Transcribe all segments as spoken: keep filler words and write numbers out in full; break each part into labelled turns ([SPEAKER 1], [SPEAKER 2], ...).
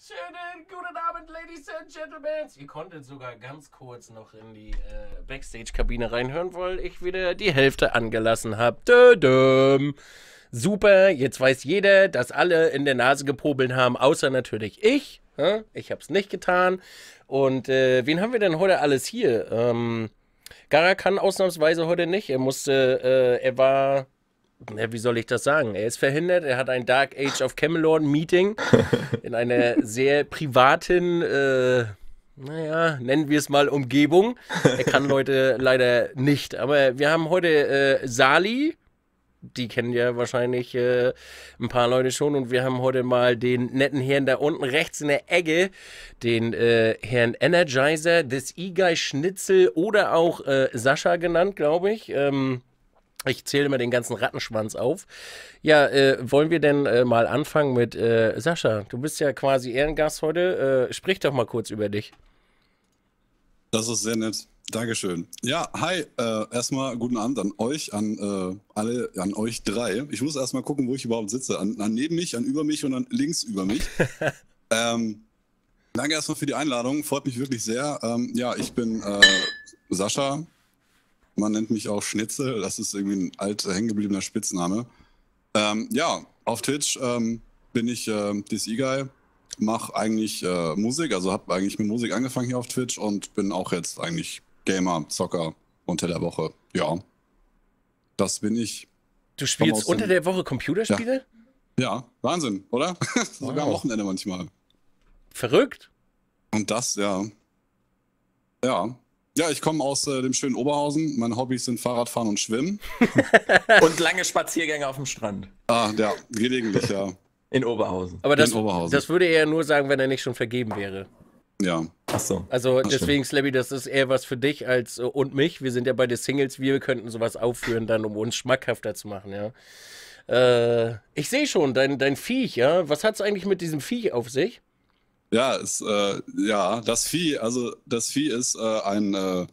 [SPEAKER 1] Schönen guten Abend, Ladies and Gentlemen. Ihr konntet sogar ganz kurz noch in die äh, Backstage-Kabine reinhören, weil ich wieder die Hälfte angelassen habe. Super, jetzt weiß jeder, dass alle in der Nase gepobelt haben, außer natürlich ich. Ja? Ich habe es nicht getan. Und äh, wen haben wir denn heute alles hier? Ähm, Gara kann ausnahmsweise heute nicht. Er musste, äh, er war... Ja, wie soll ich das sagen? Er ist verhindert, er hat ein Dark Age of Camelot Meeting in einer sehr privaten, äh, naja, nennen wir es mal Umgebung. Er kann Leute leider nicht. Aber wir haben heute äh, Sali, die kennen ja wahrscheinlich äh, ein paar Leute schon. Und wir haben heute mal den netten Herrn da unten rechts in der Ecke, den äh, Herrn Energizer, des E-Guy Schnitzel oder auch äh, Sascha genannt, glaube ich. Ähm, Ich zähle immer den ganzen Rattenschwanz auf. Ja, äh, wollen wir denn äh, mal anfangen mit äh, Sascha? Du bist ja quasi Ehrengast heute. Äh, sprich doch mal kurz über dich.
[SPEAKER 2] Das ist sehr nett. Dankeschön. Ja, hi. Äh, erstmal guten Abend an euch, an äh, alle, an euch drei. Ich muss erstmal gucken, wo ich überhaupt sitze. An, an neben mich, an über mich und an links über mich. ähm, danke erstmal für die Einladung. Freut mich wirklich sehr. Ähm, ja, ich bin äh, Sascha. Man nennt mich auch Schnitzel, das ist irgendwie ein alter, hängengebliebener Spitzname. Ähm, ja, auf Twitch ähm, bin ich äh, D S I-Guy, mache eigentlich äh, Musik, also habe eigentlich mit Musik angefangen hier auf Twitch und bin auch jetzt eigentlich Gamer, Zocker unter der Woche. Ja, das bin ich.
[SPEAKER 1] Du spielst unter der Woche Computerspiele?
[SPEAKER 2] Ja, ja, Wahnsinn, oder? Sogar am
[SPEAKER 1] Wow.
[SPEAKER 2] Wochenende manchmal.
[SPEAKER 1] Verrückt.
[SPEAKER 2] Und das, ja. Ja. Ja, ich komme aus äh, dem schönen Oberhausen. Meine Hobbys sind Fahrradfahren und Schwimmen.
[SPEAKER 3] Und lange Spaziergänge auf dem Strand.
[SPEAKER 2] Ah, ja, gelegentlich, ja.
[SPEAKER 3] In Oberhausen.
[SPEAKER 1] Aber das,
[SPEAKER 2] In Oberhausen.
[SPEAKER 1] das würde er ja nur sagen, wenn er nicht schon vergeben wäre.
[SPEAKER 2] Ja.
[SPEAKER 3] Ach so.
[SPEAKER 1] Also
[SPEAKER 3] Ach,
[SPEAKER 1] deswegen, Slabby, das ist eher was für dich als äh, und mich. Wir sind ja beide Singles, wir könnten sowas aufführen, dann um uns schmackhafter zu machen, ja. Äh, ich sehe schon, dein, dein Viech, ja. Was hat es eigentlich mit diesem Viech auf sich?
[SPEAKER 2] Ja, es, äh, ja, das Vieh, also das Vieh ist äh, ein, äh,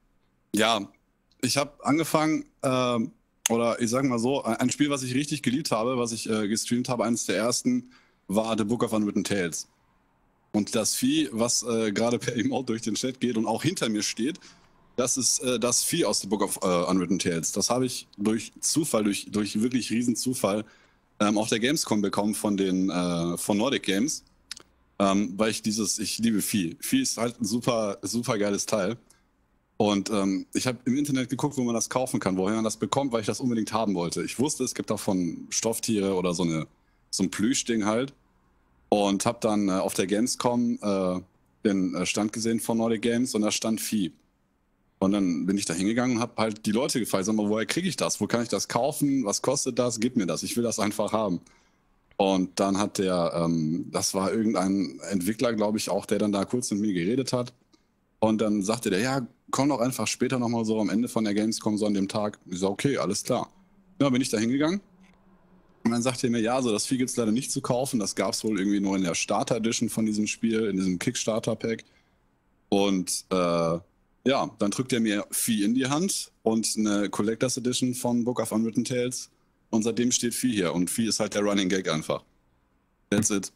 [SPEAKER 2] ja, ich habe angefangen, äh, oder ich sag mal so, ein Spiel, was ich richtig geliebt habe, was ich äh, gestreamt habe, eines der ersten, war The Book of Unwritten Tales. Und das Vieh, was äh, gerade per Emote durch den Chat geht und auch hinter mir steht, das ist äh, das Vieh aus The Book of äh, Unwritten Tales. Das habe ich durch Zufall, durch, durch wirklich riesen Zufall ähm, auf der Gamescom bekommen von den, äh, von Nordic Games. Ähm, weil ich dieses, ich liebe Vieh. Vieh ist halt ein super, super geiles Teil. Und ähm, ich habe im Internet geguckt, wo man das kaufen kann, woher man das bekommt, weil ich das unbedingt haben wollte. Ich wusste, es gibt davon Stofftiere oder so, eine, so ein Plüschding halt. Und habe dann äh, auf der Gamescom äh, den äh, Stand gesehen von Nordic Games und da stand Vieh. Und dann bin ich da hingegangen und habe halt die Leute gefragt, sag mal, woher kriege ich das? Wo kann ich das kaufen? Was kostet das? Gib mir das. Ich will das einfach haben. Und dann hat der, ähm, das war irgendein Entwickler, glaube ich, auch, der dann da kurz mit mir geredet hat. Und dann sagte der, ja, komm doch einfach später nochmal so am Ende von der Gamescom, so an dem Tag. Ich so, okay, alles klar. Ja, bin ich da hingegangen. Und dann sagte er mir, ja, so das Vieh gibt es leider nicht zu kaufen. Das gab es wohl irgendwie nur in der Starter Edition von diesem Spiel, in diesem Kickstarter-Pack. Und äh, ja, dann drückt er mir Vieh in die Hand und eine Collectors Edition von Book of Unwritten Tales. Und seitdem steht Vieh hier. Und Vieh ist halt der Running Gag einfach. That's it.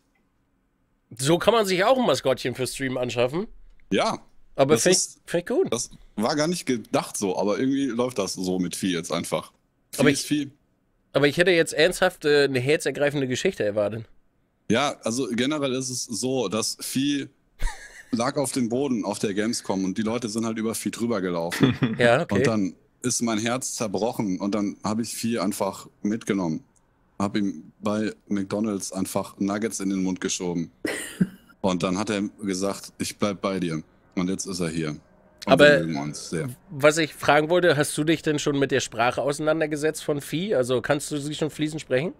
[SPEAKER 1] So kann man sich auch ein Maskottchen für Stream anschaffen.
[SPEAKER 2] Ja.
[SPEAKER 1] Aber
[SPEAKER 2] das
[SPEAKER 1] finde
[SPEAKER 2] ist-
[SPEAKER 1] ich, find ich gut.
[SPEAKER 2] Das war gar nicht gedacht so, aber irgendwie läuft das so mit Vieh jetzt einfach. Vieh
[SPEAKER 1] Aber
[SPEAKER 2] ist
[SPEAKER 1] ich-
[SPEAKER 2] Vieh.
[SPEAKER 1] Aber ich hätte jetzt ernsthaft äh, eine herzergreifende Geschichte erwartet.
[SPEAKER 2] Ja, also generell ist es so, dass Vieh lag auf dem Boden auf der Gamescom und die Leute sind halt über Vieh drüber gelaufen.
[SPEAKER 1] Ja, okay.
[SPEAKER 2] Und dann ist mein Herz zerbrochen und dann habe ich Vieh einfach mitgenommen. Habe ihm bei McDonald's einfach Nuggets in den Mund geschoben. Und dann hat er gesagt, ich bleib bei dir. Und jetzt ist er hier. Und
[SPEAKER 1] Aber-
[SPEAKER 2] wir mögen uns sehr.
[SPEAKER 1] Was ich fragen wollte, hast du dich denn schon mit der Sprache auseinandergesetzt von Vieh? Also kannst du sie schon fließend sprechen?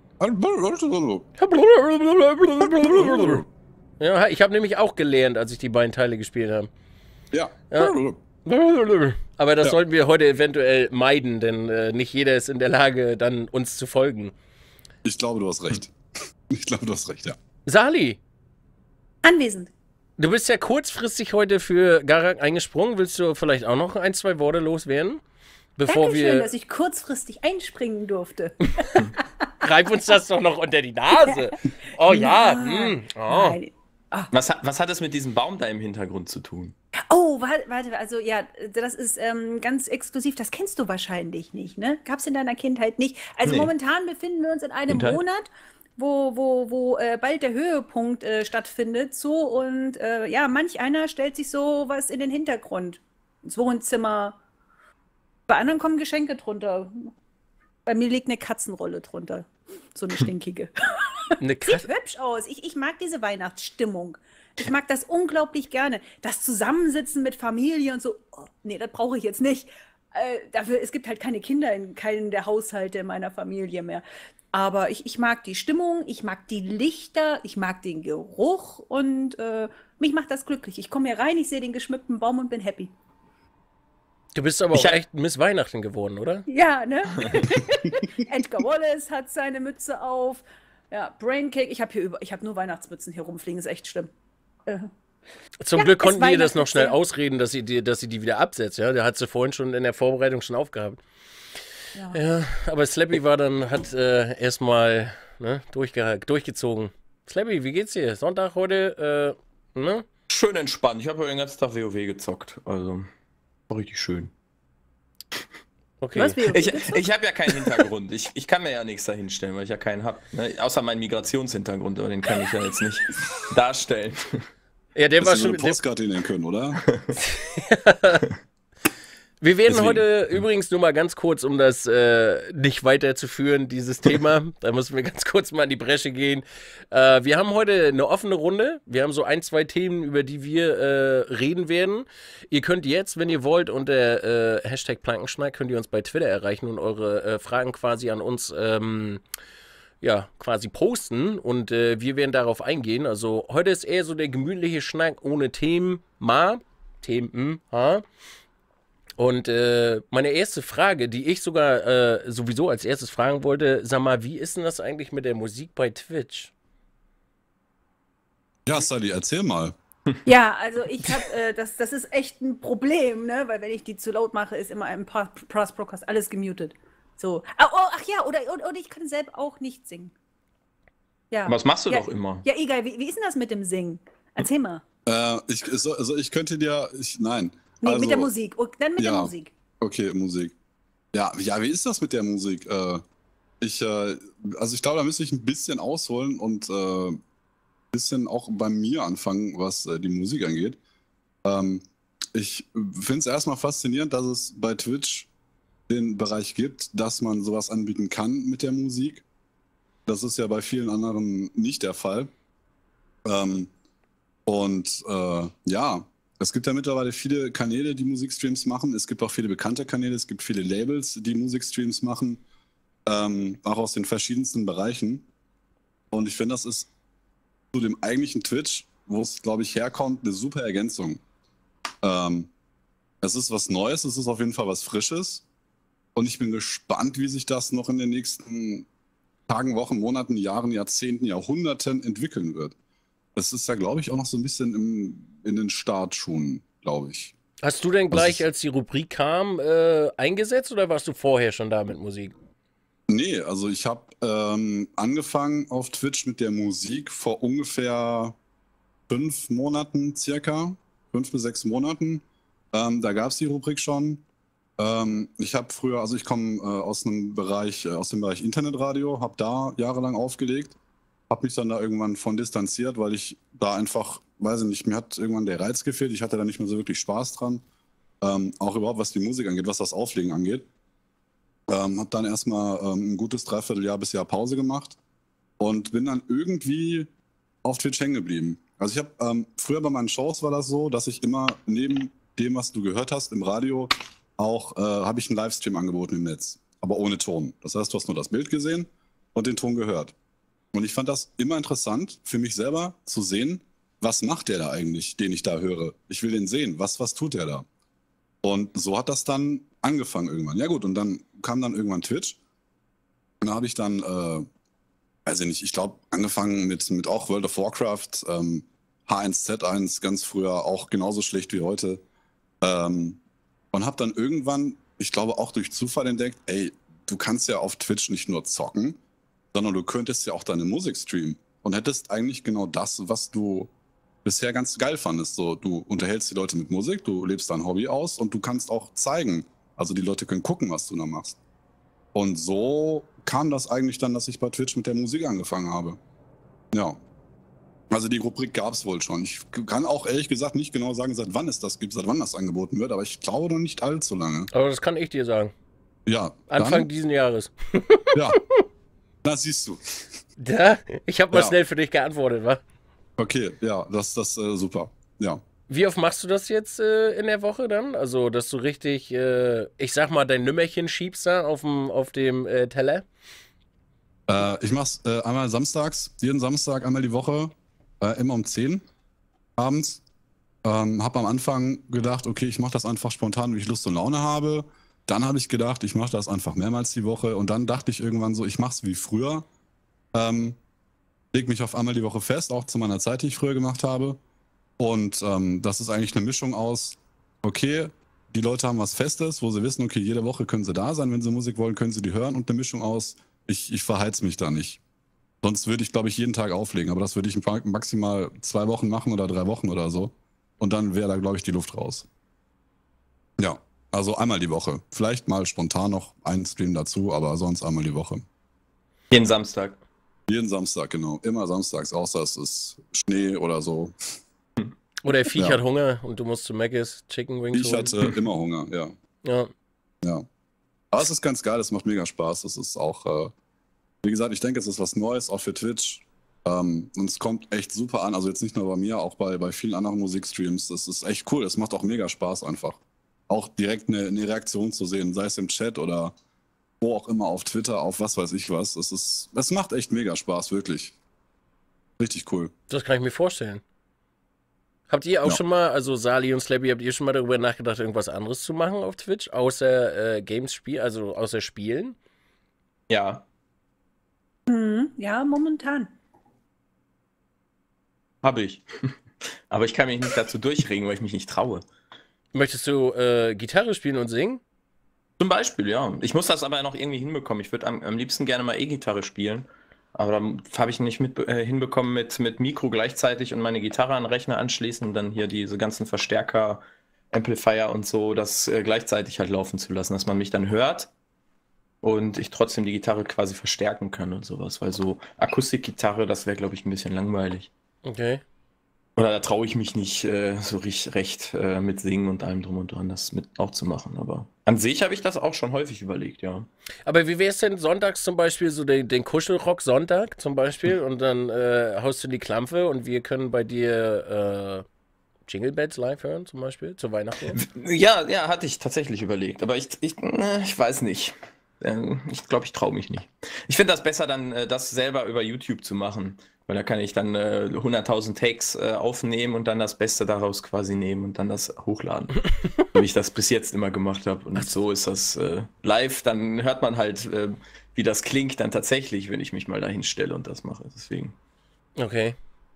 [SPEAKER 1] Ja, ich habe nämlich auch gelernt, als ich die beiden Teile gespielt habe.
[SPEAKER 2] Ja.
[SPEAKER 1] Ja. Aber das
[SPEAKER 2] Ja.
[SPEAKER 1] sollten wir heute eventuell meiden, denn äh, nicht jeder ist in der Lage, dann uns zu folgen.
[SPEAKER 2] Ich glaube, du hast recht. Ich glaube, du hast recht, ja.
[SPEAKER 1] Sali,
[SPEAKER 4] Anwesend.
[SPEAKER 1] du bist ja kurzfristig heute für Garak eingesprungen. Willst du vielleicht auch noch ein, zwei Worte loswerden? Bevor
[SPEAKER 4] Dankeschön,
[SPEAKER 1] wir.
[SPEAKER 4] dass ich kurzfristig einspringen durfte.
[SPEAKER 1] Greif uns das doch noch unter die Nase. Oh ja.
[SPEAKER 4] Nein.
[SPEAKER 1] Hm. Oh.
[SPEAKER 4] Nein,
[SPEAKER 3] Was, hat- was hat es mit diesem Baum da im Hintergrund zu tun?
[SPEAKER 4] Oh, warte, warte, also ja, das ist ähm, ganz exklusiv. Das kennst du wahrscheinlich nicht, ne? Gab's in deiner Kindheit nicht. Also
[SPEAKER 3] Nee.
[SPEAKER 4] momentan befinden wir uns in einem
[SPEAKER 3] Kindheit?
[SPEAKER 4] Monat, wo, wo, wo äh, bald der Höhepunkt äh, stattfindet. So und äh, ja, manch einer stellt sich so was in den Hintergrund. Ins Wohnzimmer. Bei anderen kommen Geschenke drunter. Bei mir liegt eine Katzenrolle drunter. So eine stinkige.
[SPEAKER 1] Eine
[SPEAKER 4] Sieht hübsch aus. Ich, ich mag diese Weihnachtsstimmung. Ich mag das unglaublich gerne. Das Zusammensitzen mit Familie und so. Oh, nee, das brauche ich jetzt nicht. Äh, dafür, es gibt halt keine Kinder in keinem der Haushalte meiner Familie mehr. Aber ich, ich mag die Stimmung, ich mag die Lichter, ich mag den Geruch und äh, mich macht das glücklich. Ich komme hier rein, ich sehe den geschmückten Baum und bin happy.
[SPEAKER 1] Du bist aber
[SPEAKER 3] Ich
[SPEAKER 1] auch
[SPEAKER 3] hab-
[SPEAKER 1] echt Miss Weihnachten geworden, oder?
[SPEAKER 4] Ja, ne? Edgar Wallace hat seine Mütze auf. Ja, Braincake. Ich habe hier über, ich habe nur Weihnachtsmützen hier rumfliegen, ist echt schlimm. Äh,
[SPEAKER 1] Zum
[SPEAKER 4] Ja,
[SPEAKER 1] Glück
[SPEAKER 4] es
[SPEAKER 1] konnten die das noch
[SPEAKER 4] Weihnachten,
[SPEAKER 1] schnell
[SPEAKER 4] ja.
[SPEAKER 1] ausreden, dass sie, die, dass sie die wieder absetzt. Ja, der hat sie vorhin schon in der Vorbereitung schon aufgehabt.
[SPEAKER 4] ja.
[SPEAKER 1] Ja, aber Slappy war dann, hat äh, erstmal ne, durchge durchgezogen. Slappy, wie geht's dir? Sonntag heute, äh, ne?
[SPEAKER 3] Schön entspannt. Ich habe ja den ganzen Tag WoW gezockt. Also, war richtig schön.
[SPEAKER 1] Okay.
[SPEAKER 4] Was, wie,
[SPEAKER 3] Ich, ich habe ja keinen Hintergrund. Ich, ich kann mir ja nichts dahinstellen, weil ich ja keinen habe. Ne? Außer meinen Migrationshintergrund, aber den kann ich ja jetzt nicht darstellen.
[SPEAKER 1] Ja, der war
[SPEAKER 2] Hättest du
[SPEAKER 1] schon.
[SPEAKER 2] eine Postkarte nehmen können, oder?
[SPEAKER 1] Wir werden
[SPEAKER 3] Deswegen.
[SPEAKER 1] heute übrigens nur mal ganz kurz, um das äh, nicht weiterzuführen, dieses Thema, da müssen wir ganz kurz mal in die Bresche gehen. Äh, wir haben heute eine offene Runde. Wir haben so ein, zwei Themen, über die wir äh, reden werden. Ihr könnt jetzt, wenn ihr wollt, unter äh, Hashtag Plankenschnack, könnt ihr uns bei Twitter erreichen und eure äh, Fragen quasi an uns ähm, ja, quasi posten und äh, wir werden darauf eingehen. Also heute ist eher so der gemütliche Schnack ohne Themen, ma, Themen, ha. Und äh, meine erste Frage, die ich sogar äh, sowieso als erstes fragen wollte, sag mal, wie ist denn das eigentlich mit der Musik bei Twitch?
[SPEAKER 2] Ja, Sally, erzähl mal.
[SPEAKER 4] Ja, also ich habe, äh, das, das ist echt ein Problem, ne? Weil wenn ich die zu laut mache, ist immer im Pros-Broadcast alles gemutet. So. Ah, oh, ach ja, oder, oder, oder ich kann selbst auch nicht singen. Ja.
[SPEAKER 3] Was machst du
[SPEAKER 4] ja,
[SPEAKER 3] doch immer?
[SPEAKER 4] Ja, egal. Wie, wie ist denn das mit dem Singen? Erzähl mal.
[SPEAKER 2] Äh, ich, so, also ich könnte dir, ich, nein.
[SPEAKER 4] Nee,
[SPEAKER 2] also,
[SPEAKER 4] mit der Musik. Oh, dann mit
[SPEAKER 2] ja.
[SPEAKER 4] der Musik.
[SPEAKER 2] Okay, Musik. Ja, ja, wie ist das mit der Musik? Äh, ich, äh, also ich glaube, da müsste ich ein bisschen ausholen und äh, ein bisschen auch bei mir anfangen, was äh, die Musik angeht. Ähm, ich finde es erstmal faszinierend, dass es bei Twitch den Bereich gibt, dass man sowas anbieten kann mit der Musik. Das ist ja bei vielen anderen nicht der Fall. Ähm, und äh, ja, es gibt ja mittlerweile viele Kanäle, die Musikstreams machen. Es gibt auch viele bekannte Kanäle, es gibt viele Labels, die Musikstreams machen, ähm, auch aus den verschiedensten Bereichen. Und ich finde, das ist zu dem eigentlichen Twitch, wo es, glaube ich, herkommt, eine super Ergänzung. Ähm, es ist was Neues, es ist auf jeden Fall was Frisches. Und ich bin gespannt, wie sich das noch in den nächsten Tagen, Wochen, Monaten, Jahren, Jahrzehnten, Jahrhunderten entwickeln wird. Das ist ja, glaube ich, auch noch so ein bisschen im, in den Startschuhen, glaube ich.
[SPEAKER 1] Hast du denn
[SPEAKER 2] Was
[SPEAKER 1] gleich,
[SPEAKER 2] ist-
[SPEAKER 1] als die Rubrik kam, äh, eingesetzt oder warst du vorher schon da mit Musik?
[SPEAKER 2] Nee, also ich habe ähm, angefangen auf Twitch mit der Musik vor ungefähr fünf Monaten circa, fünf bis sechs Monaten. Ähm, da gab es die Rubrik schon. Ähm, ich habe früher, also ich komme äh, aus einem Bereich, äh, aus dem Bereich Internetradio, habe da jahrelang aufgelegt, habe mich dann da irgendwann von distanziert, weil ich da einfach, weiß ich nicht, mir hat irgendwann der Reiz gefehlt. Ich hatte da nicht mehr so wirklich Spaß dran. Ähm, auch überhaupt, was die Musik angeht, was das Auflegen angeht. Ähm, habe dann erstmal ähm, ein gutes Dreivierteljahr bis Jahr Pause gemacht und bin dann irgendwie auf Twitch hängen geblieben. Also ich habe ähm, früher bei meinen Shows war das so, dass ich immer neben dem, was du gehört hast im Radio, auch äh, habe ich einen Livestream angeboten im Netz, aber ohne Ton. Das heißt, du hast nur das Bild gesehen und den Ton gehört. Und ich fand das immer interessant für mich selber zu sehen, was macht der da eigentlich, den ich da höre. Ich will den sehen, was, was tut der da? Und so hat das dann angefangen irgendwann. Ja gut, und dann kam dann irgendwann Twitch. Und da habe ich dann, äh, weiß ich nicht, ich glaube, angefangen mit, mit auch World of Warcraft, ähm, H eins Z eins, ganz früher, auch genauso schlecht wie heute. Ähm, und habe dann irgendwann, ich glaube auch durch Zufall entdeckt, ey, du kannst ja auf Twitch nicht nur zocken, sondern du könntest ja auch deine Musik streamen und hättest eigentlich genau das, was du bisher ganz geil fandest. So, du unterhältst die Leute mit Musik, du lebst dein Hobby aus und du kannst auch zeigen. Also die Leute können gucken, was du da machst. Und so kam das eigentlich dann, dass ich bei Twitch mit der Musik angefangen habe. Ja. Also die Rubrik gab es wohl schon. Ich kann auch ehrlich gesagt nicht genau sagen, seit wann es das gibt, seit wann das angeboten wird, aber ich glaube noch nicht allzu lange.
[SPEAKER 1] Aber das kann ich dir sagen.
[SPEAKER 2] Ja.
[SPEAKER 1] Anfang
[SPEAKER 2] dann,
[SPEAKER 1] diesen Jahres.
[SPEAKER 2] Ja. Na, siehst du.
[SPEAKER 1] Da, ich habe mal
[SPEAKER 2] Ja.
[SPEAKER 1] schnell für dich geantwortet, wa?
[SPEAKER 2] Okay, ja, das ist äh, super. Ja.
[SPEAKER 1] Wie oft machst du das jetzt äh, in der Woche dann? Also, dass du richtig, äh, ich sag mal, dein Nümmerchen schiebst da auf dem, auf dem äh, Teller?
[SPEAKER 2] Äh, ich mach's äh, einmal samstags, jeden Samstag, einmal die Woche, äh, immer um zehn abends. Ähm, hab am Anfang gedacht, okay, ich mache das einfach spontan, wie ich Lust und Laune habe. Dann habe ich gedacht, ich mache das einfach mehrmals die Woche. Und dann dachte ich irgendwann so, ich mach's wie früher. Ähm, leg mich auf einmal die Woche fest, auch zu meiner Zeit, die ich früher gemacht habe. Und ähm, das ist eigentlich eine Mischung aus, okay, die Leute haben was Festes, wo sie wissen, okay, jede Woche können sie da sein, wenn sie Musik wollen, können sie die hören. Und eine Mischung aus, ich, ich verheiz mich da nicht. Sonst würde ich, glaube ich, jeden Tag auflegen. Aber das würde ich maximal zwei Wochen machen oder drei Wochen oder so. Und dann wäre da, glaube ich, die Luft raus. Ja, also einmal die Woche. Vielleicht mal spontan noch einen Stream dazu, aber sonst einmal die Woche.
[SPEAKER 3] Jeden Samstag.
[SPEAKER 2] Jeden Samstag, genau. Immer samstags, außer es ist Schnee oder so.
[SPEAKER 1] Oder Viech
[SPEAKER 2] Ja.
[SPEAKER 1] hat Hunger und du musst zu Mc's Chicken Wings
[SPEAKER 2] Ich
[SPEAKER 1] holen.
[SPEAKER 2] hatte immer Hunger, ja.
[SPEAKER 1] Ja.
[SPEAKER 2] Ja. Aber es ist ganz geil, es macht mega Spaß. Es ist auch, äh, wie gesagt, ich denke, es ist was Neues, auch für Twitch. Ähm, und es kommt echt super an. Also jetzt nicht nur bei mir, auch bei, bei vielen anderen Musikstreams. Das ist echt cool. Es macht auch mega Spaß einfach. Auch direkt eine, eine Reaktion zu sehen, sei es im Chat oder wo auch immer, auf Twitter, auf was weiß ich was. Es ist, es macht echt mega Spaß, wirklich. Richtig cool.
[SPEAKER 1] Das kann ich mir vorstellen. Habt ihr auch
[SPEAKER 2] Ja.
[SPEAKER 1] schon mal, also Sali und Slappy, habt ihr schon mal darüber nachgedacht, irgendwas anderes zu machen auf Twitch, außer äh, Games spiel, also außer Spielen?
[SPEAKER 3] Ja,
[SPEAKER 4] Mhm, ja, momentan.
[SPEAKER 3] habe ich. Aber ich kann mich nicht dazu durchringen, weil ich mich nicht traue.
[SPEAKER 1] Möchtest du äh, Gitarre spielen und singen?
[SPEAKER 3] Zum Beispiel, ja. Ich muss das aber noch irgendwie hinbekommen. Ich würde am, am liebsten gerne mal E-Gitarre spielen. Aber dann habe ich nicht mit, äh, hinbekommen mit, mit Mikro gleichzeitig und meine Gitarre an den Rechner anschließen und dann hier diese ganzen Verstärker, Amplifier und so, das äh, gleichzeitig halt laufen zu lassen, dass man mich dann hört und ich trotzdem die Gitarre quasi verstärken kann und sowas. Weil so Akustikgitarre, das wäre, glaube ich, ein bisschen langweilig.
[SPEAKER 1] Okay.
[SPEAKER 3] Oder da traue ich mich nicht äh, so richtig recht äh, mit Singen und allem drum und dran, das mit auch zu machen. Aber an sich habe ich das auch schon häufig überlegt, ja.
[SPEAKER 1] Aber wie wär's denn sonntags zum Beispiel, so den, den Kuschelrock Sonntag zum Beispiel und dann äh, haust du die Klampfe und wir können bei dir äh, Jingle Bells live hören zum Beispiel, zu Weihnachten?
[SPEAKER 3] Ja, ja, hatte ich tatsächlich überlegt, aber ich, ich, äh, ich weiß nicht. Äh, Ich glaube, ich traue mich nicht. Ich finde das besser, dann äh, das selber über YouTube zu machen, weil da kann ich dann äh, hunderttausend Takes äh, aufnehmen und dann das Beste daraus quasi nehmen und dann das hochladen. So wie ich das bis jetzt immer gemacht habe. Und so ist das äh, live, dann hört man halt, äh, wie das klingt dann tatsächlich, wenn ich mich mal dahin stelle und das mache. Deswegen.
[SPEAKER 1] Okay.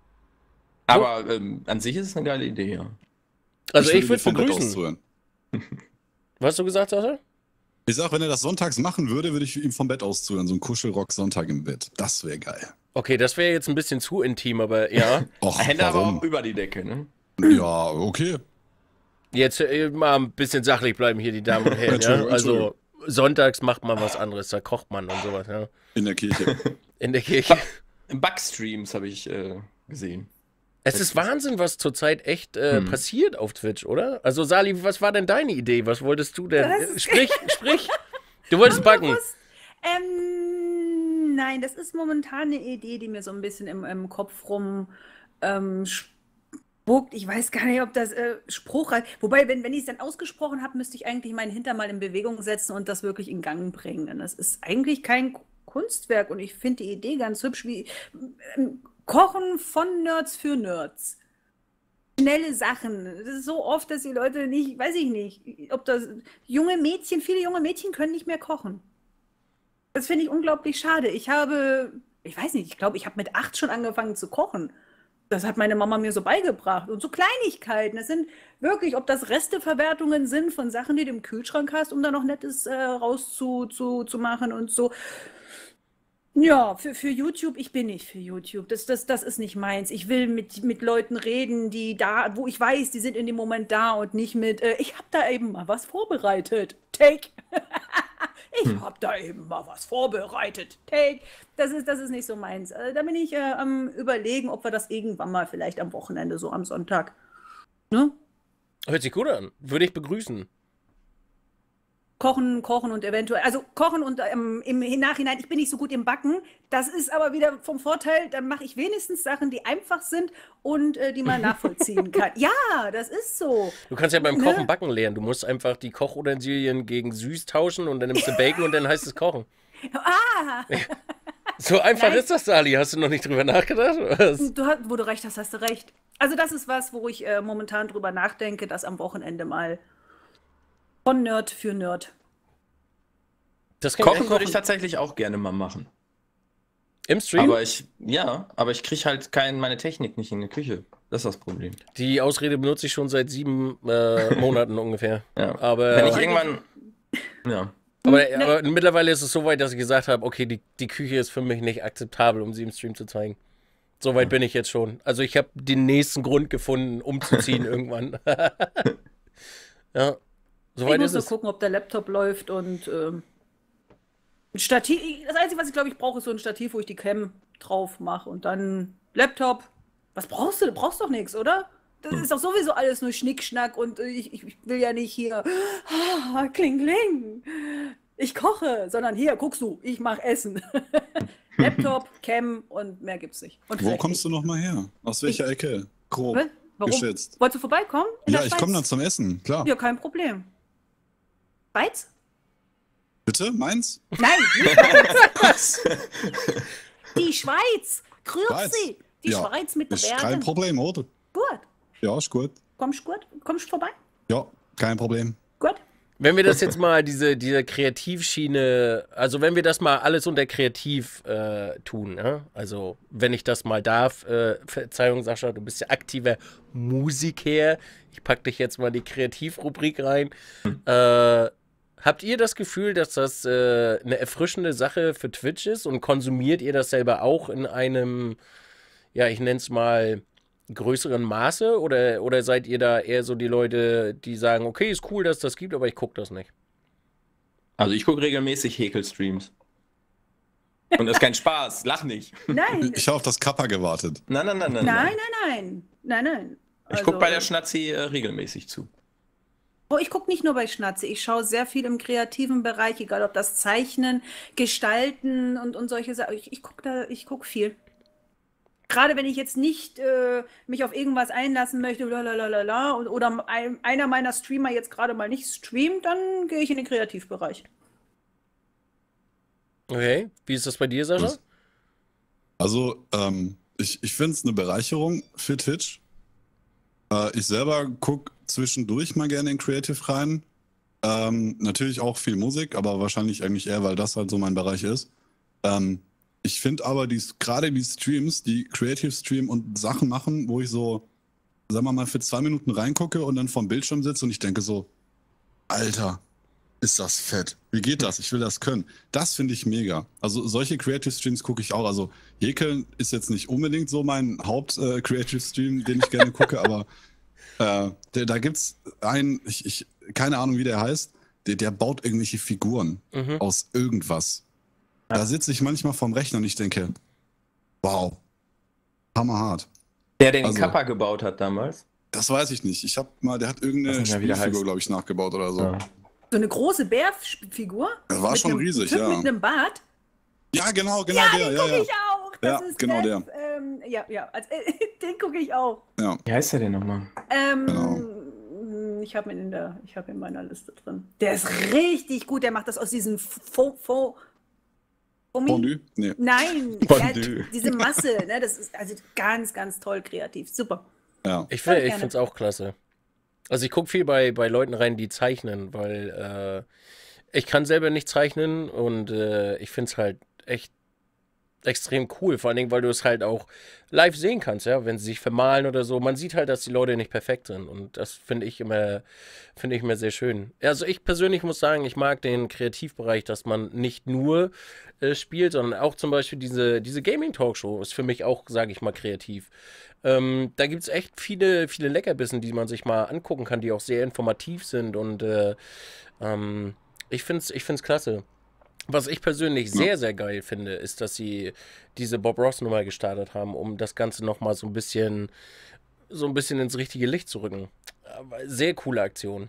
[SPEAKER 3] Aber ähm, an sich ist es eine geile Idee, ja.
[SPEAKER 1] Also ich,
[SPEAKER 2] dir
[SPEAKER 1] würde
[SPEAKER 2] vom Bett aus
[SPEAKER 1] begrüßen.
[SPEAKER 2] zuhören.
[SPEAKER 1] Was hast du gesagt, Sascha?
[SPEAKER 2] Ich sag, wenn er das sonntags machen würde, würde ich ihm vom Bett aus zuhören. So ein Kuschelrock Sonntag im Bett. Das wäre geil.
[SPEAKER 1] Okay, das wäre jetzt ein bisschen zu intim, aber ja.
[SPEAKER 2] Och,
[SPEAKER 3] Hände aber
[SPEAKER 2] warum?
[SPEAKER 3] auch über die Decke, ne?
[SPEAKER 2] Ja, okay.
[SPEAKER 1] Jetzt äh, mal ein bisschen sachlich bleiben hier, die Damen und Herren. Ja?
[SPEAKER 2] Entschuldigung,
[SPEAKER 1] Also
[SPEAKER 2] Entschuldigung.
[SPEAKER 1] sonntags macht man was anderes, da kocht man und sowas, ja.
[SPEAKER 2] In der Kirche.
[SPEAKER 1] In der Kirche.
[SPEAKER 3] Bugstreams habe ich äh, gesehen.
[SPEAKER 1] Es ist Wahnsinn, was zurzeit echt äh,
[SPEAKER 3] Hm.
[SPEAKER 1] passiert auf Twitch, oder? Also Sali, was war denn deine Idee? Was wolltest du denn?
[SPEAKER 4] Das
[SPEAKER 1] Äh,
[SPEAKER 4] ist-
[SPEAKER 1] Sprich, sprich. Du wolltest backen.
[SPEAKER 4] Unbewusst. Ähm, nein, das ist momentan eine Idee, die mir so ein bisschen im, im Kopf rum ähm, spuckt. Ich weiß gar nicht, ob das äh, spruchreif. Wobei, wenn, wenn ich es dann ausgesprochen habe, müsste ich eigentlich meinen Hintern mal in Bewegung setzen und das wirklich in Gang bringen. Denn das ist eigentlich kein Kunstwerk und ich finde die Idee ganz hübsch, wie ähm, Kochen von Nerds für Nerds. Schnelle Sachen. Das ist so oft, dass die Leute nicht, weiß ich nicht, ob das junge Mädchen, viele junge Mädchen können nicht mehr kochen. Das finde ich unglaublich schade. Ich habe, ich weiß nicht, ich glaube, ich habe mit acht schon angefangen zu kochen. Das hat meine Mama mir so beigebracht. Und so Kleinigkeiten. Das sind wirklich, ob das Resteverwertungen sind von Sachen, die du im Kühlschrank hast, um da noch Nettes äh, raus zu, zu, zu machen und so. Ja, für, für YouTube, ich bin nicht für YouTube. Das, das, das ist nicht meins. Ich will mit, mit Leuten reden, die da, wo ich weiß, die sind in dem Moment da und nicht mit, äh, ich habe da eben mal was vorbereitet. Take. Ich
[SPEAKER 3] Hm.
[SPEAKER 4] habe da eben mal was vorbereitet. Take. Das ist, das ist nicht so meins. Äh, da bin ich äh, am Überlegen, ob wir das irgendwann mal vielleicht am Wochenende, so am Sonntag. Ne?
[SPEAKER 1] Hört sich gut an. Würde ich begrüßen.
[SPEAKER 4] Kochen, kochen und eventuell, also kochen und ähm, im Nachhinein, ich bin nicht so gut im Backen. Das ist aber wieder vom Vorteil, dann mache ich wenigstens Sachen, die einfach sind und äh, die man nachvollziehen kann. Ja, das ist so.
[SPEAKER 1] Du kannst ja beim
[SPEAKER 4] Ne?
[SPEAKER 1] Kochen backen lernen. Du musst einfach die Kochutensilien gegen süß tauschen und dann nimmst du Bacon und dann heißt es Kochen.
[SPEAKER 4] Ah,
[SPEAKER 1] So einfach
[SPEAKER 4] Nein.
[SPEAKER 1] ist das, Sali. Hast du noch nicht drüber nachgedacht? oder was?
[SPEAKER 4] du, hast- wo du recht hast, hast du recht. Also das ist was, wo ich äh, momentan drüber nachdenke, das am Wochenende mal von Nerd für Nerd.
[SPEAKER 1] Das klingt
[SPEAKER 3] Kochen
[SPEAKER 1] echt
[SPEAKER 3] würde ich
[SPEAKER 4] kochen.
[SPEAKER 3] tatsächlich auch gerne mal machen.
[SPEAKER 1] im Stream.
[SPEAKER 3] Aber ich, ja, aber ich kriege halt kein, meine Technik nicht in die Küche. Das ist das Problem.
[SPEAKER 1] Die Ausrede benutze ich schon seit sieben äh, Monaten ungefähr.
[SPEAKER 3] Ja.
[SPEAKER 1] Aber,
[SPEAKER 3] Wenn ich
[SPEAKER 4] Äh,
[SPEAKER 3] irgendwann, ja.
[SPEAKER 1] aber,
[SPEAKER 4] Ne.
[SPEAKER 1] aber mittlerweile ist es so weit, dass ich gesagt habe, okay, die, die Küche ist für mich nicht akzeptabel, um sie im Stream zu zeigen. So weit bin ich jetzt schon. Also ich habe den nächsten Grund gefunden, umzuziehen irgendwann. Ja,
[SPEAKER 4] Ich
[SPEAKER 1] soweit
[SPEAKER 4] muss
[SPEAKER 1] ist
[SPEAKER 4] nur
[SPEAKER 1] es.
[SPEAKER 4] gucken, ob der Laptop läuft und ähm, ein Stativ. Das Einzige, was ich glaube ich brauche, ist so ein Stativ, wo ich die Cam drauf mache und dann Laptop. Was brauchst du? Du brauchst doch nichts, oder? Das ist doch sowieso alles nur Schnickschnack und äh, ich, ich, ich will ja nicht hier ah, kling kling. Ich koche, sondern hier, guckst du, ich mache Essen. Laptop, Cam und mehr gibt's nicht. Und
[SPEAKER 2] Wo kommst du nochmal her? Aus welcher Ecke? Grob.
[SPEAKER 4] Was? Warum?
[SPEAKER 2] Geschätzt.
[SPEAKER 4] Wolltest du vorbeikommen? In
[SPEAKER 2] Ja,
[SPEAKER 4] der
[SPEAKER 2] ich
[SPEAKER 4] Schweiz?
[SPEAKER 2] komme dann zum Essen, klar.
[SPEAKER 4] Ja, kein Problem. Schweiz?
[SPEAKER 2] Bitte? Meins?
[SPEAKER 4] Nein, nicht Schweiz. Die Schweiz. Grüezi.
[SPEAKER 2] Schweiz.
[SPEAKER 4] Die
[SPEAKER 2] Ja,
[SPEAKER 4] Schweiz mit den
[SPEAKER 2] Ist kein
[SPEAKER 4] Bergen.
[SPEAKER 2] Problem, oder?
[SPEAKER 4] Gut.
[SPEAKER 2] Ja, ist gut.
[SPEAKER 4] Kommst du gut? Kommst du vorbei?
[SPEAKER 2] Ja, kein Problem.
[SPEAKER 4] Gut.
[SPEAKER 1] Wenn wir das jetzt mal, diese, diese Kreativschiene, also wenn wir das mal alles unter Kreativ äh, tun, ja? Also wenn ich das mal darf, äh, Verzeihung Sascha, du bist ja aktiver Musiker, ich pack dich jetzt mal in die Kreativrubrik rein. Äh, habt ihr das Gefühl, dass das äh, eine erfrischende Sache für Twitch ist und konsumiert ihr das selber auch in einem, ja, ich nenne es mal, größeren Maße oder, oder seid ihr da eher so die Leute, die sagen, okay, ist cool, dass es das gibt, aber ich gucke das nicht?
[SPEAKER 3] Also ich gucke regelmäßig Häkel-Streams. Und das ist kein Spaß, lach nicht.
[SPEAKER 4] Nein.
[SPEAKER 2] Ich habe auf das Kappa gewartet.
[SPEAKER 3] Nein, nein, nein, nein.
[SPEAKER 4] Nein, nein, nein. Nein, nein.
[SPEAKER 3] Ich gucke bei der
[SPEAKER 4] Also,
[SPEAKER 3] Schnatzi äh, regelmäßig zu.
[SPEAKER 4] oh, ich gucke nicht nur bei Schnatze. Ich schaue sehr viel im kreativen Bereich, egal ob das Zeichnen, Gestalten und, und solche Sachen. Ich, ich gucke da, ich gucke viel. Gerade wenn ich jetzt nicht äh, mich auf irgendwas einlassen möchte, lalalala, und, oder ein, einer meiner Streamer jetzt gerade mal nicht streamt, dann gehe ich in den Kreativbereich.
[SPEAKER 1] Okay, wie ist das bei dir, Sascha?
[SPEAKER 2] Was? Also, ähm, ich, ich finde es eine Bereicherung für Twitch. Äh, ich selber gucke zwischendurch mal gerne in Creative rein. Ähm, natürlich auch viel Musik, aber wahrscheinlich eigentlich eher, weil das halt so mein Bereich ist. Ähm, ich finde aber dies, gerade die Streams, die Creative Stream und Sachen machen, wo ich so, sagen wir mal, für zwei Minuten reingucke und dann vorm Bildschirm sitze und ich denke so, Alter, ist das fett. Wie geht das? Ich will das können. Das finde ich mega. Also solche Creative Streams gucke ich auch. Also Häkeln ist jetzt nicht unbedingt so mein Haupt-Creative Stream, den ich gerne gucke, aber äh, der, da gibt es einen, ich, ich, keine Ahnung, wie der heißt, der, der baut irgendwelche Figuren
[SPEAKER 1] Mhm.
[SPEAKER 2] aus irgendwas. Da sitze ich manchmal vorm Rechner und ich denke, wow, hammerhart.
[SPEAKER 3] Der, der den
[SPEAKER 2] Also-
[SPEAKER 3] Kappa gebaut hat damals.
[SPEAKER 2] Das weiß ich nicht. Ich habe mal, der hat irgendeine
[SPEAKER 3] Weiß nicht mehr, wie der
[SPEAKER 2] Spielfigur,
[SPEAKER 3] heißt.
[SPEAKER 2] glaube ich, nachgebaut oder so.
[SPEAKER 3] Ja.
[SPEAKER 4] So eine große Bärfigur.
[SPEAKER 2] Das war
[SPEAKER 4] mit
[SPEAKER 2] schon
[SPEAKER 4] einem
[SPEAKER 2] riesig,
[SPEAKER 4] Typ
[SPEAKER 2] ja.
[SPEAKER 4] Mit einem Bart.
[SPEAKER 2] Ja, genau, genau
[SPEAKER 4] Ja,
[SPEAKER 2] der.
[SPEAKER 4] den
[SPEAKER 2] Ja,
[SPEAKER 4] gucke
[SPEAKER 2] ja.
[SPEAKER 4] ich auch. Das
[SPEAKER 2] Ja,
[SPEAKER 4] ist
[SPEAKER 2] genau
[SPEAKER 4] der. Ähm, ja, ja, also, äh, den gucke ich auch.
[SPEAKER 2] ja.
[SPEAKER 3] Wie heißt der denn nochmal?
[SPEAKER 4] Ähm,
[SPEAKER 2] Genau.
[SPEAKER 4] Ich habe ihn in der, ich habe ihn in meiner Liste drin. Der ist richtig gut. Der macht das aus diesem Faux, Faux,
[SPEAKER 2] Fondue? Nee.
[SPEAKER 4] Nein,
[SPEAKER 3] Fondue.
[SPEAKER 4] ja, diese Masse, ne, das ist also ganz, ganz toll kreativ. Super.
[SPEAKER 2] Ja.
[SPEAKER 1] Ich,
[SPEAKER 4] Voll
[SPEAKER 1] find- ich
[SPEAKER 4] gerne.
[SPEAKER 1] finde es auch klasse. Also ich gucke viel bei, bei Leuten rein, die zeichnen, weil äh, ich kann selber nicht zeichnen und äh, ich finde es halt echt extrem cool, vor allen Dingen, weil du es halt auch live sehen kannst, ja, wenn sie sich vermalen oder so. Man sieht halt, dass die Leute nicht perfekt sind und das finde ich immer, finde ich immer sehr schön. Also ich persönlich muss sagen, ich mag den Kreativbereich, dass man nicht nur äh, spielt, sondern auch zum Beispiel diese, diese Gaming-Talkshow ist für mich auch, sage ich mal, kreativ. Ähm, da gibt es echt viele, viele Leckerbissen, die man sich mal angucken kann, die auch sehr informativ sind und äh, ähm, ich finde es ich find's klasse. Was ich persönlich
[SPEAKER 2] Ja.
[SPEAKER 1] sehr, sehr geil finde, ist, dass sie diese Bob Ross-Nummer gestartet haben, um das Ganze nochmal so ein bisschen, so ein bisschen ins richtige Licht zu rücken. Aber sehr coole Aktion.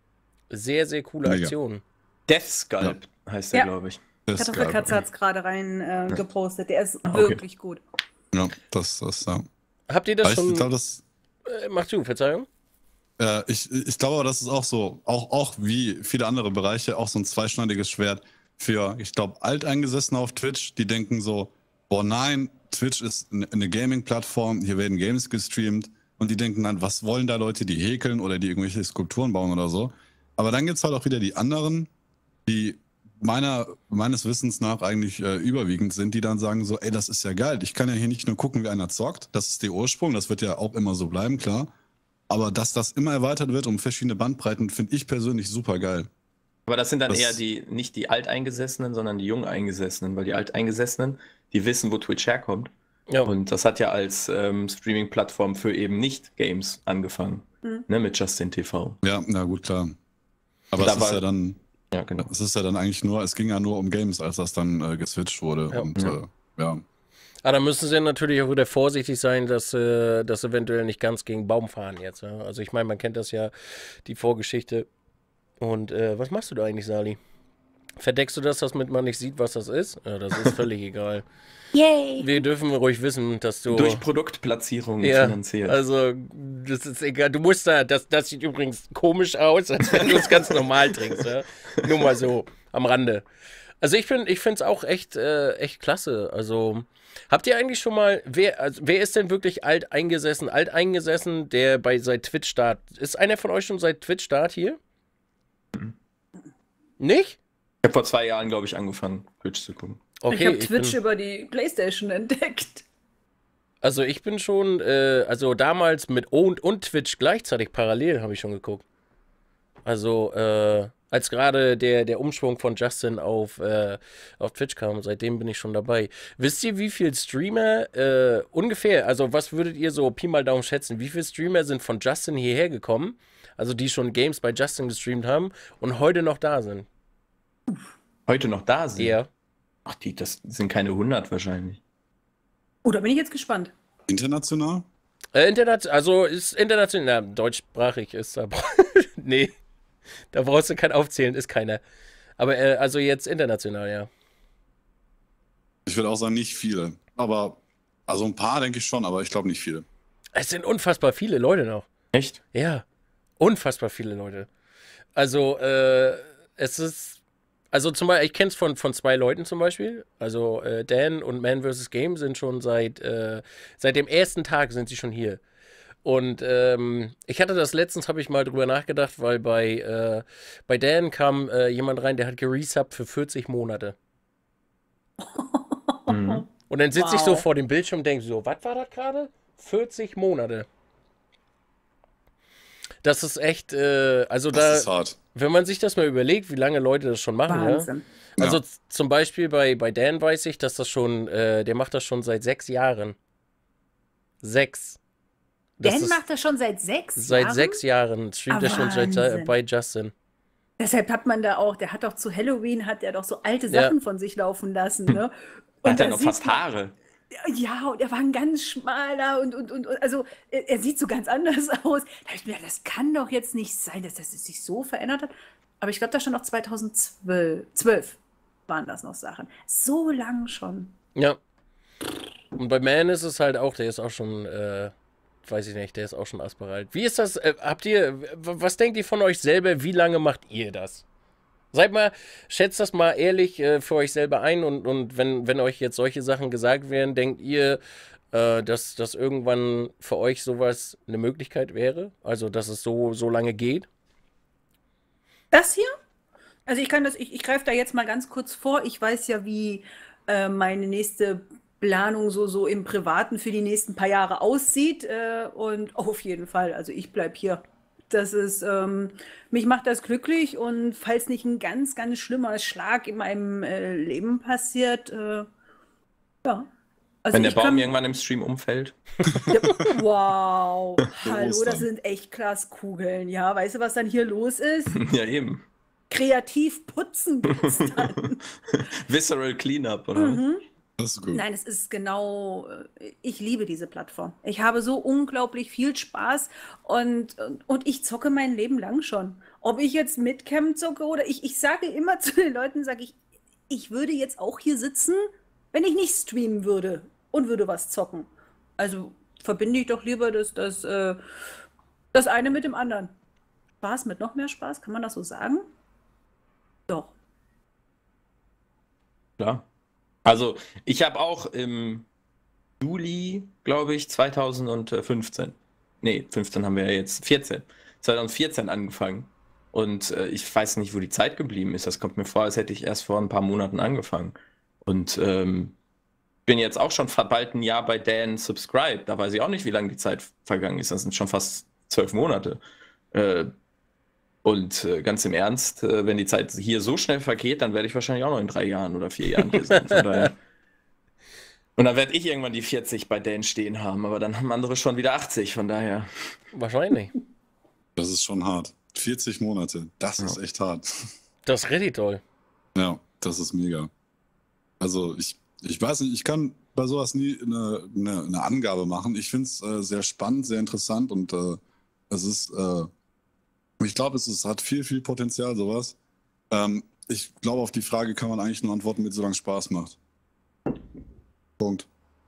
[SPEAKER 1] Sehr, sehr coole
[SPEAKER 2] Mega.
[SPEAKER 1] Aktion.
[SPEAKER 3] Death Sculpt heißt der,
[SPEAKER 4] Ja.
[SPEAKER 3] glaube ich.
[SPEAKER 2] Das ist
[SPEAKER 4] Kartoffelkatze
[SPEAKER 2] geil.
[SPEAKER 4] hat es gerade rein äh, gepostet. Der ist
[SPEAKER 3] okay.
[SPEAKER 4] wirklich gut.
[SPEAKER 2] Ja, das, das, ja.
[SPEAKER 1] Habt ihr das
[SPEAKER 2] Aber ich
[SPEAKER 1] schon?
[SPEAKER 2] glaube, das,
[SPEAKER 1] Äh, mach du, Verzeihung?
[SPEAKER 2] äh, ich, ich glaube, das ist auch so, auch, auch wie viele andere Bereiche, auch so ein zweischneidiges Schwert für, ich glaube, Alteingesessene auf Twitch, die denken so, boah nein, Twitch ist eine, eine Gaming-Plattform, hier werden Games gestreamt und die denken dann, was wollen da Leute, die häkeln oder die irgendwelche Skulpturen bauen oder so. Aber dann gibt es halt auch wieder die anderen, die meiner, meines Wissens nach eigentlich äh, überwiegend sind, die dann sagen so, ey, das ist ja geil, ich kann ja hier nicht nur gucken, wie einer zockt, das ist der Ursprung, das wird ja auch immer so bleiben, klar. Aber dass das immer erweitert wird um verschiedene Bandbreiten, finde ich persönlich super geil.
[SPEAKER 3] Aber das sind dann
[SPEAKER 2] Das-
[SPEAKER 3] eher die, nicht die Alteingesessenen, sondern die Jungeingesessenen, weil die Alteingesessenen, die wissen, wo Twitch herkommt.
[SPEAKER 1] Ja.
[SPEAKER 3] Und das hat ja als ähm, Streaming-Plattform für eben Nicht-Games angefangen,
[SPEAKER 4] Mhm.
[SPEAKER 3] ne, mit Justin T V.
[SPEAKER 2] Ja, na gut, klar. Aber
[SPEAKER 3] Da
[SPEAKER 2] es ist
[SPEAKER 3] war-
[SPEAKER 2] ja dann,
[SPEAKER 3] Ja, genau.
[SPEAKER 2] es ist ja dann eigentlich nur, es ging ja nur um Games, als das dann äh, geswitcht wurde.
[SPEAKER 1] Ja.
[SPEAKER 2] Und
[SPEAKER 3] Ja.
[SPEAKER 2] äh, ja.
[SPEAKER 1] Aber da müssen sie natürlich auch wieder vorsichtig sein, dass äh, das eventuell nicht ganz gegen Baum fahren jetzt. Ja? Also ich meine, man kennt das ja, die Vorgeschichte. Und äh, was machst du da eigentlich, Sali? Verdeckst du das, damit man nicht sieht, was das ist? Ja, das ist völlig egal.
[SPEAKER 4] Yay!
[SPEAKER 1] Wir dürfen ruhig wissen, dass du...
[SPEAKER 3] Durch Produktplatzierung
[SPEAKER 1] ja,
[SPEAKER 3] finanziert.
[SPEAKER 1] also das ist egal. Du musst da, das, das sieht übrigens komisch aus, als wenn du es ganz normal trinkst. Ja? Nur mal so am Rande. Also ich bin, ich finde es auch echt, äh, echt klasse. Also habt ihr eigentlich schon mal, wer, also, wer ist denn wirklich alteingesessen, alteingesessen, der bei seit Twitch-Start, ist einer von euch schon seit Twitch-Start hier? Nicht?
[SPEAKER 3] Ich habe vor zwei Jahren, glaube ich, angefangen, Twitch zu gucken.
[SPEAKER 1] Okay,
[SPEAKER 4] ich habe Twitch
[SPEAKER 1] bin,
[SPEAKER 4] über die PlayStation entdeckt.
[SPEAKER 1] also ich bin schon, äh, also damals mit und, und Twitch gleichzeitig parallel habe ich schon geguckt. Also, äh, als gerade der, der Umschwung von Justin auf, äh, auf Twitch kam, seitdem bin ich schon dabei. Wisst ihr, wie viele Streamer äh, ungefähr, also was würdet ihr so Pi mal Daumen schätzen, wie viele Streamer sind von Justin hierher gekommen, also die schon Games bei Justin gestreamt haben und heute noch da sind?
[SPEAKER 3] Heute noch da sind.
[SPEAKER 1] Ja.
[SPEAKER 3] Ach, die, das sind keine hundert wahrscheinlich.
[SPEAKER 4] Oh, da bin ich jetzt gespannt.
[SPEAKER 2] International?
[SPEAKER 1] Äh, international, also ist international, na, deutschsprachig ist da, nee, da brauchst du kein Aufzählen, ist keiner. Aber äh, also jetzt international, ja.
[SPEAKER 2] Ich würde auch sagen, nicht viele. Aber, also ein paar denke ich schon, aber ich glaube nicht viele.
[SPEAKER 1] Es sind unfassbar viele Leute noch.
[SPEAKER 3] Echt?
[SPEAKER 1] Ja, unfassbar viele Leute. Also, äh, es ist, also zum Beispiel, ich kenne es von, von zwei Leuten zum Beispiel. Also, äh, Dan und Man versus. Game sind schon seit, äh, seit dem ersten Tag sind sie schon hier. Und ähm, ich hatte das letztens, habe ich mal drüber nachgedacht, weil bei, äh, bei Dan kam äh, jemand rein, der hat geresubbt für vierzig Monate.
[SPEAKER 3] Mhm.
[SPEAKER 1] Und dann sitze ich so
[SPEAKER 4] Wow.
[SPEAKER 1] vor dem Bildschirm und denke so, was war das gerade? vierzig Monate. Das ist echt, äh, also da,
[SPEAKER 2] Das ist hart.
[SPEAKER 1] wenn man sich das mal überlegt, wie lange Leute das schon machen, ja.
[SPEAKER 4] Wahnsinn.
[SPEAKER 1] Also
[SPEAKER 2] Ja.
[SPEAKER 1] z- zum Beispiel bei, bei Dan weiß ich, dass das schon, äh, der macht das schon seit sechs Jahren. Sechs. Das
[SPEAKER 4] Dan
[SPEAKER 1] ist
[SPEAKER 4] macht das schon seit sechs
[SPEAKER 1] seit
[SPEAKER 4] Jahren.
[SPEAKER 1] sechs Jahren, streamt
[SPEAKER 4] Ah,
[SPEAKER 1] er schon seit,
[SPEAKER 4] Wahnsinn.
[SPEAKER 1] bei Justin.
[SPEAKER 4] Deshalb hat man da auch, der hat doch zu Halloween, hat er doch so alte
[SPEAKER 1] Ja.
[SPEAKER 4] Sachen von sich laufen lassen, ne?
[SPEAKER 3] Da hat er
[SPEAKER 4] da
[SPEAKER 3] noch
[SPEAKER 4] sieht
[SPEAKER 3] fast
[SPEAKER 4] man-
[SPEAKER 3] Haare.
[SPEAKER 4] Ja, und er war ein ganz schmaler und, und, und, und also er, er sieht so ganz anders aus. Da hab ich mir gedacht, das kann doch jetzt nicht sein, dass das sich so verändert hat. Aber ich glaube, da schon noch zweitausendzwölf zwölf waren das noch Sachen. So lang schon.
[SPEAKER 1] Ja. Und bei Man ist es halt auch, der ist auch schon, äh, weiß ich nicht, der ist auch schon asperalt. Wie ist das, äh, habt ihr, w- was denkt ihr von euch selber, wie lange macht ihr das? Seid mal, schätzt das mal ehrlich äh, für euch selber ein und, und wenn, wenn euch jetzt solche Sachen gesagt werden, denkt ihr, äh, dass, dass irgendwann für euch sowas eine Möglichkeit wäre? Also, dass es so, so lange geht?
[SPEAKER 4] Das hier? Also ich kann das, ich, ich greife da jetzt mal ganz kurz vor. Ich weiß ja, wie äh, meine nächste Planung so, so im Privaten für die nächsten paar Jahre aussieht. Äh, und auf jeden Fall, also ich bleibe hier. Das ist, ähm, mich macht das glücklich und falls nicht ein ganz, ganz schlimmer Schlag in meinem äh, Leben passiert, äh, ja. Also
[SPEAKER 3] Wenn der
[SPEAKER 4] ich
[SPEAKER 3] Baum
[SPEAKER 4] kann,
[SPEAKER 3] irgendwann im Stream umfällt.
[SPEAKER 4] wow,
[SPEAKER 2] Für
[SPEAKER 4] hallo, das
[SPEAKER 2] Ostern.
[SPEAKER 4] sind echt Glaskugeln, ja. Weißt du, was dann hier los ist?
[SPEAKER 3] Ja, eben.
[SPEAKER 4] Kreativ putzen geht's dann.
[SPEAKER 3] Visceral Cleanup, oder? was?
[SPEAKER 4] Mhm.
[SPEAKER 2] Das ist gut.
[SPEAKER 4] Nein, es ist genau, äh, ich liebe diese Plattform. Ich habe so unglaublich viel Spaß und, und, und ich zocke mein Leben lang schon. Ob ich jetzt mit Cam zocke oder ich, ich sage immer zu den Leuten, sage ich, ich würde jetzt auch hier sitzen, wenn ich nicht streamen würde und würde was zocken. Also verbinde ich doch lieber das, das, äh, das eine mit dem anderen. Spaß mit noch mehr Spaß, kann man das so sagen? Doch.
[SPEAKER 3] Klar. Also, ich habe auch im Juli, glaube ich, zweitausendfünfzehn. Nee, fünfzehn haben wir ja jetzt, vierzehn. zweitausendvierzehn angefangen. Und äh, ich weiß nicht, wo die Zeit geblieben ist. Das kommt mir vor, als hätte ich erst vor ein paar Monaten angefangen. Und ähm, bin jetzt auch schon fa- bald ein Jahr bei Dan Subscribe. Da weiß ich auch nicht, wie lange die Zeit vergangen ist. Das sind schon fast zwölf Monate. Äh, und äh, ganz im Ernst, äh, wenn die Zeit hier so schnell vergeht, dann werde ich wahrscheinlich auch noch in drei Jahren oder vier Jahren hier sein. Von daher. Und dann werde ich irgendwann die vierzig bei Dan stehen haben, aber dann haben andere schon wieder achtzig, von daher.
[SPEAKER 1] Wahrscheinlich.
[SPEAKER 2] Das ist schon hart. vierzig Monate, das
[SPEAKER 3] Ja.
[SPEAKER 2] ist echt hart.
[SPEAKER 1] Das ist richtig toll.
[SPEAKER 2] Ja, das ist mega. Also ich, ich weiß nicht, ich kann bei sowas nie eine, eine, eine Angabe machen. Ich finde es äh, sehr spannend, sehr interessant und äh, es ist, äh, ich glaube, es ist, hat viel, viel Potenzial, sowas. Ähm, ich glaube, auf die Frage kann man eigentlich nur antworten, mit solange es Spaß macht. Punkt.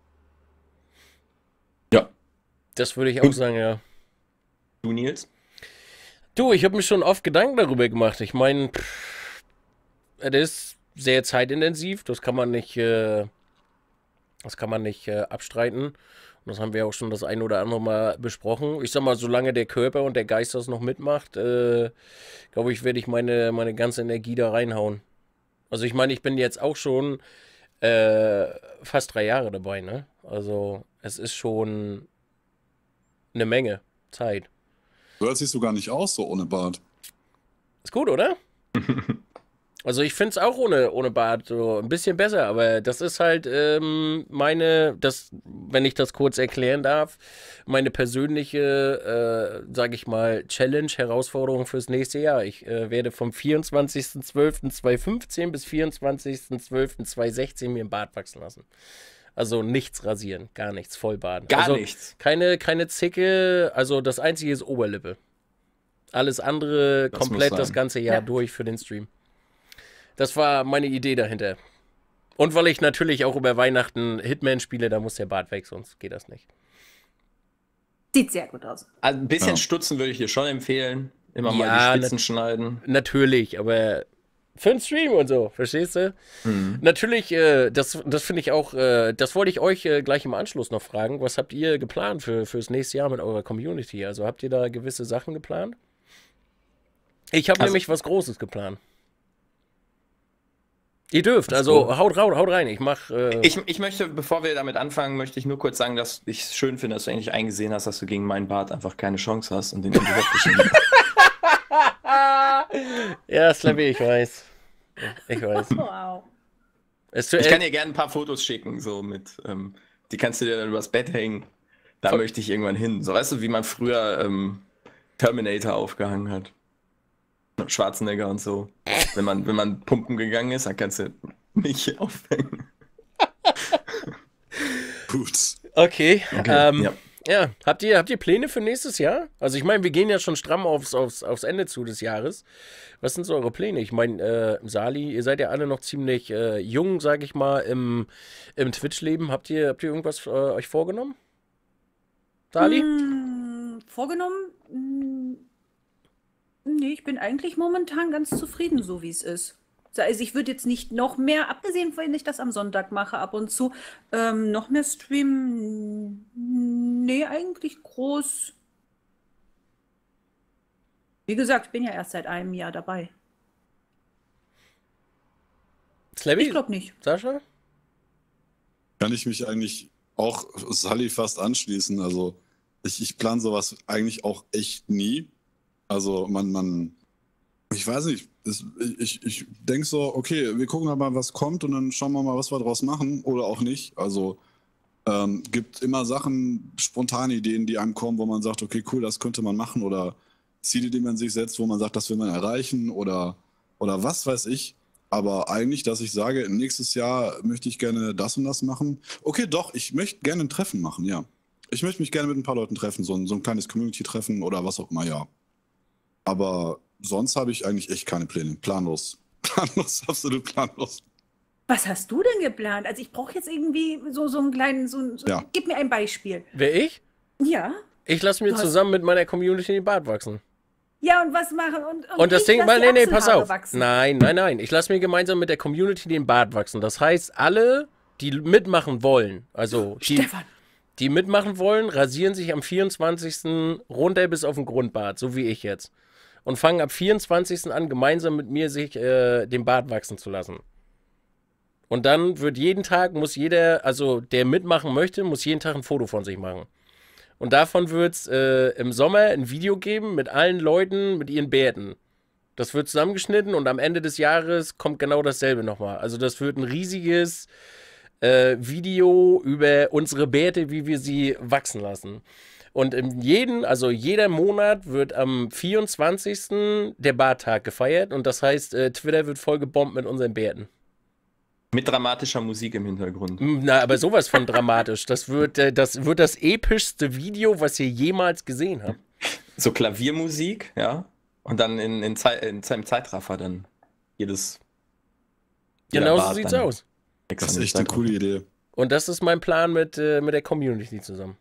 [SPEAKER 3] Ja.
[SPEAKER 1] Das würde ich auch sagen, ja.
[SPEAKER 3] Du, Nils?
[SPEAKER 1] Du, ich habe mir schon oft Gedanken darüber gemacht. Ich meine, es ist sehr zeitintensiv, das kann man nicht, äh, das kann man nicht äh, abstreiten. Und das haben wir auch schon das ein oder andere Mal besprochen. Ich sag mal, solange der Körper und der Geist das noch mitmacht, äh, glaube ich, werde ich meine, meine ganze Energie da reinhauen. Also ich meine, ich bin jetzt auch schon äh, fast drei Jahre dabei, ne? Also es ist schon eine Menge Zeit.
[SPEAKER 2] Du hörst dich sogar nicht aus, so ohne Bart.
[SPEAKER 1] Ist gut, oder? Also ich finde es auch ohne, ohne Bart so ein bisschen besser, aber das ist halt ähm, meine, das, wenn ich das kurz erklären darf, meine persönliche, äh, sage ich mal, Challenge, Herausforderung fürs nächste Jahr. Ich äh, werde vom vierundzwanzigsten zwölften zweitausendfünfzehn bis vierundzwanzigsten zwölften zweitausendsechzehn mir einen Bart wachsen lassen. Also nichts rasieren, gar nichts, Vollbart.
[SPEAKER 3] Gar
[SPEAKER 1] also
[SPEAKER 3] nichts.
[SPEAKER 1] Keine, keine Zicke, also das Einzige ist Oberlippe. Alles andere
[SPEAKER 3] Das
[SPEAKER 1] komplett
[SPEAKER 3] muss
[SPEAKER 1] das
[SPEAKER 3] sein.
[SPEAKER 1] ganze Jahr
[SPEAKER 4] Ja.
[SPEAKER 1] durch für den Stream. Das war meine Idee dahinter. Und weil ich natürlich auch über Weihnachten Hitman spiele, da muss der Bart weg, sonst geht das nicht.
[SPEAKER 4] Sieht sehr gut aus.
[SPEAKER 3] Also ein bisschen
[SPEAKER 2] Ja.
[SPEAKER 3] stutzen würde ich dir schon empfehlen. Immer
[SPEAKER 1] Ja,
[SPEAKER 3] mal die Spitzen
[SPEAKER 1] nat-
[SPEAKER 3] schneiden.
[SPEAKER 1] Natürlich, aber für den Stream und so, verstehst du?
[SPEAKER 3] Mhm.
[SPEAKER 1] Natürlich, äh, das, das finde ich auch, äh, das wollte ich euch äh, gleich im Anschluss noch fragen. Was habt ihr geplant für, fürs nächste Jahr mit eurer Community? Also habt ihr da gewisse Sachen geplant? Ich habe
[SPEAKER 3] Also-
[SPEAKER 1] nämlich was Großes geplant. Ihr dürft,
[SPEAKER 3] Ach
[SPEAKER 1] also
[SPEAKER 3] so.
[SPEAKER 1] haut, haut, haut rein. Ich mach. Äh,
[SPEAKER 3] Ich, ich möchte, bevor wir damit anfangen, möchte ich nur kurz sagen, dass ich es schön finde, dass du endlich eingesehen hast, dass du gegen meinen Bart einfach keine Chance hast und den endlich weggeschnitten hast.
[SPEAKER 1] ja, Slappy, ich weiß. Ich weiß.
[SPEAKER 4] Wow.
[SPEAKER 1] Es tut-
[SPEAKER 3] Ich kann dir gerne ein paar Fotos schicken, so mit, ähm, die kannst du dir dann übers Bett hängen. Da
[SPEAKER 1] Voll-
[SPEAKER 3] möchte ich irgendwann hin. So, weißt du, wie man früher ähm, Terminator aufgehangen hat. Schwarzenegger und so. Wenn man, wenn man pumpen gegangen ist, dann kannst du nicht aufhängen.
[SPEAKER 2] Gut.
[SPEAKER 1] Okay. Ähm,
[SPEAKER 3] ja.
[SPEAKER 1] ja. Habt ihr, habt ihr Pläne für nächstes Jahr? Also ich meine, wir gehen ja schon stramm aufs, aufs, aufs Ende zu des Jahres. Was sind so eure Pläne? Ich meine, äh, Sali, ihr seid ja alle noch ziemlich äh, jung, sag ich mal, im, im Twitch-Leben. Habt ihr, habt ihr irgendwas äh, euch vorgenommen? Sali?
[SPEAKER 4] Hm, vorgenommen? Hm, nee, ich bin eigentlich momentan ganz zufrieden, so wie es ist. Also ich würde jetzt nicht noch mehr, abgesehen von, wenn ich das am Sonntag mache ab und zu, ähm, noch mehr streamen. Nee, eigentlich groß. Wie gesagt, ich bin ja erst seit einem Jahr dabei.
[SPEAKER 1] Slappy?
[SPEAKER 4] Ich glaube nicht.
[SPEAKER 1] Sascha?
[SPEAKER 2] kann ich mich eigentlich auch Sully fast anschließen. Also ich, ich plane sowas eigentlich auch echt nie. Also man, man, ich weiß nicht, das, ich, ich denke so, okay, wir gucken mal, was kommt und dann schauen wir mal, was wir draus machen oder auch nicht. Also ähm, gibt immer Sachen, spontane Ideen, die einem kommen, wo man sagt, okay, cool, das könnte man machen oder Ziele, die man sich setzt, wo man sagt, das will man erreichen oder, oder was weiß ich. Aber eigentlich, dass ich sage, nächstes Jahr möchte ich gerne das und das machen. Okay, doch, ich möchte gerne ein Treffen machen, ja. Ich möchte mich gerne mit ein paar Leuten treffen, so ein, so ein kleines Community-Treffen oder was auch immer, ja. Aber sonst habe ich eigentlich echt keine Pläne. Planlos. Planlos, absolut planlos.
[SPEAKER 4] Was hast du denn geplant? Also ich brauche jetzt irgendwie so, so einen kleinen, so, so
[SPEAKER 2] Ja.
[SPEAKER 4] Gib mir ein Beispiel.
[SPEAKER 1] Wer ich?
[SPEAKER 4] Ja.
[SPEAKER 1] Ich lasse mir
[SPEAKER 4] Du hast-
[SPEAKER 1] zusammen mit meiner Community den Bart wachsen.
[SPEAKER 4] Ja, und was machen? Und, und,
[SPEAKER 1] Und das
[SPEAKER 4] ich
[SPEAKER 1] Ding,
[SPEAKER 4] lass
[SPEAKER 1] weil,
[SPEAKER 4] die
[SPEAKER 1] nee, nee, pass
[SPEAKER 4] Achselhaare
[SPEAKER 1] auf.
[SPEAKER 4] wachsen.
[SPEAKER 1] Nein, nein, nein. Ich lasse mir gemeinsam mit der Community den Bart wachsen. Das heißt, alle, die mitmachen wollen, also die,
[SPEAKER 4] Stefan.
[SPEAKER 1] die mitmachen wollen, rasieren sich am vierundzwanzigsten runter bis auf den Grundbart, so wie ich jetzt. Und fangen ab vierundzwanzigsten an, gemeinsam mit mir sich äh, den Bart wachsen zu lassen. Und dann wird jeden Tag, muss jeder, also der mitmachen möchte, muss jeden Tag ein Foto von sich machen. Und davon wird es äh, im Sommer ein Video geben mit allen Leuten, mit ihren Bärten. Das wird zusammengeschnitten und am Ende des Jahres kommt genau dasselbe nochmal. Also das wird ein riesiges äh, Video über unsere Bärte, wie wir sie wachsen lassen. Und in jeden, also jeder Monat wird am vierundzwanzigsten der Barttag gefeiert. Und das heißt, äh, Twitter wird voll gebombt mit unseren Bärten.
[SPEAKER 3] Mit dramatischer Musik im Hintergrund.
[SPEAKER 1] Na, aber sowas von dramatisch. Das wird, äh, das wird das epischste Video, was ihr jemals gesehen habt.
[SPEAKER 3] So Klaviermusik, ja. Und dann in, in, Zei in seinem Zeitraffer dann jedes. jeder
[SPEAKER 1] Genau so
[SPEAKER 3] Bart
[SPEAKER 1] sieht's
[SPEAKER 3] dann
[SPEAKER 1] aus.
[SPEAKER 3] extra
[SPEAKER 2] Das ist
[SPEAKER 3] mit
[SPEAKER 2] echt eine
[SPEAKER 3] Zeitraffer.
[SPEAKER 2] coole Idee.
[SPEAKER 1] Und das ist mein Plan mit, äh, mit der Community zusammen.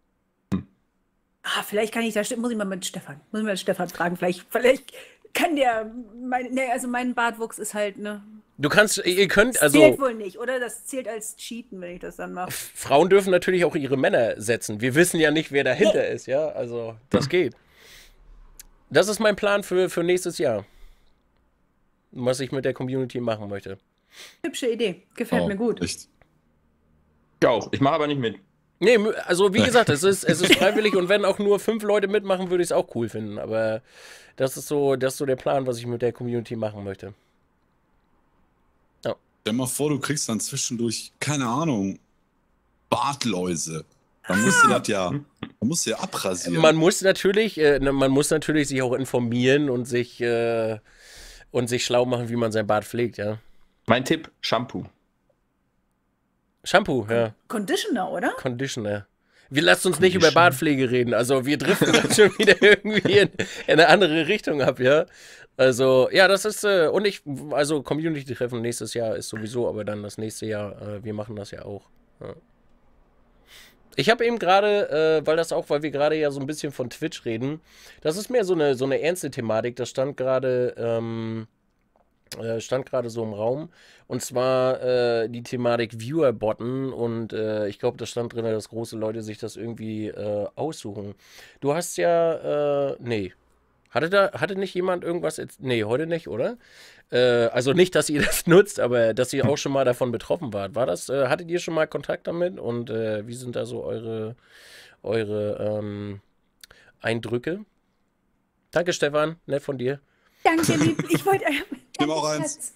[SPEAKER 4] Ah, vielleicht kann ich da, muss ich mal mit Stefan, muss ich mal Stefan fragen, vielleicht, vielleicht kann der, mein, ne, also mein Bartwuchs ist halt, ne,
[SPEAKER 1] Du kannst, ihr könnt,
[SPEAKER 4] das zählt
[SPEAKER 1] also
[SPEAKER 4] wohl nicht, oder? Das zählt als Cheaten, wenn ich das dann mache.
[SPEAKER 1] Frauen dürfen natürlich auch ihre Männer setzen. Wir wissen ja nicht, wer dahinter ist, ja. Also, das geht. Das ist mein Plan für, für nächstes Jahr. Was ich mit der Community machen möchte.
[SPEAKER 4] Hübsche Idee, gefällt
[SPEAKER 2] Oh,
[SPEAKER 4] mir gut.
[SPEAKER 2] Echt.
[SPEAKER 3] Ich auch. Ich mache aber nicht mit.
[SPEAKER 1] Nee, mü- also wie gesagt, es ist, es ist freiwillig und wenn auch nur fünf Leute mitmachen, würde ich es auch cool finden. Aber das ist so, das ist so der Plan, was ich mit der Community machen möchte.
[SPEAKER 2] Stell dir mal vor, du kriegst dann zwischendurch, keine Ahnung, Bartläuse. Dann musst du das ja, dann musst du ja abrasieren.
[SPEAKER 1] Man muss natürlich, äh, ne, man muss natürlich sich auch informieren und sich äh, und sich schlau machen, wie man sein Bart pflegt, ja.
[SPEAKER 3] Mein Tipp: Shampoo.
[SPEAKER 1] Shampoo, ja.
[SPEAKER 4] Conditioner, oder?
[SPEAKER 1] Conditioner. Wir lassen uns nicht über
[SPEAKER 3] Conditioner.
[SPEAKER 1] Bartpflege reden. Also wir driften dann schon wieder irgendwie in, in eine andere Richtung ab, ja. Also, ja, das ist, äh, und ich, also Community-Treffen nächstes Jahr ist sowieso, aber dann das nächste Jahr, äh, wir machen das ja auch. Ja. Ich habe eben gerade, äh, weil das auch, weil wir gerade ja so ein bisschen von Twitch reden, das ist mehr so eine, so eine ernste Thematik, das stand gerade, ähm, äh, stand gerade so im Raum. Und zwar äh, die Thematik Viewer-Botten und äh, ich glaube, da stand drin, dass große Leute sich das irgendwie äh, aussuchen. Du hast ja, äh, nee. Hatte da, hatte nicht jemand irgendwas jetzt? Nee, heute nicht, oder? Äh, also nicht, dass ihr das nutzt, aber dass ihr auch schon mal davon betroffen wart. War das, äh, hattet ihr schon mal Kontakt damit? Und äh, wie sind da so eure, eure ähm, Eindrücke? Danke, Stefan, nett von dir.
[SPEAKER 4] Danke, lieb. Ich wollte.
[SPEAKER 2] Ich nehme auch eins.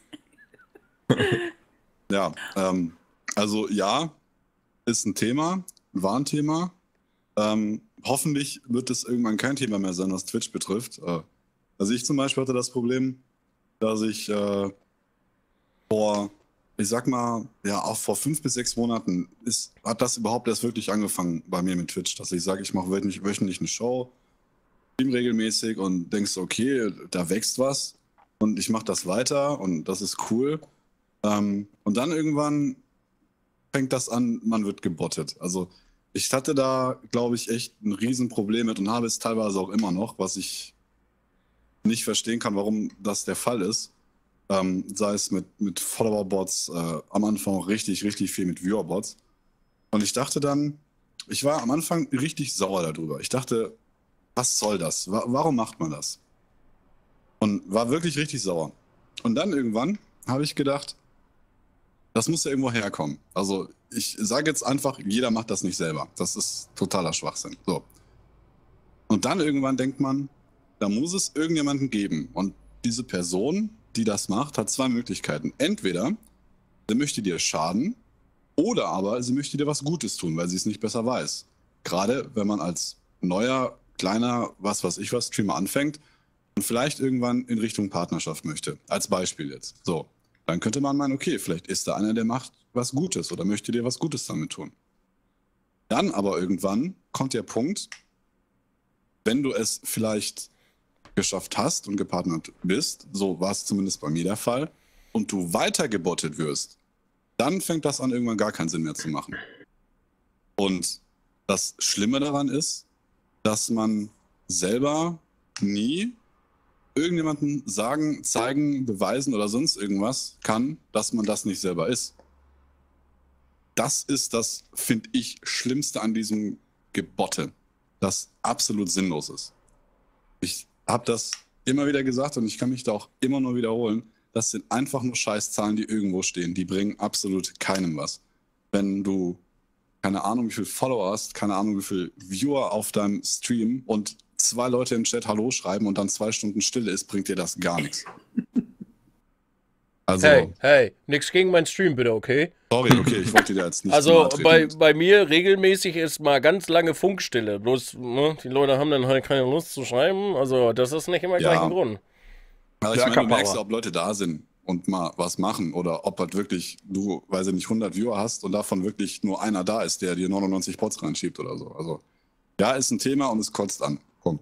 [SPEAKER 2] Ja, ähm, also ja, ist ein Thema, war ein Thema. Ähm, hoffentlich wird es irgendwann kein Thema mehr sein, was Twitch betrifft. Äh, also ich zum Beispiel hatte das Problem, dass ich äh, vor, ich sag mal, ja, auch vor fünf bis sechs Monaten ist, hat das überhaupt erst wirklich angefangen bei mir mit Twitch, dass ich sage, ich mache wöchentlich, wöchentlich eine Show, stream regelmäßig und denkst, so, okay, da wächst was und ich mache das weiter und das ist cool. Ähm, und dann irgendwann fängt das an, man wird gebottet. Also ich hatte da, glaube ich, echt ein Riesenproblem mit und habe es teilweise auch immer noch, was ich nicht verstehen kann, warum das der Fall ist. Ähm, sei es mit, mit Follower-Bots, äh, am Anfang auch richtig, richtig viel mit Viewer-Bots. Und ich dachte dann, ich war am Anfang richtig sauer darüber. Ich dachte, was soll das? Wa- warum macht man das? Und war wirklich richtig sauer. Und dann irgendwann habe ich gedacht, Das muss ja irgendwo herkommen. Also ich sage jetzt einfach, jeder macht das nicht selber. Das ist totaler Schwachsinn. So. Und dann irgendwann denkt man, da muss es irgendjemanden geben. Und diese Person, die das macht, hat zwei Möglichkeiten. Entweder sie möchte dir schaden oder aber sie möchte dir was Gutes tun, weil sie es nicht besser weiß. Gerade wenn man als neuer, kleiner, was weiß ich was, Streamer anfängt und vielleicht irgendwann in Richtung Partnerschaft möchte. Als Beispiel jetzt. So. Dann könnte man meinen, okay, vielleicht ist da einer, der macht was Gutes oder möchte dir was Gutes damit tun. Dann aber irgendwann kommt der Punkt, wenn du es vielleicht geschafft hast und gepartnert bist, so war es zumindest bei mir der Fall, und du weiter gebottet wirst, dann fängt das an, irgendwann gar keinen Sinn mehr zu machen. Und das Schlimme daran ist, dass man selber nie irgendjemanden sagen, zeigen, beweisen oder sonst irgendwas kann, dass man das nicht selber ist. Das ist das, finde ich, Schlimmste an diesem Gebotte, das absolut sinnlos ist. Ich habe das immer wieder gesagt und ich kann mich da auch immer nur wiederholen. Das sind einfach nur Scheißzahlen, die irgendwo stehen. Die bringen absolut keinem was. Wenn du keine Ahnung, wie viel Follower hast, keine Ahnung, wie viel Viewer auf deinem Stream und zwei Leute im Chat Hallo schreiben und dann zwei Stunden Stille ist, bringt dir das gar nichts. Also,
[SPEAKER 1] Hey, hey, nix gegen meinen Stream bitte, okay?
[SPEAKER 2] sorry, okay, ich wollte dir jetzt nicht
[SPEAKER 1] Also
[SPEAKER 2] nahe treten.
[SPEAKER 1] bei, bei mir regelmäßig ist mal ganz lange Funkstille. Bloß, ne, die Leute haben dann halt keine Lust zu schreiben. Also das ist nicht immer
[SPEAKER 2] Ja.
[SPEAKER 1] gleich ein Grund.
[SPEAKER 2] Also ich
[SPEAKER 3] Ja,
[SPEAKER 2] meine, du
[SPEAKER 3] Power.
[SPEAKER 2] merkst, ob Leute da sind und mal was machen oder ob halt wirklich du, weiß ich nicht, hundert Viewer hast und davon wirklich nur einer da ist, der dir neunundneunzig Bots reinschiebt oder so. Also ja, ist ein Thema und es kotzt an. Punkt.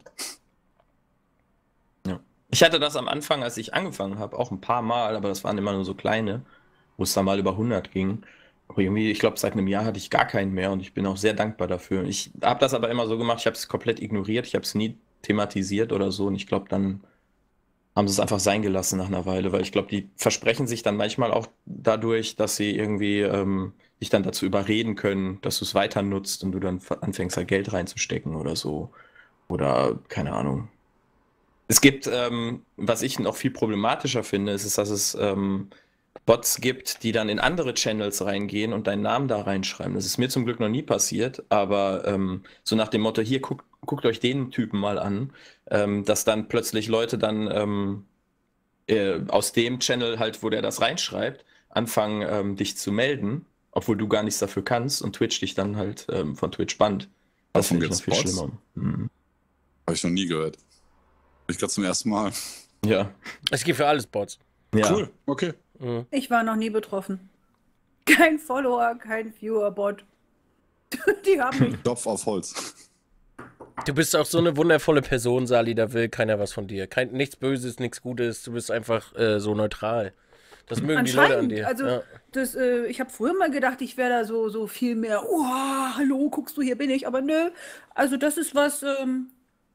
[SPEAKER 3] Ich hatte das am Anfang, als ich angefangen habe, auch ein paar Mal, aber das waren immer nur so kleine, wo es dann mal über hundert ging. Aber irgendwie, ich glaube, seit einem Jahr hatte ich gar keinen mehr und ich bin auch sehr dankbar dafür. Ich habe das aber immer so gemacht, ich habe es komplett ignoriert, ich habe es nie thematisiert oder so und ich glaube, dann haben sie es einfach sein gelassen nach einer Weile, weil ich glaube, die versprechen sich dann manchmal auch dadurch, dass sie irgendwie ähm, dich dann dazu überreden können, dass du es weiter nutzt und du dann anfängst, da Geld reinzustecken oder so. Oder keine Ahnung. Es gibt, ähm, was ich noch viel problematischer finde, ist, ist dass es ähm, Bots gibt, die dann in andere Channels reingehen und deinen Namen da reinschreiben. Das ist mir zum Glück noch nie passiert, aber ähm, so nach dem Motto, hier, guckt, guckt euch den Typen mal an, ähm, dass dann plötzlich Leute dann ähm, äh, aus dem Channel halt, wo der das reinschreibt, anfangen, ähm, dich zu melden, obwohl du gar nichts dafür kannst und Twitch dich dann halt ähm, von Twitch bannt. Das
[SPEAKER 2] Davon
[SPEAKER 3] finde ich noch
[SPEAKER 2] gibt's
[SPEAKER 3] viel
[SPEAKER 2] Bots?
[SPEAKER 3] schlimmer. Mhm.
[SPEAKER 2] Habe ich noch nie gehört. Ich gerade zum ersten Mal.
[SPEAKER 3] Ja.
[SPEAKER 1] Es gibt für alles Bots.
[SPEAKER 3] Ja.
[SPEAKER 2] Cool, okay.
[SPEAKER 1] Mhm.
[SPEAKER 4] Ich war noch nie betroffen. Kein Follower, kein Viewer-Bot. Die haben mich.
[SPEAKER 2] Kopf auf Holz.
[SPEAKER 1] Du bist auch so eine wundervolle Person, Sali, da will keiner was von dir. Kein, nichts Böses, nichts Gutes, du bist einfach äh, so neutral. Das mögen die Leute an
[SPEAKER 4] Anscheinend.
[SPEAKER 1] dir.
[SPEAKER 4] Also,
[SPEAKER 1] ja.
[SPEAKER 4] das, äh, ich habe früher mal gedacht, ich wäre da so, so viel mehr. Oh, hallo, guckst du, hier bin ich. Aber nö. Also, das ist was. Ähm,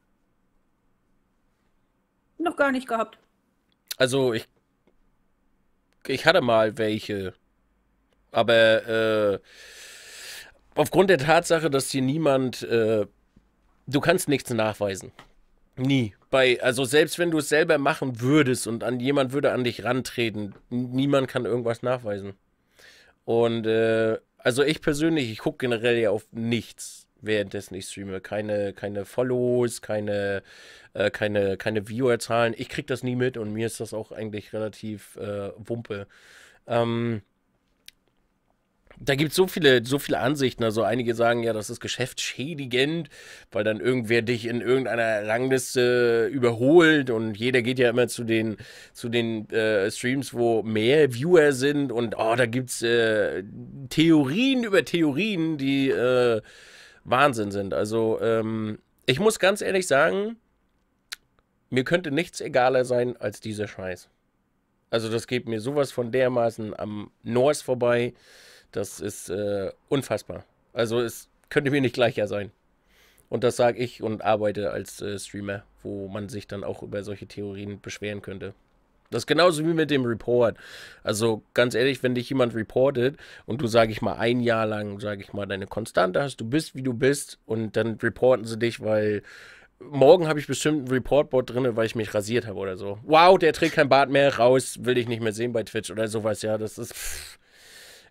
[SPEAKER 4] noch gar nicht gehabt.
[SPEAKER 1] Also ich, ich hatte mal welche, aber äh, aufgrund der Tatsache, dass dir niemand, äh, du kannst nichts nachweisen. Nie. Bei, also selbst wenn du es selber machen würdest und an jemand würde an dich rantreten, niemand kann irgendwas nachweisen. Und äh, also ich persönlich, ich gucke generell ja auf nichts, währenddessen ich streame. Keine, keine Follows, keine, äh, keine, keine Viewerzahlen. Ich krieg das nie mit und mir ist das auch eigentlich relativ äh, Wumpe. Ähm, da gibt es so viele, so viele Ansichten. Also einige sagen ja, das ist geschäftsschädigend, weil dann irgendwer dich in irgendeiner Rangliste überholt und jeder geht ja immer zu den, zu den äh, Streams, wo mehr Viewer sind und oh, da gibt es äh, Theorien über Theorien, die äh, Wahnsinn sind. Also ähm, ich muss ganz ehrlich sagen, mir könnte nichts egaler sein als dieser Scheiß. Also das geht mir sowas von dermaßen am Nors vorbei. Das ist äh, unfassbar. Also es könnte mir nicht gleicher sein. Und das sage ich und arbeite als äh, Streamer, wo man sich dann auch über solche Theorien beschweren könnte. Das ist genauso wie mit dem Report. Also ganz ehrlich, wenn dich jemand reportet und du, sage ich mal, ein Jahr lang, sage ich mal, deine Konstante hast, du bist, wie du bist und dann reporten sie dich, weil morgen habe ich bestimmt einen Reportbot drin, weil ich mich rasiert habe oder so. Wow, der trägt kein Bart mehr, raus, will ich nicht mehr sehen bei Twitch oder sowas. Ja, das ist... Pff.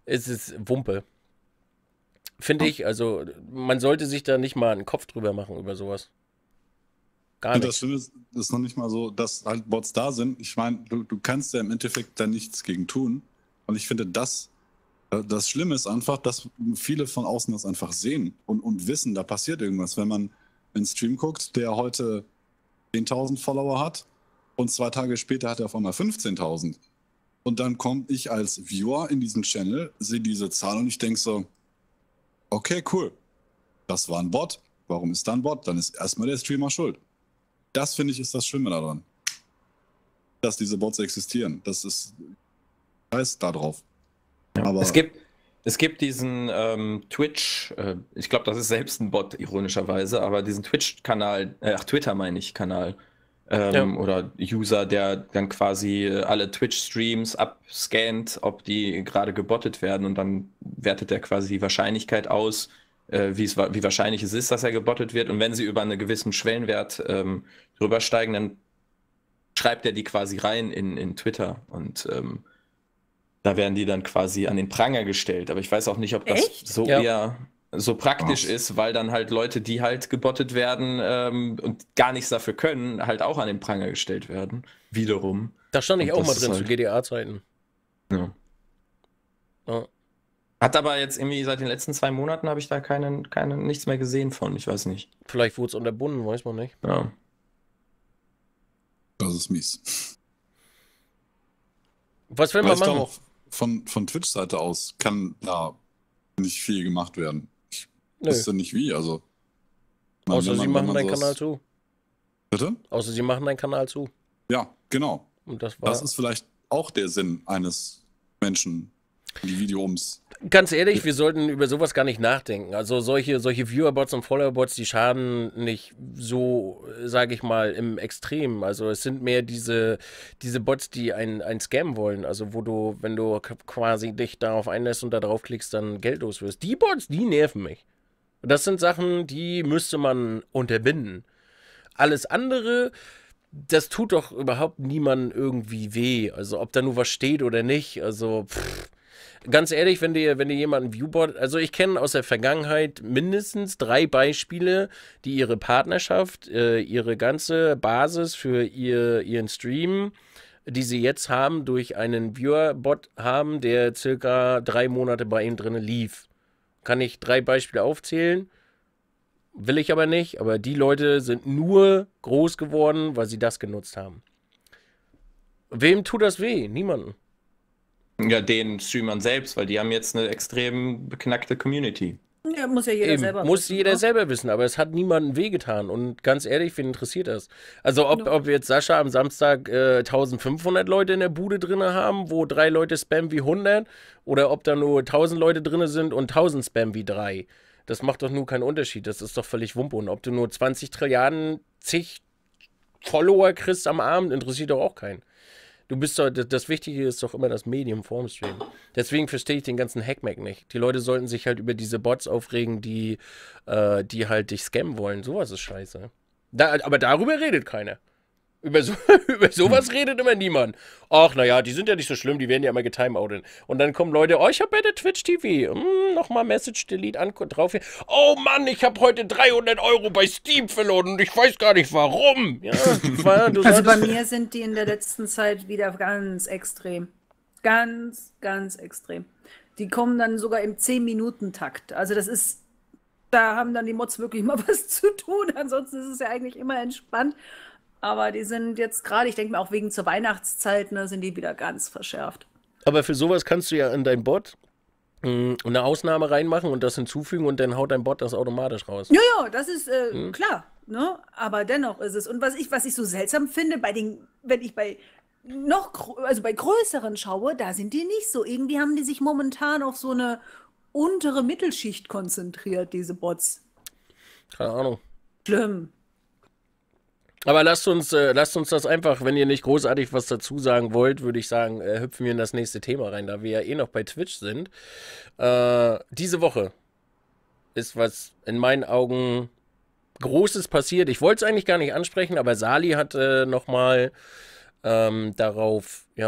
[SPEAKER 1] es ist Wumpe. Finde ich, also man sollte sich da nicht mal einen Kopf drüber machen über sowas. Gar
[SPEAKER 2] Und
[SPEAKER 1] nicht.
[SPEAKER 2] das Schlimme ist, ist noch nicht mal so, dass halt Bots da sind. Ich meine, du, du kannst ja im Endeffekt da nichts gegen tun. Und ich finde, das, äh, das Schlimme ist einfach, dass viele von außen das einfach sehen und, und wissen, da passiert irgendwas. Wenn man einen Stream guckt, der heute zehntausend Follower hat und zwei Tage später hat er auf einmal fünfzehntausend. Und dann komme ich als Viewer in diesen Channel, sehe diese Zahl und ich denke so, okay, cool, das war ein Bot. Warum ist da ein Bot? Dann ist erstmal der Streamer schuld. Das, finde ich, ist das Schlimme daran. Dass diese Bots existieren. Das ist Scheiß da drauf. Aber
[SPEAKER 3] Es gibt, es gibt diesen ähm, Twitch, äh, ich glaube, das ist selbst ein Bot, ironischerweise, aber diesen Twitch-Kanal, äh, ach, Twitter meine ich, Kanal, ähm,
[SPEAKER 1] Ja.
[SPEAKER 3] oder User, der dann quasi äh, alle Twitch-Streams abscannt, ob die gerade gebottet werden und dann wertet er quasi die Wahrscheinlichkeit aus, äh, wie es wa- wie wahrscheinlich es ist, dass er gebottet wird. Und wenn sie über einen gewissen Schwellenwert ähm, drüber steigen, dann schreibt er die quasi rein in, in Twitter und ähm, da werden die dann quasi an den Pranger gestellt. Aber ich weiß auch nicht, ob das
[SPEAKER 4] Echt?
[SPEAKER 3] so
[SPEAKER 1] Ja.
[SPEAKER 3] eher so praktisch
[SPEAKER 2] Ach.
[SPEAKER 3] ist, weil dann halt Leute, die halt gebottet werden ähm, und gar nichts dafür können, halt auch an den Pranger gestellt werden. Wiederum.
[SPEAKER 1] Da stand ich
[SPEAKER 3] Und
[SPEAKER 1] auch
[SPEAKER 3] das
[SPEAKER 1] mal
[SPEAKER 3] ist
[SPEAKER 1] drin
[SPEAKER 3] halt-
[SPEAKER 1] zu G D A-Zeiten.
[SPEAKER 3] Ja.
[SPEAKER 1] Ja.
[SPEAKER 3] Hat aber jetzt irgendwie seit den letzten zwei Monaten habe ich da keinen, keinen, nichts mehr gesehen von. Ich weiß nicht.
[SPEAKER 1] Vielleicht wurde es unterbunden, weiß man nicht.
[SPEAKER 3] Ja.
[SPEAKER 2] das ist mies.
[SPEAKER 1] Was will
[SPEAKER 2] Aber
[SPEAKER 1] man
[SPEAKER 2] ich glaube
[SPEAKER 1] machen?
[SPEAKER 2] auch von, von Twitch-Seite aus kann da nicht viel gemacht werden. Ich
[SPEAKER 1] Nö.
[SPEAKER 2] wüsste nicht wie, also. Ich meine,
[SPEAKER 1] Außer
[SPEAKER 2] wenn
[SPEAKER 1] sie
[SPEAKER 2] man- wenn
[SPEAKER 1] machen
[SPEAKER 2] man
[SPEAKER 1] deinen
[SPEAKER 2] sowas-
[SPEAKER 1] Kanal zu.
[SPEAKER 2] Bitte?
[SPEAKER 1] Außer sie machen deinen Kanal zu.
[SPEAKER 2] Ja, genau.
[SPEAKER 1] Und das war.
[SPEAKER 2] Das ist vielleicht auch der Sinn eines Menschen, Individuums.
[SPEAKER 1] Ganz ehrlich, wir sollten über sowas gar nicht nachdenken. Also solche, solche Viewerbots und Followerbots, die schaden nicht so, sage ich mal, im Extrem. Also es sind mehr diese, diese Bots, die ein, ein Scam wollen. Also wo du, wenn du k- quasi dich darauf einlässt und da draufklickst, dann geldlos wirst. Die Bots, die nerven mich. Das sind Sachen, die müsste man unterbinden. Alles andere, das tut doch überhaupt niemandem irgendwie weh. Also ob da nur was steht oder nicht. Also pff. Ganz ehrlich, wenn dir, wenn dir jemand ein Viewbot, also ich kenne aus der Vergangenheit mindestens drei Beispiele, die ihre Partnerschaft, äh, ihre ganze Basis für ihr, ihren Stream, die sie jetzt haben, durch einen Viewerbot haben, der circa drei Monate bei ihnen drin lief. Kann ich drei Beispiele aufzählen? Will ich aber nicht, aber die Leute sind nur groß geworden, weil sie das genutzt haben. Wem tut das weh? Niemanden.
[SPEAKER 3] Ja, den Streamern selbst, weil die haben jetzt eine extrem beknackte Community.
[SPEAKER 4] Ja, muss ja jeder
[SPEAKER 1] Eben,
[SPEAKER 4] selber
[SPEAKER 1] muss
[SPEAKER 4] wissen,
[SPEAKER 1] jeder
[SPEAKER 4] ne?
[SPEAKER 1] selber wissen, aber es hat niemandem wehgetan. Und ganz ehrlich, wen interessiert das? Also ob,
[SPEAKER 4] No.
[SPEAKER 1] ob jetzt Sascha am Samstag äh, eintausendfünfhundert Leute in der Bude drin haben, wo drei Leute spammen wie hundert, oder ob da nur tausend Leute drin sind und tausend spammen wie drei. Das macht doch nur keinen Unterschied. Das ist doch völlig Wumpe. Und ob du nur zwanzig Trilliarden, zig Follower kriegst am Abend, interessiert doch auch keinen. Du bist doch, das, das Wichtige ist doch immer das Medium vorm Stream. Deswegen verstehe ich den ganzen Hackmack nicht. Die Leute sollten sich halt über diese Bots aufregen, die, äh, die halt dich scammen wollen. Sowas ist scheiße. Da, aber darüber redet keiner. Über, so, über sowas redet immer niemand. Ach, naja, die sind ja nicht so schlimm, die werden ja immer getimeoutet. Und dann kommen Leute, oh, ich habe bei der Twitch T V. Hm, nochmal Message Delete an, drauf hier. Oh Mann, ich habe heute dreihundert Euro bei Steam verloren und ich weiß gar nicht warum. Ja, war, du
[SPEAKER 4] Also bei
[SPEAKER 1] solltest-
[SPEAKER 4] mir sind die in der letzten Zeit wieder ganz extrem. Ganz, ganz extrem. Die kommen dann sogar im zehn-Minuten-Takt. Also das ist, da haben dann die Mods wirklich mal was zu tun. Ansonsten ist es ja eigentlich immer entspannt. Aber die sind jetzt gerade, ich denke mir auch wegen zur Weihnachtszeit, ne, sind die wieder ganz verschärft.
[SPEAKER 1] Aber für sowas kannst du ja in dein Bot mh, eine Ausnahme reinmachen und das hinzufügen und dann haut dein Bot das automatisch raus.
[SPEAKER 4] Ja, ja, das ist äh, klar, ne? Aber dennoch ist es. Und was ich, was ich so seltsam finde, bei den, wenn ich bei noch, grö- also bei größeren schaue, da sind die nicht so. Irgendwie haben die sich momentan auf so eine untere Mittelschicht konzentriert, diese Bots.
[SPEAKER 1] Keine Ahnung.
[SPEAKER 4] Schlimm.
[SPEAKER 1] Aber lasst uns, äh, lasst uns das einfach, wenn ihr nicht großartig was dazu sagen wollt, würde ich sagen, äh, hüpfen wir in das nächste Thema rein, da wir ja eh noch bei Twitch sind. Äh, diese Woche ist was in meinen Augen Großes passiert. Ich wollte es eigentlich gar nicht ansprechen, aber Sali hat äh, nochmal ähm, darauf ja,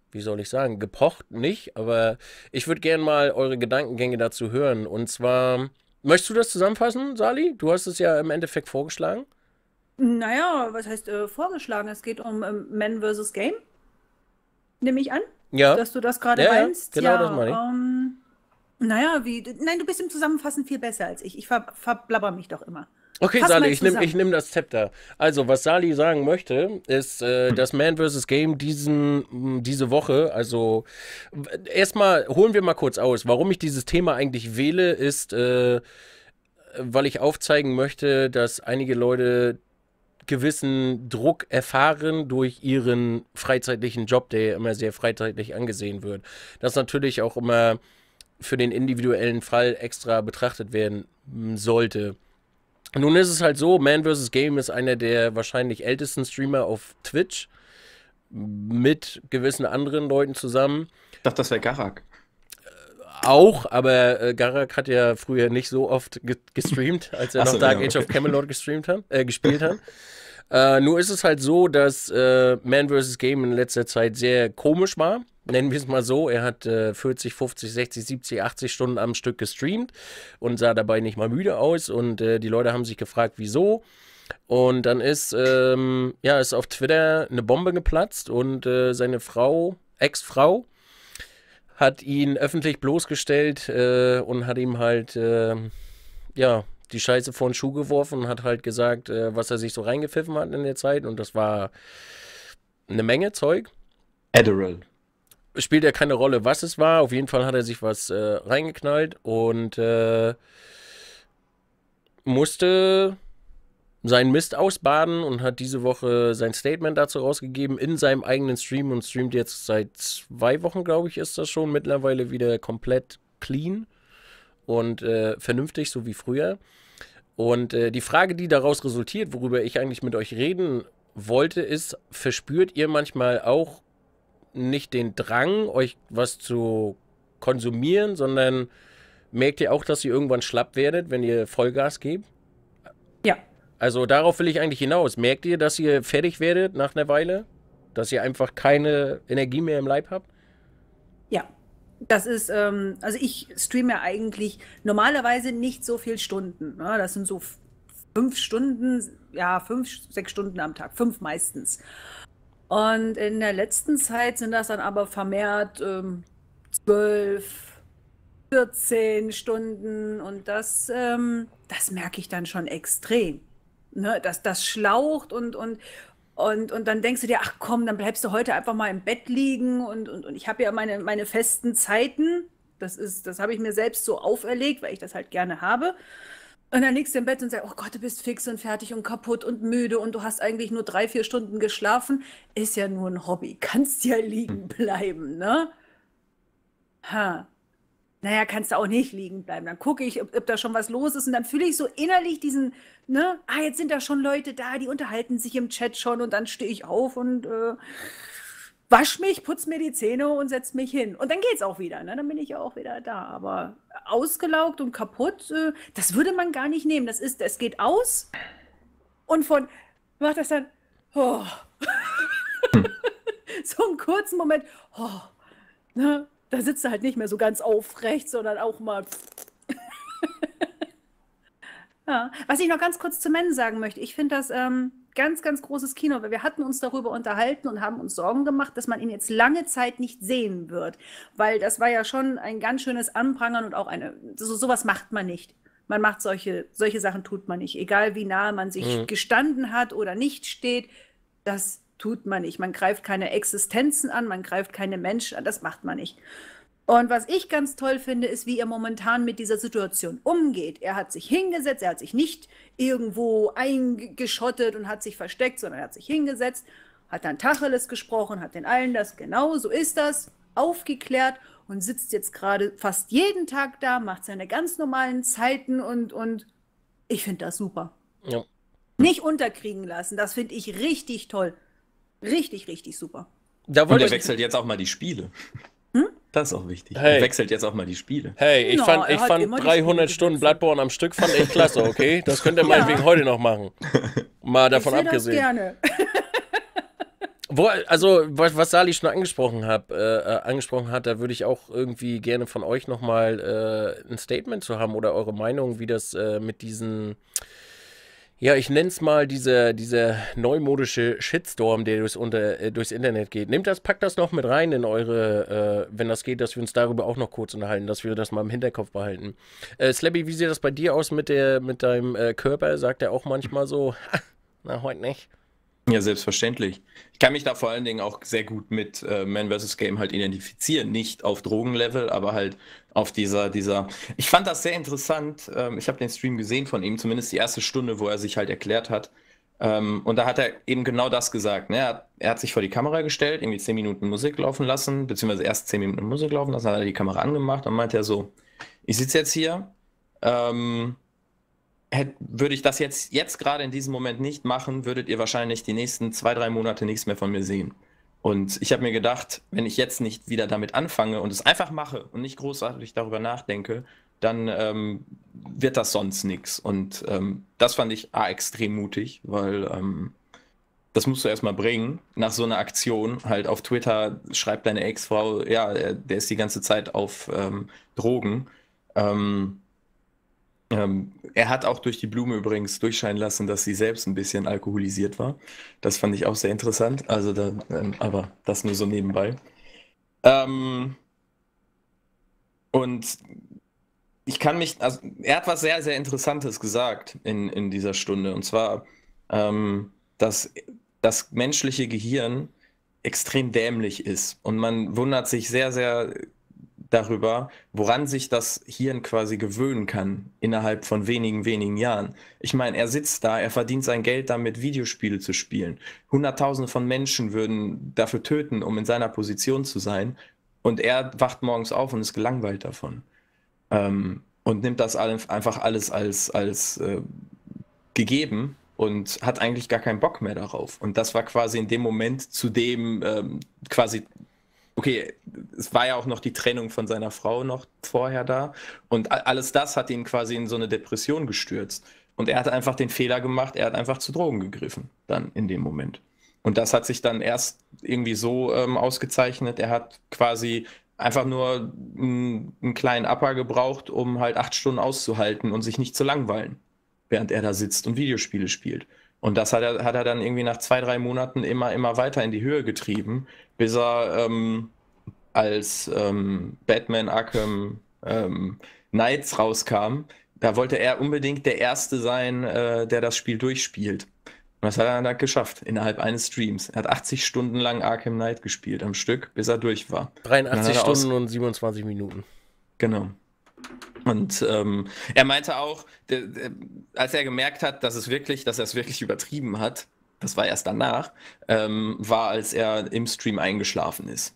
[SPEAKER 1] wie soll ich sagen, gepocht nicht, aber ich würde gerne mal eure Gedankengänge dazu hören. Und zwar, möchtest du das zusammenfassen, Sali? Du hast es ja im Endeffekt vorgeschlagen.
[SPEAKER 4] Naja, was heißt äh, vorgeschlagen? Es geht um ähm, Man versus. Game. Nehme ich an,
[SPEAKER 1] Ja,
[SPEAKER 4] dass du das gerade
[SPEAKER 1] ja, ja,
[SPEAKER 4] meinst.
[SPEAKER 1] genau
[SPEAKER 4] Ja,
[SPEAKER 1] das meine ich.
[SPEAKER 4] ähm, naja, wie. Nein, du bist im Zusammenfassen viel besser als ich. Ich ver verblabber mich doch immer.
[SPEAKER 1] Okay,
[SPEAKER 4] Fass
[SPEAKER 1] Sali,
[SPEAKER 4] mal
[SPEAKER 1] ich nehme ich
[SPEAKER 4] zusammen.
[SPEAKER 1] nehm das Zepter. Also, was Sali sagen möchte, ist, äh, dass Man versus. Game diesen, mh, diese Woche, also w- erstmal holen wir mal kurz aus. Warum ich dieses Thema eigentlich wähle, ist, äh, weil ich aufzeigen möchte, dass einige Leute gewissen Druck erfahren durch ihren freizeitlichen Job, der ja immer sehr freizeitlich angesehen wird. Das natürlich auch immer für den individuellen Fall extra betrachtet werden mm, sollte. Nun ist es halt so, Man versus. Game ist einer der wahrscheinlich ältesten Streamer auf Twitch mit gewissen anderen Leuten zusammen.
[SPEAKER 3] Ich dachte, das wäre Garak.
[SPEAKER 1] Auch, aber äh, Garak hat ja früher nicht so oft ge gestreamt, als er
[SPEAKER 3] Ach
[SPEAKER 1] noch
[SPEAKER 3] so,
[SPEAKER 1] Dark
[SPEAKER 3] ja,
[SPEAKER 1] Age
[SPEAKER 3] okay.
[SPEAKER 1] of Camelot gestreamt hat, äh, gespielt hat. Äh, nur ist es halt so, dass äh, Man versus. Game in letzter Zeit sehr komisch war. Nennen wir es mal so. Er hat äh, vierzig, fünfzig, sechzig, siebzig, achtzig Stunden am Stück gestreamt und sah dabei nicht mal müde aus. Und äh, die Leute haben sich gefragt, wieso. Und dann ist, ähm, ja, ist auf Twitter eine Bombe geplatzt und äh, seine Frau, Ex-Frau, hat ihn öffentlich bloßgestellt äh, und hat ihm halt, äh, ja, die Scheiße vor den Schuh geworfen und hat halt gesagt, äh, was er sich so reingepfiffen hat in der Zeit. Und das war eine Menge Zeug.
[SPEAKER 3] Adderall.
[SPEAKER 1] Spielt ja keine Rolle, was es war. Auf jeden Fall hat er sich was äh, reingeknallt und äh, musste seinen Mist ausbaden und hat diese Woche sein Statement dazu rausgegeben in seinem eigenen Stream und streamt jetzt seit zwei Wochen, glaube ich, ist das schon mittlerweile wieder komplett clean und äh, vernünftig, so wie früher. Und äh, die Frage, die daraus resultiert, worüber ich eigentlich mit euch reden wollte, ist, verspürt ihr manchmal auch nicht den Drang, euch was zu konsumieren, sondern merkt ihr auch, dass ihr irgendwann schlapp werdet, wenn ihr Vollgas gebt?
[SPEAKER 4] Ja.
[SPEAKER 1] Also darauf will ich eigentlich hinaus. Merkt ihr, dass ihr fertig werdet nach einer Weile? Dass ihr einfach keine Energie mehr im Leib habt?
[SPEAKER 4] Ja, das ist, ähm, also ich streame eigentlich normalerweise nicht so viel Stunden. Ne? Das sind so f- fünf Stunden, ja, fünf, sechs Stunden am Tag, fünf meistens. Und in der letzten Zeit sind das dann aber vermehrt ähm, zwölf, vierzehn Stunden und das, ähm, das merke ich dann schon extrem. Ne? Das, das schlaucht und, und, und, und dann denkst du dir, ach komm, dann bleibst du heute einfach mal im Bett liegen und, und, und ich habe ja meine, meine festen Zeiten. Das ist, das habe ich mir selbst so auferlegt, weil ich das halt gerne habe. Und dann liegst du im Bett und sagst, oh Gott, du bist fix und fertig und kaputt und müde und du hast eigentlich nur drei, vier Stunden geschlafen. Ist ja nur ein Hobby. Kannst ja liegen bleiben, ne? Ha. Naja, kannst du auch nicht liegen bleiben. Dann gucke ich, ob, ob da schon was los ist und dann fühle ich so innerlich diesen, ne? Ah, jetzt sind da schon Leute da, die unterhalten sich im Chat schon und dann stehe ich auf und äh, wasch mich, putz mir die Zähne und setz mich hin. Und dann geht's auch wieder, ne? Dann bin ich ja auch wieder da. Aber ausgelaugt und kaputt, äh, das würde man gar nicht nehmen. Das ist, es geht aus und von, macht das dann, oh. So einen kurzen Moment, oh, ne? Da sitzt er halt nicht mehr so ganz aufrecht, sondern auch mal. Ja. Was ich noch ganz kurz zu Men sagen möchte, ich finde das ähm, ganz, ganz großes Kino, weil wir hatten uns darüber unterhalten und haben uns Sorgen gemacht, dass man ihn jetzt lange Zeit nicht sehen wird, weil das war ja schon ein ganz schönes Anprangern und auch eine, so, sowas macht man nicht. Man macht solche, solche Sachen tut man nicht, egal wie nahe man sich
[SPEAKER 1] Mhm.
[SPEAKER 4] gestanden hat oder nicht steht, das tut man nicht. Man greift keine Existenzen an, man greift keine Menschen an, das macht man nicht. Und was ich ganz toll finde, ist, wie er momentan mit dieser Situation umgeht. Er hat sich hingesetzt, er hat sich nicht irgendwo eingeschottet und hat sich versteckt, sondern er hat sich hingesetzt, hat dann Tacheles gesprochen, hat den allen das, genau so ist das, aufgeklärt und sitzt jetzt gerade fast jeden Tag da, macht seine ganz normalen Zeiten und, und ich finde das super.
[SPEAKER 1] Ja.
[SPEAKER 4] Nicht unterkriegen lassen, das finde ich richtig toll. Richtig, richtig super.
[SPEAKER 1] Da
[SPEAKER 3] Und
[SPEAKER 1] wollte
[SPEAKER 3] er
[SPEAKER 1] ich,
[SPEAKER 3] wechselt jetzt auch mal die Spiele.
[SPEAKER 4] Hm?
[SPEAKER 3] Das ist auch wichtig.
[SPEAKER 1] Hey.
[SPEAKER 3] Er wechselt jetzt auch mal die Spiele.
[SPEAKER 1] hey, ich
[SPEAKER 4] Na,
[SPEAKER 1] fand,
[SPEAKER 4] er
[SPEAKER 1] ich
[SPEAKER 4] hat
[SPEAKER 1] fand
[SPEAKER 4] immer die
[SPEAKER 1] dreihundert
[SPEAKER 4] Spiele
[SPEAKER 1] Stunden
[SPEAKER 4] gewechselt.
[SPEAKER 1] Bloodborne am Stück fand ich klasse, okay? Das könnt ihr
[SPEAKER 4] Ja.
[SPEAKER 1] meinetwegen heute noch machen. Mal davon
[SPEAKER 4] ich sehe das
[SPEAKER 1] abgesehen.
[SPEAKER 4] gerne.
[SPEAKER 1] Wo, also, was, was Sali schon angesprochen, hab, äh, äh, angesprochen hat, da würde ich auch irgendwie gerne von euch nochmal äh, ein Statement zu haben oder eure Meinung, wie das äh, mit diesen, ja, ich nenne es mal diese, diese neumodische Shitstorm, der durchs, unter, äh, durchs Internet geht. Nehmt das, packt das noch mit rein in eure, äh, wenn das geht, dass wir uns darüber auch noch kurz unterhalten, dass wir das mal im Hinterkopf behalten. Äh, Slabby, wie sieht das bei dir aus mit, der, mit deinem äh, Körper? Sagt er auch manchmal so, na, heute nicht?
[SPEAKER 3] Ja, selbstverständlich. Ich kann mich da vor allen Dingen auch sehr gut mit äh, Man versus. Game halt identifizieren. Nicht auf Drogenlevel, aber halt auf dieser, dieser. Ich fand das sehr interessant. Ähm, ich habe den Stream gesehen von ihm, zumindest die erste Stunde, wo er sich halt erklärt hat. Ähm, und da hat er eben genau das gesagt. Ne? Er, hat, er hat sich vor die Kamera gestellt, irgendwie zehn Minuten Musik laufen lassen, beziehungsweise erst zehn Minuten Musik laufen lassen, dann hat er die Kamera angemacht und meinte er so: Ich sitze jetzt hier, ähm, Hätt, würde ich das jetzt, jetzt gerade in diesem Moment nicht machen, würdet ihr wahrscheinlich die nächsten zwei, drei Monate nichts mehr von mir sehen. Und ich habe mir gedacht, wenn ich jetzt nicht wieder damit anfange und es einfach mache und nicht großartig darüber nachdenke, dann ähm, wird das sonst nichts. Und ähm, das fand ich ah, extrem mutig, weil ähm, das musst du erstmal bringen. Nach so einer Aktion, halt auf Twitter schreibt deine Ex-Frau, ja, der ist die ganze Zeit auf ähm, Drogen. Ähm, Ähm, er hat auch durch die Blume übrigens durchscheinen lassen, dass sie selbst ein bisschen alkoholisiert war. Das fand ich auch sehr interessant. Also da, ähm, aber das nur so nebenbei. Ähm, und ich kann mich, also er hat was sehr, sehr Interessantes gesagt in, in dieser Stunde. Und zwar, ähm, dass das menschliche Gehirn extrem dämlich ist. Und man wundert sich sehr, sehr darüber, woran sich das Hirn quasi gewöhnen kann innerhalb von wenigen, wenigen Jahren. Ich meine, er sitzt da, er verdient sein Geld damit, Videospiele zu spielen. Hunderttausende von Menschen würden dafür töten, um in seiner Position zu sein. Und er wacht morgens auf und ist gelangweilt davon. Ähm, und nimmt das einfach alles als, als äh, gegeben und hat eigentlich gar keinen Bock mehr darauf. Und das war quasi in dem Moment, zu dem ähm, quasi okay, es war ja auch noch die Trennung von seiner Frau noch vorher da und alles das hat ihn quasi in so eine Depression gestürzt. Und er hat einfach den Fehler gemacht, er hat einfach zu Drogen gegriffen, dann in dem Moment. Und das hat sich dann erst irgendwie so ähm, ausgezeichnet, er hat quasi einfach nur einen, einen kleinen Upper gebraucht, um halt acht Stunden auszuhalten und sich nicht zu langweilen, während er da sitzt und Videospiele spielt. Und das hat er, hat er dann irgendwie nach zwei, drei Monaten immer, immer weiter in die Höhe getrieben, bis er ähm, als ähm, Batman Arkham ähm, Knights rauskam. Da wollte er unbedingt der Erste sein, äh, der das Spiel durchspielt. Und das hat er dann geschafft, innerhalb eines Streams. Er hat achtzig Stunden lang Arkham Knight gespielt am Stück, bis er durch war.
[SPEAKER 1] dreiundachtzig Stunden und siebenundzwanzig Minuten.
[SPEAKER 3] Genau. Und ähm, er meinte auch, der, der, als er gemerkt hat, dass es wirklich, dass er es wirklich übertrieben hat, das war erst danach, ähm, war, als er im Stream eingeschlafen ist.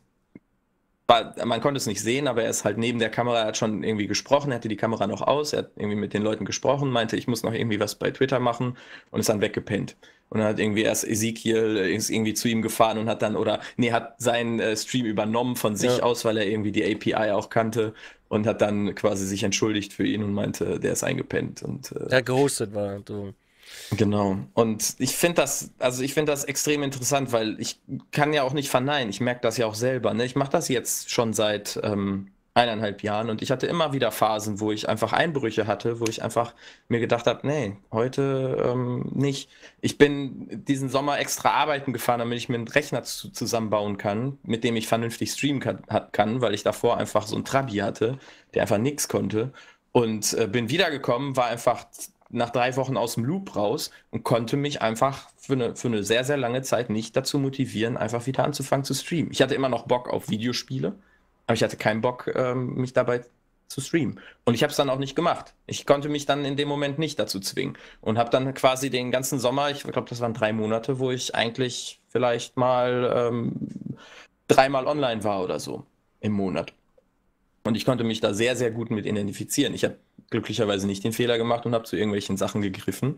[SPEAKER 3] War, man konnte es nicht sehen, aber er ist halt neben der Kamera, er hat schon irgendwie gesprochen, er hatte die Kamera noch aus, er hat irgendwie mit den Leuten gesprochen, meinte, ich muss noch irgendwie was bei Twitter machen und ist dann weggepennt. Und dann hat irgendwie erst Ezekiel ist irgendwie zu ihm gefahren und hat dann, oder nee, hat seinen äh, Stream übernommen von sich ja. aus, weil er irgendwie die A P I auch kannte und hat dann quasi sich entschuldigt für ihn und meinte, der ist eingepennt. Und, äh,
[SPEAKER 1] der gehostet war, du.
[SPEAKER 3] Genau. Und ich finde das, also ich finde das extrem interessant, weil ich kann ja auch nicht verneinen. Ich merke das ja auch selber. Ne? Ich mache das jetzt schon seit ähm, eineinhalb Jahren und ich hatte immer wieder Phasen, wo ich einfach Einbrüche hatte, wo ich einfach mir gedacht habe, nee, heute ähm, nicht. Ich bin diesen Sommer extra arbeiten gefahren, damit ich mir einen Rechner zu, zusammenbauen kann, mit dem ich vernünftig streamen kann, kann, weil ich davor einfach so einen Trabi hatte, der einfach nichts konnte. Und äh, bin wiedergekommen, war einfach nach drei Wochen aus dem Loop raus und konnte mich einfach für eine, für eine sehr, sehr lange Zeit nicht dazu motivieren, einfach wieder anzufangen zu streamen. Ich hatte immer noch Bock auf Videospiele, aber ich hatte keinen Bock, ähm, mich dabei zu streamen. Und ich habe es dann auch nicht gemacht. Ich konnte mich dann in dem Moment nicht dazu zwingen und habe dann quasi den ganzen Sommer, ich glaube, das waren drei Monate, wo ich eigentlich vielleicht mal ähm, dreimal online war oder so im Monat. Und ich konnte mich da sehr, sehr gut mit identifizieren. Ich habe glücklicherweise nicht den Fehler gemacht und habe zu irgendwelchen Sachen gegriffen.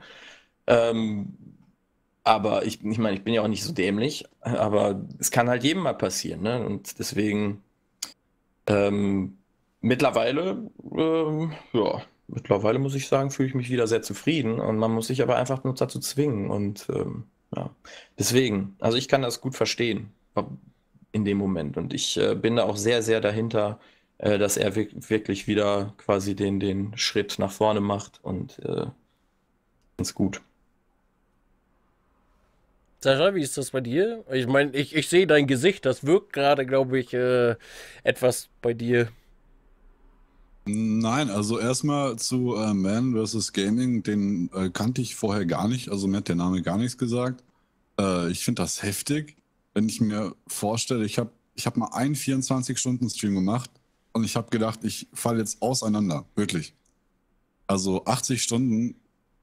[SPEAKER 3] Ähm, aber ich, ich meine, ich bin ja auch nicht so dämlich, aber es kann halt jedem mal passieren. Ne? Und deswegen ähm, mittlerweile, ähm, ja, mittlerweile muss ich sagen, fühle ich mich wieder sehr zufrieden und man muss sich aber einfach nur dazu zwingen. Und ähm, Ja. Deswegen, also ich kann das gut verstehen in dem Moment. Und ich äh, bin da auch sehr, sehr dahinter, äh, dass er wirk wirklich wieder quasi den, den Schritt nach vorne macht und äh, ist gut.
[SPEAKER 1] Sascha, wie ist das bei dir? Ich meine, ich, ich sehe dein Gesicht, das wirkt gerade, glaube ich, äh, etwas bei dir.
[SPEAKER 2] Nein, also erstmal zu äh, Man versus. Gaming, den äh, kannte ich vorher gar nicht, also mir hat der Name gar nichts gesagt. Äh, ich finde das heftig, wenn ich mir vorstelle, ich habe ich hab mal einen vierundzwanzig-Stunden-Stream gemacht und ich habe gedacht, ich falle jetzt auseinander, wirklich. Also achtzig Stunden,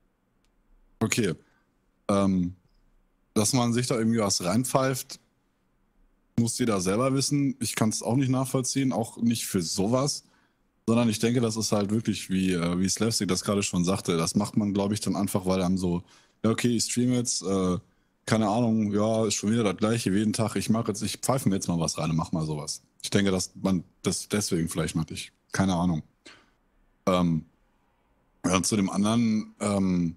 [SPEAKER 2] okay. Ähm, dass man sich da irgendwie was reinpfeift, muss jeder selber wissen. Ich kann es auch nicht nachvollziehen, auch nicht für sowas. Sondern ich denke, das ist halt wirklich, wie, äh, wie Slapstick das gerade schon sagte, das macht man, glaube ich, dann einfach, weil einem so, ja okay, ich streame jetzt, äh, keine Ahnung, ja, ist schon wieder das gleiche wie jeden Tag, ich mache jetzt, ich pfeife mir jetzt mal was rein und mach mal sowas. Ich denke, dass man das deswegen vielleicht macht, ich, keine Ahnung. Ähm, ja, zu dem anderen, ähm,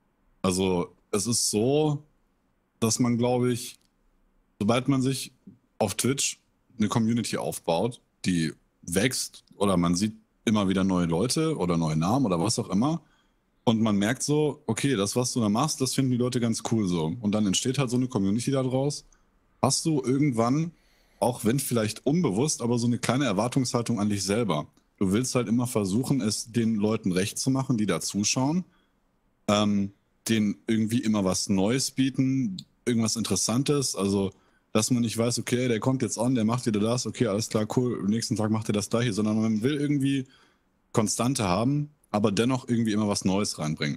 [SPEAKER 2] also es ist so, dass man, glaube ich, sobald man sich auf Twitch eine Community aufbaut, die wächst oder man sieht immer wieder neue Leute oder neue Namen oder was auch immer und man merkt so, okay, das, was du da machst, das finden die Leute ganz cool so. Und dann entsteht halt so eine Community daraus. Hast du irgendwann, auch wenn vielleicht unbewusst, aber so eine kleine Erwartungshaltung an dich selber. Du willst halt immer versuchen, es den Leuten recht zu machen, die da zuschauen, ähm, denen irgendwie immer was Neues bieten, irgendwas Interessantes, also dass man nicht weiß, okay, der kommt jetzt an, der macht wieder das, okay, alles klar, cool, am nächsten Tag macht er das gleiche, sondern man will irgendwie Konstante haben, aber dennoch irgendwie immer was Neues reinbringen.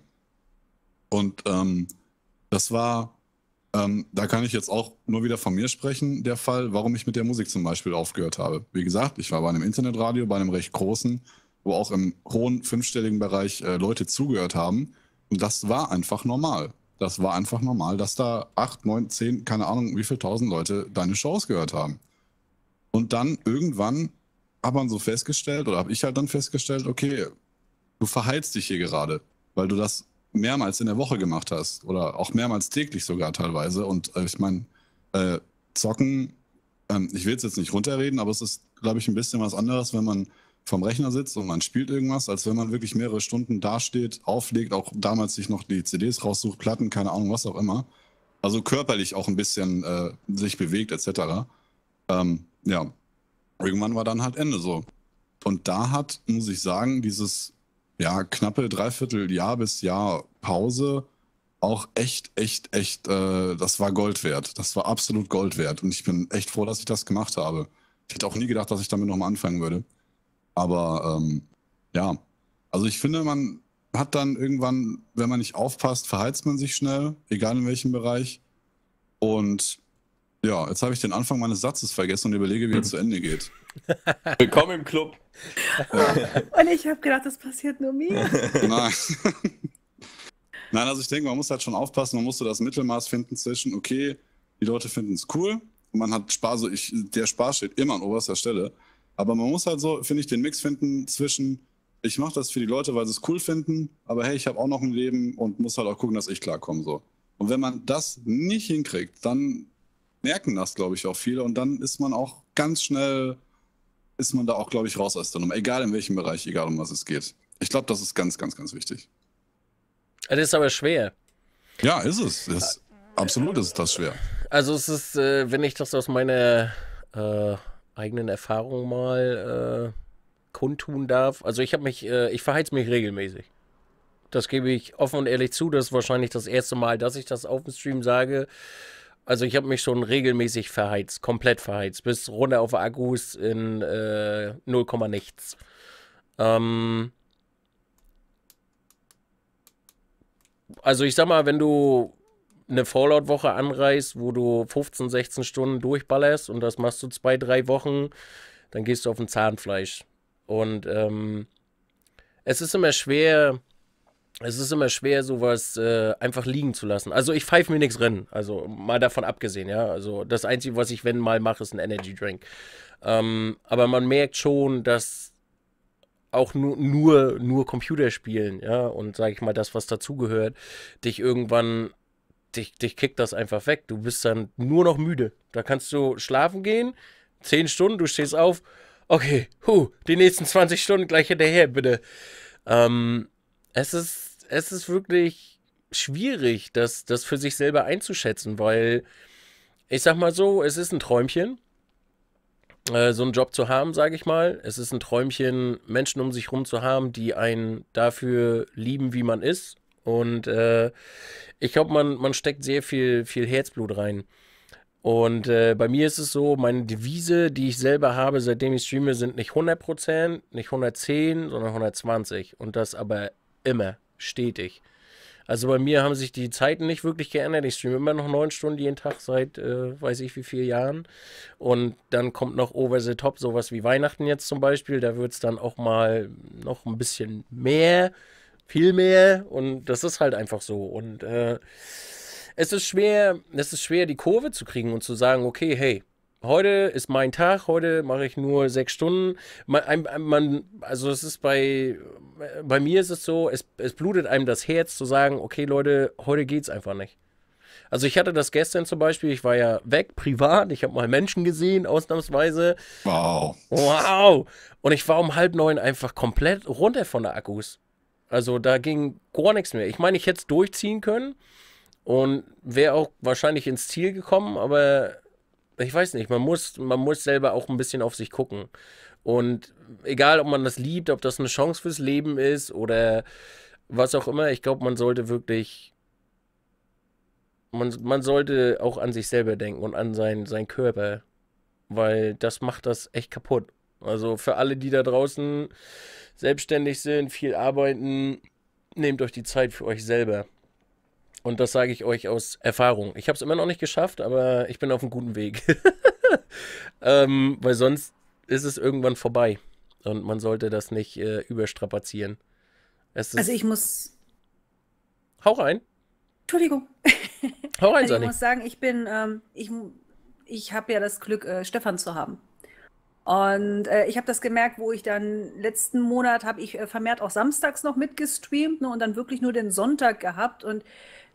[SPEAKER 2] Und ähm, das war, ähm, da kann ich jetzt auch nur wieder von mir sprechen, der Fall, warum ich mit der Musik zum Beispiel aufgehört habe. Wie gesagt, ich war bei einem Internetradio, bei einem recht großen, wo auch im hohen fünfstelligen Bereich äh, Leute zugehört haben. Und das war einfach normal. Das war einfach normal, dass da acht, neun, zehn, keine Ahnung, wie viel tausend Leute deine Shows gehört haben. Und dann irgendwann hat man so festgestellt, oder habe ich halt dann festgestellt, okay, du verheilst dich hier gerade, weil du das mehrmals in der Woche gemacht hast oder auch mehrmals täglich sogar teilweise. Und äh, ich meine, äh, zocken, ähm, ich will es jetzt nicht runterreden, aber es ist, glaube ich, ein bisschen was anderes, wenn man vom Rechner sitzt und man spielt irgendwas, als wenn man wirklich mehrere Stunden dasteht, auflegt, auch damals sich noch die C Ds raussucht, Platten, keine Ahnung, was auch immer. Also körperlich auch ein bisschen äh, sich bewegt et cetera. Ähm, ja, irgendwann war dann halt Ende so. Und da hat, muss ich sagen, dieses ja knappe Dreivierteljahr bis Jahr Pause auch echt, echt, echt, äh, das war Gold wert. Das war absolut Gold wert. Und ich bin echt froh, dass ich das gemacht habe. Ich hätte auch nie gedacht, dass ich damit nochmal anfangen würde. Aber ähm, ja, also ich finde, man hat dann irgendwann, wenn man nicht aufpasst, verheizt man sich schnell, egal in welchem Bereich. Und ja, jetzt habe ich den Anfang meines Satzes vergessen und überlege, wie er zu Ende geht.
[SPEAKER 3] Willkommen im Club.
[SPEAKER 4] Und ich habe gedacht, das passiert nur mir.
[SPEAKER 2] Nein. Nein, also ich denke, man muss halt schon aufpassen, man muss so das Mittelmaß finden zwischen, okay, die Leute finden es cool und man hat Spaß, so ich, der Spaß steht immer an oberster Stelle. Aber man muss halt so, finde ich, den Mix finden zwischen, ich mache das für die Leute, weil sie es cool finden, aber hey, ich habe auch noch ein Leben und muss halt auch gucken, dass ich klarkomme. So. Und wenn man das nicht hinkriegt, dann merken das, glaube ich, auch viele und dann ist man auch ganz schnell, ist man da auch, glaube ich, raus aus der Nummer. Egal in welchem Bereich, egal um was es geht. Ich glaube, das ist ganz, ganz, ganz wichtig.
[SPEAKER 1] Das ist aber schwer.
[SPEAKER 2] Ja, ist es. Ist, absolut ist das schwer.
[SPEAKER 1] Also es ist, äh, wenn ich das aus meiner äh, eigenen Erfahrung mal äh, kundtun darf. Also ich habe mich, äh, ich verheiz mich regelmäßig. Das gebe ich offen und ehrlich zu. Das ist wahrscheinlich das erste Mal, dass ich das auf dem Stream sage. Also ich habe mich schon regelmäßig verheizt, komplett verheizt, bis runter auf Akkus in äh, null, nichts. Ähm, also ich sag mal, wenn du eine Fallout-Woche anreist, wo du fünfzehn, sechzehn Stunden durchballerst und das machst du zwei, drei Wochen, dann gehst du auf ein Zahnfleisch. Und ähm, es ist immer schwer, es ist immer schwer, sowas äh, einfach liegen zu lassen. Also ich pfeife mir nichts rein, also mal davon abgesehen, ja. Also das Einzige, was ich, wenn mal mache, ist ein Energy Drink. Ähm, aber man merkt schon, dass auch nur, nur, nur Computerspielen, ja, und sage ich mal, das, was dazugehört, dich irgendwann dich, dich kickt das einfach weg. Du bist dann nur noch müde. Da kannst du schlafen gehen, zehn Stunden, du stehst auf, okay, huh, die nächsten zwanzig Stunden gleich hinterher, bitte. Ähm, es ist, es ist wirklich schwierig, das, das für sich selber einzuschätzen, weil, ich sag mal so, es ist ein Träumchen, äh, so einen Job zu haben, sage ich mal. Es ist ein Träumchen, Menschen um sich rum zu haben, die einen dafür lieben, wie man ist. Und äh, ich glaube, man, man steckt sehr viel, viel Herzblut rein. Und äh, bei mir ist es so, meine Devise, die ich selber habe, seitdem ich streame, sind nicht hundert Prozent, nicht hundertzehn, sondern hundertzwanzig. Und das aber immer, stetig. Also bei mir haben sich die Zeiten nicht wirklich geändert. Ich streame immer noch neun Stunden jeden Tag seit, äh, weiß ich wie vielen Jahren. Und dann kommt noch over the top, sowas wie Weihnachten jetzt zum Beispiel. Da wird es dann auch mal noch ein bisschen mehr, viel mehr. Und das ist halt einfach so. Und äh, es ist schwer, es ist schwer, die Kurve zu kriegen und zu sagen, okay, hey, heute ist mein Tag, heute mache ich nur sechs Stunden. Man, man, also es ist bei, bei mir ist es so, es, es blutet einem das Herz zu sagen, okay Leute, heute geht's einfach nicht. Also ich hatte das gestern zum Beispiel, ich war ja weg, privat, ich habe mal Menschen gesehen, ausnahmsweise.
[SPEAKER 2] Wow.
[SPEAKER 1] Wow. Und ich war um halb neun einfach komplett runter von der Akkus. Also da ging gar nichts mehr. Ich meine, ich hätte es durchziehen können. Und wäre auch wahrscheinlich ins Ziel gekommen, aber ich weiß nicht, man muss, man muss selber auch ein bisschen auf sich gucken. Und egal, ob man das liebt, ob das eine Chance fürs Leben ist oder was auch immer, ich glaube, man sollte wirklich, man, man sollte auch an sich selber denken und an sein, seinen Körper, weil das macht das echt kaputt. Also für alle, die da draußen selbstständig sind, viel arbeiten, nehmt euch die Zeit für euch selber. Und das sage ich euch aus Erfahrung. Ich habe es immer noch nicht geschafft, aber ich bin auf einem guten Weg. ähm, weil sonst ist es irgendwann vorbei. Und man sollte das nicht äh, überstrapazieren. Es ist
[SPEAKER 4] Also ich muss...
[SPEAKER 1] Hau rein.
[SPEAKER 4] Entschuldigung.
[SPEAKER 1] Hau rein,
[SPEAKER 4] Also ich
[SPEAKER 1] Sani.
[SPEAKER 4] muss sagen, ich bin, ähm, ich, ich habe ja das Glück, äh, Stefan zu haben. Und äh, ich habe das gemerkt, wo ich dann letzten Monat habe ich äh, vermehrt auch samstags noch mitgestreamt, ne, und dann wirklich nur den Sonntag gehabt. Und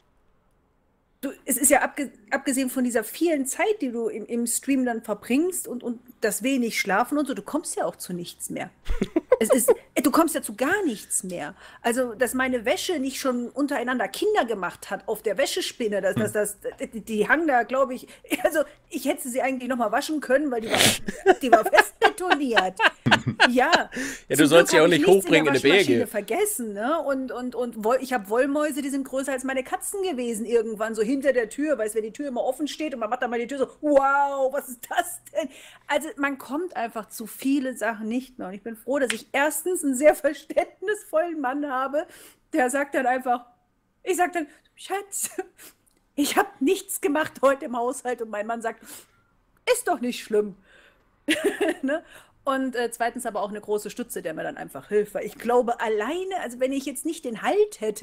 [SPEAKER 4] du, es ist ja abge abgesehen von dieser vielen Zeit, die du im, im Stream dann verbringst und, und das wenig Schlafen und so, du kommst ja auch zu nichts mehr. Es ist, du kommst ja zu gar nichts mehr. Also, dass meine Wäsche nicht schon untereinander Kinder gemacht hat auf der Wäschespinne, dass das, das, die, die hang da, glaube ich, also ich hätte sie eigentlich noch mal waschen können, weil die war, die war fest betoniert. Ja.
[SPEAKER 1] Ja, du
[SPEAKER 4] Zum
[SPEAKER 1] sollst
[SPEAKER 4] Glück
[SPEAKER 1] ja auch
[SPEAKER 4] hab ich
[SPEAKER 1] nicht
[SPEAKER 4] nichts
[SPEAKER 1] hochbringen in
[SPEAKER 4] der
[SPEAKER 1] der
[SPEAKER 4] Waschmaschine
[SPEAKER 1] Berge.
[SPEAKER 4] vergessen, ne? Und, und, und Woll, ich habe Wollmäuse, die sind größer als meine Katzen gewesen irgendwann, so hinter der Tür, weißt du, wenn die Tür immer offen steht und man macht dann mal die Tür so, wow, was ist das denn? Also man kommt einfach zu viele Sachen nicht mehr. Und ich bin froh, dass ich erstens einen sehr verständnisvollen Mann habe, der sagt dann einfach, ich sag dann, Schatz, ich habe nichts gemacht heute im Haushalt. Und mein Mann sagt, ist doch nicht schlimm. Ne? Und äh, zweitens aber auch eine große Stütze, der mir dann einfach hilft. Weil ich glaube, alleine, also wenn ich jetzt nicht den Halt hätte,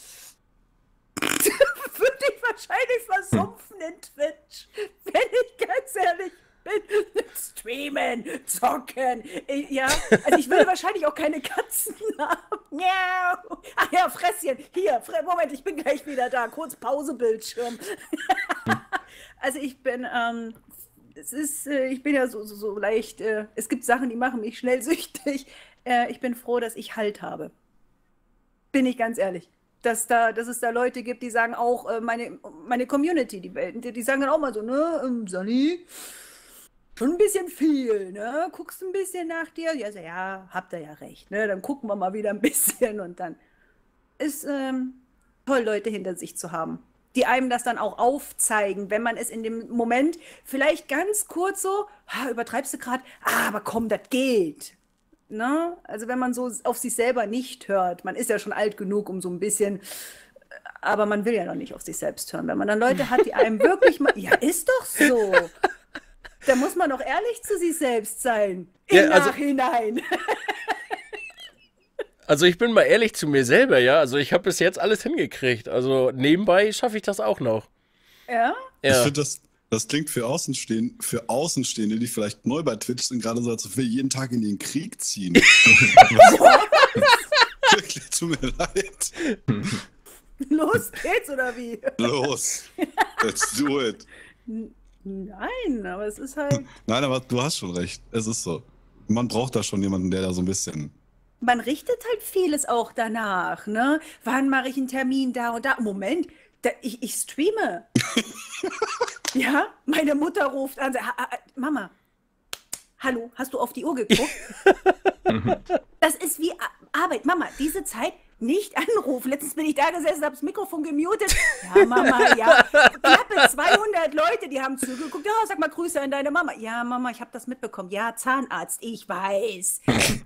[SPEAKER 4] würde ich wahrscheinlich versumpfen in Twitch. Wenn ich ganz ehrlich bin. Streamen, zocken. Ich, ja, also ich würde wahrscheinlich auch keine Katzen haben. Miau. Ach ja, Fresschen. Hier, Fre Moment, ich bin gleich wieder da. Kurz Pausebildschirm. Also ich bin, ähm, es ist, äh, ich bin ja so, so, so leicht, äh, es gibt Sachen, die machen mich schnell süchtig. Äh, ich bin froh, dass ich Halt habe. Bin ich ganz ehrlich. Dass, da, dass es da Leute gibt, die sagen auch, äh, meine, meine Community, die, die, die sagen dann auch mal so, ne, ähm, Sani, schon ein bisschen viel, ne? Guckst ein bisschen nach dir? Ja, so, ja, habt ihr ja recht, ne? Dann gucken wir mal wieder ein bisschen und dann ist ähm, toll, Leute hinter sich zu haben, die einem das dann auch aufzeigen, wenn man es in dem Moment vielleicht ganz kurz so, ha, übertreibst du gerade, ah, aber komm, das geht. Ne? Also wenn man so auf sich selber nicht hört, man ist ja schon alt genug, um so ein bisschen, aber man will ja noch nicht auf sich selbst hören. Wenn man dann Leute hat, die einem wirklich mal, ja, ist doch so. Da muss man doch ehrlich zu sich selbst sein. Im
[SPEAKER 1] Ja, also-
[SPEAKER 4] Nachhinein.
[SPEAKER 1] Also ich bin mal ehrlich zu mir selber, ja. Also ich habe bis jetzt alles hingekriegt. Also nebenbei schaffe ich das auch noch.
[SPEAKER 4] Ja?
[SPEAKER 2] Ich
[SPEAKER 1] Ja.
[SPEAKER 2] finde, das, das klingt für Außenstehende, für Außenstehende, die vielleicht neu bei Twitch sind, gerade so, als ob wir jeden Tag in den Krieg ziehen. Wirklich, tut mir leid.
[SPEAKER 4] Los geht's, oder wie?
[SPEAKER 2] Los, let's do it.
[SPEAKER 4] N- Nein, aber es ist halt,
[SPEAKER 2] Nein, aber du hast schon recht. Es ist so. Man braucht da schon jemanden, der da so ein bisschen.
[SPEAKER 4] man richtet halt vieles auch danach, ne? Wann mache ich einen Termin da und da? Moment, da, ich, ich streame. Ja, meine Mutter ruft an, sagt, "Ha- ha- Mama, hallo, hast du auf die Uhr geguckt? Das ist wie A- Arbeit. Mama, diese Zeit nicht anrufen. Letztens bin ich da gesessen, habe das Mikrofon gemutet. Ja, Mama, ja. Knappe zweihundert Leute, die haben zugeguckt. Ja, sag mal Grüße an deine Mama. Ja, Mama, ich habe das mitbekommen. Ja, Zahnarzt, ich weiß.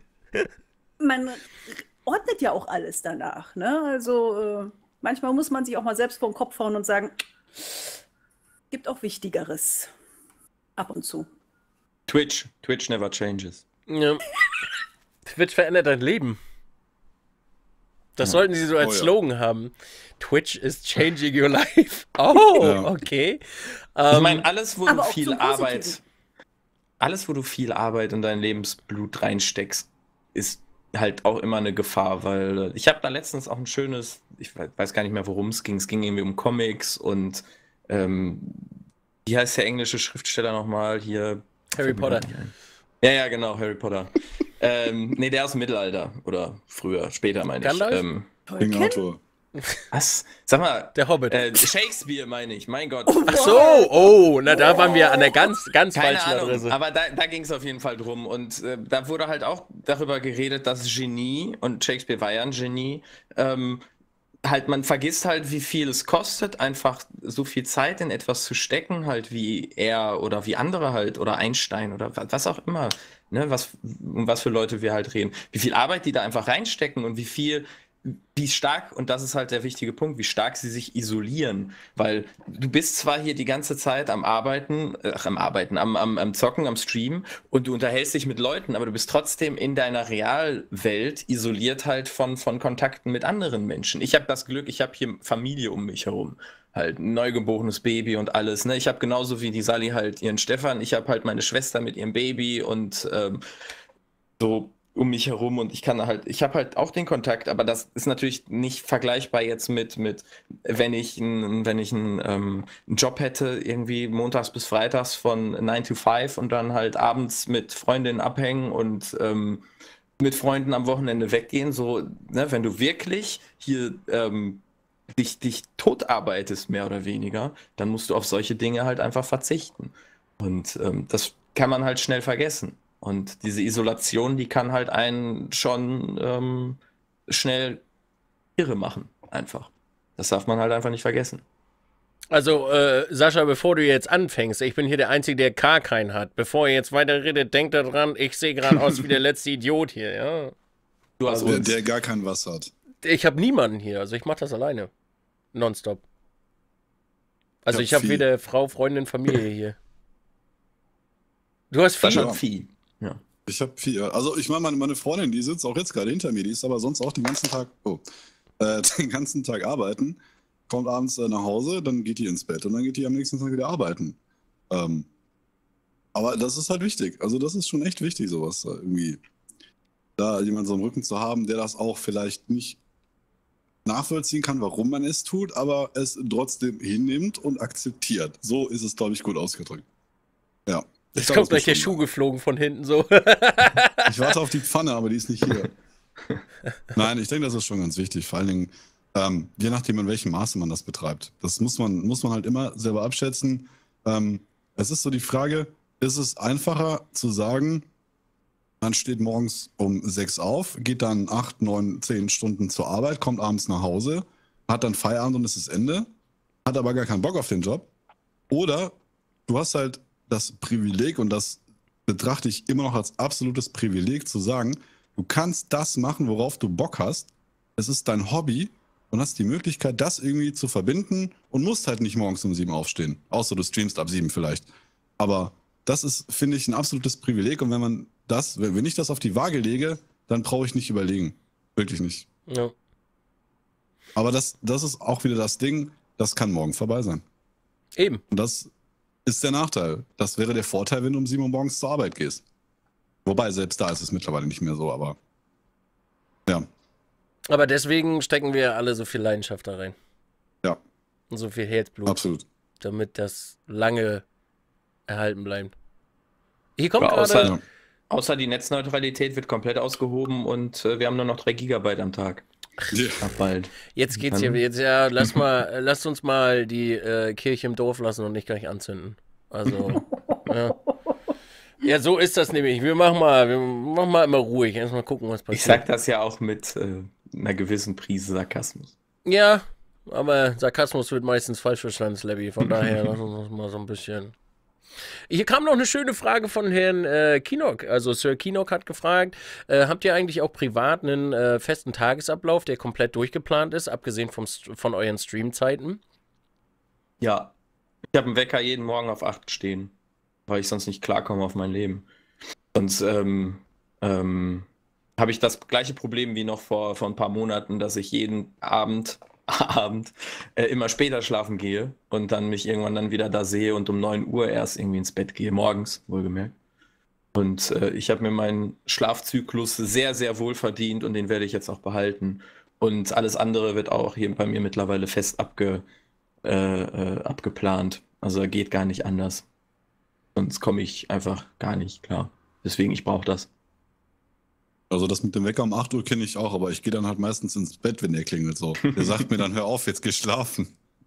[SPEAKER 4] Man ordnet ja auch alles danach, ne? Also äh, manchmal muss man sich auch mal selbst vor den Kopf hauen und sagen, gibt auch Wichtigeres. Ab und zu.
[SPEAKER 3] Twitch. Twitch never changes.
[SPEAKER 1] Ja. Twitch verändert dein Leben. Das sollten sie so als
[SPEAKER 2] Oh ja.
[SPEAKER 1] Slogan haben. Twitch is changing your life. Oh,
[SPEAKER 2] Ja.
[SPEAKER 1] okay.
[SPEAKER 3] Ich
[SPEAKER 1] Ähm,
[SPEAKER 3] meine, alles, wo
[SPEAKER 4] aber
[SPEAKER 3] du
[SPEAKER 4] auch
[SPEAKER 3] viel
[SPEAKER 4] zum Positiven.
[SPEAKER 3] Arbeit, alles, wo du viel Arbeit und dein Lebensblut reinsteckst, ist halt auch immer eine Gefahr, weil äh, ich habe da letztens auch ein schönes, ich we- weiß gar nicht mehr, worum es ging. Es ging irgendwie um Comics und ähm, wie heißt der englische Schriftsteller nochmal hier?
[SPEAKER 1] Harry
[SPEAKER 3] Fällt mir
[SPEAKER 1] Potter.
[SPEAKER 3] grad nicht ein. Ja, ja, genau, Harry Potter. ähm, nee, der aus dem Mittelalter oder früher, später meine ich.
[SPEAKER 1] Gandalf?
[SPEAKER 3] Ähm,
[SPEAKER 2] King
[SPEAKER 4] Tolkien?
[SPEAKER 2] Arthur.
[SPEAKER 3] was? Sag mal,
[SPEAKER 1] Der Hobbit.
[SPEAKER 3] äh, Shakespeare meine ich, mein Gott.
[SPEAKER 1] Ach so, oh, na da waren wir an der ganz, ganz
[SPEAKER 3] Keine
[SPEAKER 1] falschen
[SPEAKER 3] Ahnung,
[SPEAKER 1] Adresse.
[SPEAKER 3] aber da, da ging es auf jeden Fall drum. Und äh, da wurde halt auch darüber geredet, dass Genie, und Shakespeare war ja ein Genie, ähm, halt, man vergisst halt, wie viel es kostet, einfach so viel Zeit in etwas zu stecken, halt wie er oder wie andere halt, oder Einstein oder wa- was auch immer, ne, was, um was für Leute wir halt reden. Wie viel Arbeit die da einfach reinstecken und wie viel, wie stark, und das ist halt der wichtige Punkt, wie stark sie sich isolieren. Weil du bist zwar hier die ganze Zeit am Arbeiten, ach, am Arbeiten, am, am, am Zocken, am Streamen und du unterhältst dich mit Leuten, aber du bist trotzdem in deiner Realwelt isoliert halt von, von Kontakten mit anderen Menschen. Ich habe das Glück, ich habe hier Familie um mich herum. Halt ein neugeborenes Baby und alles. Ne? Ich habe genauso wie die Sally halt ihren Stefan, ich habe halt meine Schwester mit ihrem Baby und ähm, so um mich herum und ich kann halt, ich habe halt auch den Kontakt, aber das ist natürlich nicht vergleichbar jetzt mit, mit wenn ich einen, wenn ich einen, ähm, einen Job hätte, irgendwie montags bis freitags von nine to five und dann halt abends mit Freundinnen abhängen und ähm, mit Freunden am Wochenende weggehen, so, ne, wenn du wirklich hier ähm, dich, dich totarbeitest, mehr oder weniger, dann musst du auf solche Dinge halt einfach verzichten. Und ähm, das kann man halt schnell vergessen. Und diese Isolation, die kann halt einen schon ähm, schnell irre machen, einfach. Das darf man halt einfach nicht vergessen.
[SPEAKER 1] Also, äh, Sascha, bevor du jetzt anfängst, ich bin hier der Einzige, der gar keinen hat. Bevor ihr jetzt weiter redet, denkt daran, ich sehe gerade aus wie der letzte Idiot hier, ja.
[SPEAKER 3] Du hast
[SPEAKER 2] Der,
[SPEAKER 3] uns.
[SPEAKER 2] der gar kein was hat.
[SPEAKER 1] Ich habe niemanden hier, also ich mache das alleine. Nonstop. Also
[SPEAKER 2] Ich
[SPEAKER 1] ich
[SPEAKER 2] hab
[SPEAKER 1] habe
[SPEAKER 2] viel.
[SPEAKER 1] weder Frau, Freundin, Familie hier. Du hast
[SPEAKER 3] Das ist
[SPEAKER 1] viel.
[SPEAKER 3] schon viel. Ja.
[SPEAKER 2] Ich habe vier. Also ich meine, meine, meine Freundin, die sitzt auch jetzt gerade hinter mir, die ist aber sonst auch den ganzen Tag, oh, äh, den ganzen Tag arbeiten, kommt abends äh, nach Hause, dann geht die ins Bett und dann geht die am nächsten Tag wieder arbeiten. Ähm, aber das ist halt wichtig. Also das ist schon echt wichtig, sowas äh, irgendwie. Da jemand so im Rücken zu haben, der das auch vielleicht nicht nachvollziehen kann, warum man es tut, aber es trotzdem hinnimmt und akzeptiert. So ist es, glaube ich, gut ausgedrückt. Ja. Ich
[SPEAKER 1] Jetzt
[SPEAKER 2] glaub,
[SPEAKER 1] kommt
[SPEAKER 2] das
[SPEAKER 1] gleich der
[SPEAKER 2] muss
[SPEAKER 1] Schuh
[SPEAKER 2] schon
[SPEAKER 1] geflogen von hinten so.
[SPEAKER 2] sein. Ich warte auf die Pfanne, aber die ist nicht hier. Nein, ich denke, das ist schon ganz wichtig. Vor allen Dingen, ähm, je nachdem, in welchem Maße man das betreibt. Das muss man, muss man halt immer selber abschätzen. Ähm, es ist so die Frage, ist es einfacher zu sagen, man steht morgens um sechs auf, geht dann acht, neun, zehn Stunden zur Arbeit, kommt abends nach Hause, hat dann Feierabend und es ist Ende, hat aber gar keinen Bock auf den Job. Oder du hast halt das Privileg, und das betrachte ich immer noch als absolutes Privileg, zu sagen, du kannst das machen, worauf du Bock hast. Es ist dein Hobby und hast die Möglichkeit, das irgendwie zu verbinden und musst halt nicht morgens um sieben aufstehen. Außer du streamst ab sieben vielleicht. Aber das ist, finde ich, ein absolutes Privileg. Und wenn man das, wenn ich das auf die Waage lege, dann brauche ich nicht überlegen. Wirklich nicht.
[SPEAKER 1] Ja.
[SPEAKER 2] Aber das, das ist auch wieder das Ding, das kann morgen vorbei sein.
[SPEAKER 1] Eben.
[SPEAKER 2] Und das ist der Nachteil. Das wäre der Vorteil, wenn du um sieben Uhr morgens zur Arbeit gehst. Wobei, selbst da ist es mittlerweile nicht mehr so, aber ja.
[SPEAKER 1] Aber deswegen stecken wir alle so viel Leidenschaft da rein.
[SPEAKER 2] Ja.
[SPEAKER 1] Und so viel Herzblut.
[SPEAKER 2] Absolut.
[SPEAKER 1] Damit das lange erhalten bleibt. Hier kommt
[SPEAKER 3] Ja,
[SPEAKER 1] gerade...
[SPEAKER 3] außer,
[SPEAKER 2] Ja.
[SPEAKER 3] außer die Netzneutralität wird komplett ausgehoben und äh, wir haben nur noch drei Gigabyte am Tag.
[SPEAKER 2] Ja.
[SPEAKER 3] Ach, bald.
[SPEAKER 1] Jetzt geht's
[SPEAKER 3] Dann-
[SPEAKER 1] hier, jetzt ja, lass mal, lasst uns mal die äh, Kirche im Dorf lassen und nicht gleich anzünden. Also, ja. Ja, so ist das nämlich. Wir machen mal, wir machen mal immer ruhig. Erstmal gucken, was passiert.
[SPEAKER 3] Ich sag das ja auch mit äh, einer gewissen Prise Sarkasmus.
[SPEAKER 1] Ja, aber Sarkasmus wird meistens falsch verstanden, Slabby. Von daher lass uns das mal so ein bisschen. Hier kam noch eine schöne Frage von Herrn äh, Kinok. Also Sir Kinok hat gefragt, äh, habt ihr eigentlich auch privat einen äh, festen Tagesablauf, der komplett durchgeplant ist, abgesehen vom St von euren Streamzeiten?
[SPEAKER 3] Ja, ich habe einen Wecker jeden Morgen auf acht stehen, weil ich sonst nicht klarkomme auf mein Leben. Sonst ähm, ähm, habe ich das gleiche Problem wie noch vor, vor ein paar Monaten, dass ich jeden Abend, Abend äh, immer später schlafen gehe und dann mich irgendwann dann wieder da sehe und um neun Uhr erst irgendwie ins Bett gehe, morgens wohlgemerkt. Und äh, ich habe mir meinen Schlafzyklus sehr, sehr wohl verdient und den werde ich jetzt auch behalten. Und alles andere wird auch hier bei mir mittlerweile fest abge, äh, äh, abgeplant. Also da geht gar nicht anders. Sonst komme ich einfach gar nicht klar. Deswegen, ich brauche das.
[SPEAKER 2] Also das mit dem Wecker um acht Uhr kenne ich auch, aber ich gehe dann halt meistens ins Bett, wenn der klingelt so. Der sagt mir dann, hör auf, jetzt geh schlafen.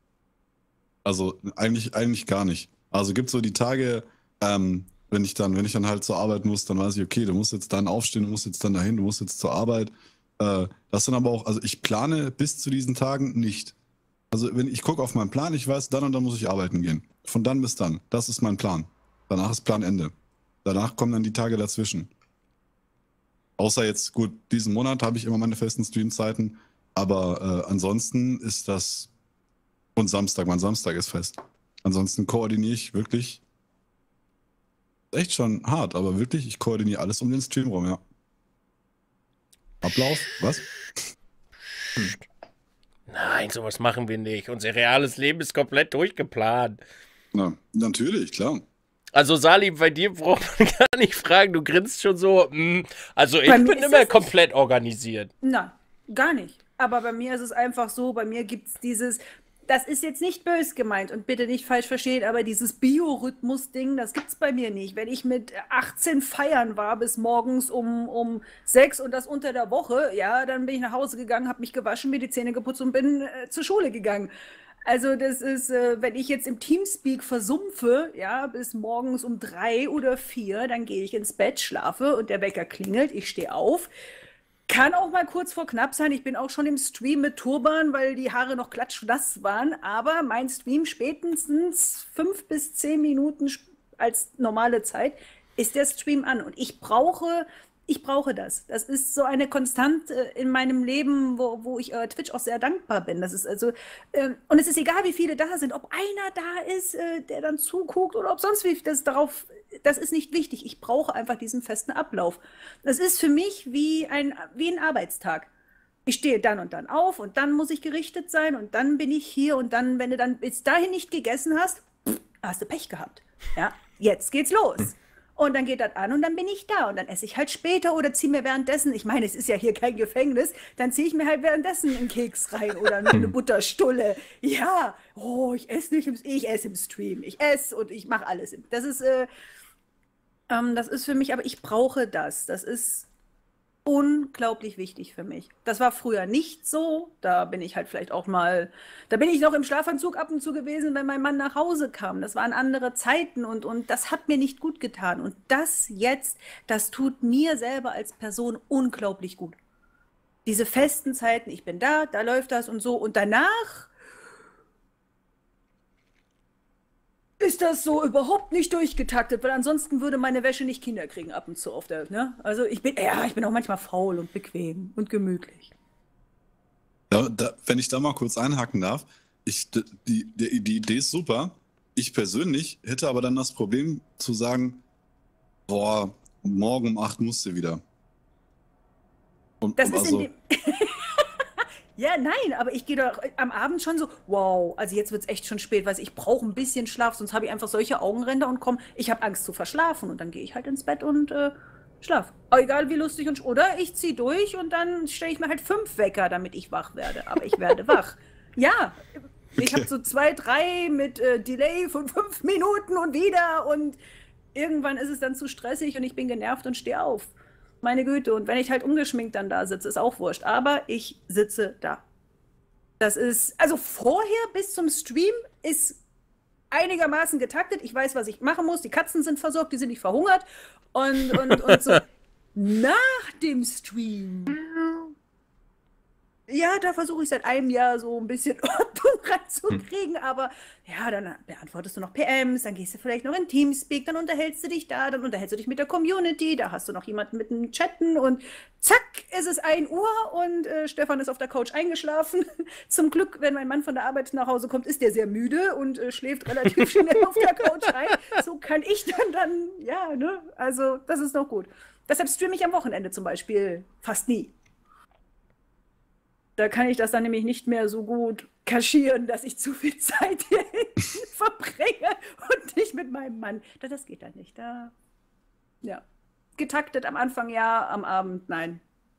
[SPEAKER 2] Also eigentlich, eigentlich gar nicht. Also gibt so die Tage, ähm, wenn ich dann, wenn ich dann halt zur Arbeit muss, dann weiß ich, okay, du musst jetzt dann aufstehen, du musst jetzt dann dahin, du musst jetzt zur Arbeit. Äh, das dann aber auch, also ich plane bis zu diesen Tagen nicht. Also wenn ich gucke auf meinen Plan, ich weiß, dann und dann muss ich arbeiten gehen. Von dann bis dann. Das ist mein Plan. Danach ist Planende. Danach kommen dann die Tage dazwischen. Außer jetzt, gut, diesen Monat habe ich immer meine festen Streamzeiten, aber äh, ansonsten ist das, und Samstag, mein Samstag ist fest. Ansonsten koordiniere ich wirklich, echt schon hart, aber wirklich, ich koordiniere alles um den Stream rum, ja. Ablauf, was?
[SPEAKER 1] Nein, sowas machen wir nicht. Unser reales Leben ist komplett durchgeplant.
[SPEAKER 2] Na, natürlich, klar.
[SPEAKER 1] Also Sali, bei dir braucht man gar nicht fragen, du grinst schon so. mm. Also ich
[SPEAKER 4] Bei mir
[SPEAKER 1] bin
[SPEAKER 4] ist
[SPEAKER 1] immer
[SPEAKER 4] das
[SPEAKER 1] komplett organisiert.
[SPEAKER 4] Nein, gar nicht. Aber bei mir ist es einfach so, bei mir gibt es dieses, das ist jetzt nicht bös gemeint und bitte nicht falsch verstehen, aber dieses Biorhythmus-Ding, das gibt es bei mir nicht. Wenn ich mit achtzehn feiern war bis morgens um, um sechs und das unter der Woche, ja, dann bin ich nach Hause gegangen, habe mich gewaschen, mir die Zähne geputzt und bin äh, zur Schule gegangen. Also das ist, äh, wenn ich jetzt im Teamspeak versumpfe, ja, bis morgens um drei oder vier, dann gehe ich ins Bett, schlafe und der Wecker klingelt, ich stehe auf. Kann auch mal kurz vor knapp sein. Ich bin auch schon im Stream mit Turban, weil die Haare noch klatschnass waren. Aber mein Stream spätestens fünf bis zehn Minuten sp- als normale Zeit ist der Stream an. Und ich brauche, ich brauche das. Das ist so eine Konstante in meinem Leben, wo, wo ich äh, Twitch auch sehr dankbar bin. Das ist also, ähm, und es ist egal, wie viele da sind, ob einer da ist, äh, der dann zuguckt oder ob sonst wie das darauf, das ist nicht wichtig. Ich brauche einfach diesen festen Ablauf. Das ist für mich wie ein, wie ein Arbeitstag. Ich stehe dann und dann auf und dann muss ich gerichtet sein und dann bin ich hier und dann, wenn du dann bis dahin nicht gegessen hast, pff, hast du Pech gehabt. Ja, jetzt geht's los. Und dann geht das an und dann bin ich da und dann esse ich halt später oder ziehe mir währenddessen, ich meine, es ist ja hier kein Gefängnis, dann ziehe ich mir halt währenddessen einen Keks rein oder eine Butterstulle. Ja, oh, ich esse nicht, im, ich esse im Stream, ich esse und ich mache alles. Das ist, äh, ähm, das ist für mich, aber ich brauche das. Das ist unglaublich wichtig für mich. Das war früher nicht so. Da bin ich halt vielleicht auch mal, da bin ich noch im Schlafanzug ab und zu gewesen, wenn mein Mann nach Hause kam. Das waren andere Zeiten und, und das hat mir nicht gut getan. Und das jetzt, das tut mir selber als Person unglaublich gut. Diese festen Zeiten, ich bin da, da läuft das und so. Und danach ist das so überhaupt nicht durchgetaktet, weil ansonsten würde meine Wäsche nicht Kinder kriegen ab und zu auf der, ne? Also ich bin, ja, ich bin auch manchmal faul und bequem und gemütlich.
[SPEAKER 2] Da, da, wenn ich da mal kurz einhaken darf, ich, die, die, die Idee ist super. Ich persönlich hätte aber dann das Problem zu sagen, boah, morgen um acht musst du wieder. Und,
[SPEAKER 4] Das
[SPEAKER 2] und
[SPEAKER 4] ist
[SPEAKER 2] also,
[SPEAKER 4] in dem Ja, nein, aber ich gehe doch am Abend schon so, wow, also jetzt wird es echt schon spät, weil ich brauche ein bisschen Schlaf, sonst habe ich einfach solche Augenränder und komm, ich habe Angst zu verschlafen und dann gehe ich halt ins Bett und äh, Schlaf. Egal wie lustig und... Oder ich ziehe durch und dann stelle ich mir halt fünf Wecker, damit ich wach werde. Aber ich werde wach. Ja, ich habe so zwei, drei mit äh, Delay von fünf Minuten und wieder und irgendwann ist es dann zu stressig und ich bin genervt und stehe auf. Meine Güte. Und wenn ich halt ungeschminkt dann da sitze, ist auch wurscht. Aber ich sitze da. Das ist, also vorher bis zum Stream ist einigermaßen getaktet. Ich weiß, was ich machen muss. Die Katzen sind versorgt, die sind nicht verhungert. Und, und, und so nach dem Stream. Ja, da versuche ich seit einem Jahr so ein bisschen Ordnung reinzukriegen, aber ja, dann beantwortest du noch P Ms, dann gehst du vielleicht noch in Teamspeak, dann unterhältst du dich da, dann unterhältst du dich mit der Community, da hast du noch jemanden mit dem Chatten und zack, ist es ein Uhr und äh, Stefan ist auf der Couch eingeschlafen. Zum Glück, wenn mein Mann von der Arbeit nach Hause kommt, ist der sehr müde und äh, schläft relativ schnell auf der Couch ein. So kann ich dann dann, ja, ne, also das ist noch gut. Deshalb streame ich am Wochenende zum Beispiel fast nie. Da kann ich das dann nämlich nicht mehr so gut kaschieren, dass ich zu viel Zeit hier verbringe und nicht mit meinem Mann. Das, das geht dann nicht. Da, ja. Getaktet am Anfang ja, am Abend nein.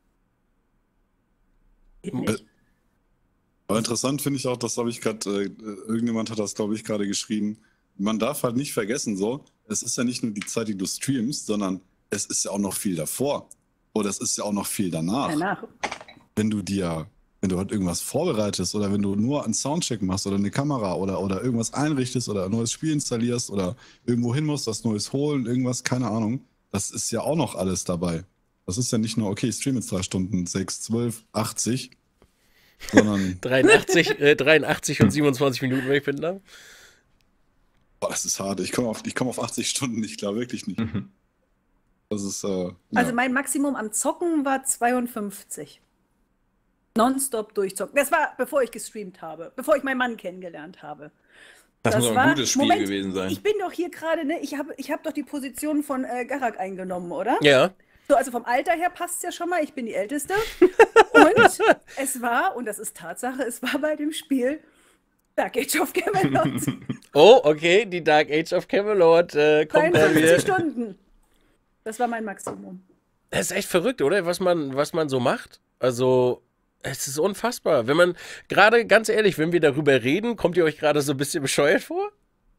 [SPEAKER 4] Geht nicht.
[SPEAKER 2] Aber interessant finde ich auch, das habe ich gerade, äh, irgendjemand hat das, glaube ich, gerade geschrieben. Man darf halt nicht vergessen, so, es ist ja nicht nur die Zeit, die du streamst, sondern es ist ja auch noch viel davor. Oder es ist ja auch noch viel danach.
[SPEAKER 4] Danach.
[SPEAKER 2] Wenn du dir Wenn du halt irgendwas vorbereitest oder wenn du nur einen Soundcheck machst oder eine Kamera oder, oder irgendwas einrichtest oder ein neues Spiel installierst oder irgendwo hin musst, was Neues holen, irgendwas, keine Ahnung, das ist ja auch noch alles dabei. Das ist ja nicht nur, okay, ich streame jetzt drei Stunden, sechs, zwölf, achtzig, sondern...
[SPEAKER 1] dreiundachtzig, äh, dreiundachtzig und siebenundzwanzig Minuten, wenn ich bin da.
[SPEAKER 2] Boah, das ist hart. Ich komme auf, ich komm auf achtzig Stunden nicht klar, wirklich nicht.
[SPEAKER 3] Mhm.
[SPEAKER 2] Das ist, äh, ja.
[SPEAKER 4] Also mein Maximum am Zocken war zweiundfünfzig. Nonstop durchzocken. Das war, bevor ich gestreamt habe, bevor ich meinen Mann kennengelernt habe.
[SPEAKER 3] Das, das muss
[SPEAKER 4] war,
[SPEAKER 3] ein gutes Spiel
[SPEAKER 4] Moment,
[SPEAKER 3] gewesen sein.
[SPEAKER 4] Ich bin doch hier gerade, ne, ich habe ich hab doch die Position von äh, Garak eingenommen, oder?
[SPEAKER 1] Ja.
[SPEAKER 4] So, also vom Alter her passt es ja schon mal, ich bin die Älteste. Und es war, und das ist Tatsache, es war bei dem Spiel Dark Age of Camelot.
[SPEAKER 1] Oh, okay, die Dark Age of Camelot äh, kommt bei mir.
[SPEAKER 4] zweiundfünfzig Stunden. Das war mein Maximum.
[SPEAKER 1] Das ist echt verrückt, oder? Was man, was man so macht. Also... Es ist unfassbar. Wenn man, gerade ganz ehrlich, wenn wir darüber reden, kommt ihr euch gerade so ein bisschen bescheuert vor?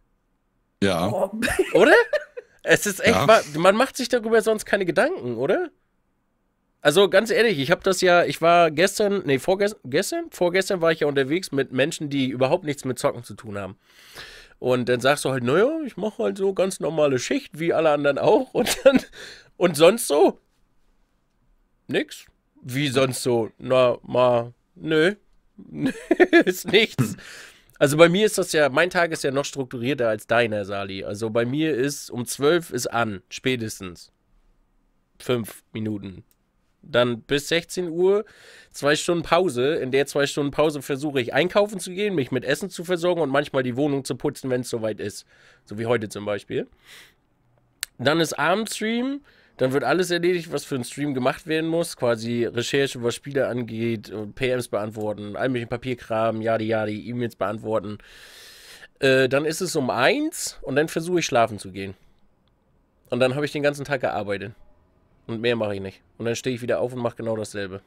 [SPEAKER 2] Ja.
[SPEAKER 4] Oh.
[SPEAKER 1] Oder? Es ist echt,
[SPEAKER 2] Ja.
[SPEAKER 1] man, man macht sich darüber sonst keine Gedanken, oder? Also ganz ehrlich, ich habe das ja, ich war gestern, nee, vorgestern, gestern? Vorgestern war ich ja unterwegs mit Menschen, die überhaupt nichts mit Zocken zu tun haben. Und dann sagst du halt, naja, ich mache halt so ganz normale Schicht, wie alle anderen auch. Und dann, und sonst so? Nix. Wie sonst so? Na, mal, nö. Ist nichts. Also bei mir ist das ja, mein Tag ist ja noch strukturierter als deiner, Sali. Also bei mir ist, um zwölf ist an, spätestens. Fünf Minuten. Dann bis sechzehn Uhr, zwei Stunden Pause. In der zwei Stunden Pause versuche ich einkaufen zu gehen, mich mit Essen zu versorgen und manchmal die Wohnung zu putzen, wenn es soweit ist. So wie heute zum Beispiel. Dann ist Abendstream. Dann wird alles erledigt, was für einen Stream gemacht werden muss. Quasi Recherche, was Spiele angeht, P Ms beantworten, all möglichen Papierkram, jadi jadi, E-Mails beantworten. Äh, dann ist es um eins und dann versuche ich schlafen zu gehen. Und dann habe ich den ganzen Tag gearbeitet. Und mehr mache ich nicht. Und dann stehe ich wieder auf und mache genau dasselbe.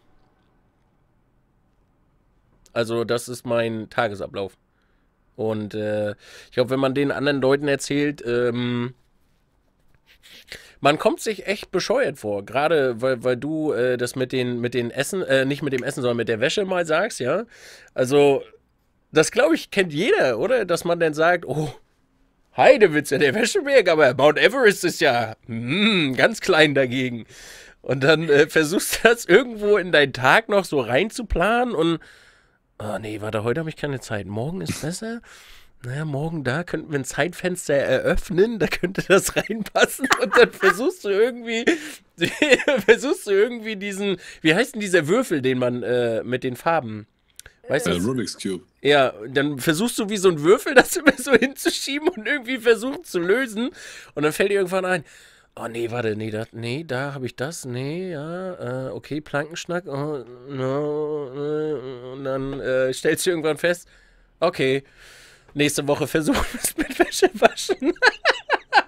[SPEAKER 1] Also das ist mein Tagesablauf. Und äh, ich glaube, wenn man den anderen Leuten erzählt, ähm, man kommt sich echt bescheuert vor, gerade weil, weil du äh, das mit den, mit den Essen, äh, nicht mit dem Essen, sondern mit der Wäsche mal sagst, ja. Also, das glaube ich, kennt jeder, oder? Dass man dann sagt, oh, Heidewitz, ja der Wäscheberg, aber Mount Everest ist ja mm, ganz klein dagegen. Und dann äh, versuchst du das irgendwo in deinen Tag noch so reinzuplanen und, oh nee, warte, heute habe ich keine Zeit, morgen ist besser. Naja, morgen da könnten wir ein Zeitfenster eröffnen, da könnte das reinpassen und dann versuchst du irgendwie, versuchst du irgendwie diesen, wie heißt denn dieser Würfel, den man äh, mit den Farben, weißt du?
[SPEAKER 2] Äh, Rubik's Cube.
[SPEAKER 1] Ja, dann versuchst du wie so ein Würfel, das immer so hinzuschieben und irgendwie versuchen zu lösen und dann fällt dir irgendwann ein, oh nee, warte, nee, da, nee, da habe ich das, nee, ja, äh, okay, Plankenschnack, oh, no, äh, und dann äh, stellst du irgendwann fest, okay, nächste Woche versuchen wir es mit Wäsche waschen.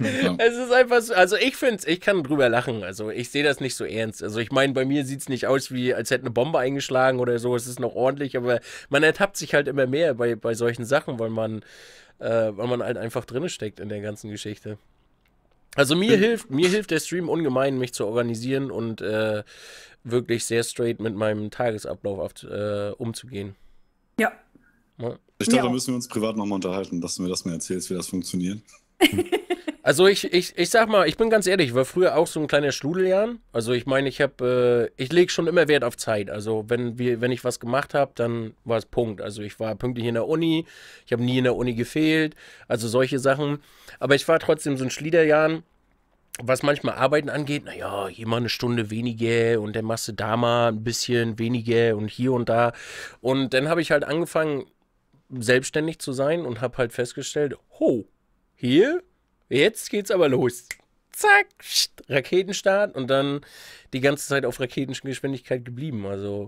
[SPEAKER 2] Ja.
[SPEAKER 1] Es ist einfach so, also ich finde ich kann drüber lachen. Also ich sehe das nicht so ernst. Also ich meine, bei mir sieht es nicht aus, wie als hätte eine Bombe eingeschlagen oder so. Es ist noch ordentlich, aber man ertappt sich halt immer mehr bei, bei solchen Sachen, weil man, äh, weil man halt einfach drin steckt in der ganzen Geschichte. Also mir hilft, mir hilft der Stream ungemein, mich zu organisieren und äh, wirklich sehr straight mit meinem Tagesablauf auf, äh, umzugehen.
[SPEAKER 4] Ja.
[SPEAKER 1] Ja.
[SPEAKER 2] Ich glaube,
[SPEAKER 4] Ja.
[SPEAKER 2] da müssen wir uns privat nochmal unterhalten, dass du mir das mal erzählst, wie das funktioniert.
[SPEAKER 1] Also ich, ich, ich sag mal, ich bin ganz ehrlich, ich war früher auch so ein kleiner Schludeljahn. Also ich meine, ich habe, äh, ich lege schon immer Wert auf Zeit. Also wenn wir, wenn ich was gemacht habe, dann war es Punkt. Also ich war pünktlich in der Uni, ich habe nie in der Uni gefehlt, also solche Sachen. Aber ich war trotzdem so ein Schliederjahn, was manchmal Arbeiten angeht. Naja, hier mal eine Stunde weniger und dann machst du da mal ein bisschen weniger und hier und da. Und dann habe ich halt angefangen, selbstständig zu sein und habe halt festgestellt, ho, hier, jetzt geht's aber los. Zack, pst, Raketenstart und dann die ganze Zeit auf Raketengeschwindigkeit geblieben. Also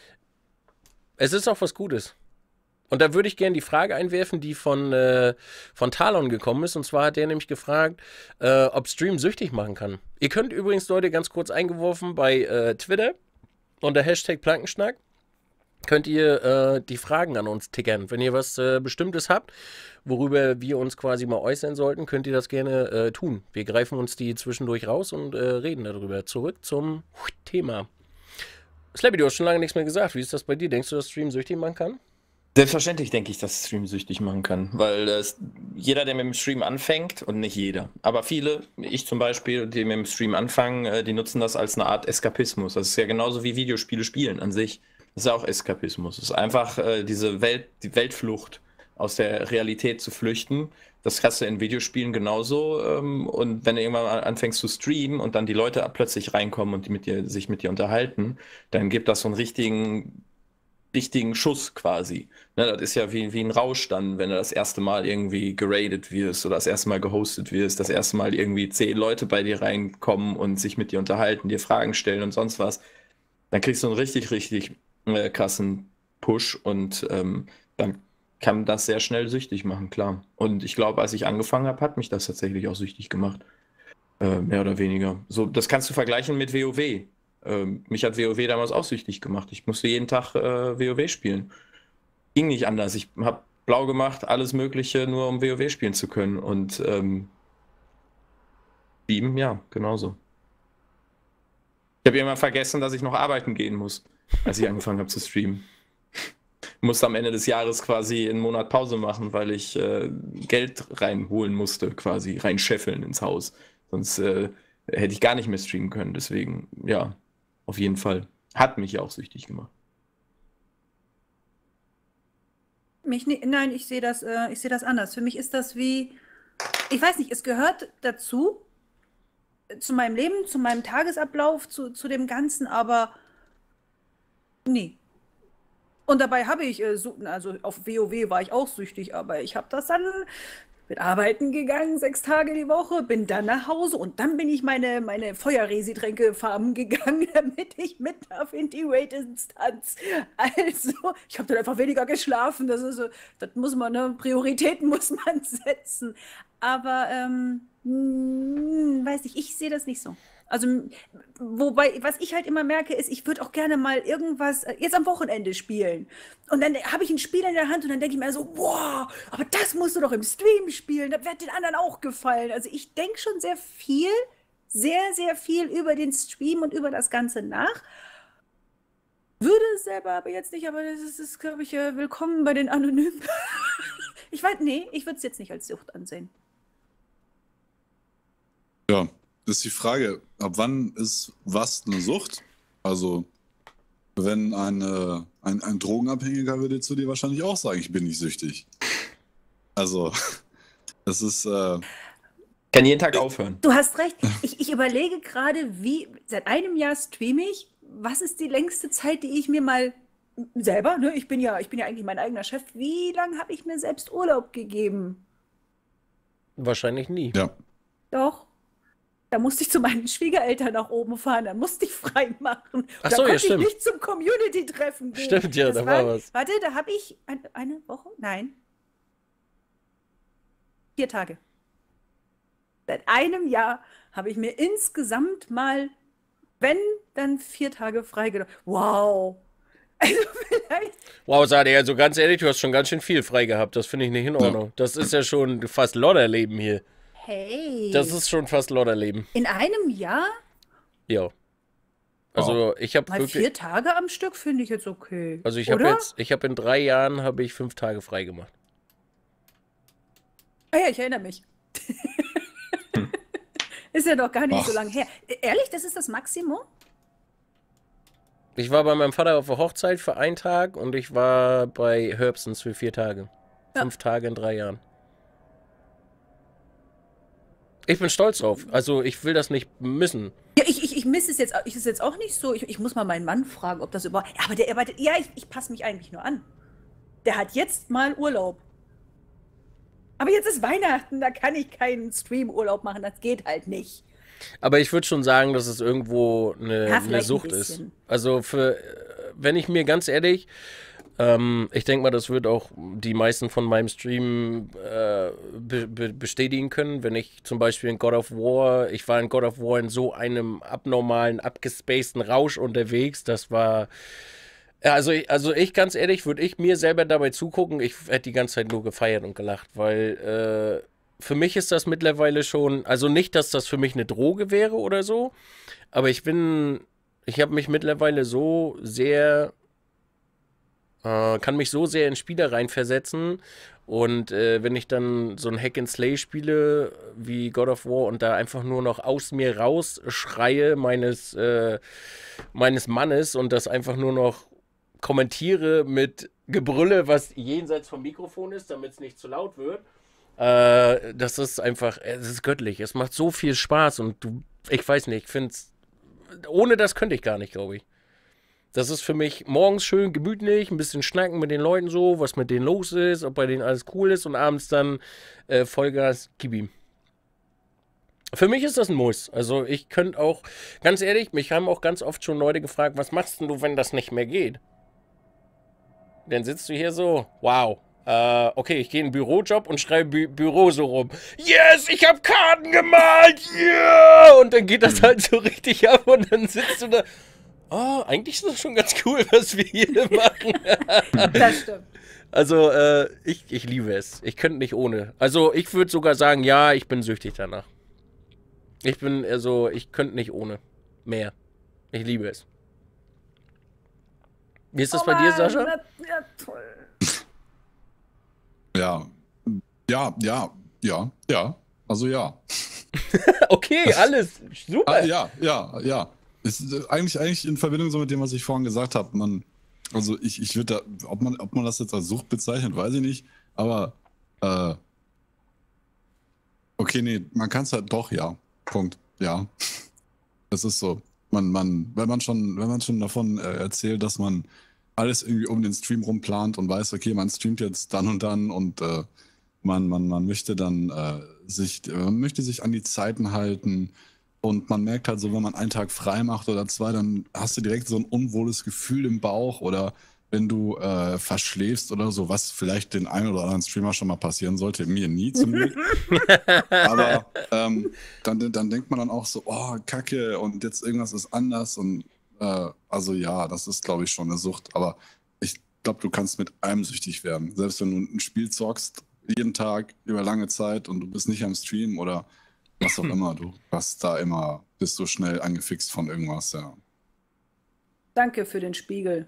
[SPEAKER 1] es ist auch was Gutes. Und da würde ich gerne die Frage einwerfen, die von, äh, von Talon gekommen ist. Und zwar hat der nämlich gefragt, äh, ob Stream süchtig machen kann. Ihr könnt übrigens, Leute, ganz kurz eingeworfen bei äh, Twitter unter Hashtag Plankenschnack könnt ihr äh, die Fragen an uns tickern. Wenn ihr was äh, Bestimmtes habt, worüber wir uns quasi mal äußern sollten, könnt ihr das gerne äh, tun. Wir greifen uns die zwischendurch raus und äh, reden darüber. Zurück zum Thema. Slappy, du hast schon lange nichts mehr gesagt. Wie ist das bei dir? Denkst du, dass Stream süchtig machen kann?
[SPEAKER 3] Selbstverständlich denke ich, dass Stream süchtig machen kann, weil es, jeder, der mit dem Stream anfängt, und nicht jeder, aber viele, ich zum Beispiel, die mit dem Stream anfangen, äh, die nutzen das als eine Art Eskapismus. Das ist ja genauso wie Videospiele spielen an sich. Das ist ja auch Eskapismus. Das ist einfach äh, diese Welt, die Weltflucht, aus der Realität zu flüchten. Das hast du in Videospielen genauso. Ähm, und wenn du irgendwann mal anfängst zu streamen und dann die Leute plötzlich reinkommen und die mit dir, sich mit dir unterhalten, dann gibt das so einen richtigen richtigen Schuss quasi. Ne, das ist ja wie, wie ein Rausch dann, wenn du das erste Mal irgendwie geradet wirst oder das erste Mal gehostet wirst, das erste Mal irgendwie zehn Leute bei dir reinkommen und sich mit dir unterhalten, dir Fragen stellen und sonst was. Dann kriegst du einen richtig, richtig äh, krassen Push und ähm, dann kann das sehr schnell süchtig machen, klar. Und ich glaube, als ich angefangen habe, hat mich das tatsächlich auch süchtig gemacht. Äh, mehr oder weniger. So, das kannst du vergleichen mit WoW. Ähm, mich hat WoW damals auch süchtig gemacht. Ich musste jeden Tag äh, WoW spielen. Ging nicht anders. Ich habe blau gemacht, alles Mögliche, nur um WoW spielen zu können. Und ähm, Steam, ja, genauso. Ich habe immer vergessen, dass ich noch arbeiten gehen muss, als ich angefangen habe zu streamen. Ich musste am Ende des Jahres quasi einen Monat Pause machen, weil ich äh, Geld reinholen musste, quasi reinscheffeln ins Haus. Sonst äh, hätte ich gar nicht mehr streamen können. Deswegen, ja, auf jeden Fall. Hat mich ja auch süchtig gemacht.
[SPEAKER 4] Mich ni- Nein, ich sehe das, äh, ich sehe das anders. Für mich ist das wie, ich weiß nicht, es gehört dazu, äh, zu meinem Leben, zu meinem Tagesablauf, zu, zu dem Ganzen, aber nee. Und dabei habe ich, äh, so, also auf WoW war ich auch süchtig, aber ich habe das dann mit arbeiten gegangen, sechs Tage die Woche, bin dann nach Hause und dann bin ich meine, meine Feuerresi-Tränke farmen gegangen, damit ich mit darf in die Raid-Instanz. Also, ich habe dann einfach weniger geschlafen. Das ist so, das muss man, ne? Prioritäten muss man setzen. Aber, ähm, hm, weiß nicht, ich sehe das nicht so. Also, m- wobei, was ich halt immer merke, ist, ich würde auch gerne mal irgendwas, äh, jetzt am Wochenende spielen. Und dann habe ich ein Spiel in der Hand und dann denke ich mir so, wow, aber das musst du doch im Stream spielen, das wird den anderen auch gefallen. Also ich denke schon sehr viel, sehr, sehr viel über den Stream und über das Ganze nach. Würde es selber aber jetzt nicht, aber das ist, ist glaube ich, äh, willkommen bei den Anonymen. Ich weiß, nee, ich würde es jetzt nicht als Sucht ansehen.
[SPEAKER 2] Ja, das ist die Frage, ab wann ist was eine Sucht? Also, wenn eine, ein, ein Drogenabhängiger würde zu dir wahrscheinlich auch sagen, ich bin nicht süchtig. Also, das ist, äh,
[SPEAKER 3] Kann jeden Tag aufhören.
[SPEAKER 4] Du hast recht. Ich, ich überlege gerade, wie, seit einem Jahr streame ich. Was ist die längste Zeit, die ich mir mal selber, ne? Ich bin ja, ich bin ja eigentlich mein eigener Chef. Wie lange habe ich mir selbst Urlaub gegeben?
[SPEAKER 1] Wahrscheinlich nie.
[SPEAKER 2] ja.
[SPEAKER 4] Doch. Da musste ich zu meinen Schwiegereltern nach oben fahren, dann musste ich frei machen. Und
[SPEAKER 1] Ach
[SPEAKER 4] da
[SPEAKER 1] so, ja,
[SPEAKER 4] konnte ich
[SPEAKER 1] stimmt.
[SPEAKER 4] nicht zum Community-Treffen gehen.
[SPEAKER 1] Stimmt, ja,
[SPEAKER 4] Das
[SPEAKER 1] da war
[SPEAKER 4] waren-
[SPEAKER 1] was.
[SPEAKER 4] Warte, da habe ich ein, eine Woche? Nein. Vier Tage. Seit einem Jahr habe ich mir insgesamt mal, wenn, dann vier Tage freigenommen. Wow. Also vielleicht.
[SPEAKER 1] Wow, Sadi, also ganz ehrlich, du hast schon ganz schön viel frei gehabt. Das finde ich nicht in Ordnung. Ja. Das ist ja schon fast Lodderleben hier.
[SPEAKER 4] Hey.
[SPEAKER 1] Das ist schon fast Lodderleben.
[SPEAKER 4] In einem Jahr?
[SPEAKER 1] Ja. Also ich habe
[SPEAKER 4] wirklich... vier Tage am Stück finde ich jetzt okay.
[SPEAKER 1] Also ich habe jetzt, ich habe in drei Jahren habe ich fünf Tage frei gemacht.
[SPEAKER 4] Ah ja, ich erinnere mich. Ist ja doch gar nicht Ach. so lange her. Ehrlich, das ist das Maximum?
[SPEAKER 1] Ich war bei meinem Vater auf der Hochzeit für einen Tag und ich war bei Herbstens für vier Tage. Ja. Fünf Tage in drei Jahren. Ich bin stolz drauf. Also ich will das nicht missen.
[SPEAKER 4] Ja, ich, ich, ich misse es jetzt, ich ist jetzt auch nicht so. Ich, ich muss mal meinen Mann fragen, ob das überhaupt... Ja, aber der arbeitet... Ja, ich, ich passe mich eigentlich nur an. Der hat jetzt mal Urlaub. Aber jetzt ist Weihnachten, da kann ich keinen Stream-Urlaub machen. Das geht halt nicht.
[SPEAKER 1] Aber ich würde schon sagen, dass es irgendwo eine, ja, eine Sucht ein ist. Also für, wenn ich mir ganz ehrlich... Ähm, ich denke mal, das wird auch die meisten von meinem Stream äh, be be bestätigen können, wenn ich zum Beispiel in God of War, ich war in God of War in so einem abnormalen, abgespaceden Rausch unterwegs, das war, ja, also, ich, also ich ganz ehrlich, würde ich mir selber dabei zugucken, ich hätte die ganze Zeit nur gefeiert und gelacht, weil äh, für mich ist das mittlerweile schon, also nicht, dass das für mich eine Droge wäre oder so, aber ich bin, ich habe mich mittlerweile so sehr... Uh, kann mich so sehr in Spiele reinversetzen und äh, wenn ich dann so ein Hack and Slay spiele wie God of War und da einfach nur noch aus mir rausschreie meines, äh, meines Mannes und das einfach nur noch kommentiere mit Gebrülle, was jenseits vom Mikrofon ist, damit es nicht zu laut wird, äh, das ist einfach, es ist göttlich, es macht so viel Spaß und du, ich weiß nicht, ich finde es, ohne das könnte ich gar nicht, glaube ich. Das ist für mich morgens schön gemütlich, ein bisschen schnacken mit den Leuten so, was mit denen los ist, ob bei denen alles cool ist und abends dann äh, Vollgas, gib ihm. Für mich ist das ein Muss. Also ich könnte auch, ganz ehrlich, mich haben auch ganz oft schon Leute gefragt, was machst denn du, wenn das nicht mehr geht? Dann sitzt du hier so, wow, äh, okay, ich gehe in einen Bürojob und schreibe Bü Büro so rum. Yes, ich habe Karten gemalt, yeah! Und dann geht das halt so richtig ab und dann sitzt du da... Oh, eigentlich ist das schon ganz cool, was wir hier machen.
[SPEAKER 4] Das stimmt.
[SPEAKER 1] Also, äh, ich, ich liebe es. Ich könnte nicht ohne. Also, ich würde sogar sagen, ja, ich bin süchtig danach. Ich bin, also, ich könnte nicht ohne. Mehr. Ich liebe es. Wie ist das oh bei Mann, dir, Sascha?
[SPEAKER 4] Ja, toll.
[SPEAKER 2] Ja. Ja, ja, ja, ja. Also, ja.
[SPEAKER 1] Okay, alles. Super.
[SPEAKER 2] Ah, ja, ja, ja. Ist eigentlich, eigentlich in Verbindung so mit dem, was ich vorhin gesagt habe. Man, also ich, ich würde da, ob man, ob man das jetzt als Sucht bezeichnet, weiß ich nicht. Aber äh, okay, nee, man kann es halt doch, ja. Punkt. Ja. Es ist so. Man, man, wenn man schon, wenn man schon davon äh, erzählt, dass man alles irgendwie um den Stream rum plant und weiß, okay, man streamt jetzt dann und dann und äh, man, man, man möchte dann äh, sich, man möchte sich an die Zeiten halten. Und man merkt halt so, wenn man einen Tag frei macht oder zwei, dann hast du direkt so ein unwohles Gefühl im Bauch oder wenn du äh, verschläfst oder so, was vielleicht den einen oder anderen Streamer schon mal passieren sollte, mir nie zum Glück. Aber ähm, dann, dann denkt man dann auch so, oh, Kacke und jetzt irgendwas ist anders und äh, also ja, das ist glaube ich schon eine Sucht, aber ich glaube, du kannst mit allem süchtig werden. Selbst wenn du ein Spiel zockst, jeden Tag über lange Zeit und du bist nicht am Stream oder was auch immer, du hast da immer, bist so schnell angefixt von irgendwas, ja.
[SPEAKER 4] Danke für den Spiegel.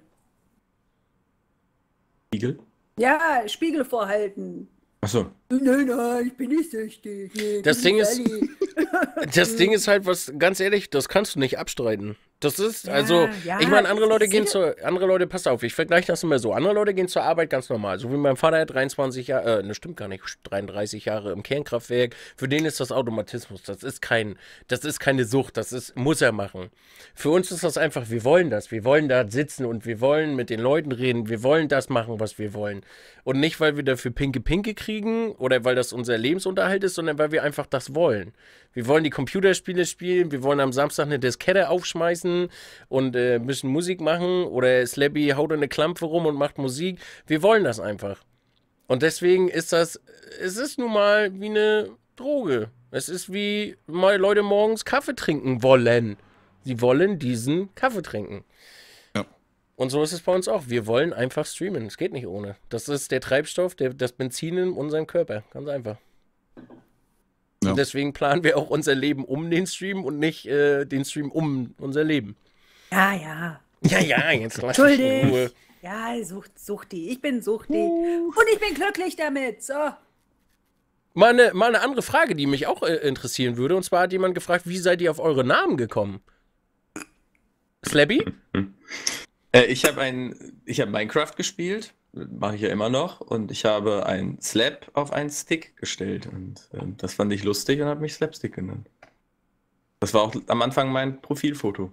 [SPEAKER 3] Spiegel?
[SPEAKER 4] Ja, Spiegel vorhalten.
[SPEAKER 3] Achso.
[SPEAKER 4] Nein, nein, ich bin nicht süchtig. Nee,
[SPEAKER 1] das Ding ist, das Ding ist halt, was, ganz ehrlich, das kannst du nicht abstreiten. Das ist, ja, also, ja, ich meine, andere Leute gehen zur, andere Leute, pass auf, ich vergleiche das immer so, andere Leute gehen zur Arbeit ganz normal, so wie mein Vater, dreiundzwanzig Jahre, äh, ne, stimmt gar nicht, dreiunddreißig Jahre im Kernkraftwerk, für den ist das Automatismus, das ist kein, das ist keine Sucht, das ist, muss er machen. Für uns ist das einfach, wir wollen das, wir wollen da sitzen und wir wollen mit den Leuten reden, wir wollen das machen, was wir wollen. Und nicht, weil wir dafür Pinke Pinke kriegen oder weil das unser Lebensunterhalt ist, sondern weil wir einfach das wollen. Wir wollen die Computerspiele spielen, wir wollen am Samstag eine Diskette aufschmeißen und äh, ein bisschen Musik machen oder Slappy haut in eine Klampe rum und macht Musik. Wir wollen das einfach. Und deswegen ist das, es ist nun mal wie eine Droge. Es ist wie mal Leute morgens Kaffee trinken wollen. Sie wollen diesen Kaffee trinken.
[SPEAKER 2] Ja.
[SPEAKER 1] Und so ist es bei uns auch. Wir wollen einfach streamen. Es geht nicht ohne. Das ist der Treibstoff, der, das Benzin in unserem Körper. Ganz einfach.
[SPEAKER 2] Ja.
[SPEAKER 1] Und deswegen planen wir auch unser Leben um den Stream und nicht äh, den Stream um unser Leben.
[SPEAKER 4] Ja, ja.
[SPEAKER 1] Ja, ja, jetzt lass mich in Ruhe.
[SPEAKER 4] Entschuldig. Ja, sucht, Suchti. Ich bin Suchti. Und ich bin glücklich damit. So.
[SPEAKER 1] Mal eine, mal eine andere Frage, die mich auch äh, interessieren würde. Und zwar hat jemand gefragt, wie seid ihr auf eure Namen gekommen? Slabby?
[SPEAKER 3] Äh, ich habe ein, ich habe Minecraft gespielt, mache ich ja immer noch, und ich habe ein Slap auf einen Stick gestellt und äh, das fand ich lustig und habe mich Slapstick genannt. Das war auch am Anfang mein Profilfoto.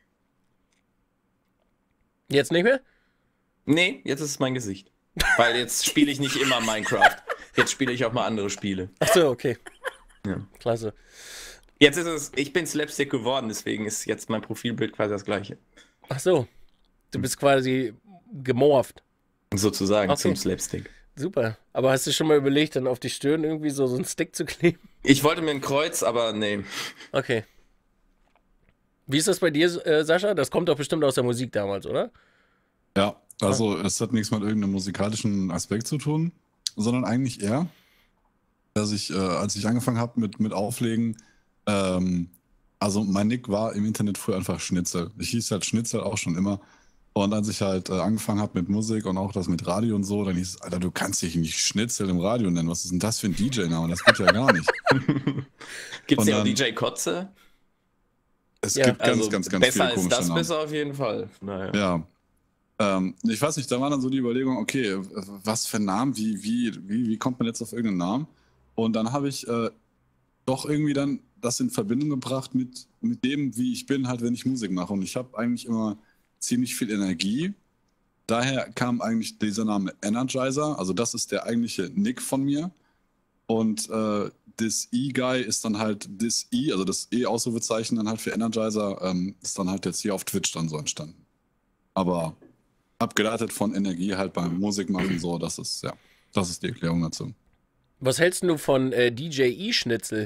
[SPEAKER 1] Jetzt nicht mehr?
[SPEAKER 3] Nee, jetzt ist es mein Gesicht. Weil jetzt spiele ich nicht immer Minecraft. Jetzt spiele ich auch mal andere Spiele.
[SPEAKER 1] Achso, okay.
[SPEAKER 3] Ja.
[SPEAKER 1] Klasse.
[SPEAKER 3] Jetzt ist es, ich bin Slapstick geworden, deswegen ist jetzt mein Profilbild quasi das gleiche.
[SPEAKER 1] Ach so. Du bist quasi gemorpht.
[SPEAKER 3] Sozusagen
[SPEAKER 1] Okay.
[SPEAKER 3] zum Slapstick.
[SPEAKER 1] Super. Aber hast du schon mal überlegt, dann auf die Stirn irgendwie so, so einen Stick zu kleben?
[SPEAKER 3] Ich wollte mir ein Kreuz, aber nee.
[SPEAKER 1] Okay. Wie ist das bei dir, äh, Sascha? Das kommt doch bestimmt aus der Musik damals, oder?
[SPEAKER 2] Ja, also es hat nichts mit irgendeinem musikalischen Aspekt zu tun, sondern eigentlich eher, dass ich, äh, als ich angefangen habe mit, mit Auflegen, ähm, also mein Nick war im Internet früher einfach Schnitzel. Ich hieß halt Schnitzel auch schon immer. Und als ich halt äh, angefangen habe mit Musik und auch das mit Radio und so, dann hieß es, Alter, du kannst dich nicht Schnitzel im Radio nennen. Was ist denn das für ein D J-Name? Das geht ja gar nicht.
[SPEAKER 3] Gibt's
[SPEAKER 2] Und
[SPEAKER 3] ja auch
[SPEAKER 2] dann-
[SPEAKER 3] D J Kotze?
[SPEAKER 2] Es
[SPEAKER 1] Ja,
[SPEAKER 2] gibt ganz,
[SPEAKER 3] Also
[SPEAKER 2] ganz, ganz
[SPEAKER 3] besser
[SPEAKER 2] viele
[SPEAKER 3] als
[SPEAKER 2] komische
[SPEAKER 3] das,
[SPEAKER 2] Namen.
[SPEAKER 3] besser auf jeden Fall. Naja.
[SPEAKER 2] Ja. Ähm, ich weiß nicht, da war dann so die Überlegung, okay, was für ein Namen, wie, wie, wie, wie kommt man jetzt auf irgendeinen Namen? Und dann habe ich äh, doch irgendwie dann das in Verbindung gebracht mit, mit dem, wie ich bin, halt, wenn ich Musik mache. Und ich habe eigentlich immer ziemlich viel Energie. Daher kam eigentlich dieser Name Energizer. Also das ist der eigentliche Nick von mir. Und äh, das E-Guy ist dann halt das E, also das E-Ausrufezeichen dann halt für Energizer, ähm, ist dann halt jetzt hier auf Twitch dann so entstanden. Aber abgeleitet von Energie halt beim Musikmachen so, das ist, ja, das ist die Erklärung dazu.
[SPEAKER 1] Was hältst du von äh, D J E-Schnitzel?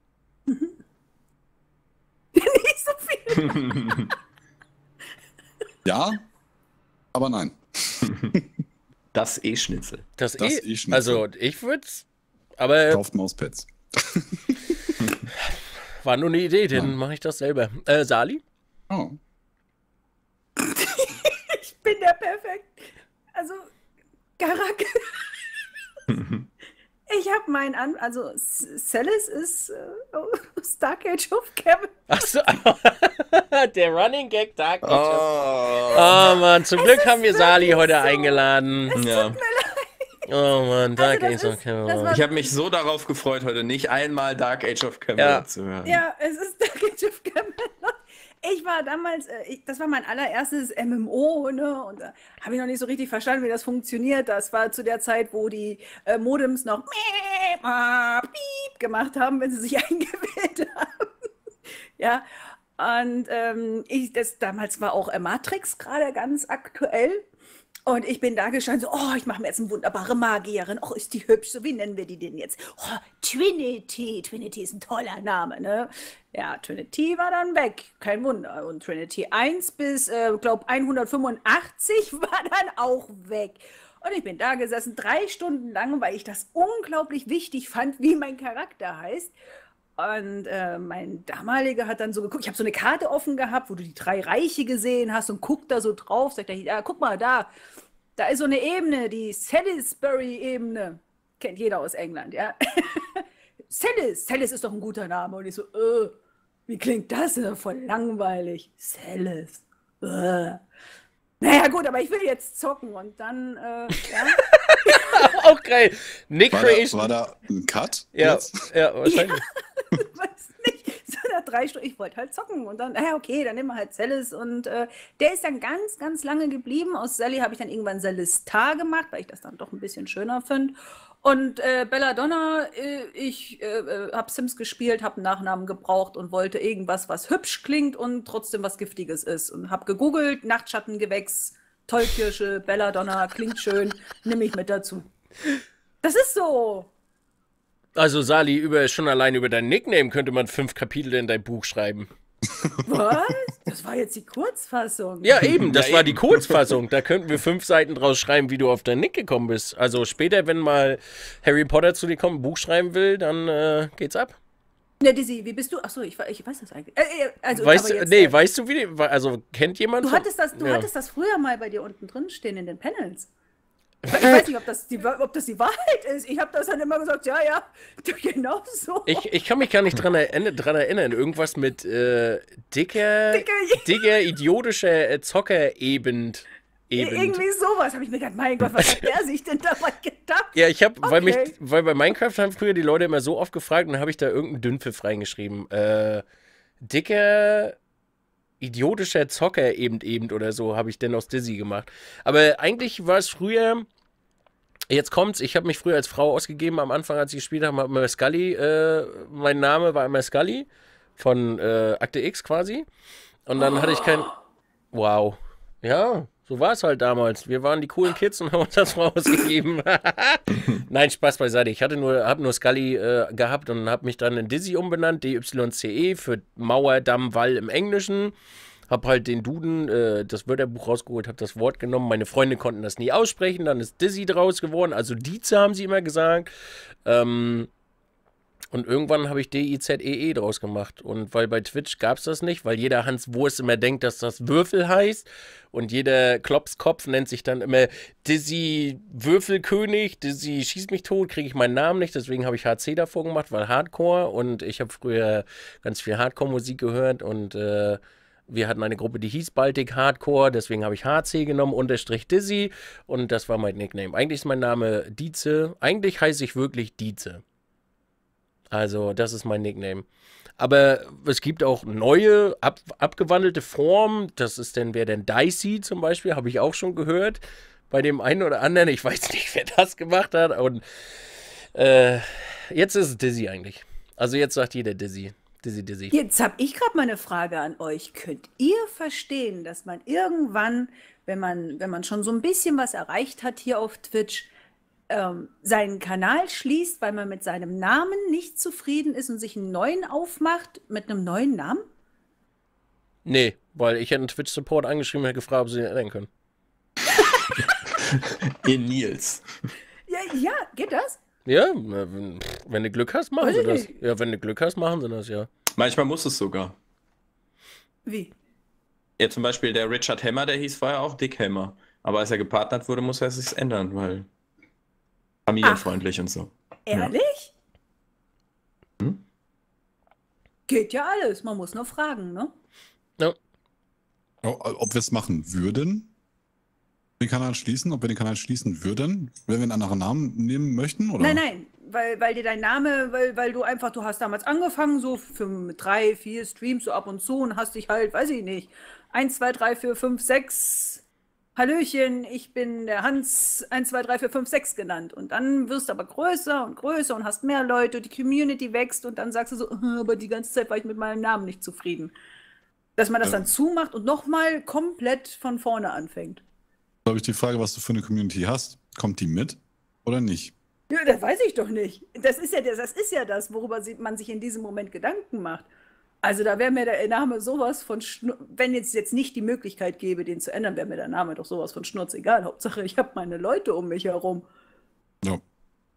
[SPEAKER 4] Nicht so viel.
[SPEAKER 2] Ja, aber nein.
[SPEAKER 3] Das E-Schnitzel.
[SPEAKER 1] Das,
[SPEAKER 2] Das
[SPEAKER 1] E?
[SPEAKER 2] E-Schnitzel.
[SPEAKER 1] Also, ich würd's. Aber
[SPEAKER 2] Kauft Mauspads.
[SPEAKER 1] war nur eine Idee, dann
[SPEAKER 2] Ja.
[SPEAKER 1] mache ich das selber. Äh, Sali?
[SPEAKER 2] Oh.
[SPEAKER 4] Ich bin der perfekt. Also, Garak. Ich habe meinen An... Also, S- Celis ist äh, aus Dark Age of Kevin.
[SPEAKER 1] Achso, der Running Gag Dark Age.
[SPEAKER 3] Oh.
[SPEAKER 1] Oh Mann, zum Glück
[SPEAKER 4] ist
[SPEAKER 1] haben wir Sali
[SPEAKER 4] wirklich
[SPEAKER 1] heute
[SPEAKER 4] so.
[SPEAKER 1] eingeladen.
[SPEAKER 3] Ja.
[SPEAKER 1] Oh Mann, Dark
[SPEAKER 4] das
[SPEAKER 1] Age of
[SPEAKER 4] ist-
[SPEAKER 1] Kevin.
[SPEAKER 4] das war-
[SPEAKER 3] Ich habe mich so darauf gefreut, heute nicht einmal Dark Age of Camelot
[SPEAKER 1] Ja.
[SPEAKER 3] zu hören.
[SPEAKER 4] Ja, es ist Dark Age of Camelot. Ich war damals, äh, ich, das war mein allererstes M M O, ne? Und da habe ich noch nicht so richtig verstanden, wie das funktioniert. Das war zu der Zeit, wo die äh, Modems noch miep, ah, piep gemacht haben, wenn sie sich eingewählt haben. Ja, und ähm, ich, das, damals war auch äh, Matrix gerade ganz aktuell. Und ich bin da gestanden, so, oh, ich mache mir jetzt eine wunderbare Magierin. Oh, ist die hübsch, so wie nennen wir die denn jetzt? Oh, Trinity. Trinity ist ein toller Name, ne? Ja, Trinity war dann weg, kein Wunder. Und Trinity eins bis, äh, glaube hundertfünfundachtzig war dann auch weg. Und ich bin da gesessen, drei Stunden lang, weil ich das unglaublich wichtig fand, wie mein Charakter heißt. Und äh, mein damaliger hat dann so geguckt, ich habe so eine Karte offen gehabt, wo du die drei Reiche gesehen hast und guckt da so drauf, sagt er, ja, guck mal, da, da ist so eine Ebene, die Salisbury-Ebene. Kennt jeder aus England, ja. Salis, Salis ist doch ein guter Name. Und ich so, äh, wie klingt das denn? Voll langweilig. Salis. Äh. Naja, gut, aber ich will jetzt zocken und dann, äh, ja.
[SPEAKER 1] Auch geil. Nick
[SPEAKER 2] War da,
[SPEAKER 1] Creation.
[SPEAKER 2] war da ein Cut?
[SPEAKER 1] ja,
[SPEAKER 2] jetzt?
[SPEAKER 1] ja, wahrscheinlich.
[SPEAKER 4] Weiß nicht, so nach drei Stunden, ich wollte halt zocken und dann, naja, okay, dann nehmen wir halt Celis und äh, der ist dann ganz, ganz lange geblieben. Aus Sally habe ich dann irgendwann Celistar gemacht, weil ich das dann doch ein bisschen schöner finde. Und äh, Belladonna, äh, ich äh, habe Sims gespielt, habe einen Nachnamen gebraucht und wollte irgendwas, was hübsch klingt und trotzdem was Giftiges ist. Und habe gegoogelt, Nachtschattengewächs, Tollkirsche, Belladonna, klingt schön, nehme ich mit dazu. Das ist so.
[SPEAKER 1] Also Sali, über, schon allein über dein Nickname könnte man fünf Kapitel in dein Buch schreiben.
[SPEAKER 4] Was? Das war jetzt die Kurzfassung.
[SPEAKER 1] Ja, eben, das
[SPEAKER 3] Ja,
[SPEAKER 1] war
[SPEAKER 3] eben.
[SPEAKER 1] die Kurzfassung. Da könnten wir fünf Seiten draus schreiben, wie du auf dein Nick gekommen bist. Also später, wenn mal Harry Potter zu dir kommt, ein Buch schreiben will, dann äh, geht's ab.
[SPEAKER 4] Ne, Dizzy, wie bist du? Achso, ich, ich weiß das eigentlich. Äh, äh, also,
[SPEAKER 1] Weißt
[SPEAKER 4] aber
[SPEAKER 1] du,
[SPEAKER 4] jetzt,
[SPEAKER 1] nee,
[SPEAKER 4] äh,
[SPEAKER 1] weißt du, wie, die- also kennt jemand
[SPEAKER 4] du
[SPEAKER 1] von-
[SPEAKER 4] hattest das, du
[SPEAKER 1] Ja.
[SPEAKER 4] hattest das früher mal bei dir unten drin stehen in den Panels. Ich weiß nicht, ob das die, ob das die Wahrheit ist. Ich habe das dann immer gesagt, ja, ja, genau so.
[SPEAKER 1] Ich, ich kann mich gar nicht dran, erinner, dran erinnern. Irgendwas mit äh, dicker,
[SPEAKER 4] Dicker-
[SPEAKER 1] dicker, idiotischer äh, Zocker ebend. ebend.
[SPEAKER 4] Irgendwie sowas habe ich mir gedacht, mein Gott, was hat der sich denn dabei gedacht?
[SPEAKER 1] Ja, ich habe, weil mich,
[SPEAKER 4] Okay.
[SPEAKER 1] weil bei Minecraft haben früher die Leute immer so oft gefragt und dann habe ich da irgendeinen Dünnpfiff reingeschrieben. Äh, dicker, idiotischer Zocker eben eben oder so habe ich denn aus Dizzy gemacht. Aber eigentlich war es früher, jetzt kommt's, ich habe mich früher als Frau ausgegeben am Anfang, als ich gespielt habe, habe immer Scully, äh, mein Name war immer Scully von äh, Akte X quasi. Und dann hatte ich kein, wow, ja, so war es halt damals. Wir waren die coolen Kids und haben uns als Frau ausgegeben. Nein, Spaß beiseite. Ich hatte nur, habe nur Scully äh, gehabt und habe mich dann in Dizzy umbenannt, D Y C E für Mauer, Damm, Wall im Englischen. Hab halt den Duden, äh, das Wörterbuch rausgeholt, hab das Wort genommen. Meine Freunde konnten das nie aussprechen, dann ist Dizzy draus geworden. Also Dieze haben sie immer gesagt. Ähm, und irgendwann habe ich D I Z E E draus gemacht. Und weil bei Twitch gab es das nicht, weil jeder Hans Wurst immer denkt, dass das Würfel heißt. Und jeder Klopskopf nennt sich dann immer Dizzy Würfelkönig, Dizzy Schieß mich tot, kriege ich meinen Namen nicht. Deswegen habe ich H C davor gemacht, weil Hardcore. Und ich habe früher ganz viel Hardcore-Musik gehört. Und äh, wir hatten eine Gruppe, die hieß Baltic Hardcore. Deswegen habe ich H C genommen, unterstrich Dizzy. Und das war mein Nickname. Eigentlich ist mein Name Dieze. Eigentlich heiße ich wirklich Dieze. Also, das ist mein Nickname. Aber es gibt auch neue, ab, abgewandelte Formen. Das ist denn, wer denn Dicey zum Beispiel, habe ich auch schon gehört. Bei dem einen oder anderen. Ich weiß nicht, wer das gemacht hat. Und äh, jetzt ist es Dizzy eigentlich. Also, jetzt sagt jeder Dizzy. Dizzy, Dizzy.
[SPEAKER 4] Jetzt habe ich gerade mal eine Frage an euch. Könnt ihr verstehen, dass man irgendwann, wenn man, wenn man schon so ein bisschen was erreicht hat hier auf Twitch, ähm, seinen Kanal schließt, weil man mit seinem Namen nicht zufrieden ist und sich einen neuen aufmacht mit einem neuen Namen?
[SPEAKER 1] Nee, weil ich hätte einen Twitch-Support angeschrieben und hätte gefragt, ob sie den ändern können.
[SPEAKER 3] Ihr Nils.
[SPEAKER 4] Ja, ja, geht das?
[SPEAKER 1] Ja, na, wenn, wenn du Glück hast, machen
[SPEAKER 4] Weiß
[SPEAKER 1] sie
[SPEAKER 4] ich
[SPEAKER 1] das.
[SPEAKER 4] nicht.
[SPEAKER 1] Ja, wenn du Glück hast, machen sie das, ja.
[SPEAKER 3] Manchmal muss es sogar.
[SPEAKER 4] Wie?
[SPEAKER 3] Ja, zum Beispiel der Richard Hammer, der hieß vorher auch Dick Hammer. Aber als er gepartnert wurde, muss er es sich ändern, weil familienfreundlich und so.
[SPEAKER 4] Ehrlich?
[SPEAKER 3] Hm?
[SPEAKER 4] Geht ja alles. Man muss nur fragen, ne?
[SPEAKER 1] Ja.
[SPEAKER 2] Oh, ob wir es machen würden, den Kanal schließen, ob wir den Kanal schließen würden, wenn wir einen anderen Namen nehmen möchten? Oder?
[SPEAKER 4] Nein, nein, weil, weil dir dein Name, weil, weil du einfach, du hast damals angefangen, so für mit drei, vier Streams so ab und zu und hast dich halt, weiß ich nicht, eins, zwei, drei, vier, fünf, sechs, Hallöchen, ich bin der Hans eins, zwei, drei, vier, fünf, sechs genannt. Und dann wirst du aber größer und größer und hast mehr Leute, die Community wächst und dann sagst du so, "Äh, aber die ganze Zeit war ich mit meinem Namen nicht zufrieden." Dass man das
[SPEAKER 2] Ja.
[SPEAKER 4] dann zumacht und nochmal komplett von vorne anfängt.
[SPEAKER 2] Glaube ich, die Frage, was du für eine Community hast, kommt die mit oder nicht?
[SPEAKER 4] Ja, das weiß ich doch nicht. Das ist ja das, das ist ja das, worüber sie- man sich in diesem Moment Gedanken macht. Also da wäre mir der Name sowas von Schnur wenn jetzt jetzt nicht die Möglichkeit gäbe, den zu ändern, wäre mir der Name doch sowas von Schnurz egal. Hauptsache, ich habe meine Leute um mich herum.
[SPEAKER 2] Ja.
[SPEAKER 4] Wollte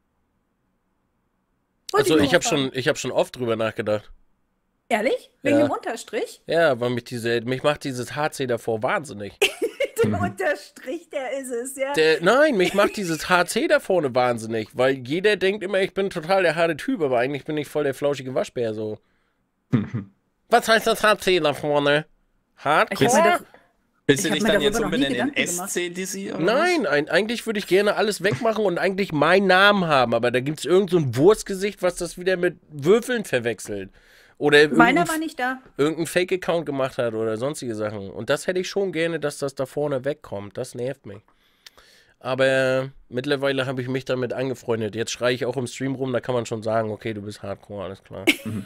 [SPEAKER 1] Also
[SPEAKER 4] nur
[SPEAKER 1] ich
[SPEAKER 4] mal
[SPEAKER 1] habe
[SPEAKER 4] fragen.
[SPEAKER 1] schon, ich hab schon oft drüber nachgedacht.
[SPEAKER 4] Ehrlich? Wegen
[SPEAKER 1] Ja.
[SPEAKER 4] dem Unterstrich?
[SPEAKER 1] Ja, weil mich diese, mich macht dieses H C davor wahnsinnig.
[SPEAKER 4] Der Unterstrich, der ist es, ja.
[SPEAKER 1] Der, nein, mich macht dieses H C da vorne wahnsinnig, weil jeder denkt immer, ich bin total der harte Typ, aber eigentlich bin ich voll der flauschige Waschbär so. Was heißt das H C da vorne?
[SPEAKER 4] Ich hab mir
[SPEAKER 1] Hardcore?
[SPEAKER 4] da-
[SPEAKER 3] Willst
[SPEAKER 4] Ich
[SPEAKER 3] du
[SPEAKER 4] hab
[SPEAKER 3] dich
[SPEAKER 4] mir
[SPEAKER 3] dann
[SPEAKER 4] darüber
[SPEAKER 3] jetzt
[SPEAKER 4] noch nie
[SPEAKER 3] umbenennen in
[SPEAKER 4] Gedanken gemacht.
[SPEAKER 3] S C Dizzy? oder
[SPEAKER 1] Nein, ein, eigentlich würde ich gerne alles wegmachen und eigentlich meinen Namen haben, aber da gibt es irgend so ein Wurstgesicht, was das wieder mit Würfeln verwechselt. Oder
[SPEAKER 4] Meiner
[SPEAKER 1] irgendein,
[SPEAKER 4] war nicht da.
[SPEAKER 1] irgendein Fake-Account gemacht hat oder sonstige Sachen. Und das hätte ich schon gerne, dass das da vorne wegkommt. Das nervt mich. Aber mittlerweile habe ich mich damit angefreundet. Jetzt schreie ich auch im Stream rum, da kann man schon sagen, okay, du bist Hardcore, alles klar.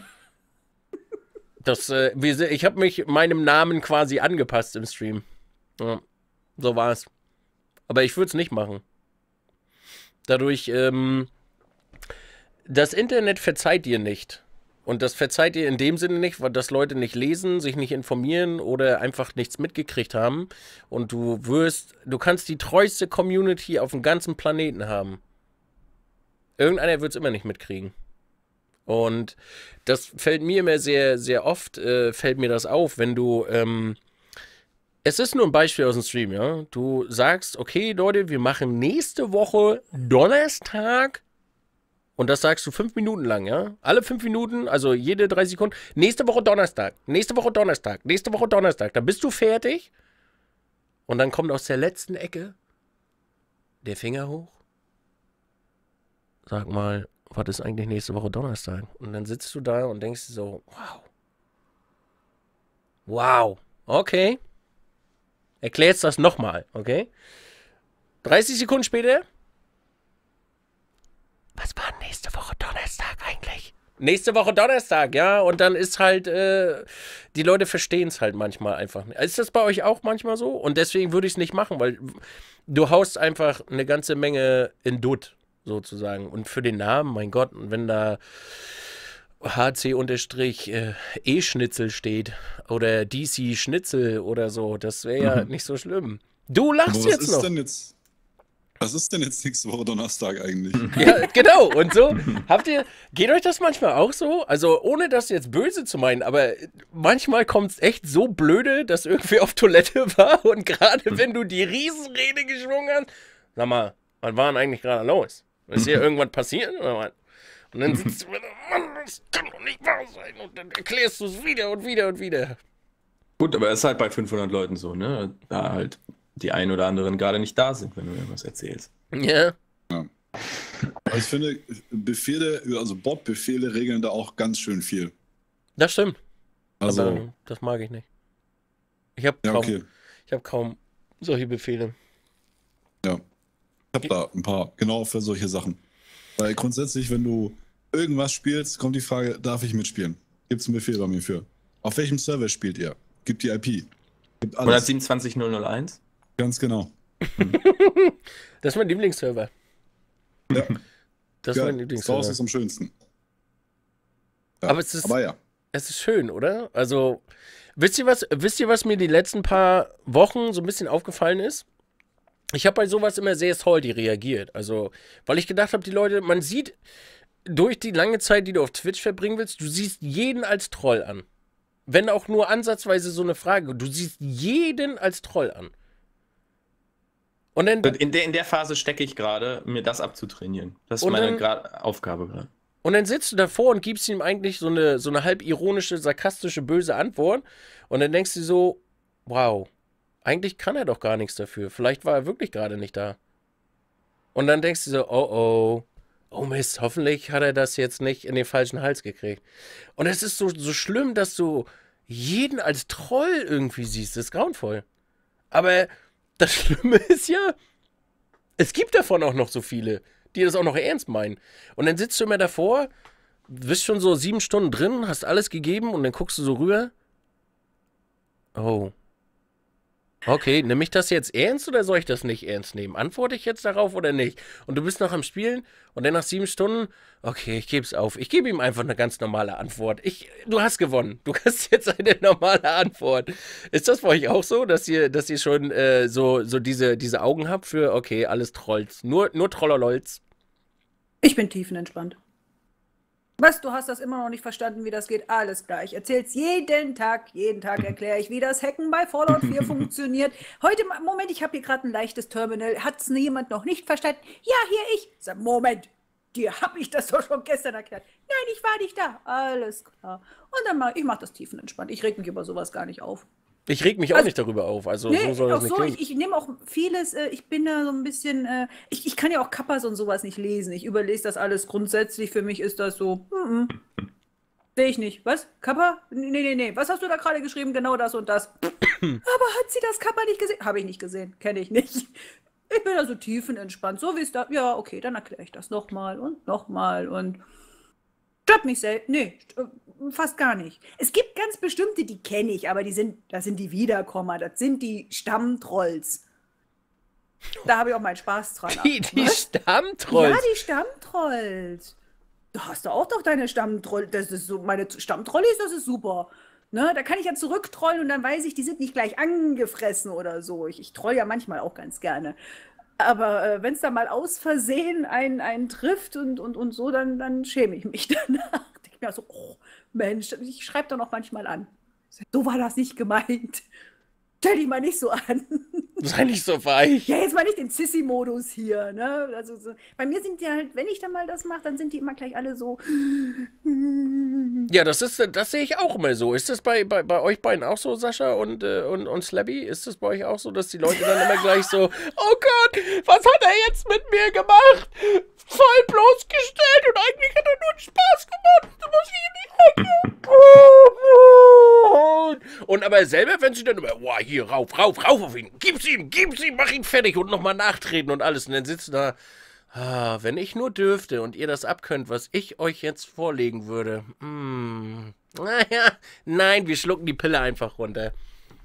[SPEAKER 1] Das, äh, wir, se- ich habe mich meinem Namen quasi angepasst im Stream. Ja, so war es. Aber ich würde es nicht machen. Dadurch, ähm, das Internet verzeiht dir nicht. Und das verzeiht dir in dem Sinne nicht, weil das Leute nicht lesen, sich nicht informieren oder einfach nichts mitgekriegt haben. Und du wirst, du kannst die treueste Community auf dem ganzen Planeten haben. Irgendeiner wird es immer nicht mitkriegen. Und das fällt mir immer sehr, sehr oft, äh, fällt mir das auf, wenn du, ähm, es ist nur ein Beispiel aus dem Stream, ja. Du sagst, okay, Leute, wir machen nächste Woche Donnerstag. Und das sagst du fünf Minuten lang, ja? Alle fünf Minuten, also jede drei Sekunden. Nächste Woche Donnerstag, nächste Woche Donnerstag, nächste Woche Donnerstag. Dann bist du fertig. Und dann kommt aus der letzten Ecke der Finger hoch. Sag mal, was ist eigentlich nächste Woche Donnerstag? Und dann sitzt du da und denkst dir so, wow. Wow, okay. Erklärst das nochmal, okay? dreißig Sekunden später. Was war nächste Woche Donnerstag eigentlich? Nächste Woche Donnerstag, ja. Und dann ist halt, äh, die Leute verstehen es halt manchmal einfach nicht. Ist das bei euch auch manchmal so? Und deswegen würde ich es nicht machen, weil du haust einfach eine ganze Menge in Dutt, sozusagen. Und für den Namen, mein Gott, wenn da H C-E-Schnitzel steht oder D C-Schnitzel oder so, das wäre ja mhm. nicht so schlimm. Du lachst
[SPEAKER 2] Aber was
[SPEAKER 1] jetzt
[SPEAKER 2] ist
[SPEAKER 1] noch.
[SPEAKER 2] Denn jetzt? Was ist denn jetzt nächste Woche Donnerstag eigentlich?
[SPEAKER 1] Ja, genau. Und so, habt ihr, geht euch das manchmal auch so? Also, ohne das jetzt böse zu meinen, aber manchmal kommt es echt so blöde, dass irgendwie auf Toilette war und gerade wenn du die Riesenrede geschwungen hast, sag mal, was war denn eigentlich gerade los? Ist hier irgendwas passiert oder was? Und dann sitzt du mit, Mann, das kann doch nicht wahr sein. Und dann erklärst du es wieder und wieder und wieder.
[SPEAKER 3] Gut, aber es ist halt bei fünfhundert Leuten so, ne? Da halt die ein oder anderen gerade nicht da sind, wenn du irgendwas erzählst.
[SPEAKER 1] Ja.
[SPEAKER 2] ja. Aber ich finde, Befehle, also Bot-Befehle regeln da auch ganz schön viel.
[SPEAKER 1] Das stimmt.
[SPEAKER 2] Also,
[SPEAKER 1] aber das mag ich nicht. Ich habe
[SPEAKER 2] ja,
[SPEAKER 1] kaum,
[SPEAKER 2] okay.
[SPEAKER 1] ich hab kaum solche Befehle.
[SPEAKER 2] Ja. Ich habe da ein paar, genau für solche Sachen. Weil grundsätzlich, wenn du irgendwas spielst, kommt die Frage, darf ich mitspielen? Gibt es einen Befehl bei mir für? Auf welchem Server spielt ihr? Gibt die I P. Gibt alles.
[SPEAKER 3] hundertsiebenundzwanzig null null eins?
[SPEAKER 2] Ganz genau.
[SPEAKER 1] Das ist mein Lieblingsserver.
[SPEAKER 2] Ja.
[SPEAKER 1] Das ist
[SPEAKER 2] ja,
[SPEAKER 1] mein Lieblingsserver.
[SPEAKER 2] Strauß ist am schönsten. Ja.
[SPEAKER 1] Aber, es ist,
[SPEAKER 2] Aber ja.
[SPEAKER 1] Es ist schön, oder? Also, wisst ihr was, wisst ihr, was mir die letzten paar Wochen so ein bisschen aufgefallen ist? Ich habe bei sowas immer sehr salty reagiert. Also, weil ich gedacht habe, die Leute, man sieht durch die lange Zeit, die du auf Twitch verbringen willst, du siehst jeden als Troll an. Wenn auch nur ansatzweise so eine Frage, du siehst jeden als Troll an. Und dann,
[SPEAKER 3] in, der, in der Phase stecke ich gerade, mir das abzutrainieren. Das ist meine dann, Aufgabe gerade.
[SPEAKER 1] Und dann sitzt du davor und gibst ihm eigentlich so eine, so eine halb ironische, sarkastische, böse Antwort. Und dann denkst du so, wow, eigentlich kann er doch gar nichts dafür. Vielleicht war er wirklich gerade nicht da. Und dann denkst du so, oh oh, oh Mist, hoffentlich hat er das jetzt nicht in den falschen Hals gekriegt. Und es ist so, so schlimm, dass du jeden als Troll irgendwie siehst. Das ist grauenvoll. Aber das Schlimme ist ja, es gibt davon auch noch so viele, die das auch noch ernst meinen. Und dann sitzt du immer davor, bist schon so sieben Stunden drin, hast alles gegeben und dann guckst du so rüber. Oh. Okay, nehme ich das jetzt ernst oder soll ich das nicht ernst nehmen? Antworte ich jetzt darauf oder nicht? Und du bist noch am Spielen und dann nach sieben Stunden, okay, ich gebe es auf. Ich gebe ihm einfach eine ganz normale Antwort. Ich, du hast gewonnen. Du hast jetzt eine normale Antwort. Ist das bei euch auch so, dass ihr, dass ihr schon äh, so, so diese, diese Augen habt für, okay, alles Trolls. Nur, nur Trollerlolz.
[SPEAKER 4] Ich bin tiefenentspannt. Was, du hast das immer noch nicht verstanden, wie das geht? Alles klar. Ich erzähl's jeden Tag, jeden Tag erkläre ich, wie das Hacken bei Fallout vier funktioniert. Heute, Moment, ich habe hier gerade ein leichtes Terminal. Hat's jemand noch nicht verstanden? Ja, hier ich. Sag, Moment, dir habe ich das doch schon gestern erklärt. Nein, ich war nicht da. Alles klar. Und dann mach ich mach das tiefenentspannt. Ich reg mich über sowas gar nicht auf.
[SPEAKER 1] Ich reg mich auch
[SPEAKER 4] also,
[SPEAKER 1] nicht darüber auf, also
[SPEAKER 4] nee,
[SPEAKER 1] so soll das nicht
[SPEAKER 4] so,
[SPEAKER 1] klingen.
[SPEAKER 4] Ich, ich nehme auch vieles, äh, ich bin da so ein bisschen, äh, ich, ich kann ja auch Kappas und sowas nicht lesen. Ich überlese das alles grundsätzlich, für mich ist das so, mm -mm. Sehe ich nicht. Was? Kappa? Nee, nee, nee. Was hast du da gerade geschrieben? Genau das und das. Aber hat sie das Kappa nicht gesehen? Habe ich nicht gesehen, kenne ich nicht. Ich bin da so tiefenentspannt, so wie es da, ja, okay, dann erkläre ich das nochmal und nochmal und stört mich selten, nee, fast gar nicht. Es gibt ganz bestimmte, die kenne ich, aber die sind, das sind die Wiederkommer, das sind die Stammtrolls. Da habe ich auch meinen Spaß dran.
[SPEAKER 1] Die, die Stammtrolls?
[SPEAKER 4] Ja, die Stammtrolls. da hast du auch doch deine Stammtroll, das ist so, meine Stammtrollis, das ist super. Ne, da kann ich ja zurücktrollen und dann weiß ich, die sind nicht gleich angefressen oder so. Ich, ich troll ja manchmal auch ganz gerne. Aber äh, wenn es da mal aus Versehen einen, einen trifft und, und, und so, dann, dann schäme ich mich danach. Denke mir so, oh Mensch, ich schreibe da noch manchmal an. So war das nicht gemeint. Stell dich mal nicht so an.
[SPEAKER 1] Sei nicht so weich.
[SPEAKER 4] Ja, jetzt mal nicht den Sissy-Modus hier, ne? Also so, bei mir sind die halt, wenn ich dann mal das mache, dann sind die immer gleich alle so.
[SPEAKER 1] Ja, das ist, das sehe ich auch immer so. Ist das bei, bei, bei euch beiden auch so, Sascha und, äh, und, und Slabby? Ist das bei euch auch so, dass die Leute dann immer gleich so, oh Gott, was hat er jetzt mit mir gemacht? Voll bloßgestellt und eigentlich hat er nur einen Spaß gemacht. Du musst hier in die Ecke. Und aber selber, wenn sie dann immer, boah, hier, rauf, rauf, rauf auf ihn. Gib's ihm, gib's ihm, mach ihn fertig und nochmal nachtreten und alles. Und dann sitzen da, ah, wenn ich nur dürfte und ihr das abkönnt, was ich euch jetzt vorlegen würde. Hm, naja, nein, wir schlucken die Pille einfach runter.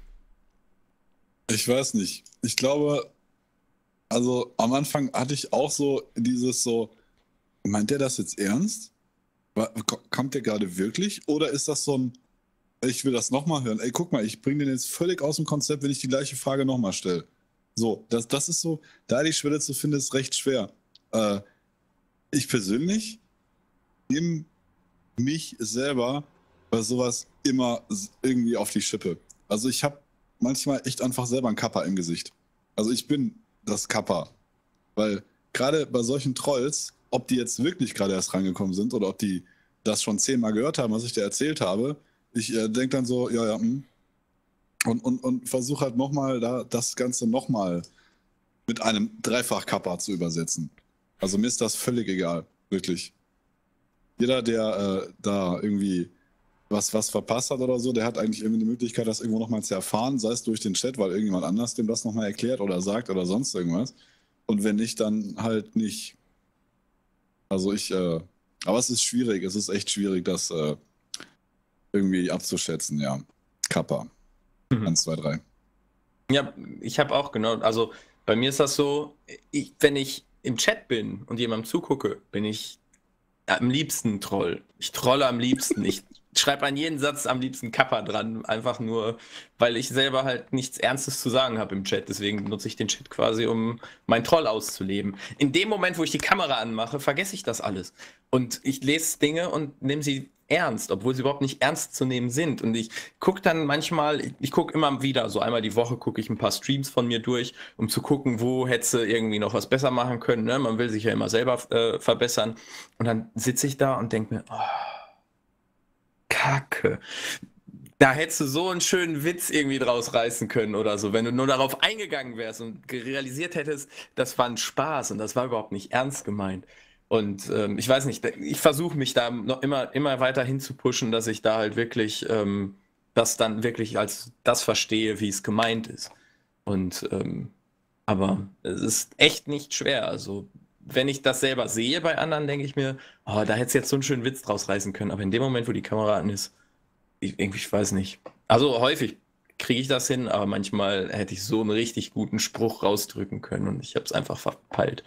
[SPEAKER 2] Ich weiß nicht. Ich glaube, also am Anfang hatte ich auch so dieses so, meint der das jetzt ernst? Wa- ko- Kommt der gerade wirklich? Oder ist das so ein, ich will das nochmal hören. Ey, guck mal, ich bringe den jetzt völlig aus dem Konzept, wenn ich die gleiche Frage nochmal stelle. So, das, das ist so, da die Schwelle zu finden, ist recht schwer. Äh, ich persönlich nehme mich selber bei sowas immer s- irgendwie auf die Schippe. Also ich habe manchmal echt einfach selber einen Kappa im Gesicht. Also ich bin das Kappa. Weil gerade bei solchen Trolls, ob die jetzt wirklich gerade erst rangekommen sind oder ob die das schon zehnmal gehört haben, was ich dir erzählt habe, ich äh, denke dann so, ja, ja, hm. Und, und, und versuche halt nochmal da das Ganze nochmal mit einem Dreifach-Kappa zu übersetzen. Also mir ist das völlig egal, wirklich. Jeder, der äh, da irgendwie was, was verpasst hat oder so, der hat eigentlich irgendwie die Möglichkeit, das irgendwo nochmal zu erfahren, sei es durch den Chat, weil irgendjemand anders dem das nochmal erklärt oder sagt oder sonst irgendwas. Und wenn nicht, dann halt nicht. Also ich, äh, aber es ist schwierig, es ist echt schwierig, das äh, irgendwie abzuschätzen, ja. Kappa.
[SPEAKER 3] Mhm.
[SPEAKER 2] eins, zwei, drei.
[SPEAKER 3] Ja, ich habe auch genau, also bei mir ist das so, ich, wenn ich im Chat bin und jemandem zugucke, bin ich am liebsten Troll. Ich trolle am liebsten. Ich schreibe an jeden Satz am liebsten Kappa dran, einfach nur, weil ich selber halt nichts Ernstes zu sagen habe im Chat. Deswegen nutze ich den Chat quasi, um meinen Troll auszuleben. In dem Moment, wo ich die Kamera anmache, vergesse ich das alles. Und ich lese Dinge und nehme sie ernst, obwohl sie überhaupt nicht ernst zu nehmen sind. Und ich gucke dann manchmal, ich, ich gucke immer wieder, so einmal die Woche gucke ich ein paar Streams von mir durch, um zu gucken, wo hätte sie irgendwie noch was besser machen können. Ne? Man will sich ja immer selber äh, verbessern. Und dann sitze ich da und denke mir, oh, Kacke. Da hättest du so einen schönen Witz irgendwie draus reißen können oder so, wenn du nur darauf eingegangen wärst und realisiert hättest, das war ein Spaß und das war überhaupt nicht ernst gemeint. Und ähm, ich weiß nicht, ich versuche mich da noch immer, immer weiter hinzupushen, dass ich da halt wirklich ähm, das dann wirklich als das verstehe, wie es gemeint ist. Und ähm, aber es ist echt nicht schwer. Also wenn ich das selber sehe bei anderen, denke ich mir, oh, da hättest du jetzt so einen schönen Witz draus reißen können. Aber in dem Moment, wo die Kamera an ist, ich, irgendwie, ich weiß nicht. Also häufig kriege ich das hin, aber manchmal hätte ich so einen richtig guten Spruch rausdrücken können und ich habe es einfach verpeilt.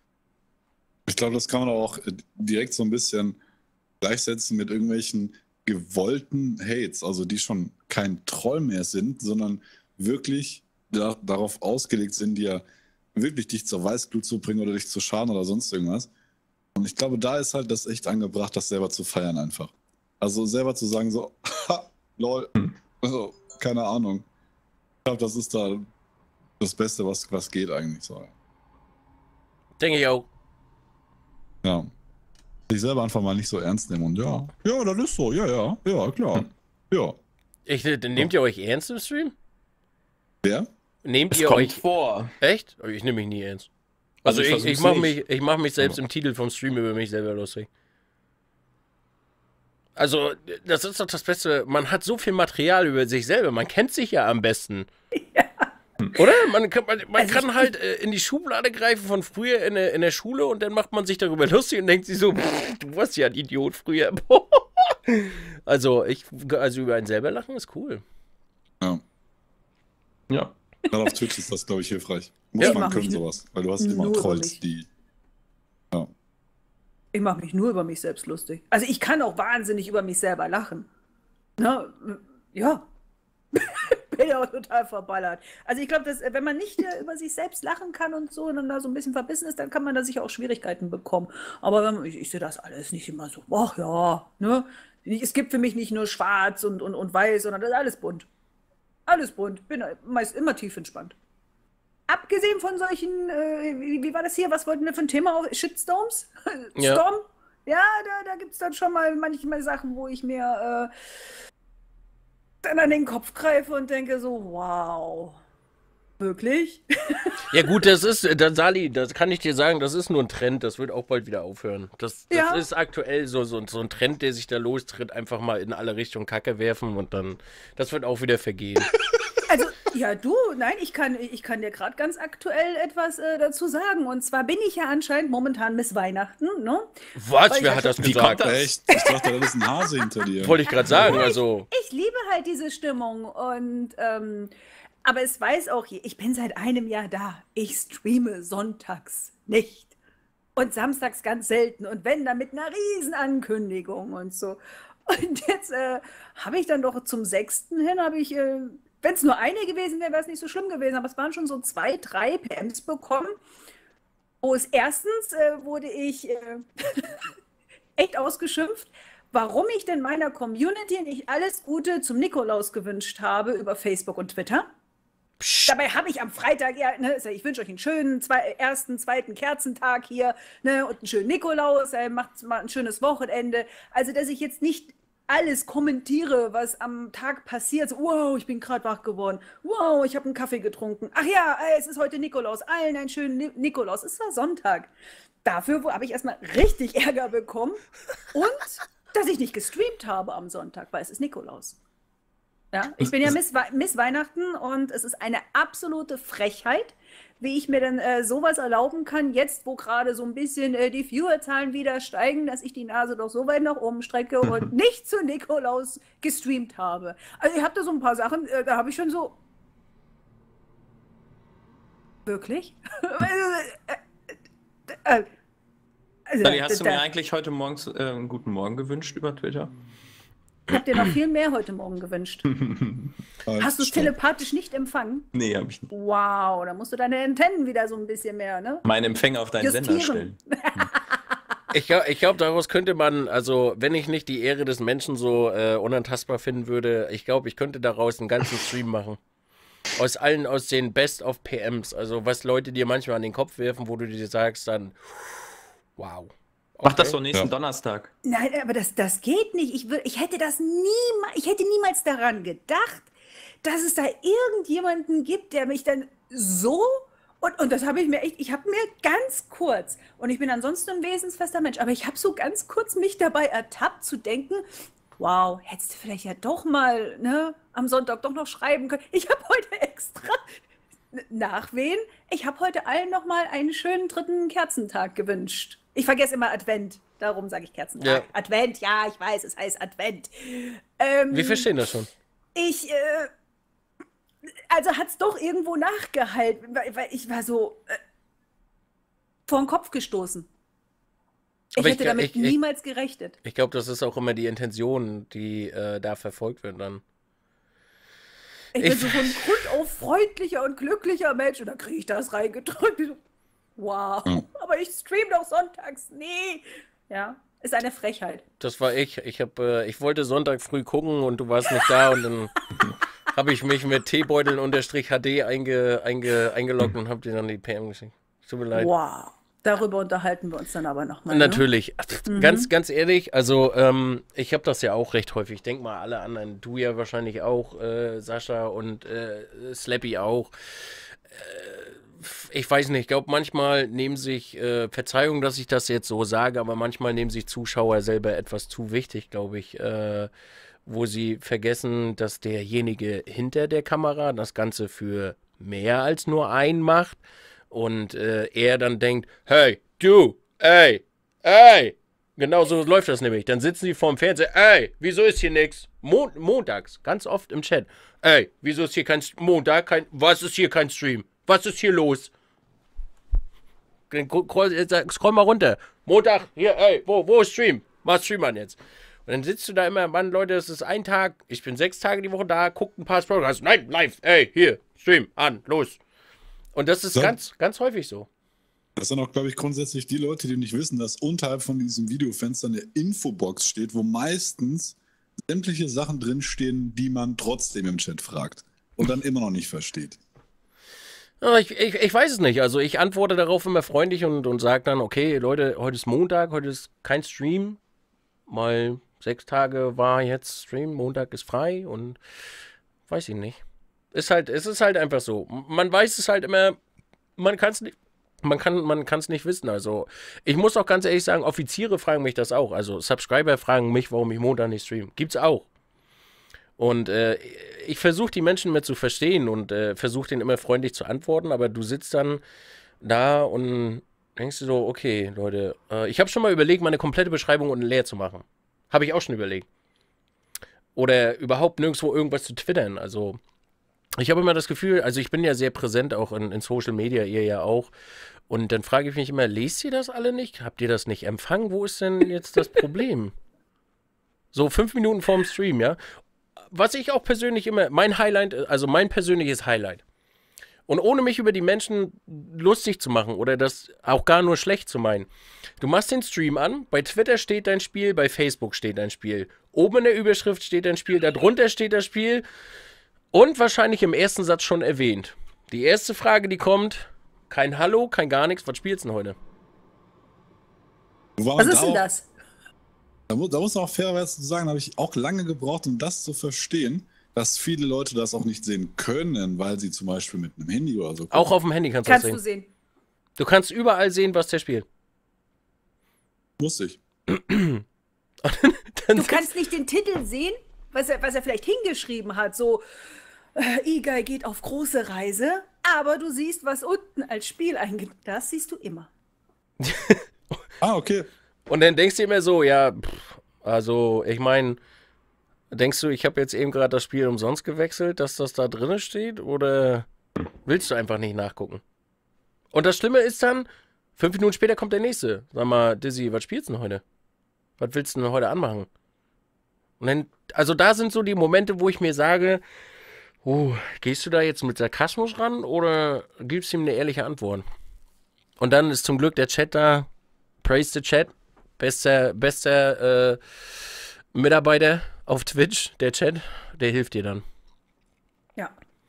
[SPEAKER 2] Ich glaube, das kann man auch äh, direkt so ein bisschen gleichsetzen mit irgendwelchen gewollten Hates, also die schon kein Troll mehr sind, sondern wirklich da, darauf ausgelegt sind, dir wirklich dich zur Weißglut zu bringen oder dich zu schaden oder sonst irgendwas. Und ich glaube, da ist halt das echt angebracht, das selber zu feiern einfach. Also selber zu sagen so, ha, lol, also, keine Ahnung. Ich glaube, das ist da das Beste, was, was geht eigentlich so.
[SPEAKER 1] Denke ich auch.
[SPEAKER 2] Ja. Sich selber einfach mal nicht so ernst nehmen und ja, ja, das ist so, ja, ja, ja, klar. Ja.
[SPEAKER 1] Ich, äh, nehmt ihr euch ernst im Stream?
[SPEAKER 2] Wer?
[SPEAKER 1] Nehmt
[SPEAKER 3] Es
[SPEAKER 1] ihr
[SPEAKER 3] kommt
[SPEAKER 1] euch
[SPEAKER 3] vor.
[SPEAKER 1] echt? Ich nehme mich nie ernst. Also,
[SPEAKER 3] Also ich
[SPEAKER 1] ich, ich
[SPEAKER 3] versuch's
[SPEAKER 1] mache
[SPEAKER 3] nicht.
[SPEAKER 1] mich, ich mach mich selbst
[SPEAKER 3] Aber-
[SPEAKER 1] im Titel vom Stream über mich selber lustig. Also, das ist doch das Beste. Man hat so viel Material über sich selber. Man kennt sich ja am besten. Oder? Man kann, man, man
[SPEAKER 4] Also
[SPEAKER 1] kann
[SPEAKER 4] ich-
[SPEAKER 1] halt äh, in die Schublade greifen von früher in der, in der Schule und dann macht man sich darüber lustig und denkt sich so, pff, du warst ja ein Idiot früher. Also, ich, also über einen selber lachen ist cool.
[SPEAKER 2] Ja.
[SPEAKER 3] Ja.
[SPEAKER 2] Gerade auf Twitch ist das, glaube ich, hilfreich. Muss
[SPEAKER 1] Ja,
[SPEAKER 2] man
[SPEAKER 4] mach
[SPEAKER 2] können
[SPEAKER 4] mich
[SPEAKER 2] sowas, weil du hast immer
[SPEAKER 4] nur
[SPEAKER 2] Trolls,
[SPEAKER 4] lustig.
[SPEAKER 2] die. Ja.
[SPEAKER 4] Ich mache mich nur über mich selbst lustig. Also ich kann auch wahnsinnig über mich selber lachen. Ne? Ja. Bin ja auch total verballert. Also ich glaube, dass wenn man nicht äh, über sich selbst lachen kann und so und dann da so ein bisschen verbissen ist, dann kann man da sicher auch Schwierigkeiten bekommen. Aber wenn man, ich, ich sehe das alles nicht immer so, ach ja, ne? Es gibt für mich nicht nur schwarz und, und, und weiß, sondern das ist alles bunt. Alles bunt. Bin meist immer tief entspannt. Abgesehen von solchen, äh, wie, wie war das hier? Was wollten wir für ein Thema? Shitstorms?
[SPEAKER 1] Ja.
[SPEAKER 4] Storm? Ja, da, da gibt es dann schon mal manchmal Sachen, wo ich mir äh, dann an den Kopf greife und denke so, wow, wirklich?
[SPEAKER 1] Ja gut, das ist, das, Sali, das kann ich dir sagen, das ist nur ein Trend, das wird auch bald wieder aufhören. Das, das
[SPEAKER 4] Ja.
[SPEAKER 1] ist aktuell so, so, so ein Trend, der sich da lostritt, einfach mal in alle Richtungen Kacke werfen und dann, das wird auch wieder vergehen.
[SPEAKER 4] Also, ja, du, nein, ich kann, ich kann dir gerade ganz aktuell etwas äh, dazu sagen. Und zwar bin ich ja anscheinend momentan Miss Weihnachten, ne?
[SPEAKER 1] Was?
[SPEAKER 4] Weil ich
[SPEAKER 1] Wer
[SPEAKER 4] ja
[SPEAKER 1] hat das
[SPEAKER 3] Wie
[SPEAKER 1] gesagt?
[SPEAKER 3] kommt das?
[SPEAKER 2] Echt? Ich dachte, das ist ein Hase hinter dir.
[SPEAKER 1] Wollte ich gerade sagen, also.
[SPEAKER 4] Ich liebe halt diese Stimmung und ähm, aber es weiß auch, je- ich bin seit einem Jahr da. Ich streame sonntags nicht. Und samstags ganz selten. Und wenn, dann mit einer riesen Ankündigung und so. Und jetzt äh, habe ich dann doch zum sechsten hin, habe ich, äh, wenn es nur eine gewesen wäre, wäre es nicht so schlimm gewesen. Aber es waren schon so zwei, drei P Ms bekommen. Wo es erstens äh, wurde ich äh, echt ausgeschimpft, warum ich denn meiner Community nicht alles Gute zum Nikolaus gewünscht habe über Facebook und Twitter.
[SPEAKER 1] Psst.
[SPEAKER 4] Dabei habe ich am Freitag, ja, ne, ich wünsche euch einen schönen zwei, ersten, zweiten Kerzentag hier, ne, und einen schönen Nikolaus, äh, macht mal ein schönes Wochenende. Also, dass ich jetzt nicht alles kommentiere, was am Tag passiert. So, wow, ich bin gerade wach geworden. Wow, ich habe einen Kaffee getrunken. Ach ja, äh, es ist heute Nikolaus. Allen einen schönen Ni Nikolaus. Es war Sonntag. Dafür wo- habe ich erstmal richtig Ärger bekommen. Und dass ich nicht gestreamt habe am Sonntag, weil es ist Nikolaus. Ja, ich bin ja Miss, Wei- Miss Weihnachten und es ist eine absolute Frechheit, wie ich mir dann äh, sowas erlauben kann, jetzt wo gerade so ein bisschen äh, die Viewerzahlen wieder steigen, dass ich die Nase doch so weit nach oben strecke und nicht zu Nikolaus gestreamt habe. Also ich habe da so ein paar Sachen, äh, da habe ich schon so... Wirklich? äh, äh, also,
[SPEAKER 3] Sally, hast du
[SPEAKER 4] da-
[SPEAKER 3] mir eigentlich heute Morgen äh, einen guten Morgen gewünscht über Twitter?
[SPEAKER 4] Ich habe dir noch viel mehr heute Morgen gewünscht. Hast du es telepathisch nicht empfangen?
[SPEAKER 3] Nee, habe ich nicht.
[SPEAKER 4] Wow, da musst du deine Antennen wieder so ein bisschen mehr, ne?
[SPEAKER 3] Meinen Empfänger auf deinen Sender
[SPEAKER 4] Justieren.
[SPEAKER 3] stellen.
[SPEAKER 1] Ich, glaub- ich glaube, daraus könnte man, also wenn ich nicht die Ehre des Menschen so äh, unantastbar finden würde, ich glaube, ich könnte daraus einen ganzen Stream machen. Aus allen, aus den Best of P Ms, also was Leute dir manchmal an den Kopf werfen, wo du dir sagst dann, wow.
[SPEAKER 3] Mach das
[SPEAKER 1] Okay.
[SPEAKER 3] doch nächsten
[SPEAKER 2] Ja.
[SPEAKER 3] Donnerstag.
[SPEAKER 4] Nein, aber das, das geht nicht. Ich, wür- ich hätte das niemals, ich hätte niemals daran gedacht, dass es da irgendjemanden gibt, der mich dann so, und, und das habe ich mir echt, ich habe mir ganz kurz, und ich bin ansonsten ein wesensfester Mensch, aber ich habe so ganz kurz mich dabei ertappt zu denken, wow, hättest du vielleicht ja doch mal, ne, am Sonntag doch noch schreiben können. Ich habe heute extra, nach wen? Ich habe heute allen noch mal einen schönen dritten Kerzentag gewünscht. Ich vergesse immer Advent, darum sage ich Kerzentag.
[SPEAKER 1] Ja.
[SPEAKER 4] Advent, ja, ich weiß, es heißt Advent. Ähm,
[SPEAKER 1] Wir verstehen das schon.
[SPEAKER 4] Ich, äh, also hat es doch irgendwo nachgehalten, weil, weil ich war so äh, vor den Kopf gestoßen. Ich
[SPEAKER 1] Aber ich
[SPEAKER 4] hätte
[SPEAKER 1] glaub-
[SPEAKER 4] damit
[SPEAKER 1] ich- ich-
[SPEAKER 4] niemals gerechnet.
[SPEAKER 1] Ich glaube, das ist auch immer die Intention, die äh, da verfolgt wird dann.
[SPEAKER 4] Ich,
[SPEAKER 1] Ich-
[SPEAKER 4] bin so von Grund auf freundlicher und glücklicher Mensch und dann kriege ich das reingedrückt. Ich so, wow,
[SPEAKER 2] Ja.
[SPEAKER 4] aber ich stream doch sonntags. Nee. Ja, ist eine Frechheit.
[SPEAKER 1] Das war ich. Ich hab, äh, ich wollte Sonntag früh gucken und du warst nicht da und dann habe ich mich mit Teebeutel-H D einge, einge, eingeloggt und habe dir dann die P M geschickt. Tut mir leid.
[SPEAKER 4] Wow. Darüber unterhalten wir uns dann aber nochmal.
[SPEAKER 1] Natürlich. Ganz, ganz ehrlich, also ähm, ich habe das ja auch recht häufig. Ich denke mal alle anderen. Du ja wahrscheinlich auch, äh, Sascha und äh, Slappy auch. Äh, ich weiß nicht, ich glaube, manchmal nehmen sich, äh, Verzeihung, dass ich das jetzt so sage, aber manchmal nehmen sich Zuschauer selber etwas zu wichtig, glaube ich, äh, wo sie vergessen, dass derjenige hinter der Kamera das Ganze für mehr als nur einen macht. Und äh, er dann denkt, hey, du, ey, ey. Genau so läuft das nämlich. Dann sitzen die vorm Fernseher, ey, wieso ist hier nix? Mon montags, ganz oft im Chat. Ey, wieso ist hier kein St- Montag, kein, was ist hier kein Stream? Was ist hier los? Dann scroll, scroll mal runter. Montag, hier, ey, wo, wo ist Stream? Mach Stream an jetzt. Und dann sitzt du da immer, Mann, Leute, das ist ein Tag, ich bin sechs Tage die Woche da, guckt ein paar Podcasts, nein, live, ey, hier, Stream, an, los. Und das ist
[SPEAKER 2] So.
[SPEAKER 1] ganz, ganz häufig so.
[SPEAKER 2] Das sind auch, glaube ich, grundsätzlich die Leute, die nicht wissen, dass unterhalb von diesem Videofenster eine Infobox steht, wo meistens sämtliche Sachen drinstehen, die man trotzdem im Chat fragt und dann immer noch nicht versteht.
[SPEAKER 1] Ja, ich, ich, ich weiß es nicht. Also ich antworte darauf immer freundlich und, und sage dann, okay, Leute, heute ist Montag, heute ist kein Stream, weil sechs Tage war jetzt Stream, Montag ist frei und weiß ich nicht. Ist halt, es ist halt einfach so. Man weiß es halt immer, man kann es nicht, man kann, man kann es nicht wissen. Also ich muss auch ganz ehrlich sagen, Offiziere fragen mich das auch. Also Subscriber fragen mich, warum ich Montag nicht stream. Gibt's auch. Und äh, ich versuche die Menschen mehr zu verstehen und äh, versuche denen immer freundlich zu antworten, aber du sitzt dann da und denkst du so, okay, Leute, äh, ich habe schon mal überlegt, meine komplette Beschreibung unten leer zu machen. Habe ich auch schon überlegt. Oder überhaupt nirgendwo irgendwas zu twittern. Also ich habe immer das Gefühl, also ich bin ja sehr präsent auch in, in Social Media, ihr ja auch. Und dann frage ich mich immer, lest ihr das alle nicht? Habt ihr das nicht empfangen? Wo ist denn jetzt das Problem? So fünf Minuten vorm Stream, ja? Was ich auch persönlich immer, mein Highlight, also mein persönliches Highlight. Und ohne mich über die Menschen lustig zu machen oder das auch gar nur schlecht zu meinen. Du machst den Stream an, bei Twitter steht dein Spiel, bei Facebook steht dein Spiel. Oben in der Überschrift steht dein Spiel, darunter steht das Spiel und wahrscheinlich im ersten Satz schon erwähnt. Die erste Frage, die kommt, kein Hallo, kein gar nichts, was spielst du denn heute?
[SPEAKER 2] Wow,
[SPEAKER 4] Was ist
[SPEAKER 2] da
[SPEAKER 4] denn
[SPEAKER 2] auch-
[SPEAKER 4] das?
[SPEAKER 2] Da, mu- da muss man auch fairerweise sagen, da habe ich auch lange gebraucht, um das zu verstehen, dass viele Leute das auch nicht sehen können, weil sie zum Beispiel mit einem Handy oder so.
[SPEAKER 1] Auch auf dem Handy kannst du
[SPEAKER 4] Kannst
[SPEAKER 1] das
[SPEAKER 4] du
[SPEAKER 1] sehen.
[SPEAKER 4] sehen.
[SPEAKER 1] Du kannst überall sehen, was der spielt.
[SPEAKER 2] Wusste ich.
[SPEAKER 1] Dann
[SPEAKER 4] Du kannst nicht den Titel sehen, was er, was er vielleicht hingeschrieben hat, so äh, Igai geht auf große Reise, aber du siehst, was unten als Spiel eingeht. Das siehst du immer.
[SPEAKER 2] Ah, okay.
[SPEAKER 1] Und dann denkst du immer so, ja, pff, also ich meine, denkst du, ich habe jetzt eben gerade das Spiel umsonst gewechselt, dass das da drin steht, oder willst du einfach nicht nachgucken? Und das Schlimme ist dann, fünf Minuten später kommt der nächste. Sag mal, Dizzy, was spielst du denn heute? Was willst du denn heute anmachen? Und dann, also da sind so die Momente, wo ich mir sage, oh, gehst du da jetzt mit Sarkasmus ran oder gibst du ihm eine ehrliche Antwort? Und dann ist zum Glück der Chat da, praise the Chat. Bester, bester äh, Mitarbeiter auf Twitch, der Chat, der hilft dir dann.
[SPEAKER 4] Ja.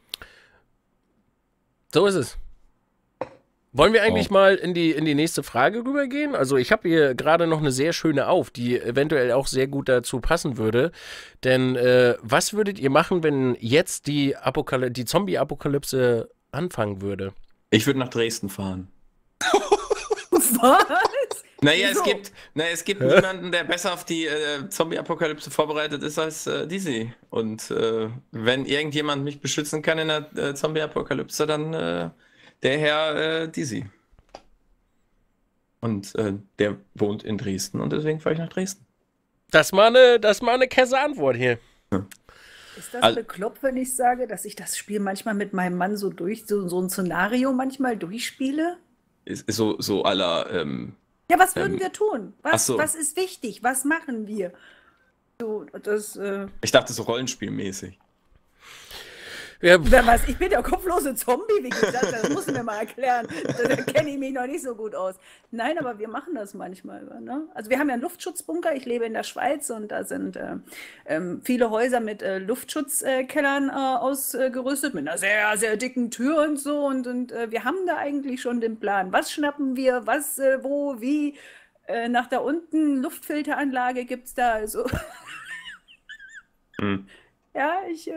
[SPEAKER 1] So ist es. Wollen wir eigentlich
[SPEAKER 2] Oh.
[SPEAKER 1] mal in die, in die nächste Frage rübergehen? Also ich habe hier gerade noch eine sehr schöne auf, die eventuell auch sehr gut dazu passen würde. Denn äh, was würdet ihr machen, wenn jetzt die, Apokaly- die Zombie-Apokalypse anfangen würde?
[SPEAKER 3] Ich würde nach Dresden fahren.
[SPEAKER 4] Was?
[SPEAKER 3] Naja, es
[SPEAKER 4] Wieso?
[SPEAKER 3] gibt, na, es gibt niemanden, der besser auf die äh, Zombie-Apokalypse vorbereitet ist als äh, Dizzy. Und äh, wenn irgendjemand mich beschützen kann in der äh, Zombie-Apokalypse, dann äh, der Herr äh, Dizzy. Und äh, der wohnt in Dresden und deswegen fahre ich nach Dresden.
[SPEAKER 1] Das ist mal eine, das ist mal eine Käse-Antwort hier.
[SPEAKER 4] Ist das
[SPEAKER 3] Al-
[SPEAKER 4] bekloppt, wenn ich sage, dass ich das Spiel manchmal mit meinem Mann so durch, so, so ein Szenario manchmal durchspiele?
[SPEAKER 3] Ist, ist so, so aller, ähm,
[SPEAKER 4] Ja, was würden
[SPEAKER 3] Ähm,
[SPEAKER 4] wir tun?
[SPEAKER 3] ach
[SPEAKER 4] Was,
[SPEAKER 3] so.
[SPEAKER 4] was ist wichtig? Was machen wir? So, das, äh,
[SPEAKER 3] ich dachte so rollenspielmäßig.
[SPEAKER 1] Ja,
[SPEAKER 4] wer weiß, ich bin der kopflose Zombie, wie gesagt, das muss mir mal erklären. Da kenne ich mich noch nicht so gut aus. Nein, aber wir machen das manchmal. Ne? Also wir haben ja einen Luftschutzbunker, ich lebe in der Schweiz und da sind äh, ähm, viele Häuser mit äh, Luftschutzkellern äh, ausgerüstet, mit einer sehr, sehr dicken Tür und so. Und, und äh, wir haben da eigentlich schon den Plan. Was schnappen wir, was, äh, wo, wie? Äh, nach da unten Luftfilteranlage gibt es da. Also
[SPEAKER 3] Hm.
[SPEAKER 4] ja, ich... Äh,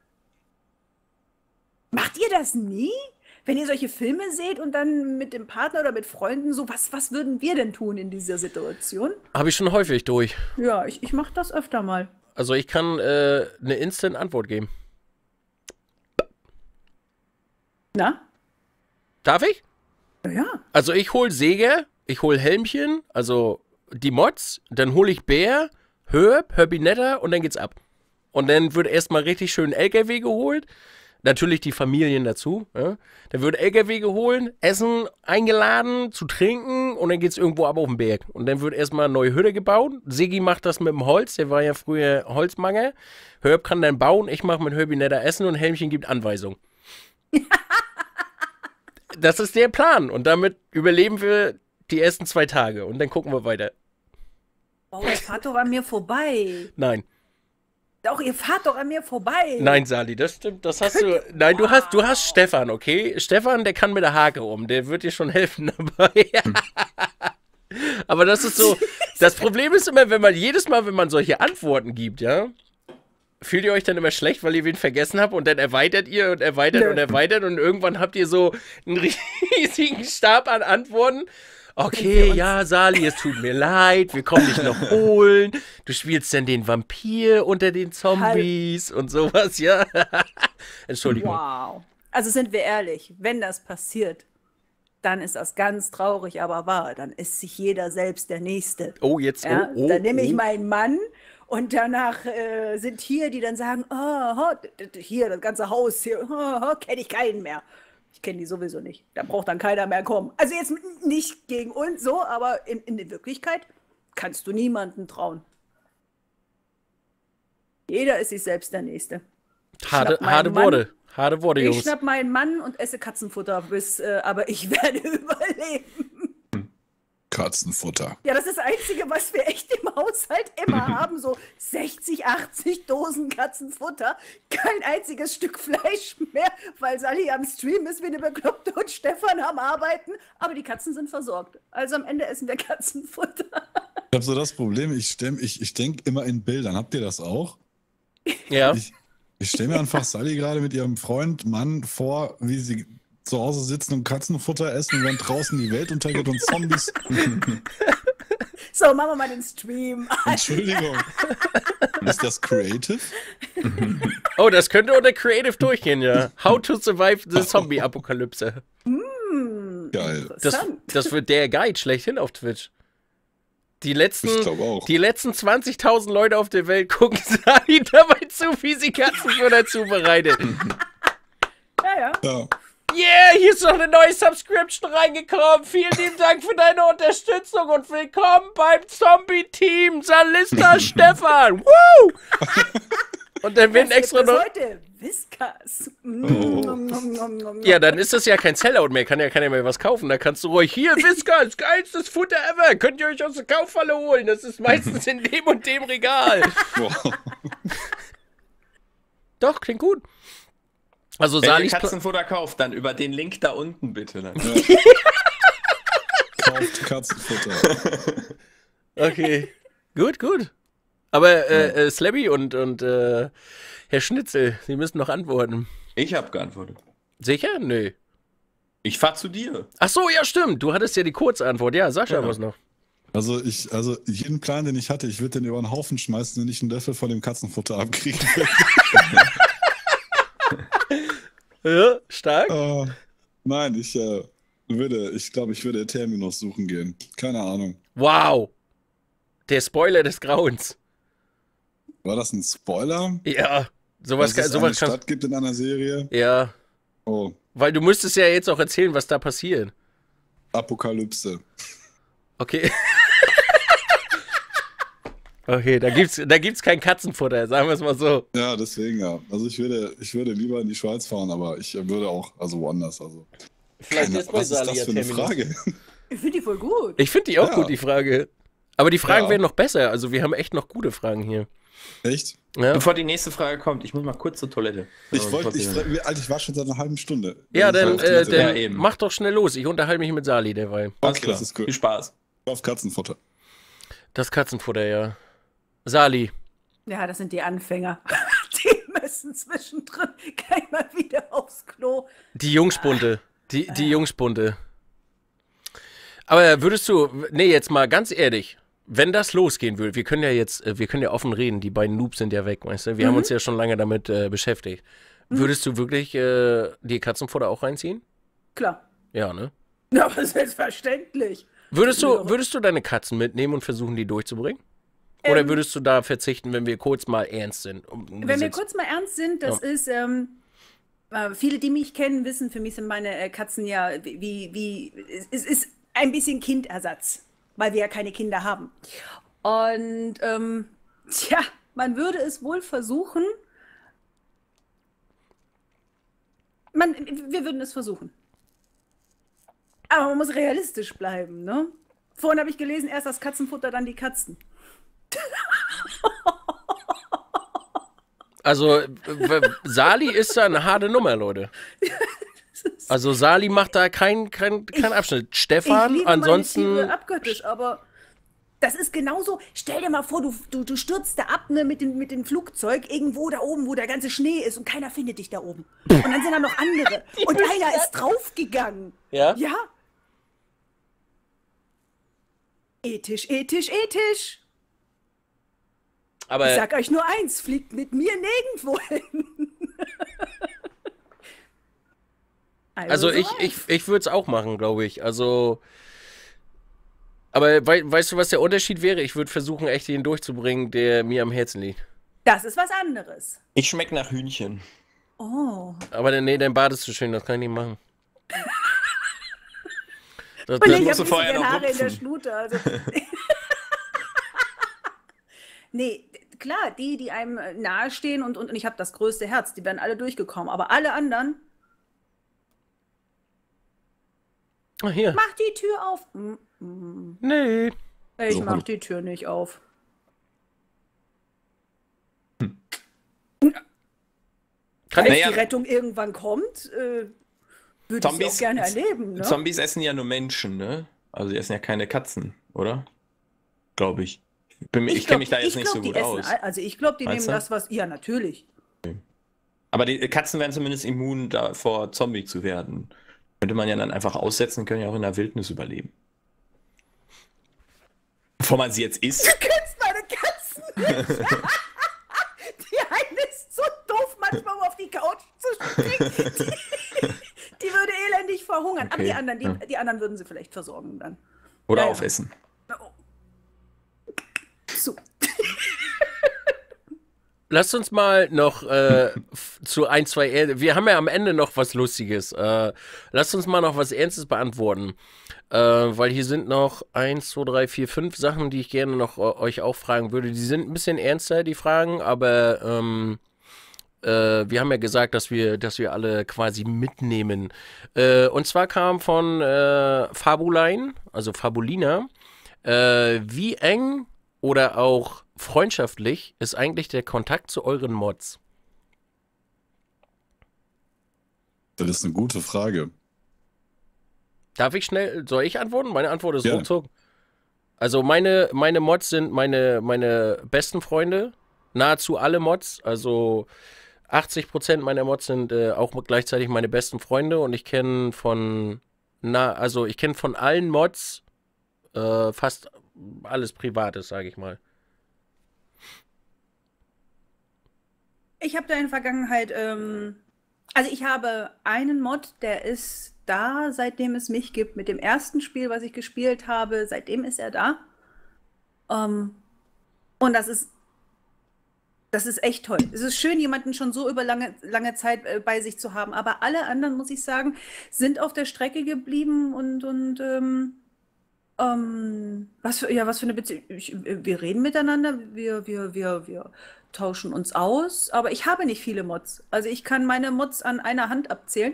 [SPEAKER 4] Macht ihr das nie? Wenn ihr solche Filme seht und dann mit dem Partner oder mit Freunden so, was, was würden wir denn tun in dieser Situation?
[SPEAKER 1] habe ich schon häufig durch.
[SPEAKER 4] Ja, ich, ich mache das öfter mal.
[SPEAKER 1] Also ich kann äh, eine Instant-Antwort geben.
[SPEAKER 4] Na?
[SPEAKER 1] Darf ich?
[SPEAKER 4] Ja.
[SPEAKER 1] Also ich hol Säger, ich hol Helmchen, also die Mods, dann hole ich Bär, Herb, Herbinetta und dann geht's ab. Und dann wird erstmal richtig schön L K W geholt. Natürlich die Familien dazu. Ja? Da wird L K W geholt, Essen eingeladen, zu trinken und dann geht es irgendwo ab auf den Berg. Und dann wird erstmal eine neue Hütte gebaut. Siggi macht das mit dem Holz, der war ja früher Holzmanger. Herb kann dann bauen, ich mache mit Herbie netter Essen und Helmchen gibt Anweisungen. Das ist der Plan und damit überleben wir die ersten zwei Tage und dann gucken wir weiter.
[SPEAKER 4] Oh, ihr fahrt doch an mir vorbei.
[SPEAKER 1] Nein.
[SPEAKER 4] Doch, ihr fahrt doch an mir vorbei.
[SPEAKER 1] Nein, Sali, das stimmt. Das hast du. Nein, du hast, du hast Stefan, okay? Stefan, der kann mit der Hake um. Der wird dir schon helfen dabei. Aber das ist so. Das Problem ist immer, wenn man jedes Mal, wenn man solche Antworten gibt, ja, fühlt ihr euch dann immer schlecht, weil ihr wen vergessen habt und dann erweitert ihr und erweitert
[SPEAKER 4] Nö.
[SPEAKER 1] und erweitert und irgendwann habt ihr so einen riesigen Stab an Antworten. Okay, ja, Sali, es tut mir leid, wir kommen dich noch holen. Du spielst dann den Vampir unter den Zombies und sowas, ja. Entschuldigung.
[SPEAKER 4] Wow. Also sind wir ehrlich, wenn das passiert, dann ist das ganz traurig, aber wahr. Dann ist sich jeder selbst der Nächste.
[SPEAKER 1] Oh, jetzt, oh,
[SPEAKER 4] Ja?
[SPEAKER 1] oh,
[SPEAKER 4] Dann nehme ich
[SPEAKER 1] oh.
[SPEAKER 4] meinen Mann und danach äh, sind hier, die dann sagen, oh, oh, d- d- hier, das ganze Haus hier, oh, oh, kenne ich keinen mehr. Ich kenne die sowieso nicht. Da braucht dann keiner mehr kommen. Also jetzt nicht gegen uns so, aber in, in der Wirklichkeit kannst du niemanden trauen. Jeder ist sich selbst der Nächste.
[SPEAKER 1] Harte,
[SPEAKER 4] schnapp meinen
[SPEAKER 1] harte
[SPEAKER 4] Mann.
[SPEAKER 1] Worte. Harte Worte,
[SPEAKER 4] Ich
[SPEAKER 1] Jungs.
[SPEAKER 4] schnapp meinen Mann und esse Katzenfutter, bis, äh, aber ich werde überleben.
[SPEAKER 2] Katzenfutter.
[SPEAKER 4] Ja, das ist das Einzige, was wir echt im Haushalt immer haben. So sechzig, achtzig Dosen Katzenfutter. Kein einziges Stück Fleisch mehr, weil Sally am Stream ist wie eine Bekloppte und Stefan am Arbeiten. Aber die Katzen sind versorgt. Also am Ende essen wir Katzenfutter.
[SPEAKER 2] Ich habe so das Problem, ich, stemm- ich, ich denke immer in Bildern. Habt ihr das auch?
[SPEAKER 1] Ja.
[SPEAKER 2] Ich, ich stelle mir einfach Sally gerade mit ihrem Freund, Mann vor, wie sie zu Hause sitzen und Katzenfutter essen und wenn draußen die Welt untergeht und Zombies.
[SPEAKER 4] So, machen wir mal den Stream.
[SPEAKER 2] Entschuldigung. Ist das creative?
[SPEAKER 1] Oh, das könnte unter Creative durchgehen, ja. How to survive the Zombie-Apokalypse.
[SPEAKER 2] Geil.
[SPEAKER 1] Das,
[SPEAKER 4] Interessant.
[SPEAKER 1] das wird der Guide schlechthin auf Twitch. Die letzten,
[SPEAKER 2] Ich glaube auch.
[SPEAKER 1] die letzten zwanzigtausend Leute auf der Welt gucken Sali dabei zu, wie sie Katzenfutter zubereitet.
[SPEAKER 4] Ja, ja.
[SPEAKER 2] Ja.
[SPEAKER 1] Yeah, hier ist noch eine neue Subscription reingekommen. Vielen lieben Dank für deine Unterstützung und willkommen beim Zombie-Team Salista Stefan. Woo! Und dann werden
[SPEAKER 4] Was
[SPEAKER 1] extra
[SPEAKER 4] gibt es
[SPEAKER 1] noch...
[SPEAKER 4] heute? Whiskas.
[SPEAKER 2] Oh.
[SPEAKER 1] Ja, dann ist das ja kein Sellout mehr. Kann ja keiner mehr was kaufen. Da kannst du ruhig, hier, Whiskas, geilstes Futter ever. Könnt ihr euch aus der Kaufhalle holen. Das ist meistens in dem und dem Regal.
[SPEAKER 2] Wow.
[SPEAKER 1] Doch, klingt gut. Also
[SPEAKER 3] Wenn ihr
[SPEAKER 1] Salis... Pla-
[SPEAKER 3] Katzenfutter kauft, dann über den Link da unten bitte. Dann.
[SPEAKER 2] Kauft Katzenfutter.
[SPEAKER 1] Okay. Gut, gut. Aber äh, äh, Slabby und, und äh, Herr Schnitzel, Sie müssen noch antworten.
[SPEAKER 3] Ich habe geantwortet.
[SPEAKER 1] Sicher? Nö.
[SPEAKER 3] Ich fahr zu dir.
[SPEAKER 1] Ach so, ja, stimmt. Du hattest ja die Kurzantwort. Ja, Sascha
[SPEAKER 3] Ja.
[SPEAKER 1] muss noch.
[SPEAKER 2] Also ich, also jeden Plan, den ich hatte, ich würde den über den Haufen schmeißen, wenn ich einen Löffel von dem Katzenfutter abkriegen würde.
[SPEAKER 1] Ja, stark.
[SPEAKER 2] Äh, nein, ich äh, würde, ich glaube, ich würde Terminus suchen gehen. Keine Ahnung.
[SPEAKER 1] Wow. Der Spoiler des Grauens.
[SPEAKER 2] War das ein Spoiler?
[SPEAKER 1] Ja. Sowas,
[SPEAKER 2] Dass
[SPEAKER 1] kann,
[SPEAKER 2] es
[SPEAKER 1] sowas
[SPEAKER 2] eine
[SPEAKER 1] kann.
[SPEAKER 2] Stadt gibt in einer Serie?
[SPEAKER 1] Ja.
[SPEAKER 2] Oh,
[SPEAKER 1] Weil du müsstest ja jetzt auch erzählen, was da passiert.
[SPEAKER 2] Apokalypse.
[SPEAKER 1] Okay. Okay, da gibt's, da gibt's kein Katzenfutter, sagen wir es mal so.
[SPEAKER 2] Ja, deswegen ja. Also ich würde, ich würde lieber in die Schweiz fahren, aber ich würde auch, also woanders. Also.
[SPEAKER 1] Vielleicht
[SPEAKER 2] Keine,
[SPEAKER 1] jetzt bei
[SPEAKER 2] was ist
[SPEAKER 1] Sali
[SPEAKER 2] das
[SPEAKER 1] ja
[SPEAKER 2] für eine
[SPEAKER 1] Terminus.
[SPEAKER 2] Frage?
[SPEAKER 4] Ich finde die voll gut.
[SPEAKER 1] Ich finde die auch
[SPEAKER 2] Ja.
[SPEAKER 1] gut, die Frage. Aber die Fragen
[SPEAKER 2] Ja.
[SPEAKER 1] werden noch besser. Also wir haben echt noch gute Fragen hier.
[SPEAKER 2] Echt?
[SPEAKER 1] Ja,
[SPEAKER 3] Bevor die nächste Frage kommt, ich muss mal kurz zur Toilette.
[SPEAKER 2] Ich
[SPEAKER 3] Ja,
[SPEAKER 2] wollte, ich,
[SPEAKER 3] trotzdem.
[SPEAKER 2] Alter, ich war schon seit einer halben Stunde.
[SPEAKER 1] ja
[SPEAKER 2] Ich war
[SPEAKER 1] dann,
[SPEAKER 2] auf
[SPEAKER 1] äh,
[SPEAKER 2] Toilette.
[SPEAKER 1] dann
[SPEAKER 3] Ja, eben.
[SPEAKER 1] mach doch schnell los. Ich unterhalte mich mit Sali derweil.
[SPEAKER 3] Alles
[SPEAKER 2] Okay,
[SPEAKER 3] klar.
[SPEAKER 2] das ist gut.
[SPEAKER 3] Viel Spaß.
[SPEAKER 2] Auf Katzenfutter.
[SPEAKER 1] Das Katzenfutter, ja. Sali.
[SPEAKER 4] Ja, das sind die Anfänger. Die müssen zwischendrin gleich mal wieder aufs Klo.
[SPEAKER 1] Die Jungspunte. Die, die Jungspunte. Aber würdest du, nee, jetzt mal ganz ehrlich, wenn das losgehen würde, wir können ja jetzt, äh, wir können ja offen reden, die beiden Noobs sind ja weg, weißt du? Wir haben uns ja schon lange damit äh, beschäftigt. Würdest du wirklich äh, die Katzenfutter auch reinziehen?
[SPEAKER 4] Klar.
[SPEAKER 1] Ja, ne?
[SPEAKER 4] Ja, aber selbstverständlich.
[SPEAKER 1] Würdest du, würdest du deine Katzen mitnehmen und versuchen, die durchzubringen? Oder
[SPEAKER 4] Ähm,
[SPEAKER 1] würdest du da verzichten, wenn wir kurz mal ernst sind? Um,
[SPEAKER 4] Wenn wir kurz mal ernst sind, das ist, ähm, Äh, viele, die mich kennen, wissen, für mich sind meine äh, Katzen ja wie, wie, wie es ist ein bisschen Kindersatz, weil wir ja keine Kinder haben. Und ähm, tja, man würde es wohl versuchen. Man, wir würden es versuchen. Aber man muss realistisch bleiben, ne? Vorhin habe ich gelesen, erst das Katzenfutter, dann die Katzen.
[SPEAKER 1] Also, w- Sali ist da eine harte Nummer, Leute. Also, Sali macht da keinen kein, kein Abschnitt. Stefan,
[SPEAKER 4] ich liebe
[SPEAKER 1] ansonsten.
[SPEAKER 4] meine Tiere abgöttisch, aber das ist genauso. Stell dir mal vor, du, du, du stürzt da ab ne, mit, dem, mit dem Flugzeug irgendwo da oben, wo der ganze Schnee ist und keiner findet dich da oben. Und dann sind da noch andere. Und einer ist draufgegangen.
[SPEAKER 1] Ja?
[SPEAKER 4] Ja. Ethisch, ethisch, ethisch.
[SPEAKER 1] Aber
[SPEAKER 4] Ich sag euch nur eins, fliegt mit mir nirgendwo hin.
[SPEAKER 1] also, ich,
[SPEAKER 4] so
[SPEAKER 1] ich, ich würde es auch machen, glaube ich. Also. Aber wei weißt du, was der Unterschied wäre? Ich würde versuchen, echt den durchzubringen, der mir am Herzen liegt.
[SPEAKER 4] Das ist was anderes.
[SPEAKER 3] Ich schmecke nach Hühnchen.
[SPEAKER 4] Oh.
[SPEAKER 1] Aber dann, nee, dein Bad ist zu schön, das kann ich nicht machen. Das,
[SPEAKER 4] Und
[SPEAKER 1] das,
[SPEAKER 4] ich
[SPEAKER 3] musst
[SPEAKER 4] habe
[SPEAKER 3] du
[SPEAKER 4] nicht so
[SPEAKER 3] vorher
[SPEAKER 4] gern
[SPEAKER 3] noch
[SPEAKER 4] Haare in der
[SPEAKER 3] rupfen.
[SPEAKER 4] Schnute. Also. Nee, klar, die, die einem äh, nahestehen und, und, und ich habe das größte Herz, die werden alle durchgekommen. Aber alle anderen,
[SPEAKER 1] ah, hier.
[SPEAKER 4] mach die Tür auf. Mm, mm.
[SPEAKER 1] Nee.
[SPEAKER 4] Ich
[SPEAKER 2] So,
[SPEAKER 4] mach
[SPEAKER 2] hallo.
[SPEAKER 4] die Tür nicht auf.
[SPEAKER 1] Kann
[SPEAKER 4] Wenn
[SPEAKER 1] ich?
[SPEAKER 3] Naja.
[SPEAKER 4] die Rettung irgendwann kommt, äh, würde ich sie auch
[SPEAKER 3] Zombies,
[SPEAKER 4] gerne erleben. Ne?
[SPEAKER 3] Zombies essen ja nur Menschen, ne? Also die essen ja keine Katzen, oder? Glaube ich. Ich, bin mir- ich kenne mich da jetzt
[SPEAKER 4] ich
[SPEAKER 3] nicht
[SPEAKER 4] glaub,
[SPEAKER 3] so
[SPEAKER 4] die
[SPEAKER 3] gut
[SPEAKER 4] essen,
[SPEAKER 3] aus.
[SPEAKER 4] all- Also ich glaube, die
[SPEAKER 3] Meinst
[SPEAKER 4] nehmen
[SPEAKER 3] du?
[SPEAKER 4] das, was... Ja, natürlich.
[SPEAKER 3] Aber die Katzen wären zumindest immun davor, Zombie zu werden. Könnte man ja dann einfach aussetzen, können ja auch in der Wildnis überleben. Bevor man sie jetzt isst.
[SPEAKER 4] Du kennst meine Katzen nicht. Die eine ist so doof, manchmal um auf die Couch zu springen. Die, die würde elendig verhungern. Aber
[SPEAKER 3] Okay,
[SPEAKER 4] die anderen, die,
[SPEAKER 3] ja.
[SPEAKER 4] die anderen würden sie vielleicht versorgen dann.
[SPEAKER 3] Oder
[SPEAKER 4] Ja, ja.
[SPEAKER 3] aufessen.
[SPEAKER 4] Oh. So.
[SPEAKER 1] Lasst uns mal noch äh, f- zu ein, zwei. Er Wir haben ja am Ende noch was Lustiges. Äh, lasst uns mal noch was Ernstes beantworten. Äh, weil hier sind noch eins, zwei, drei, vier, fünf Sachen, die ich gerne noch äh, euch auch fragen würde. Die sind ein bisschen ernster, die Fragen, aber ähm, äh, wir haben ja gesagt, dass wir, dass wir alle quasi mitnehmen. Äh, und zwar kam von äh, Fabulein, also Fabulina, äh, wie eng oder auch freundschaftlich ist eigentlich der Kontakt zu euren Mods?
[SPEAKER 2] Das ist eine gute Frage.
[SPEAKER 1] Darf ich schnell, soll ich antworten? Meine Antwort ist
[SPEAKER 2] Ja.
[SPEAKER 1] ruckzuck. Also meine, meine Mods sind meine, meine besten Freunde. Nahezu alle Mods. Also achtzig Prozent meiner Mods sind äh, auch gleichzeitig meine besten Freunde. Und ich kenne von, na, also ich kenne von allen Mods äh, fast alles Privates, sage ich mal.
[SPEAKER 4] Ich habe da in der Vergangenheit, ähm, also ich habe einen Mod, der ist da, seitdem es mich gibt. Mit dem ersten Spiel, was ich gespielt habe, seitdem ist er da. Ähm, und das ist, das ist echt toll. Es ist schön, jemanden schon so über lange, lange Zeit äh, bei sich zu haben. Aber alle anderen, muss ich sagen, sind auf der Strecke geblieben und, und ähm, ähm, was für, ja, was für eine Beziehung. Ich, wir reden miteinander, wir, wir, wir, wir tauschen uns aus, aber ich habe nicht viele Mods. Also ich kann meine Mods an einer Hand abzählen.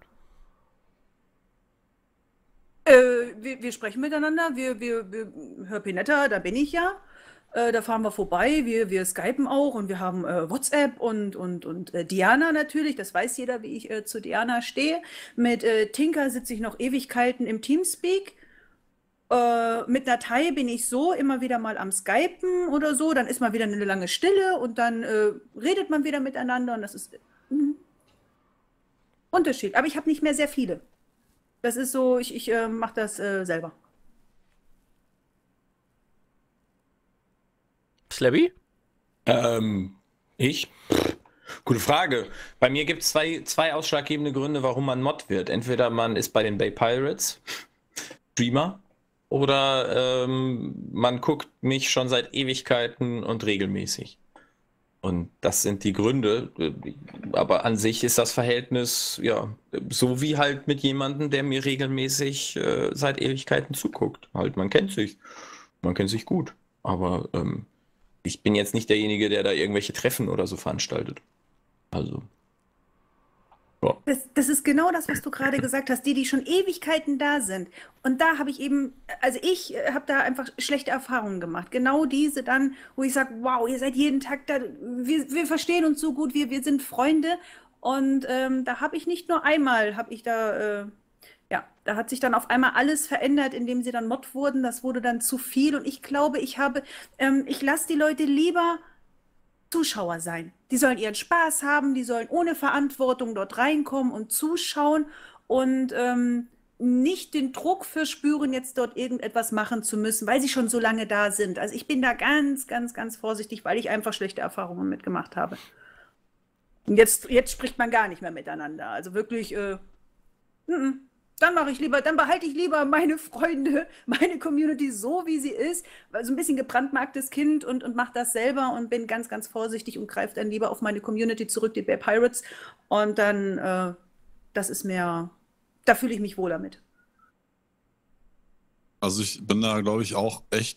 [SPEAKER 4] Äh, wir, wir sprechen miteinander, wir, wir, wir Herr Pinetta, da bin ich ja. Äh, da fahren wir vorbei, wir, wir skypen auch und wir haben äh, WhatsApp und, und, und äh, Diana natürlich, das weiß jeder, wie ich äh, zu Diana stehe. Mit äh, Tinker sitze ich noch Ewigkeiten im Teamspeak. Äh, mit Natei bin ich so immer wieder mal am Skypen oder so, dann ist mal wieder eine lange Stille und dann äh, redet man wieder miteinander und das ist mm, Unterschied. Aber ich habe nicht mehr sehr viele. Das ist so, ich, ich äh, mache das äh, selber.
[SPEAKER 1] Slabby?
[SPEAKER 3] Ähm, ich? Pff, gute Frage. Bei mir gibt es zwei, zwei ausschlaggebende Gründe, warum man Mod wird. Entweder man ist bei den Bay Pirates, Streamer, oder ähm, man guckt mich schon seit Ewigkeiten und regelmäßig. Und das sind die Gründe. aber an sich ist das Verhältnis ja so wie halt mit jemandem, der mir regelmäßig äh, seit Ewigkeiten zuguckt. Halt, man kennt sich. Man kennt sich gut. Aber ähm, ich bin jetzt nicht derjenige, der da irgendwelche Treffen oder so veranstaltet. Also. Ja.
[SPEAKER 4] Das, das ist genau das, was du gerade gesagt hast, die, die schon Ewigkeiten da sind. Und da habe ich eben, also ich äh, habe da einfach schlechte Erfahrungen gemacht. Genau diese dann, wo ich sage, wow, ihr seid jeden Tag da, wir, wir verstehen uns so gut, wir, wir sind Freunde. Und ähm, da habe ich nicht nur einmal, habe ich da, äh, ja, da hat sich dann auf einmal alles verändert, indem sie dann Mod wurden. Das wurde dann zu viel. Und ich glaube, ich habe, ähm, ich lasse die Leute lieber Zuschauer sein. Die sollen ihren Spaß haben, die sollen ohne Verantwortung dort reinkommen und zuschauen und ähm, nicht den Druck verspüren, jetzt dort irgendetwas machen zu müssen, weil sie schon so lange da sind. Also ich bin da ganz, ganz, ganz vorsichtig, weil ich einfach schlechte Erfahrungen mitgemacht habe. Und jetzt, jetzt spricht man gar nicht mehr miteinander. Also wirklich, äh, n-n. Dann mache ich lieber, dann behalte ich lieber meine Freunde, meine Community so, wie sie ist. Also ein bisschen gebrandmarktes Kind und, und mache das selber und bin ganz, ganz vorsichtig und greife dann lieber auf meine Community zurück, die Bear Pirates. Und dann, äh, das ist mehr, da fühle ich mich wohler mit.
[SPEAKER 2] Also ich bin da, glaube ich, auch echt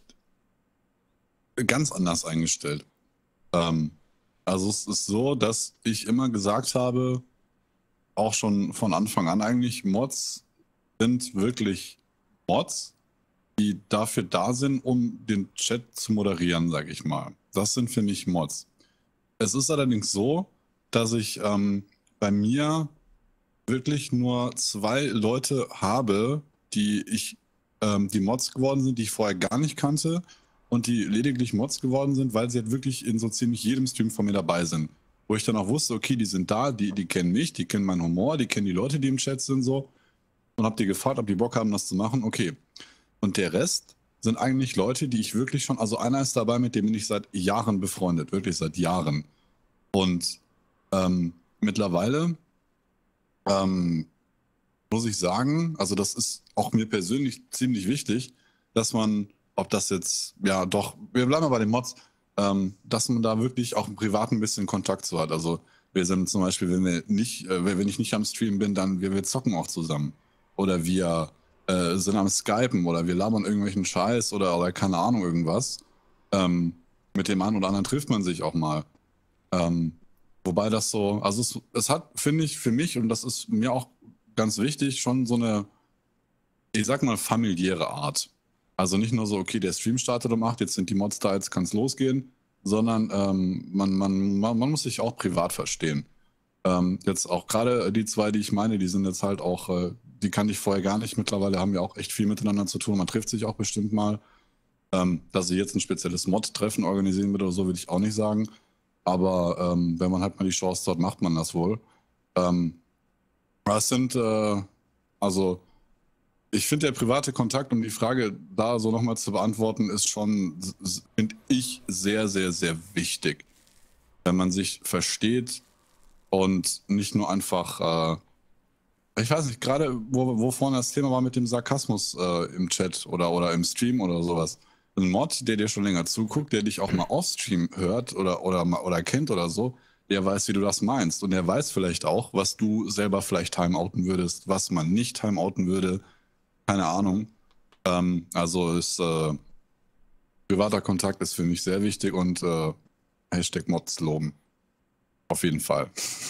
[SPEAKER 2] ganz anders eingestellt. Ähm, also es ist so, dass ich immer gesagt habe, auch schon von Anfang an eigentlich, Mods sind wirklich Mods, die dafür da sind, um den Chat zu moderieren, sage ich mal. Das sind für mich Mods. Es ist allerdings so, dass ich ähm, bei mir wirklich nur zwei Leute habe, die ich, ähm, die Mods geworden sind, die ich vorher gar nicht kannte und die lediglich Mods geworden sind, weil sie halt wirklich in so ziemlich jedem Stream von mir dabei sind. Wo ich dann auch wusste, okay, die sind da, die, die kennen mich, die kennen meinen Humor, die kennen die Leute, die im Chat sind so. Und hab die gefragt, ob die Bock haben, das zu machen. Okay. Und der Rest sind eigentlich Leute, die ich wirklich schon, also einer ist dabei, mit dem bin ich seit Jahren befreundet, wirklich seit Jahren. Und ähm, mittlerweile ähm, muss ich sagen, also das ist auch mir persönlich ziemlich wichtig, dass man, ob das jetzt, ja doch, wir bleiben mal bei den Mods, Ähm, dass man da wirklich auch im Privaten ein bisschen Kontakt zu hat. Also wir sind zum Beispiel, wenn wir nicht, äh, wenn ich nicht am Stream bin, dann wir, wir zocken auch zusammen. Oder wir äh, sind am Skypen oder wir labern irgendwelchen Scheiß oder, oder keine Ahnung irgendwas. Ähm, mit dem einen oder anderen trifft man sich auch mal. Ähm, wobei das so, also es, es hat, finde ich, für mich, und das ist mir auch ganz wichtig, schon so eine, ich sag mal, familiäre Art. Also nicht nur so, okay, der Stream startet um acht, jetzt sind die Mods da, jetzt kann es losgehen, sondern ähm, man, man, man, man muss sich auch privat verstehen. Ähm, jetzt auch gerade die zwei, die ich meine, die sind jetzt halt auch, äh, die kannte ich vorher gar nicht, mittlerweile haben wir auch echt viel miteinander zu tun, man trifft sich auch bestimmt mal. Ähm, dass ich jetzt ein spezielles Mod-Treffen organisieren würde oder so, würde ich auch nicht sagen. Aber ähm, wenn man halt mal die Chance hat, macht man das wohl. Ähm, das sind, äh, also ich finde, der private Kontakt, um die Frage da so nochmal zu beantworten, ist schon, finde ich, sehr, sehr, sehr wichtig. Wenn man sich versteht und nicht nur einfach, äh, ich weiß nicht, gerade wo, wo vorne das Thema war mit dem Sarkasmus äh, im Chat oder, oder im Stream oder sowas. Ein Mod, der dir schon länger zuguckt, der dich auch mal off-Stream hört oder, oder, oder kennt oder so, der weiß, wie du das meinst. Und der weiß vielleicht auch, was du selber vielleicht timeouten würdest, was man nicht timeouten würde. Keine Ahnung. Ähm, also ist äh, privater Kontakt ist für mich sehr wichtig und äh, Hashtag Mods loben. Auf jeden Fall.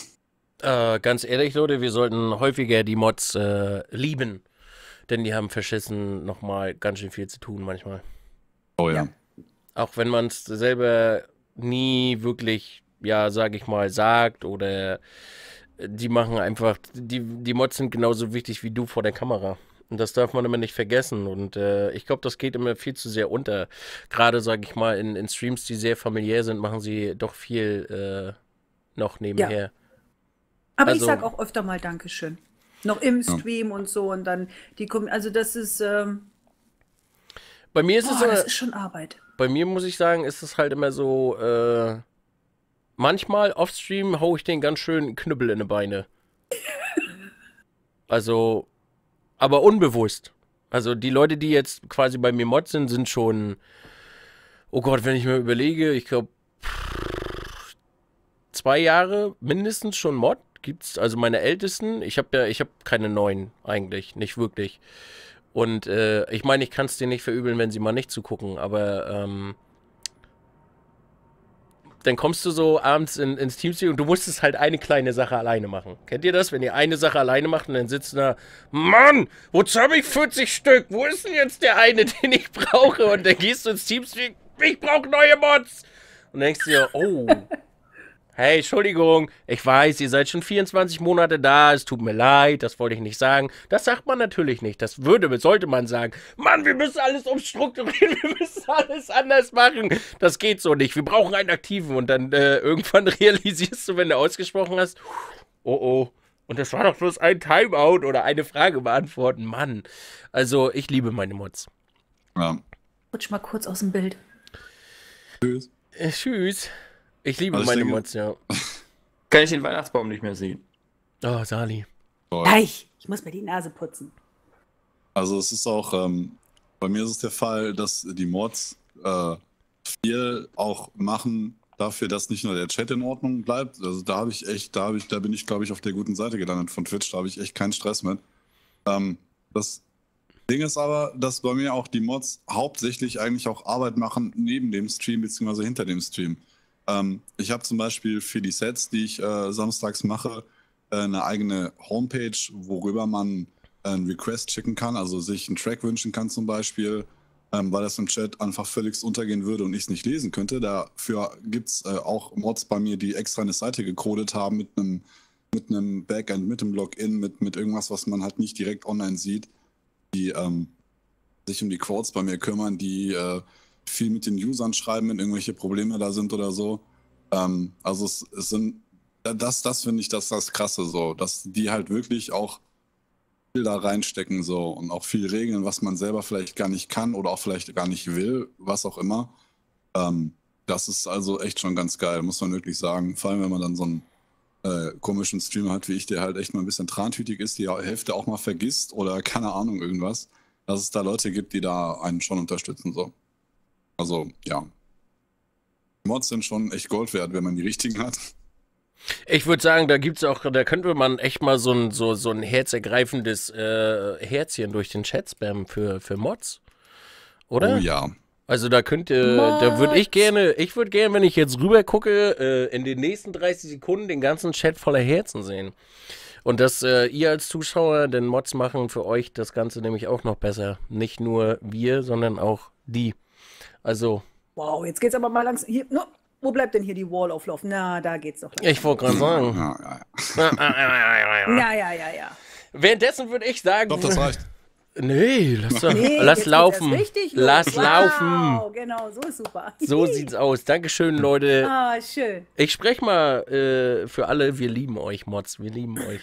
[SPEAKER 1] Äh, ganz ehrlich, Leute, wir sollten häufiger die Mods äh, lieben. Denn die haben verschissen nochmal ganz schön viel zu tun manchmal.
[SPEAKER 2] Oh ja.
[SPEAKER 4] Ja.
[SPEAKER 1] Auch wenn man es selber nie wirklich, ja, sag ich mal, sagt oder die machen einfach, die, die Mods sind genauso wichtig wie du vor der Kamera. Und das darf man immer nicht vergessen. Und äh, ich glaube, das geht immer viel zu sehr unter. Gerade, sage ich mal, in, in Streams, die sehr familiär sind, machen sie doch viel äh, noch nebenher.
[SPEAKER 4] Ja. Aber
[SPEAKER 1] Also-
[SPEAKER 4] ich sag auch öfter mal Dankeschön. Noch im Stream und so und dann die kommen, also das ist, ähm,
[SPEAKER 1] Bei mir ist
[SPEAKER 4] boah,
[SPEAKER 1] es
[SPEAKER 4] das
[SPEAKER 1] immer,
[SPEAKER 4] ist schon Arbeit.
[SPEAKER 1] bei mir muss ich sagen, ist es halt immer so, äh, manchmal off-Stream hau ich den ganz schön Knüppel in die Beine. Also, aber unbewusst. Also die Leute, die jetzt quasi bei mir Mod sind, sind schon, oh Gott, wenn ich mir überlege, ich glaube, zwei Jahre mindestens schon Mod. Gibt's, also meine Ältesten. Ich habe ja, ich habe keine neuen eigentlich, nicht wirklich. Und äh, ich meine, ich kann es dir nicht verübeln, wenn sie mal nicht zugucken, aber ähm, dann kommst du so abends in, ins Teamspeak und du musstest halt eine kleine Sache alleine machen. Kennt ihr das? Wenn ihr eine Sache alleine macht und dann sitzt da, Mann, wozu habe ich vierzig Stück? Wo ist denn jetzt der eine, den ich brauche? Und dann gehst du ins Teamspeak, ich brauche neue Mods. Und denkst dir, oh, hey, Entschuldigung, ich weiß, ihr seid schon vierundzwanzig Monate da, es tut mir leid, das wollte ich nicht sagen. Das sagt man natürlich nicht, das würde, sollte man sagen. Mann, wir müssen alles umstrukturieren, wir müssen alles anders machen. Das geht so nicht, wir brauchen einen Aktiven. Und dann äh, irgendwann realisierst du, wenn du ausgesprochen hast, oh oh, und das war doch bloß ein Timeout oder eine Frage beantworten. Mann, also ich liebe meine Mods.
[SPEAKER 2] Ja.
[SPEAKER 4] Rutsch mal kurz aus dem Bild.
[SPEAKER 2] Tschüss.
[SPEAKER 1] Äh, tschüss. Ich liebe
[SPEAKER 2] Also ich
[SPEAKER 1] meine
[SPEAKER 2] denke-
[SPEAKER 1] Mods, ja.
[SPEAKER 3] Kann ich den Weihnachtsbaum nicht mehr sehen.
[SPEAKER 1] Oh, Sali.
[SPEAKER 2] Toll.
[SPEAKER 4] Gleich. Ich muss mir die Nase putzen.
[SPEAKER 2] Also es ist auch, ähm, bei mir ist es der Fall, dass die Mods äh, viel auch machen dafür, dass nicht nur der Chat in Ordnung bleibt. Also da habe ich echt, da habe ich, da bin ich, glaube ich, auf der guten Seite gelandet von Twitch, da habe ich echt keinen Stress mit. Ähm, das Ding ist aber, dass bei mir auch die Mods hauptsächlich eigentlich auch Arbeit machen neben dem Stream beziehungsweise hinter dem Stream. Ähm, ich habe zum Beispiel für die Sets, die ich äh, samstags mache, äh, eine eigene Homepage, worüber man einen Request schicken kann, also sich einen Track wünschen kann zum Beispiel, ähm, weil das im Chat einfach völlig untergehen würde und ich es nicht lesen könnte. Dafür gibt es äh, auch Mods bei mir, die extra eine Seite gecodet haben mit einem mit einem Backend, mit einem Login, mit, mit irgendwas, was man halt nicht direkt online sieht, die ähm, sich um die Quotes bei mir kümmern, die äh, viel mit den Usern schreiben, wenn irgendwelche Probleme da sind oder so. Ähm, also es, es sind, das, das finde ich das, das Krasse so, dass die halt wirklich auch viel da reinstecken so und auch viel regeln, was man selber vielleicht gar nicht kann oder auch vielleicht gar nicht will, was auch immer. Ähm, das ist also echt schon ganz geil, muss man wirklich sagen. Vor allem, wenn man dann so einen äh, komischen Streamer hat wie ich, der halt echt mal ein bisschen trantütig ist, die Hälfte auch mal vergisst oder keine Ahnung irgendwas, dass es da Leute gibt, die da einen schon unterstützen so. Also, ja. Mods sind schon echt Gold wert, wenn man die richtigen hat.
[SPEAKER 1] Ich würde sagen, da gibt's auch, da könnte man echt mal so ein, so, so ein herzergreifendes äh, Herzchen durch den Chat spammen für, für Mods. Oder?
[SPEAKER 2] Oh ja.
[SPEAKER 1] Also da könnte, da würde ich gerne, ich würde gerne, wenn ich jetzt rüber gucke, äh, in den nächsten dreißig Sekunden den ganzen Chat voller Herzen sehen. Und dass äh, ihr als Zuschauer den Mods machen für euch das Ganze nämlich auch noch besser. Nicht nur wir, sondern auch die. Also,
[SPEAKER 4] Wow, jetzt geht's aber mal langsam. Hier, no, wo bleibt denn hier die Wall of Love? Na, da geht's doch.
[SPEAKER 1] ich wollte gerade sagen.
[SPEAKER 2] Ja, ja, ja.
[SPEAKER 4] Ja, ja, ja, ja.
[SPEAKER 1] Währenddessen würde ich sagen.
[SPEAKER 2] Ich glaube, das reicht.
[SPEAKER 1] Nee, lass, doch,
[SPEAKER 4] Nee,
[SPEAKER 1] lass
[SPEAKER 4] jetzt geht's
[SPEAKER 1] laufen.
[SPEAKER 4] erst richtig los.
[SPEAKER 1] Lass
[SPEAKER 4] wow,
[SPEAKER 1] laufen.
[SPEAKER 4] Genau, so ist super.
[SPEAKER 1] So sieht's aus. Dankeschön, Leute.
[SPEAKER 4] Ah, schön.
[SPEAKER 1] Ich spreche mal äh, für alle. Wir lieben euch, Mods. Wir lieben euch.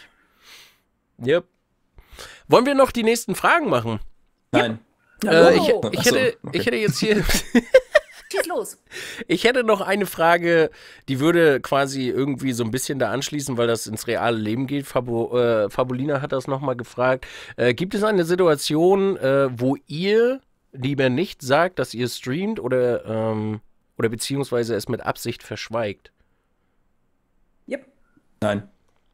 [SPEAKER 1] Yep. Wollen wir noch die nächsten Fragen machen?
[SPEAKER 3] Nein.
[SPEAKER 4] Na,
[SPEAKER 1] Äh,
[SPEAKER 4] wow.
[SPEAKER 1] ich, ich,
[SPEAKER 3] Ach so,
[SPEAKER 1] hätte,
[SPEAKER 3] okay.
[SPEAKER 1] ich hätte jetzt hier.
[SPEAKER 4] Schieß los.
[SPEAKER 1] Ich hätte noch eine Frage, die würde quasi irgendwie so ein bisschen da anschließen, weil das ins reale Leben geht. Fabu, äh, Fabulina hat das nochmal gefragt. Äh, gibt es eine Situation, äh, wo ihr lieber nicht sagt, dass ihr streamt oder, ähm, oder beziehungsweise es mit Absicht verschweigt?
[SPEAKER 4] Yep.
[SPEAKER 3] Nein.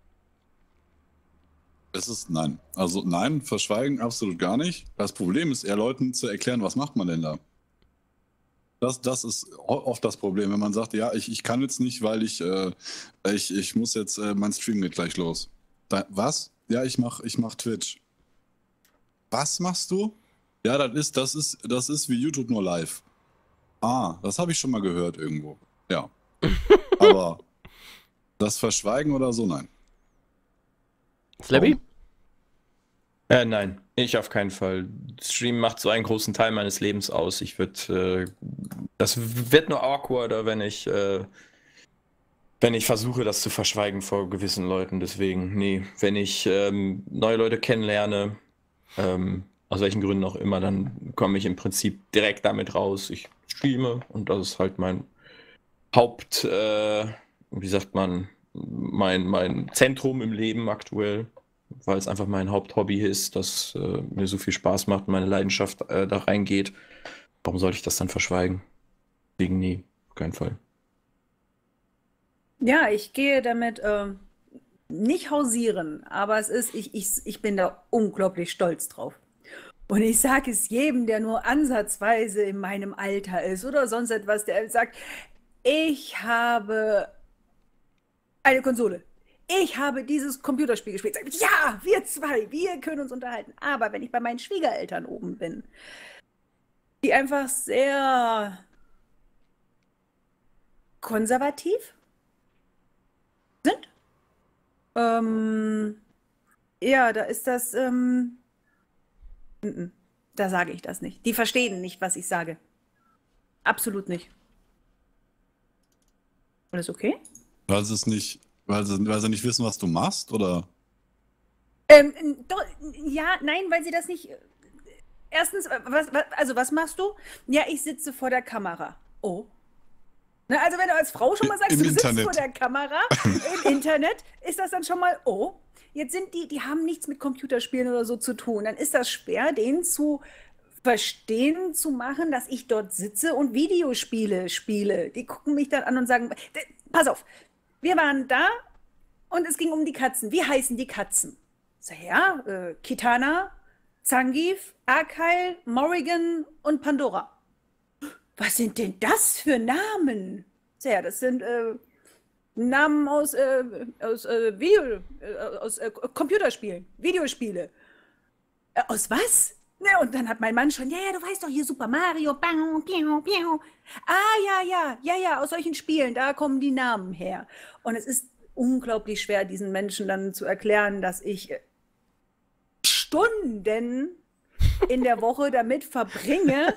[SPEAKER 2] Es ist nein. Also nein, verschweigen absolut gar nicht. Das Problem ist eher Leuten zu erklären, was macht man denn da? Das, das ist o- oft das Problem, wenn man sagt, ja, ich, ich kann jetzt nicht, weil ich, äh, ich, ich muss jetzt, äh, mein Stream geht gleich los. Da, was? Ja, ich mach, ich mach Twitch. Was machst du? Ja, das ist, das ist, das ist wie YouTube nur live. Ah, das habe ich schon mal gehört irgendwo. Ja. Aber das Verschweigen oder so, nein.
[SPEAKER 1] Slabby?
[SPEAKER 3] Äh, nein, ich auf keinen Fall. Stream macht so einen großen Teil meines Lebens aus. Ich würde, äh, das wird nur awkwarder, wenn ich, äh, wenn ich versuche, das zu verschweigen vor gewissen Leuten. Deswegen, nee, wenn ich ähm, neue Leute kennenlerne, ähm, aus welchen Gründen auch immer, dann komme ich im Prinzip direkt damit raus. Ich streame und das ist halt mein Haupt, äh, wie sagt man, mein, mein Zentrum im Leben aktuell, weil es einfach mein Haupthobby ist, das äh, mir so viel Spaß macht und meine Leidenschaft äh, da reingeht. Warum sollte ich das dann verschweigen? Deswegen nee, auf keinen Fall.
[SPEAKER 4] Ja, ich gehe damit ähm, nicht hausieren, aber es ist, ich, ich, ich bin da unglaublich stolz drauf. Und ich sage es jedem, der nur ansatzweise in meinem Alter ist oder sonst etwas, der sagt, ich habe eine Konsole. Ich habe dieses Computerspiel gespielt. Sag ich, ja, wir zwei, wir können uns unterhalten. Aber wenn ich bei meinen Schwiegereltern oben bin, die einfach sehr konservativ sind, ähm, ja, da ist das, ähm, mm-mm, da sage ich das nicht. Die verstehen nicht, was ich sage. Absolut nicht. Alles okay?
[SPEAKER 2] Weil sie es nicht, weil sie, weil sie nicht wissen, was du machst, oder?
[SPEAKER 4] Ähm, do, ja, nein, weil sie das nicht. Erstens, was, was, also was machst du? Ja, ich sitze vor der Kamera. Oh. Na, also wenn du als Frau schon mal sagst,
[SPEAKER 2] Im
[SPEAKER 4] du sitzt
[SPEAKER 2] Internet.
[SPEAKER 4] vor der Kamera, im Internet, ist das dann schon mal, oh. Jetzt sind die, die haben nichts mit Computerspielen oder so zu tun. Dann ist das schwer, denen zu verstehen zu machen, dass ich dort sitze und Videospiele spiele. Die gucken mich dann an und sagen, pass auf, wir waren da und es ging um die Katzen. Wie heißen die Katzen? So, ja, äh, Kitana, Zangief, Argyle, Morrigan und Pandora. Was sind denn das für Namen? So, ja, das sind äh, Namen aus, äh, aus, äh, Video, äh, aus äh, Computerspielen, Videospiele. Äh, aus was? Ne, und dann hat mein Mann schon, ja, ja, du weißt doch hier Super Mario, piau, piau, piau. Ah, ja, ja, ja, ja, aus solchen Spielen, da kommen die Namen her. Und es ist unglaublich schwer, diesen Menschen dann zu erklären, dass ich Stunden in der Woche damit verbringe,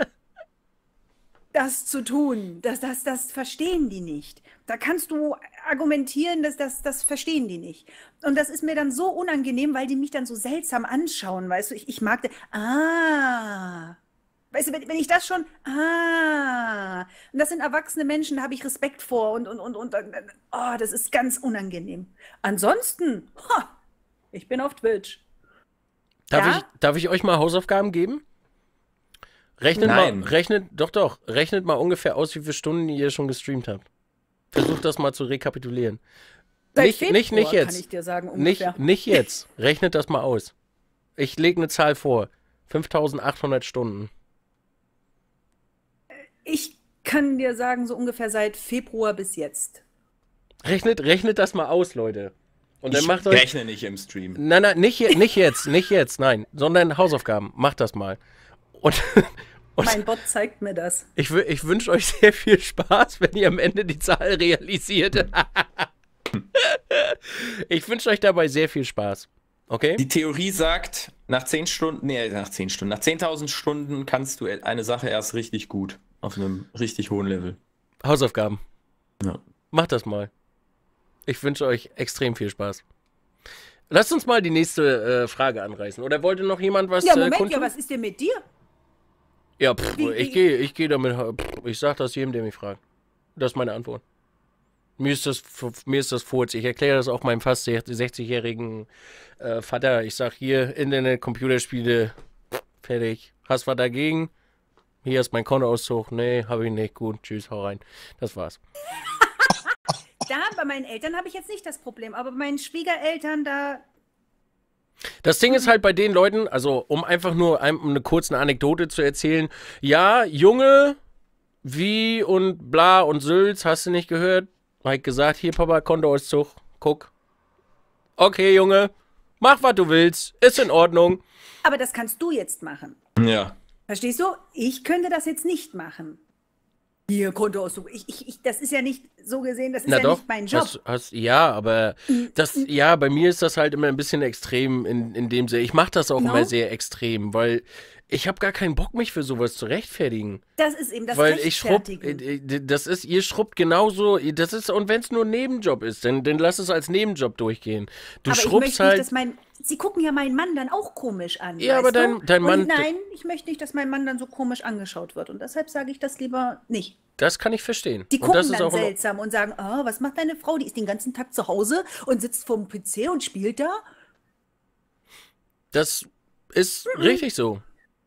[SPEAKER 4] das zu tun. Das, das, das verstehen die nicht. Da kannst du argumentieren, dass das, das verstehen die nicht. Und das ist mir dann so unangenehm, weil die mich dann so seltsam anschauen, weißt du, ich, ich mag, ah, weißt du, wenn, wenn ich das schon, ah, und das sind erwachsene Menschen, da habe ich Respekt vor und, und, und, und, oh, das ist ganz unangenehm. Ansonsten, ha, ich bin auf Twitch.
[SPEAKER 1] Darf,
[SPEAKER 4] Ja?
[SPEAKER 1] ich, darf ich euch mal Hausaufgaben geben? Rechnet
[SPEAKER 3] Nein.
[SPEAKER 1] mal, rechnet, doch, doch, rechnet mal ungefähr aus, wie viele Stunden ihr schon gestreamt habt. Versucht das mal zu rekapitulieren.
[SPEAKER 4] Seit
[SPEAKER 1] Nicht, nicht, nicht
[SPEAKER 4] Februar,
[SPEAKER 1] jetzt.
[SPEAKER 4] kann ich dir sagen,
[SPEAKER 1] Nicht,
[SPEAKER 4] ungefähr.
[SPEAKER 1] nicht jetzt. Rechnet das mal aus. Ich lege eine Zahl vor. fünftausendachthundert Stunden.
[SPEAKER 4] Ich kann dir sagen, so ungefähr seit Februar bis jetzt.
[SPEAKER 1] Rechnet, rechnet das mal aus, Leute. Und dann
[SPEAKER 3] Ich
[SPEAKER 1] macht euch.
[SPEAKER 3] rechne nicht im Stream.
[SPEAKER 1] Nein, nein, nicht, je- nicht jetzt, nicht jetzt, nein. Sondern Hausaufgaben. Macht das mal. Und, und
[SPEAKER 4] Mein Bot zeigt mir das.
[SPEAKER 1] ich, wü- ich wünsche euch sehr viel Spaß, wenn ihr am Ende die Zahl realisiert. Ich wünsche euch dabei sehr viel Spaß. Okay?
[SPEAKER 3] Die Theorie sagt, nach zehn Stunden, nee, nach zehn Stunden, nach zehntausend Stunden kannst du eine Sache erst richtig gut. Auf einem richtig hohen Level.
[SPEAKER 1] Hausaufgaben.
[SPEAKER 3] Ja.
[SPEAKER 1] Macht das mal. Ich wünsche euch extrem viel Spaß. Lasst uns mal die nächste äh, Frage anreißen. Oder wollte noch jemand was
[SPEAKER 4] Ja,
[SPEAKER 1] äh,
[SPEAKER 4] Moment,
[SPEAKER 1] kundtun?
[SPEAKER 4] ja, was ist denn mit dir?
[SPEAKER 1] Ja, pff,
[SPEAKER 4] Wie-
[SPEAKER 1] ich
[SPEAKER 4] wie-
[SPEAKER 1] gehe ich geh damit. Pff, ich sag das jedem, der mich fragt. Das ist meine Antwort. Mir ist das, mir ist das Furz. Ich erkläre das auch meinem fast sechzigjährigen äh, Vater. Ich sag hier, Internet, Computerspiele, fertig. Hast was dagegen? Hier ist mein Kontoauszug. Nee, habe ich nicht. Gut, tschüss, hau rein. Das war's.
[SPEAKER 4] Da, bei meinen Eltern habe ich jetzt nicht das Problem, aber bei meinen Schwiegereltern, da.
[SPEAKER 1] Das Ding ist halt bei den Leuten, also um einfach nur ein, um eine kurze Anekdote zu erzählen. Ja, Junge, wie und bla und Sülz, hast du nicht gehört? Mike gesagt, hier Papa, Kontoauszug, guck. Okay, Junge, mach was du willst, ist in Ordnung.
[SPEAKER 4] Aber das kannst du jetzt machen.
[SPEAKER 3] Ja.
[SPEAKER 4] Verstehst du? Ich könnte das jetzt nicht machen. Hier, Kontoauszug. Ich, ich, ich, das ist ja nicht so gesehen, das ist
[SPEAKER 1] Na
[SPEAKER 4] ja
[SPEAKER 1] doch,
[SPEAKER 4] nicht mein Job.
[SPEAKER 1] hast, hast, ja, aber das, ja, bei mir ist das halt immer ein bisschen extrem in, in dem Sinne. Ich mache das auch
[SPEAKER 4] No?
[SPEAKER 1] immer sehr extrem, weil ich habe gar keinen Bock, mich für sowas zu rechtfertigen.
[SPEAKER 4] Das ist eben das
[SPEAKER 1] Weil ich schrubb,
[SPEAKER 4] Rechtfertigen.
[SPEAKER 1] äh, äh, das ist, ihr schrubbt genauso, das ist, und wenn es nur ein Nebenjob ist, dann, dann lass es als Nebenjob durchgehen. Du
[SPEAKER 4] aber ich
[SPEAKER 1] schrubbst
[SPEAKER 4] möchte
[SPEAKER 1] halt,
[SPEAKER 4] nicht, dass mein. Sie gucken ja meinen Mann dann auch komisch an.
[SPEAKER 1] Ja,
[SPEAKER 4] weißt
[SPEAKER 1] aber dein-
[SPEAKER 4] du?
[SPEAKER 1] dein Mann-
[SPEAKER 4] Und nein, ich möchte nicht, dass mein Mann dann so komisch angeschaut wird. Und deshalb sage ich das lieber nicht.
[SPEAKER 1] das kann ich verstehen.
[SPEAKER 4] Die
[SPEAKER 1] und
[SPEAKER 4] gucken
[SPEAKER 1] das ist
[SPEAKER 4] dann
[SPEAKER 1] auch in-
[SPEAKER 4] seltsam und sagen, oh, was macht deine Frau? Die ist den ganzen Tag zu Hause und sitzt vorm P C und spielt da.
[SPEAKER 1] Das ist
[SPEAKER 4] Mhm.
[SPEAKER 1] richtig so.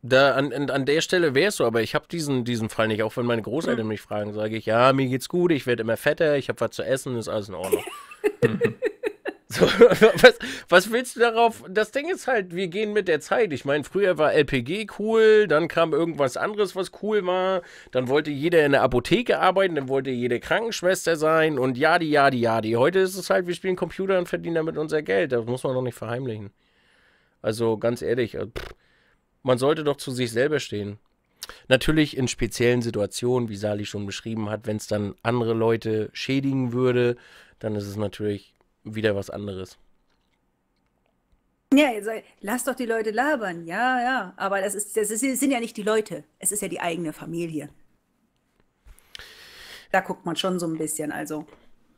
[SPEAKER 1] Da an, an, an der Stelle wäre es so, aber ich habe diesen, diesen Fall nicht. Auch wenn meine Großeltern mich fragen, sage ich, ja, mir geht's gut, ich werde immer fetter, ich habe was zu essen, ist alles in Ordnung. So, was, was willst du darauf? Das Ding ist halt, wir gehen mit der Zeit. Ich meine, früher war L P G cool, dann kam irgendwas anderes, was cool war. Dann wollte jeder in der Apotheke arbeiten, dann wollte jede Krankenschwester sein und jadi, jadi, jadi. Heute ist es halt, wir spielen Computer und verdienen damit unser Geld. Das muss man doch nicht verheimlichen. Also ganz ehrlich, pff, man sollte doch zu sich selber stehen. Natürlich in speziellen Situationen, wie Sali schon beschrieben hat, wenn es dann andere Leute schädigen würde, dann ist es natürlich wieder was anderes.
[SPEAKER 4] Ja, jetzt, lass doch die Leute labern. Ja, ja. Aber das ist, das ist, das sind ja nicht die Leute. Es ist ja die eigene Familie. Da guckt man schon so ein bisschen, also.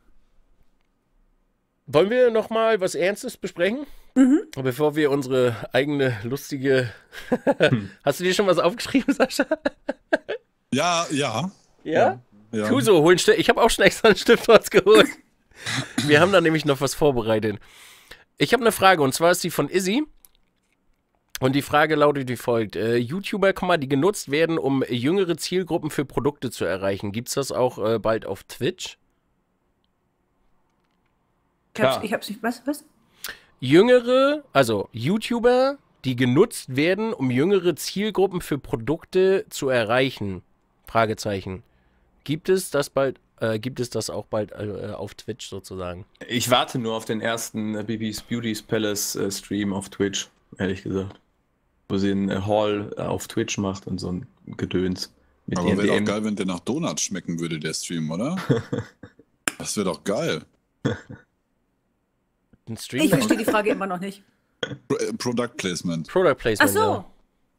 [SPEAKER 1] Wollen wir noch mal was Ernstes besprechen?
[SPEAKER 4] Mhm.
[SPEAKER 1] Bevor wir unsere eigene lustige... Hast du dir schon was aufgeschrieben, Sascha?
[SPEAKER 2] Ja, ja.
[SPEAKER 1] Ja?
[SPEAKER 2] ja.
[SPEAKER 1] Tu so, hol einen Stift. Ich habe auch schon extra einen Stift rausgeholt. Wir haben da nämlich noch was vorbereitet. Ich habe eine Frage, und zwar ist die von Izzy. Und die Frage lautet wie folgt. Äh, YouTuber, die genutzt werden, um jüngere Zielgruppen für Produkte zu erreichen. Gibt es das auch äh, bald auf Twitch?
[SPEAKER 4] Ich hab's, ich hab's nicht, was, was?
[SPEAKER 1] Jüngere, also YouTuber, die genutzt werden, um jüngere Zielgruppen für Produkte zu erreichen. Fragezeichen. Gibt es das bald, äh, gibt es das auch bald äh, auf Twitch sozusagen?
[SPEAKER 3] Ich warte nur auf den ersten äh, Bibis Beauty's Palace äh, Stream auf Twitch, ehrlich gesagt. Wo sie einen äh, Haul äh, auf Twitch macht und so ein Gedöns. Mit
[SPEAKER 2] Aber wäre
[SPEAKER 3] ihren
[SPEAKER 2] doch geil, wenn der nach Donuts schmecken würde, der Stream, oder? Das wäre doch geil.
[SPEAKER 1] Ein Stream?
[SPEAKER 4] Ich verstehe die Frage immer noch nicht.
[SPEAKER 2] Pro äh, Product Placement.
[SPEAKER 1] Product
[SPEAKER 4] Ach
[SPEAKER 1] Placement,
[SPEAKER 4] so.
[SPEAKER 1] ja.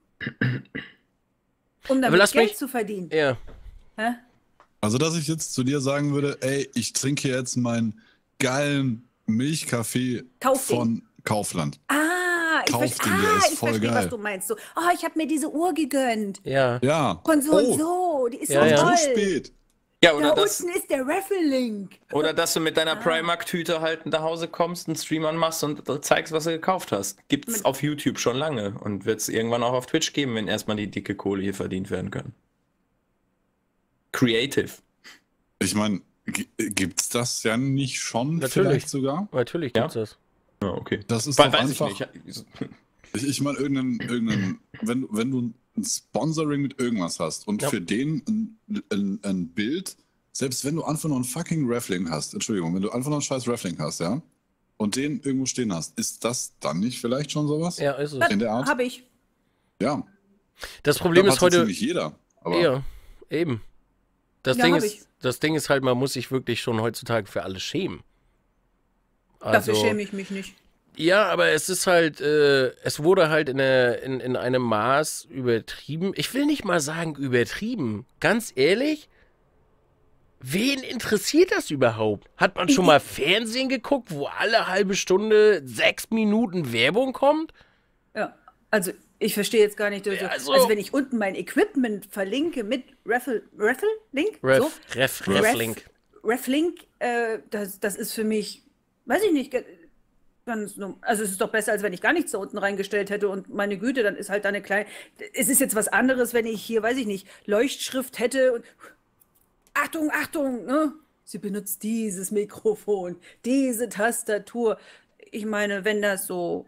[SPEAKER 4] Um
[SPEAKER 1] Aber
[SPEAKER 4] damit
[SPEAKER 1] lass
[SPEAKER 4] Geld
[SPEAKER 1] mich-
[SPEAKER 4] zu verdienen.
[SPEAKER 1] Ja.
[SPEAKER 4] Hä?
[SPEAKER 2] Also, dass ich jetzt zu dir sagen würde, ey, ich trinke jetzt meinen geilen Milchkaffee
[SPEAKER 4] Kauf den.
[SPEAKER 2] von Kaufland.
[SPEAKER 4] Ah, ich,
[SPEAKER 2] Kauf
[SPEAKER 4] verste
[SPEAKER 2] den, der
[SPEAKER 4] ah,
[SPEAKER 2] ist
[SPEAKER 4] ich
[SPEAKER 2] voll
[SPEAKER 4] verstehe,
[SPEAKER 2] geil.
[SPEAKER 4] was du meinst. So, oh, ich habe mir diese Uhr gegönnt.
[SPEAKER 1] Ja.
[SPEAKER 2] Ja.
[SPEAKER 4] Von so
[SPEAKER 2] oh,
[SPEAKER 4] und so. Die ist
[SPEAKER 1] Ja,
[SPEAKER 4] so
[SPEAKER 1] ja.
[SPEAKER 2] so
[SPEAKER 4] toll.
[SPEAKER 2] spät.
[SPEAKER 3] Ja,
[SPEAKER 4] Da
[SPEAKER 3] oder, das,
[SPEAKER 4] unten ist der Raffle-Link.
[SPEAKER 3] oder dass du mit deiner
[SPEAKER 4] Ah.
[SPEAKER 3] Primark-Tüte halt nach Hause kommst, einen Stream anmachst und zeigst, was du gekauft hast. Gibt's
[SPEAKER 4] Mit-
[SPEAKER 3] auf YouTube schon lange und wird es irgendwann auch auf Twitch geben, wenn erstmal die dicke Kohle hier verdient werden kann. Creative.
[SPEAKER 2] Ich meine, gibt's das ja nicht schon
[SPEAKER 1] Natürlich.
[SPEAKER 2] vielleicht sogar?
[SPEAKER 1] Natürlich
[SPEAKER 3] Ja.
[SPEAKER 1] gibt's das.
[SPEAKER 3] Ja, okay.
[SPEAKER 2] Das ist
[SPEAKER 3] Weiß
[SPEAKER 2] doch
[SPEAKER 3] ich
[SPEAKER 2] einfach.
[SPEAKER 3] nicht.
[SPEAKER 2] Ich, ich meine, irgendein, irgendein, wenn, wenn du ein Sponsoring mit irgendwas hast und
[SPEAKER 1] Ja.
[SPEAKER 2] für den ein, ein, ein Bild, selbst wenn du einfach nur ein fucking Raffling hast, Entschuldigung, wenn du einfach nur ein scheiß Raffling hast, ja, und den irgendwo stehen hast, ist das dann nicht vielleicht schon sowas?
[SPEAKER 1] Ja, ist es.
[SPEAKER 2] In der Art?
[SPEAKER 4] Habe ich.
[SPEAKER 2] Ja.
[SPEAKER 1] Das Problem
[SPEAKER 2] Das
[SPEAKER 1] ist
[SPEAKER 2] hat so
[SPEAKER 1] heute...
[SPEAKER 2] ziemlich jeder. Aber
[SPEAKER 1] Ja, eben. Das,
[SPEAKER 4] Ja,
[SPEAKER 1] Ding
[SPEAKER 4] hab
[SPEAKER 1] ist,
[SPEAKER 4] ich.
[SPEAKER 1] das Ding ist halt, man muss sich wirklich schon heutzutage für alles schämen.
[SPEAKER 4] Dafür schäme ich mich nicht.
[SPEAKER 1] Ja, aber es ist halt, äh, es wurde halt in, der, in, in einem Maß übertrieben. Ich will nicht mal sagen übertrieben. Ganz ehrlich, wen interessiert das überhaupt? Hat man schon mal Fernsehen geguckt, wo alle halbe Stunde sechs Minuten Werbung kommt?
[SPEAKER 4] Ja, also ich verstehe jetzt gar nicht. Also,
[SPEAKER 1] Ja, also-
[SPEAKER 4] also wenn ich unten mein Equipment verlinke mit Raffle, Raffle Link,
[SPEAKER 1] Ref,
[SPEAKER 4] so,
[SPEAKER 1] Ref,
[SPEAKER 4] Ref-
[SPEAKER 1] Reflink.
[SPEAKER 4] Reflink, äh, das, das ist für mich, weiß ich nicht, ge- ganz, norm- also es ist doch besser, als wenn ich gar nichts da unten reingestellt hätte und meine Güte, dann ist halt da eine kleine, es ist jetzt was anderes, wenn ich hier, weiß ich nicht, Leuchtschrift hätte und Achtung, Achtung, ne? Sie benutzt dieses Mikrofon, diese Tastatur. Ich meine, wenn das so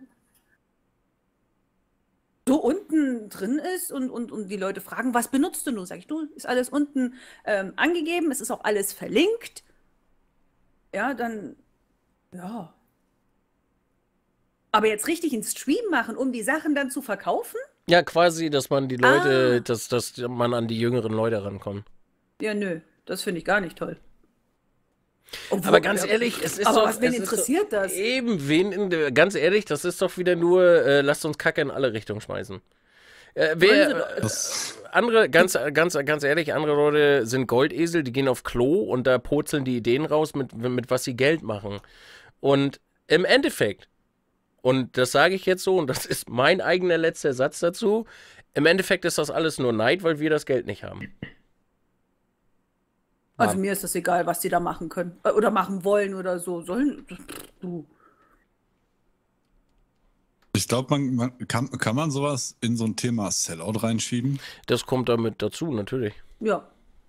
[SPEAKER 4] so unten drin ist und, und, und die Leute fragen, was benutzt du nun? Sag ich, du, ist alles unten ähm, angegeben, es ist auch alles verlinkt. Ja, dann, ja. Aber jetzt richtig einen Stream machen, um die Sachen dann zu verkaufen?
[SPEAKER 1] Ja, quasi, dass man die Leute,
[SPEAKER 4] Ah.
[SPEAKER 1] dass, dass man an die jüngeren Leute rankommt.
[SPEAKER 4] Ja, nö, das finde ich gar nicht toll. Obwohl-
[SPEAKER 1] Aber ganz ehrlich, es ist
[SPEAKER 4] aber
[SPEAKER 1] doch...
[SPEAKER 4] was, wen
[SPEAKER 1] es ist
[SPEAKER 4] interessiert
[SPEAKER 1] doch,
[SPEAKER 4] das?
[SPEAKER 1] Eben, wen... In der, ganz ehrlich, das ist doch wieder nur, äh, lasst uns Kacke in alle Richtungen schmeißen. Äh,
[SPEAKER 4] Wollen
[SPEAKER 1] wer,
[SPEAKER 4] sie doch-
[SPEAKER 1] äh,
[SPEAKER 2] das,
[SPEAKER 1] andere, ganz, ganz, ganz ehrlich, andere Leute sind Goldesel, die gehen auf Klo und da purzeln die Ideen raus, mit, mit was sie Geld machen. Und im Endeffekt, und das sage ich jetzt so, und das ist mein eigener letzter Satz dazu, im Endeffekt ist das alles nur Neid, weil wir das Geld nicht haben.
[SPEAKER 4] Also mir ist das egal, was die da machen können. Äh, Oder machen wollen oder so. Sollen. Du.
[SPEAKER 2] Ich glaube, man, man kann, kann man sowas in so ein Thema Sellout reinschieben,
[SPEAKER 1] Das kommt damit dazu, natürlich.
[SPEAKER 4] Ja.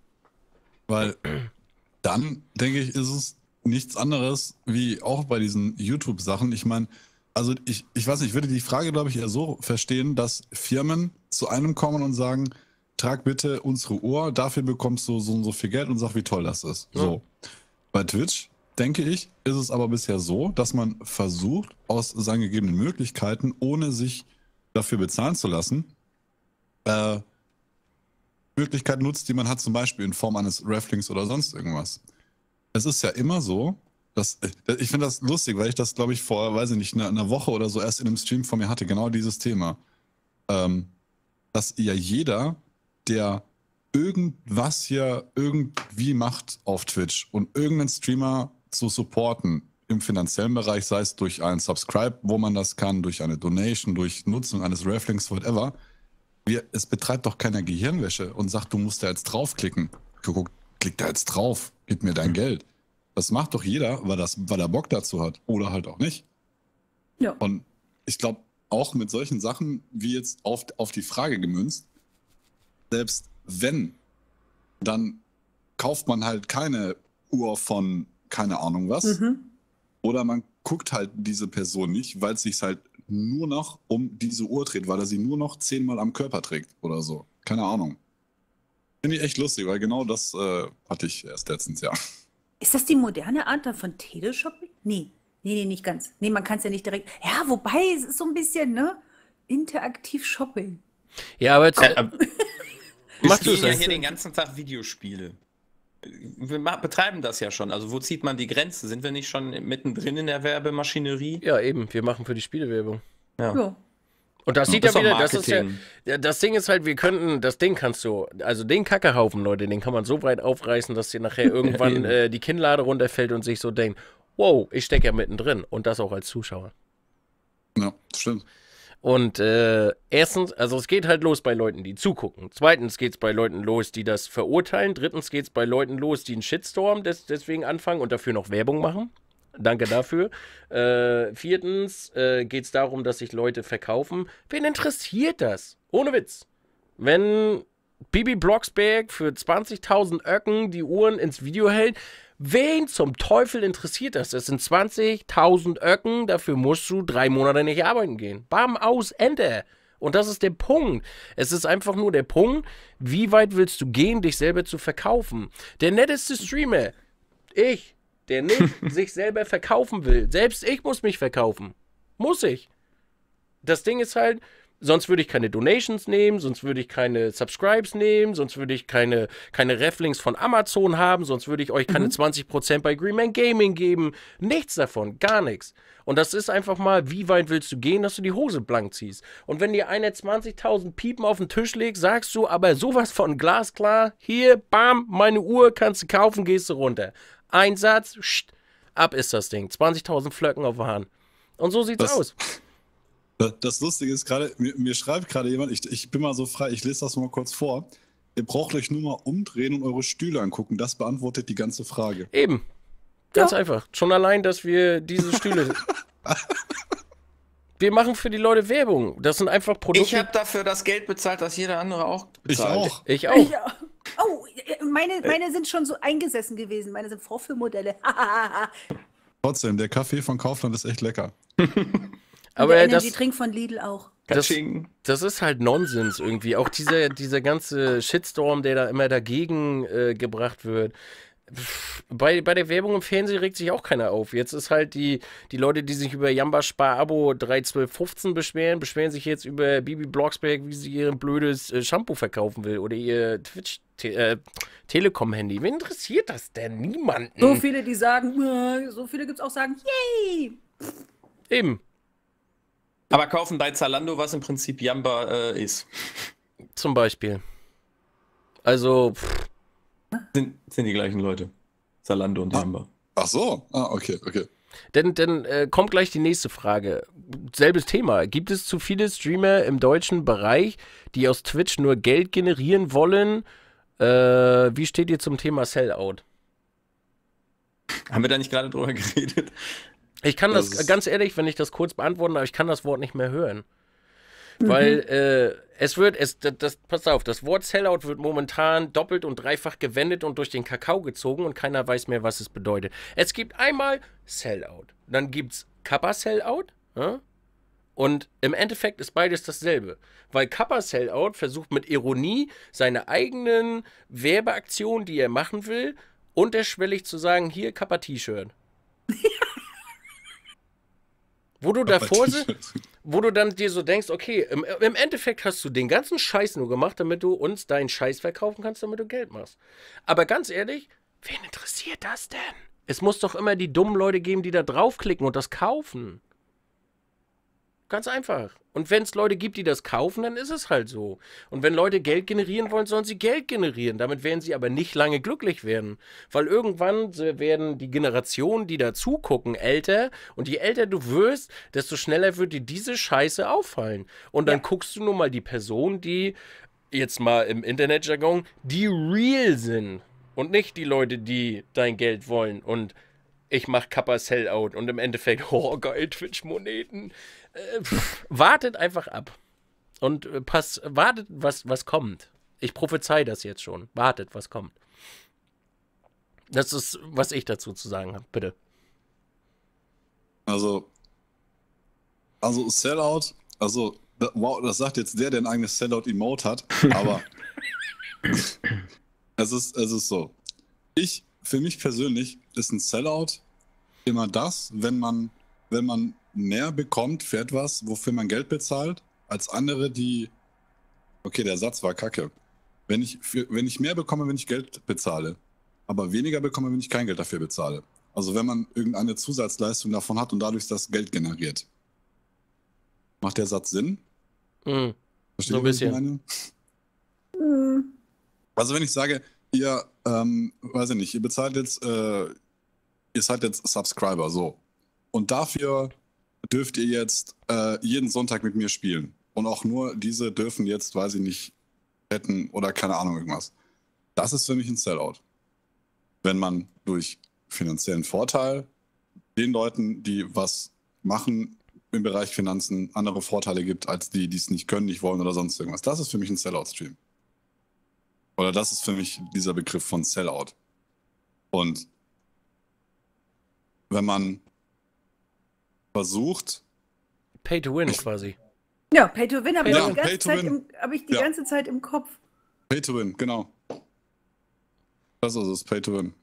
[SPEAKER 2] weil dann, denke ich, ist es nichts anderes wie auch bei diesen YouTube-Sachen. Ich meine, also ich, ich weiß nicht, ich würde die Frage, glaube ich, eher so verstehen, dass Firmen zu einem kommen und sagen, trag bitte unsere Uhr, dafür bekommst du so und so viel Geld und sag, wie toll das ist.
[SPEAKER 1] Ja.
[SPEAKER 2] So. Bei Twitch, denke ich, ist es aber bisher so, dass man versucht, aus seinen gegebenen Möglichkeiten, ohne sich dafür bezahlen zu lassen, äh, Möglichkeiten nutzt, die man hat, zum Beispiel in Form eines Rafflings oder sonst irgendwas. Es ist ja immer so, dass, ich finde das lustig, weil ich das, glaube ich, vor, weiß ich nicht, einer eine Woche oder so erst in einem Stream von mir hatte, genau dieses Thema. Ähm, dass ja jeder, der irgendwas hier irgendwie macht auf Twitch und irgendeinen Streamer zu supporten im finanziellen Bereich, sei es durch einen Subscribe, wo man das kann, durch eine Donation, durch Nutzung eines Rafflings, whatever, wir, es betreibt doch keiner Gehirnwäsche und sagt, du musst da jetzt draufklicken. Guck, klick da jetzt drauf, gib mir dein Geld. Das macht doch jeder, weil, das, weil er Bock dazu hat. Oder halt auch nicht.
[SPEAKER 4] Ja.
[SPEAKER 2] Und ich glaube, auch mit solchen Sachen, wie jetzt auf, auf die Frage gemünzt, selbst wenn, dann kauft man halt keine Uhr von keine Ahnung was.
[SPEAKER 4] Mhm.
[SPEAKER 2] Oder man guckt halt diese Person nicht, weil es sich halt nur noch um diese Uhr dreht, weil er sie nur noch zehnmal am Körper trägt oder so. Keine Ahnung. Finde ich echt lustig, weil genau das äh, hatte ich erst letztens, ja.
[SPEAKER 4] Ist das die moderne Art von Teleshopping? Nee. Nee, nee, nicht ganz. Nee, man kann es ja nicht direkt. Ja, wobei, es ist so ein bisschen, ne? Interaktiv Shopping.
[SPEAKER 1] Ja, aber jetzt.
[SPEAKER 3] Äh, äh, wir
[SPEAKER 1] Machst du
[SPEAKER 3] spielen ja
[SPEAKER 1] es?
[SPEAKER 3] hier den ganzen Tag Videospiele. Wir ma- betreiben das ja schon. Also wo zieht man die Grenze? Sind wir nicht schon mittendrin in der Werbemaschinerie?
[SPEAKER 1] Ja, eben. Wir machen für die Spielewerbung.
[SPEAKER 4] Ja.
[SPEAKER 1] Und das sieht
[SPEAKER 3] Das
[SPEAKER 1] ja
[SPEAKER 3] ist doch
[SPEAKER 1] wieder, das ist ja,
[SPEAKER 3] Marketing.
[SPEAKER 1] ja, das Ding ist halt, wir könnten, das Ding kannst du, also den Kackehaufen, Leute, den kann man so breit aufreißen, dass dir nachher irgendwann
[SPEAKER 3] eben.
[SPEAKER 1] äh, die Kinnlade runterfällt und sich so denkt, wow, ich stecke ja mittendrin. Und das auch als Zuschauer.
[SPEAKER 2] Ja, stimmt.
[SPEAKER 1] Und äh, erstens, also es geht halt los bei Leuten, die zugucken. Zweitens geht es bei Leuten los, die das verurteilen. Drittens geht es bei Leuten los, die einen Shitstorm des, deswegen anfangen und dafür noch Werbung machen. Danke dafür. Äh, viertens äh, geht es darum, dass sich Leute verkaufen. Wen interessiert das? Ohne Witz. Wenn Bibi Blocksberg für zwanzigtausend Öcken die Uhren ins Video hält, wen zum Teufel interessiert das? Das sind zwanzigtausend Öcken, dafür musst du drei Monate nicht arbeiten gehen. Bam, aus, Ende. Und das ist der Punkt. Es ist einfach nur der Punkt, wie weit willst du gehen, dich selber zu verkaufen? Der netteste Streamer, ich, der nicht sich selber verkaufen will. Selbst ich muss mich verkaufen. Muss ich. Das Ding ist halt, sonst würde ich keine Donations nehmen, sonst würde ich keine Subscribes nehmen, sonst würde ich keine, keine Rafflings von Amazon haben, sonst würde ich euch keine
[SPEAKER 4] Mhm.
[SPEAKER 1] zwanzig Prozent bei Green Man Gaming geben. Nichts davon, gar nichts. Und das ist einfach mal, wie weit willst du gehen, dass du die Hose blank ziehst. Und wenn dir einer zwanzigtausend Piepen auf den Tisch legt, sagst du aber sowas von glasklar, hier, bam, meine Uhr, kannst du kaufen, gehst du runter. Ein Satz, scht, ab ist das Ding. zwanzigtausend Flöcken auf der Hand. Und so sieht's
[SPEAKER 2] Das-
[SPEAKER 1] aus.
[SPEAKER 2] Das, das Lustige ist gerade, mir, mir schreibt gerade jemand, ich, ich bin mal so frei, ich lese das mal kurz vor. Ihr braucht euch nur mal umdrehen und eure Stühle angucken. Das beantwortet die ganze Frage.
[SPEAKER 1] Eben. Ganz
[SPEAKER 4] Ja.
[SPEAKER 1] einfach. Schon allein, dass wir diese Stühle. Wir machen für die Leute Werbung. Das sind einfach Produkte.
[SPEAKER 3] Ich habe dafür das Geld bezahlt, das jeder andere auch
[SPEAKER 2] Ich
[SPEAKER 3] bezahlt.
[SPEAKER 2] auch.
[SPEAKER 1] Ich auch.
[SPEAKER 4] Ja. Oh, meine, meine sind schon so eingesessen gewesen. Meine sind Vorführmodelle.
[SPEAKER 2] Trotzdem, der Kaffee von Kaufland ist echt lecker.
[SPEAKER 1] Aber
[SPEAKER 4] der
[SPEAKER 1] das,
[SPEAKER 4] Energy-Trink von Lidl auch.
[SPEAKER 1] das,
[SPEAKER 3] Katsching.
[SPEAKER 1] das ist halt Nonsens irgendwie. Auch dieser, dieser ganze Shitstorm, der da immer dagegen äh, gebracht wird. Pff, Bei, bei der Werbung im Fernsehen regt sich auch keiner auf. Jetzt ist halt die, die Leute, die sich über Jamba Spar-Abo drei zwölf fünfzehn beschweren, beschweren sich jetzt über Bibi Blocksberg, wie sie ihr blödes äh, Shampoo verkaufen will oder ihr Twitch te äh, Telekom-Handy. Wen interessiert das denn? Niemanden.
[SPEAKER 4] So viele, die sagen, äh, so viele gibt es auch, sagen, yay!
[SPEAKER 1] Eben.
[SPEAKER 3] Aber kaufen bei Zalando, was im Prinzip Jamba äh, ist.
[SPEAKER 1] Zum Beispiel. Also, pff,
[SPEAKER 3] Sind, sind die gleichen Leute. Zalando und
[SPEAKER 2] Ah.
[SPEAKER 3] Jamba.
[SPEAKER 2] Ach so. Ah, okay, okay.
[SPEAKER 1] denn, denn äh, kommt gleich die nächste Frage. Selbes Thema. Gibt es zu viele Streamer im deutschen Bereich, die aus Twitch nur Geld generieren wollen? Äh, wie steht ihr zum Thema Sellout?
[SPEAKER 3] Haben wir da nicht gerade drüber geredet?
[SPEAKER 1] Ich kann das,
[SPEAKER 2] Das ist-
[SPEAKER 1] ganz ehrlich, wenn ich das kurz beantworten, aber ich kann das Wort nicht mehr hören.
[SPEAKER 4] Mhm.
[SPEAKER 1] Weil äh, es wird, es, das, das, pass auf, das Wort Sellout wird momentan doppelt und dreifach gewendet und durch den Kakao gezogen und keiner weiß mehr, was es bedeutet. Es gibt einmal Sellout, dann gibt's Kappa Sellout, ja? Und im Endeffekt ist beides dasselbe. Weil Kappa Sellout versucht mit Ironie seine eigenen Werbeaktionen, die er machen will, unterschwellig zu sagen, hier Kappa T-Shirt. Wo du davor sitzt, wo du dann dir so denkst, okay, im, im Endeffekt hast du den ganzen Scheiß nur gemacht, damit du uns deinen Scheiß verkaufen kannst, damit du Geld machst. Aber ganz ehrlich, wen interessiert das denn? Es muss doch immer die dummen Leute geben, die da draufklicken und das kaufen. Ganz einfach. Und wenn es Leute gibt, die das kaufen, dann ist es halt so. Und wenn Leute Geld generieren wollen, sollen sie Geld generieren. Damit werden sie aber nicht lange glücklich werden. Weil irgendwann werden die Generationen, die da zugucken, älter. Und je älter du wirst, desto schneller wird dir diese Scheiße auffallen. Und dann
[SPEAKER 4] Ja.
[SPEAKER 1] guckst du nur mal die Personen, die, jetzt mal im Internetjargon, die real sind. Und nicht die Leute, die dein Geld wollen. Und ich mach Kappa Sellout. Und im Endeffekt, oh geil, Twitch-Moneten. Äh, pff, wartet einfach ab. Und äh, pass, wartet, was, was kommt. Ich prophezei das jetzt schon. Wartet, was kommt. Das ist, was ich dazu zu sagen habe. Bitte.
[SPEAKER 2] Also, also Sellout, also, da, wow, das sagt jetzt der, der ein eigenes Sellout-Emote hat, aber es ist, es ist so. Ich, für mich persönlich, ist ein Sellout immer das, wenn man, wenn man mehr bekommt für etwas, wofür man Geld bezahlt, als andere, die. Okay, der Satz war kacke. Wenn ich, für, wenn ich mehr bekomme, wenn ich Geld bezahle, aber weniger bekomme, wenn ich kein Geld dafür bezahle. Also wenn man irgendeine Zusatzleistung davon hat und dadurch das Geld generiert. Macht der Satz Sinn?
[SPEAKER 1] Mhm.
[SPEAKER 2] Versteht
[SPEAKER 1] So ein
[SPEAKER 2] ihr, was ich
[SPEAKER 1] bisschen.
[SPEAKER 2] meine?
[SPEAKER 4] Mhm.
[SPEAKER 2] Also wenn ich sage, ihr, ähm, weiß ich nicht, ihr bezahlt jetzt, äh, ihr seid jetzt Subscriber, so. Und dafür dürft ihr jetzt äh, jeden Sonntag mit mir spielen. Und auch nur diese dürfen jetzt, weiß ich nicht, wetten oder keine Ahnung irgendwas. Das ist für mich ein Sellout. Wenn man durch finanziellen Vorteil den Leuten, die was machen im Bereich Finanzen, andere Vorteile gibt, als die, die es nicht können, nicht wollen oder sonst irgendwas. Das ist für mich ein Sellout-Stream. Oder das ist für mich dieser Begriff von Sellout. Und wenn man versucht,
[SPEAKER 1] Pay to win quasi.
[SPEAKER 4] Ja, Pay to Win habe ich,
[SPEAKER 2] Ja,
[SPEAKER 4] auch die ganze
[SPEAKER 2] Pay to
[SPEAKER 4] Zeit
[SPEAKER 2] Win.
[SPEAKER 4] im- hab ich die
[SPEAKER 2] Ja.
[SPEAKER 4] ganze Zeit im Kopf.
[SPEAKER 2] Pay to Win, genau. Das ist es, Pay to Win.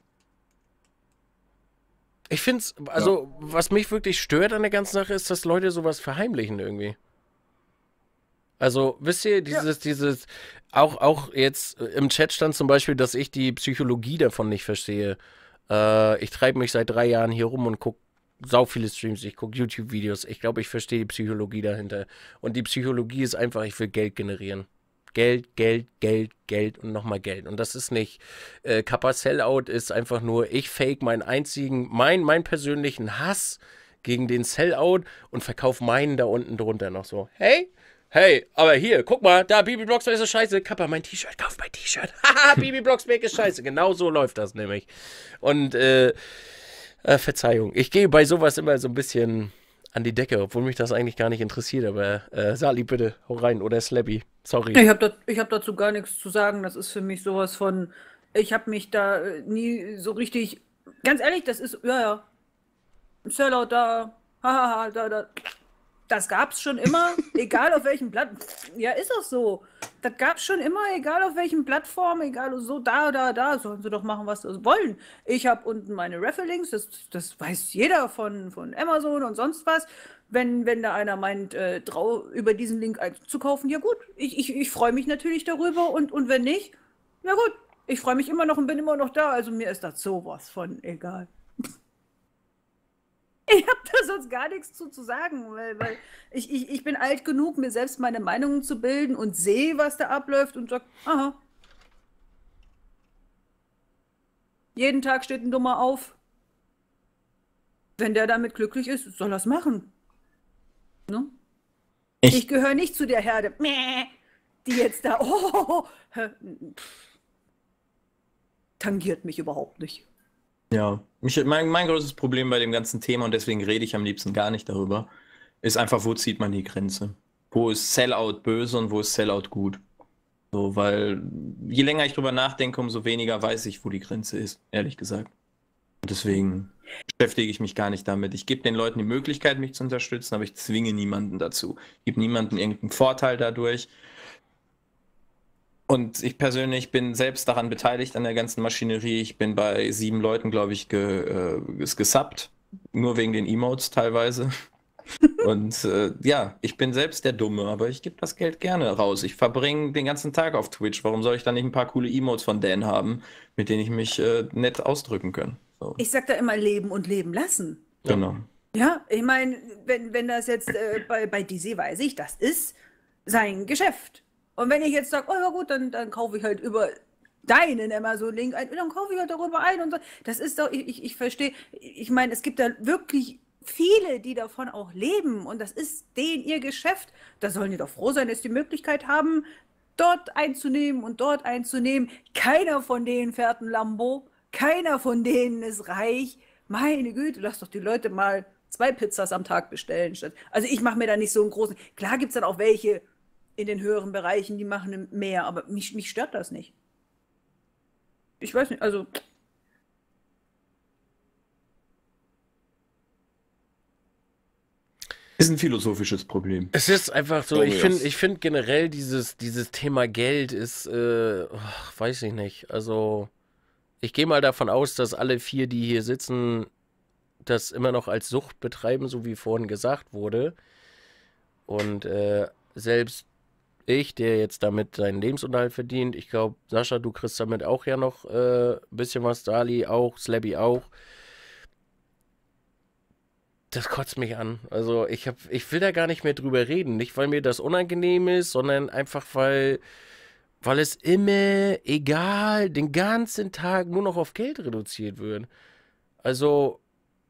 [SPEAKER 1] Ich finde es, also, was mich wirklich stört an der ganzen Sache, ist, dass Leute sowas verheimlichen irgendwie. Also, wisst ihr, dieses, dieses, auch, auch jetzt im Chat stand zum Beispiel, dass ich die Psychologie davon nicht verstehe. Äh, ich treibe mich seit drei Jahren hier rum und gucke sau viele Streams, ich gucke YouTube-Videos. Ich glaube, ich verstehe die Psychologie dahinter. Und die Psychologie ist einfach, ich will Geld generieren. Geld, Geld, Geld, Geld und nochmal Geld. Und das ist nicht, äh, Kappa Sellout ist einfach nur, ich fake meinen einzigen, mein, meinen persönlichen Hass gegen den Sellout und verkaufe meinen da unten drunter noch so. Hey, hey, aber hier, guck mal, da, Bibi Blocksberg ist so scheiße. Kappa, mein T-Shirt, kauf mein T-Shirt. Haha, Bibi Blocksberg ist scheiße. Genau so läuft das nämlich. Und, äh, äh, Verzeihung, ich gehe bei sowas immer so ein bisschen an die Decke, obwohl mich das eigentlich gar nicht interessiert, aber äh, Sali, bitte, hau rein, oder Slappy, sorry.
[SPEAKER 4] Ich habe da, ich hab dazu gar nichts zu sagen. Das ist für mich sowas von, ich habe mich da äh, nie so richtig, ganz ehrlich, das ist, ja, ja, Sellout da, hahaha, da, da. Das gab's schon immer, egal auf welchem Blatt. Ja, ist auch so. Das gab's schon immer, egal auf welchen Plattformen, egal so, da, da, da, sollen sie doch machen, was sie wollen. Ich habe unten meine Referlinks, das, das weiß jeder von, von Amazon und sonst was. Wenn, wenn da einer meint, äh, drau, über diesen Link einzukaufen, ja gut, ich, ich, ich freue mich natürlich darüber und, und wenn nicht, ja gut, ich freue mich immer noch und bin immer noch da, also mir ist das sowas von egal. Ich habe da sonst gar nichts zu, zu sagen, weil, weil ich, ich, ich bin alt genug, mir selbst meine Meinungen zu bilden und sehe, was da abläuft und sage, aha. Jeden Tag steht ein Dummer auf. Wenn der damit glücklich ist, soll er es machen. Ne?
[SPEAKER 3] Ich-
[SPEAKER 4] Ich gehöre nicht zu der Herde, Mäh, die jetzt da, oh, pff, tangiert mich überhaupt nicht.
[SPEAKER 3] Ja, mich, mein, mein größtes Problem bei dem ganzen Thema, und deswegen rede ich am liebsten gar nicht darüber, ist einfach, wo zieht man die Grenze? Wo ist Sellout böse und wo ist Sellout gut? So, weil je länger ich drüber nachdenke, umso weniger weiß ich, wo die Grenze ist, ehrlich gesagt. Und deswegen beschäftige ich mich gar nicht damit. Ich gebe den Leuten die Möglichkeit, mich zu unterstützen, aber ich zwinge niemanden dazu. Ich gebe niemandem irgendeinen Vorteil dadurch. Und ich persönlich bin selbst daran beteiligt an der ganzen Maschinerie. Ich bin bei sieben Leuten, glaube ich, ge, äh, gesubbt. Nur wegen den Emotes teilweise. Und äh, ja, ich bin selbst der Dumme, aber ich gebe das Geld gerne raus. Ich verbringe den ganzen Tag auf Twitch. Warum soll ich dann nicht ein paar coole Emotes von Dan haben, mit denen ich mich äh, nett ausdrücken kann? So.
[SPEAKER 4] Ich sag da immer leben und leben lassen.
[SPEAKER 3] Genau.
[SPEAKER 4] Ja, ich meine, wenn, wenn das jetzt äh, bei, bei D C weiß ich, das ist sein Geschäft. Und wenn ich jetzt sage, oh ja gut, dann, dann kaufe ich halt über deinen Amazon-Link ein, dann kaufe ich halt darüber ein und so. Das ist doch, ich, ich, ich verstehe, ich meine, es gibt da wirklich viele, die davon auch leben und das ist denen ihr Geschäft. Da sollen die doch froh sein, dass die Möglichkeit haben, dort einzunehmen und dort einzunehmen. Keiner von denen fährt ein Lambo, keiner von denen ist reich. Meine Güte, lass doch die Leute mal zwei Pizzas am Tag bestellen. Statt. Also ich mache mir da nicht so einen großen, klar gibt es dann auch welche in den höheren Bereichen, die machen mehr, aber mich, mich stört das nicht. Ich weiß nicht, also
[SPEAKER 3] Ist ein philosophisches Problem.
[SPEAKER 1] Es ist einfach so,
[SPEAKER 2] Oh,
[SPEAKER 1] ich
[SPEAKER 2] ja.
[SPEAKER 1] finde ich find generell dieses, dieses Thema Geld ist, äh, ach, weiß ich nicht. Also, ich gehe mal davon aus, dass alle vier, die hier sitzen, das immer noch als Sucht betreiben, so wie vorhin gesagt wurde. Und äh, selbst ich, der jetzt damit seinen Lebensunterhalt verdient, ich glaube, Sascha, du kriegst damit auch ja noch äh, ein bisschen was, Dali auch, Slabby auch. Das kotzt mich an. Also ich hab, ich will da gar nicht mehr drüber reden. Nicht, weil mir das unangenehm ist, sondern einfach, weil, weil es immer, egal, den ganzen Tag nur noch auf Geld reduziert wird. Also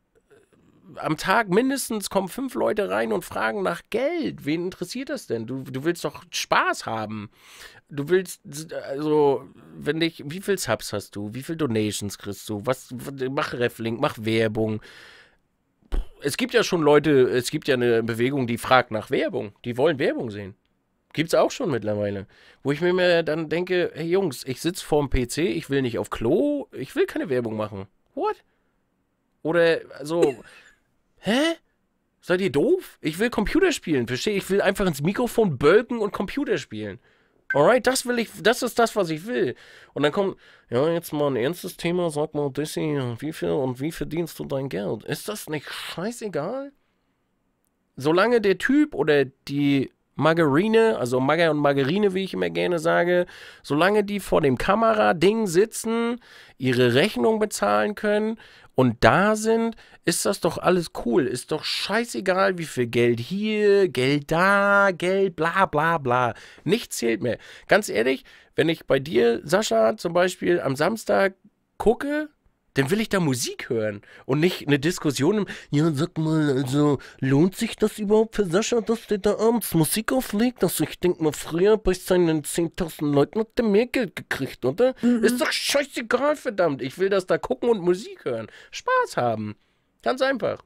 [SPEAKER 1] am Tag mindestens kommen fünf Leute rein und fragen nach Geld. Wen interessiert das denn? Du, du willst doch Spaß haben. Du willst, also, wenn dich, wie viel Subs hast du? Wie viel Donations kriegst du? Was, mach Reflink, mach Werbung. Es gibt ja schon Leute, es gibt ja eine Bewegung, die fragt nach Werbung. Die wollen Werbung sehen. Gibt's auch schon mittlerweile. Wo ich mir mehr dann denke, hey Jungs, ich sitze vorm P C, ich will nicht auf Klo, ich will keine Werbung machen. What? Oder, also, hä? Seid ihr doof? Ich will Computer spielen, verstehe? Ich will einfach ins Mikrofon bölken und Computer spielen. Alright, das will ich, das ist das, was ich will. Und dann kommt, ja, jetzt mal ein ernstes Thema, sag mal, Dissy, wie viel und wie verdienst du dein Geld? Ist das nicht scheißegal? Solange der Typ oder die Margarine, also Magger und Margarine, wie ich immer gerne sage, solange die vor dem Kamerading sitzen, ihre Rechnung bezahlen können und da sind, ist das doch alles cool. Ist doch scheißegal, wie viel Geld hier, Geld da, Geld bla bla bla. Nichts zählt mehr. Ganz ehrlich, wenn ich bei dir, Sascha, zum Beispiel am Samstag gucke, dann will ich da Musik hören und nicht eine Diskussion im, ja, sag mal, also, lohnt sich das überhaupt für Sascha, dass der da abends Musik auflegt? Also, ich denke mal, früher bei seinen zehntausend Leuten hat der mehr Geld gekriegt, oder?
[SPEAKER 4] Mhm.
[SPEAKER 1] Ist doch scheißegal, verdammt. Ich will das da gucken und Musik hören. Spaß haben. Ganz einfach.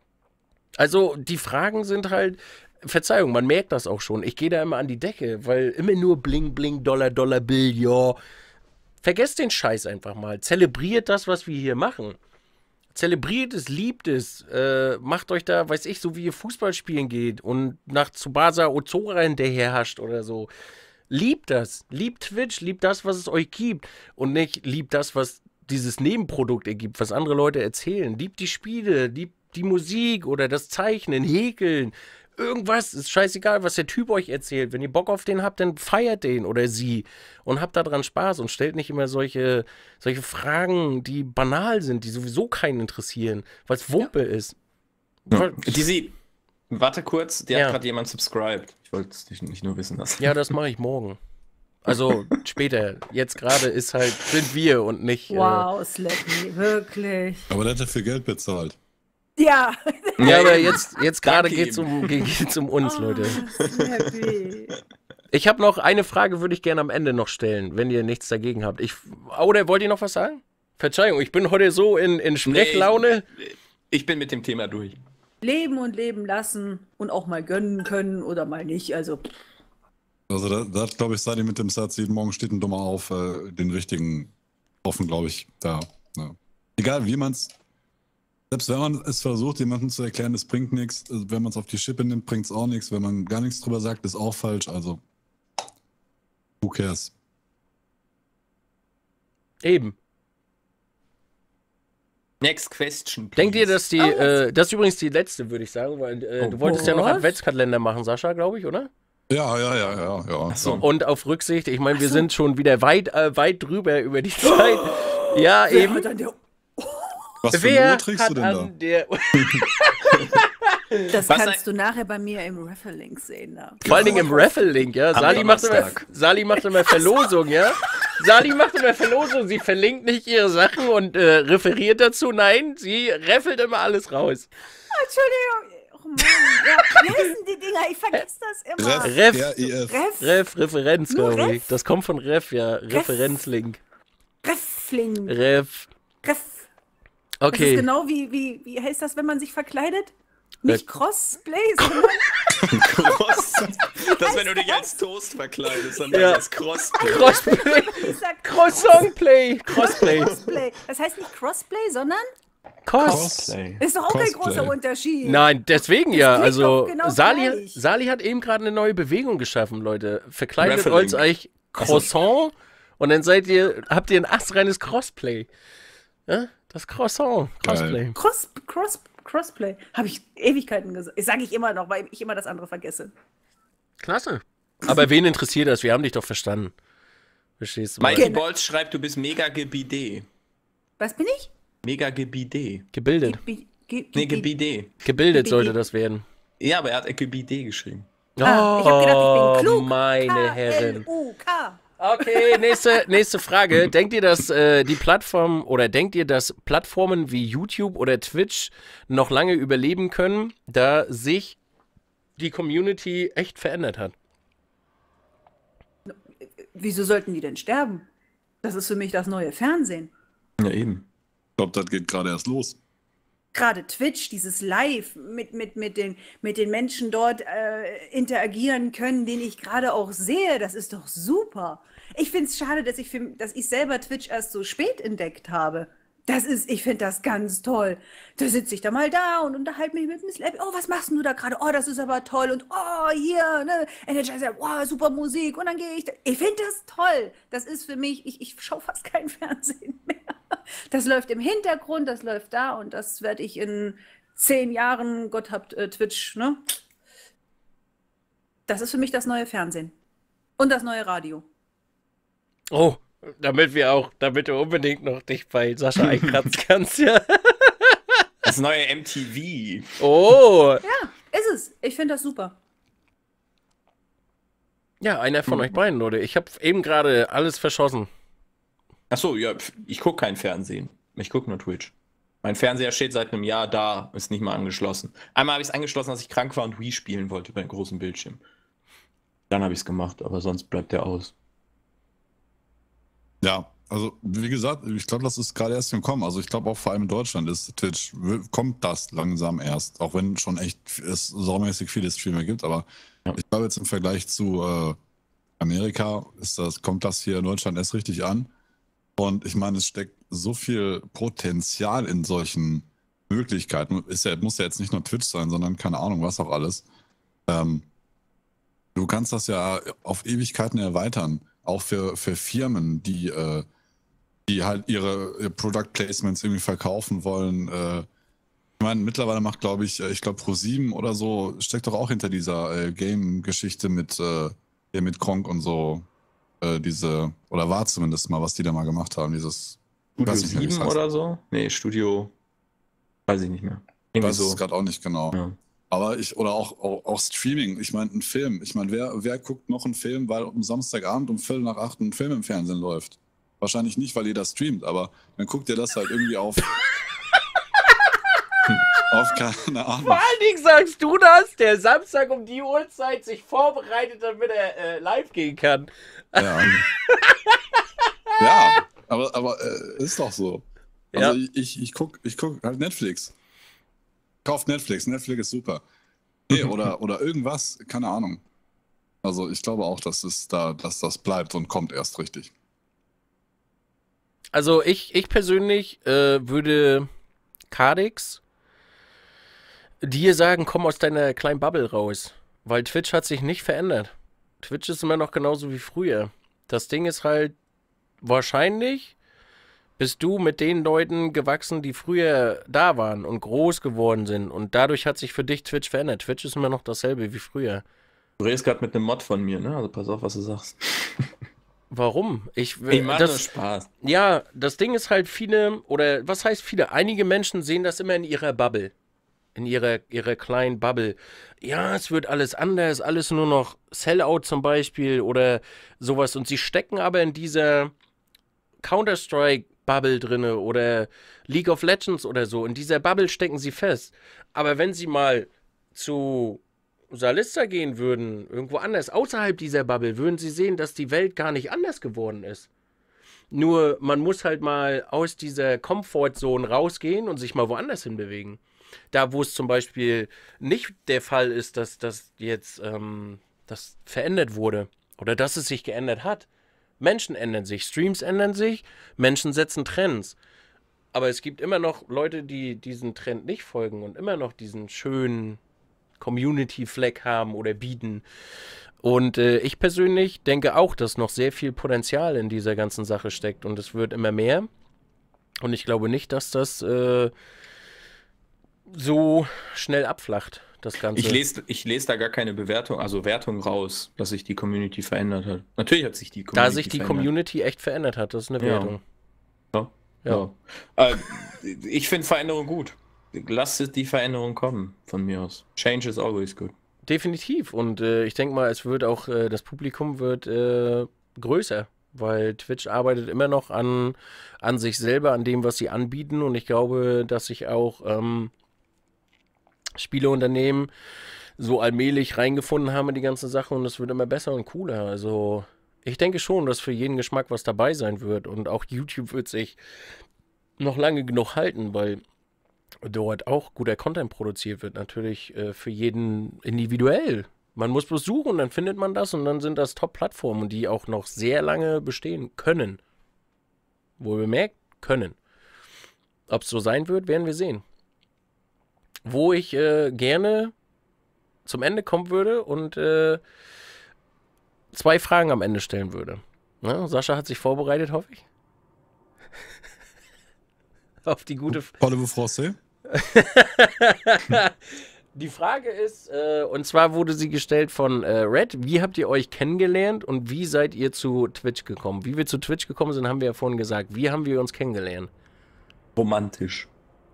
[SPEAKER 1] Also, die Fragen sind halt, Verzeihung, man merkt das auch schon. Ich gehe da immer an die Decke, weil immer nur Bling, Bling, Dollar, Dollar, Bill, ja. Vergesst den Scheiß einfach mal. Zelebriert das, was wir hier machen. Zelebriert es, liebt es. Äh, macht euch da, weiß ich, so wie ihr Fußball spielen geht und nach Tsubasa Ozora hinterher hascht oder so. Liebt das. Liebt Twitch, liebt das, was es euch gibt. Und nicht liebt das, was dieses Nebenprodukt ergibt, was andere Leute erzählen. Liebt die Spiele, liebt die Musik oder das Zeichnen, Häkeln. Irgendwas, ist scheißegal, was der Typ euch erzählt. Wenn ihr Bock auf den habt, dann feiert den oder sie und habt daran Spaß und stellt nicht immer solche, solche Fragen, die banal sind, die sowieso keinen interessieren, weil es Wumpe ist.
[SPEAKER 3] Ja. Dizzy, warte kurz, dir
[SPEAKER 1] Ja.
[SPEAKER 3] hat gerade jemand subscribed. Ich wollte es nicht, nicht nur wissen lassen.
[SPEAKER 1] Ja, das mache ich morgen. Also später. Jetzt gerade ist halt, sind wir und nicht.
[SPEAKER 4] wow, Slappy, wirklich.
[SPEAKER 2] Aber der hat ja viel Geld bezahlt.
[SPEAKER 4] Ja.
[SPEAKER 1] Äh, ja, aber jetzt, jetzt gerade
[SPEAKER 3] Danke
[SPEAKER 1] geht es um, ge- geht's um uns,
[SPEAKER 4] Oh,
[SPEAKER 1] Leute.
[SPEAKER 4] Slappy.
[SPEAKER 1] Ich habe noch eine Frage, würde ich gerne am Ende noch stellen, wenn ihr nichts dagegen habt. Ich, oder wollt ihr noch was sagen? Verzeihung, ich bin heute so in, in Sprechlaune.
[SPEAKER 3] Nee, ich bin mit dem Thema durch.
[SPEAKER 4] Leben und leben lassen und auch mal gönnen können oder mal nicht. Also,
[SPEAKER 2] Also da, da glaube ich, seid ihr mit dem Satz, jeden Morgen steht ein Dummer auf, äh, den richtigen offen, glaube ich, da. Ja. Egal wie man es, selbst wenn man es versucht, jemandem zu erklären, das bringt nichts. Also wenn man es auf die Schippe nimmt, bringt es auch nichts. Wenn man gar nichts drüber sagt, ist auch falsch. Also, who cares?
[SPEAKER 1] Eben.
[SPEAKER 3] Next question, please.
[SPEAKER 1] Denkt ihr, dass die,
[SPEAKER 4] Oh,
[SPEAKER 1] äh, das ist übrigens die letzte, würde ich sagen, weil äh,
[SPEAKER 3] Oh,
[SPEAKER 1] du wolltest ja noch
[SPEAKER 4] was?
[SPEAKER 1] Adventskalender machen, Sascha, glaube ich, oder?
[SPEAKER 2] Ja, ja, ja, ja, ja.
[SPEAKER 3] Ach so.
[SPEAKER 1] Und auf Rücksicht, ich meine, wir
[SPEAKER 4] so.
[SPEAKER 1] sind schon wieder weit, äh, weit drüber über die Zeit. Ja,
[SPEAKER 4] wer
[SPEAKER 1] eben.
[SPEAKER 4] hat dann der,
[SPEAKER 2] Was für eine
[SPEAKER 1] Wer
[SPEAKER 2] Uhr trägst du
[SPEAKER 1] hat
[SPEAKER 2] denn da?
[SPEAKER 1] an der...
[SPEAKER 4] das
[SPEAKER 3] Was
[SPEAKER 4] kannst
[SPEAKER 3] ein-
[SPEAKER 4] du nachher bei mir im Referlink sehen. Da.
[SPEAKER 1] Vor allen Dingen im Raffle-Link, ja.
[SPEAKER 3] Am
[SPEAKER 1] Sali macht, immer,
[SPEAKER 3] Donnerstag.
[SPEAKER 1] Sali macht immer Verlosung, ja. Sali macht immer Verlosung. Sie verlinkt nicht ihre Sachen und äh, referiert dazu. Nein, sie raffelt immer alles raus.
[SPEAKER 4] Entschuldigung. Oh Mann. Ja, wie heißen die Dinger? Ich vergesse das immer.
[SPEAKER 2] Ref,
[SPEAKER 1] Ref.
[SPEAKER 2] R E F.
[SPEAKER 4] Ref.
[SPEAKER 1] Ref, Referenz,
[SPEAKER 4] Nur
[SPEAKER 1] glaube ich.
[SPEAKER 4] Ref?
[SPEAKER 1] Das kommt von Ref, ja. Referenzlink.
[SPEAKER 4] Refling.
[SPEAKER 1] Ref.
[SPEAKER 4] Ref. Das ist
[SPEAKER 1] Okay.
[SPEAKER 4] genau wie, wie, wie heißt das, wenn man sich verkleidet? Nicht
[SPEAKER 1] Äh,
[SPEAKER 4] Crossplay, sondern
[SPEAKER 3] Cross. Das, wenn du dich als Toast verkleidest, dann
[SPEAKER 1] Ja.
[SPEAKER 3] ist das Crossplay.
[SPEAKER 1] Crossplay.
[SPEAKER 4] ich sag
[SPEAKER 1] Croissant-Play. Crossplay.
[SPEAKER 4] Crossplay. Das heißt nicht Crossplay, sondern
[SPEAKER 1] Cross.
[SPEAKER 4] ist doch auch kein
[SPEAKER 2] Cosplay.
[SPEAKER 4] großer Unterschied.
[SPEAKER 1] Nein, deswegen ja.
[SPEAKER 4] klingt
[SPEAKER 1] Also,
[SPEAKER 4] doch genau
[SPEAKER 1] Sali,
[SPEAKER 4] gleich.
[SPEAKER 1] Sali hat eben gerade eine neue Bewegung geschaffen, Leute. Verkleidet
[SPEAKER 3] Raffling.
[SPEAKER 1] euch eigentlich Croissant und dann seid ihr, habt ihr ein astreines Crossplay. Ja? Das Croissant. Crossplay.
[SPEAKER 4] Cross, Cross, Crossplay. Habe ich Ewigkeiten gesagt. Sage ich immer noch, weil ich immer das andere vergesse.
[SPEAKER 1] Klasse. Aber wen interessiert das? Wir haben dich doch verstanden. Verstehst du? mal?
[SPEAKER 3] Mikey Bolz schreibt, du bist mega gebide.
[SPEAKER 4] Was bin ich?
[SPEAKER 3] Mega gebide.
[SPEAKER 1] Gebildet.
[SPEAKER 4] Ge- ge-
[SPEAKER 3] Nee,
[SPEAKER 4] ge-
[SPEAKER 3] gebide.
[SPEAKER 1] Gebildet
[SPEAKER 4] Gebide.
[SPEAKER 1] sollte das werden.
[SPEAKER 3] Ja, aber er hat gebide geschrieben.
[SPEAKER 4] Ah, ich habe gedacht, ich bin klug.
[SPEAKER 1] Oh, meine
[SPEAKER 4] K
[SPEAKER 1] Herren.
[SPEAKER 4] L U K.
[SPEAKER 1] Okay, nächste, nächste Frage. Denkt ihr, dass äh, die Plattform oder denkt ihr, dass Plattformen wie YouTube oder Twitch noch lange überleben können, da sich die Community echt verändert hat?
[SPEAKER 4] Wieso sollten die denn sterben? Das ist für mich das neue Fernsehen.
[SPEAKER 3] Ja, eben.
[SPEAKER 2] Ich glaube, das geht gerade erst los.
[SPEAKER 4] Gerade Twitch, dieses Live mit, mit, mit, den, mit den Menschen dort äh, interagieren können, den ich gerade auch sehe, das ist doch super. Ich finde es schade, dass ich, für, dass ich selber Twitch erst so spät entdeckt habe. Das ist, ich finde das ganz toll. Da sitze ich da mal da und unterhalte mich mit dem Slap. Oh, was machst denn du da gerade? Oh, das ist aber toll. Und oh, hier, ne, Energizer, wow, super Musik. Und dann gehe ich da. Ich finde das toll. Das ist für mich, ich, ich schaue fast kein Fernsehen mehr. Das läuft im Hintergrund, das läuft da und das werde ich in zehn Jahren, Gott habt äh, Twitch, ne? Das ist für mich das neue Fernsehen. Und das neue Radio.
[SPEAKER 1] Oh, damit wir auch, damit du unbedingt noch dich bei Sascha einkratzen kannst, ja.
[SPEAKER 3] Das neue M T V.
[SPEAKER 1] Oh.
[SPEAKER 4] Ja, ist es. Ich finde das super.
[SPEAKER 1] Ja, einer von euch beiden, Leute. Ich habe eben gerade alles verschossen.
[SPEAKER 3] Achso, ja, pf, ich gucke kein Fernsehen. Ich gucke nur Twitch. Mein Fernseher steht seit einem Jahr da, ist nicht mal angeschlossen. Einmal habe ich es angeschlossen, als ich krank war und Wii spielen wollte beim großen Bildschirm. Dann habe ich es gemacht, aber sonst bleibt der aus.
[SPEAKER 2] Ja, also wie gesagt, ich glaube, das ist gerade erst im Kommen. Also ich glaube auch vor allem in Deutschland ist Twitch, kommt das langsam erst. Auch wenn schon echt es saumäßig viele Streamer gibt. Aber
[SPEAKER 3] Ja.
[SPEAKER 2] ich glaube jetzt im Vergleich zu äh, Amerika ist das, kommt das hier in Deutschland erst richtig an. Und ich meine, es steckt so viel Potenzial in solchen Möglichkeiten. Ist ja, muss ja jetzt nicht nur Twitch sein, sondern keine Ahnung, was auch alles. Ähm, du kannst das ja auf Ewigkeiten erweitern. Auch für, für Firmen, die, äh, die halt ihre, ihre Product Placements irgendwie verkaufen wollen. Äh, ich meine, mittlerweile macht, glaube ich, ich glaube ProSieben oder so, steckt doch auch hinter dieser äh, Game-Geschichte mit, äh, ja, mit Kronk und so. Äh, diese, oder war zumindest mal, was die da mal gemacht haben, dieses
[SPEAKER 3] Studio
[SPEAKER 2] weiß nicht mehr, wie es
[SPEAKER 3] sieben
[SPEAKER 2] heißt.
[SPEAKER 3] oder so? Nee, Studio. Weiß ich nicht mehr.
[SPEAKER 2] Ich
[SPEAKER 3] Irgendwie
[SPEAKER 2] weiß es
[SPEAKER 3] so.
[SPEAKER 2] gerade auch nicht genau.
[SPEAKER 3] Ja.
[SPEAKER 2] Aber ich, oder auch, auch, auch Streaming, ich meine, ein Film. Ich meine, wer, wer guckt noch einen Film, weil am Samstagabend um Viertel nach acht ein Film im Fernsehen läuft? Wahrscheinlich nicht, weil jeder streamt, aber dann guckt ihr das halt irgendwie auf. auf keine Ahnung.
[SPEAKER 1] Vor allen Dingen sagst du das, der Samstag um die Uhrzeit sich vorbereitet, damit er äh, live gehen kann.
[SPEAKER 2] Ja. Ja, Aber, aber äh, ist doch so.
[SPEAKER 1] Ja.
[SPEAKER 2] Also ich, ich, ich guck, ich guck halt Netflix. Kauft Netflix, Netflix ist super. Nee, oder, oder irgendwas, keine Ahnung. Also ich glaube auch, dass es da, dass das bleibt und kommt erst richtig.
[SPEAKER 1] Also ich, ich persönlich äh, würde Cadix dir sagen, komm aus deiner kleinen Bubble raus. Weil Twitch hat sich nicht verändert. Twitch ist immer noch genauso wie früher. Das Ding ist halt, wahrscheinlich bist du mit den Leuten gewachsen, die früher da waren und groß geworden sind. Und dadurch hat sich für dich Twitch verändert. Twitch ist immer noch dasselbe wie früher.
[SPEAKER 3] Du redest gerade mit einem Mod von mir, ne? Also pass auf, was du sagst.
[SPEAKER 1] Warum? Ich,
[SPEAKER 3] Ich mach
[SPEAKER 1] das,
[SPEAKER 3] nur Spaß.
[SPEAKER 1] Ja, das Ding ist halt, viele, oder was heißt viele? Einige Menschen sehen das immer in ihrer Bubble. In ihrer, ihrer kleinen Bubble. Ja, es wird alles anders, alles nur noch Sellout zum Beispiel oder sowas. Und sie stecken aber in dieser Counter-Strike-Bubble drinne oder League of Legends oder so. In dieser Bubble stecken sie fest. Aber wenn sie mal zu Salista gehen würden, irgendwo anders, außerhalb dieser Bubble, würden sie sehen, dass die Welt gar nicht anders geworden ist. Nur, man muss halt mal aus dieser Comfortzone rausgehen und sich mal woanders hinbewegen. Da, wo es zum Beispiel nicht der Fall ist, dass das jetzt ähm, das verändert wurde oder dass es sich geändert hat. Menschen ändern sich, Streams ändern sich, Menschen setzen Trends. Aber es gibt immer noch Leute, die diesen Trend nicht folgen und immer noch diesen schönen Community-Fleck haben oder bieten. Und äh, ich persönlich denke auch, dass noch sehr viel Potenzial in dieser ganzen Sache steckt und es wird immer mehr. Und ich glaube nicht, dass das äh, so schnell abflacht, das Ganze.
[SPEAKER 3] Ich lese ich les da gar keine Bewertung, also Wertung raus, dass sich die Community verändert hat. Natürlich hat sich die Community
[SPEAKER 1] Da sich die
[SPEAKER 3] verändert.
[SPEAKER 1] Community echt verändert hat, das ist eine
[SPEAKER 3] Ja.
[SPEAKER 1] Wertung.
[SPEAKER 3] Ja.
[SPEAKER 1] Ja.
[SPEAKER 3] Ja. Äh, ich finde Veränderung gut. Lasst die Veränderung kommen, von mir aus. Change is always good.
[SPEAKER 1] Definitiv. Und äh, ich denke mal, es wird auch, äh, das Publikum wird äh, größer, weil Twitch arbeitet immer noch an, an sich selber, an dem, was sie anbieten. Und ich glaube, dass sich auch ähm, Spieleunternehmen so allmählich reingefunden haben in die ganze Sache und es wird immer besser und cooler. Also ich denke schon, dass für jeden Geschmack was dabei sein wird und auch YouTube wird sich noch lange genug halten, weil dort auch guter Content produziert wird. Natürlich äh, für jeden individuell. Man muss bloß suchen, dann findet man das und dann sind das Top-Plattformen, die auch noch sehr lange bestehen können. Wohl bemerkt, können. Ob es so sein wird, werden wir sehen. Wo ich äh, gerne zum Ende kommen würde und äh, zwei Fragen am Ende stellen würde. Ne? Sascha hat sich vorbereitet, hoffe ich. Auf die gute Frage.
[SPEAKER 2] Parlez-vous français?
[SPEAKER 1] Die Frage ist, äh, und zwar wurde sie gestellt von äh, Red, wie habt ihr euch kennengelernt und wie seid ihr zu Twitch gekommen? Wie wir zu Twitch gekommen sind, haben wir ja vorhin gesagt. Wie haben wir uns kennengelernt?
[SPEAKER 3] Romantisch.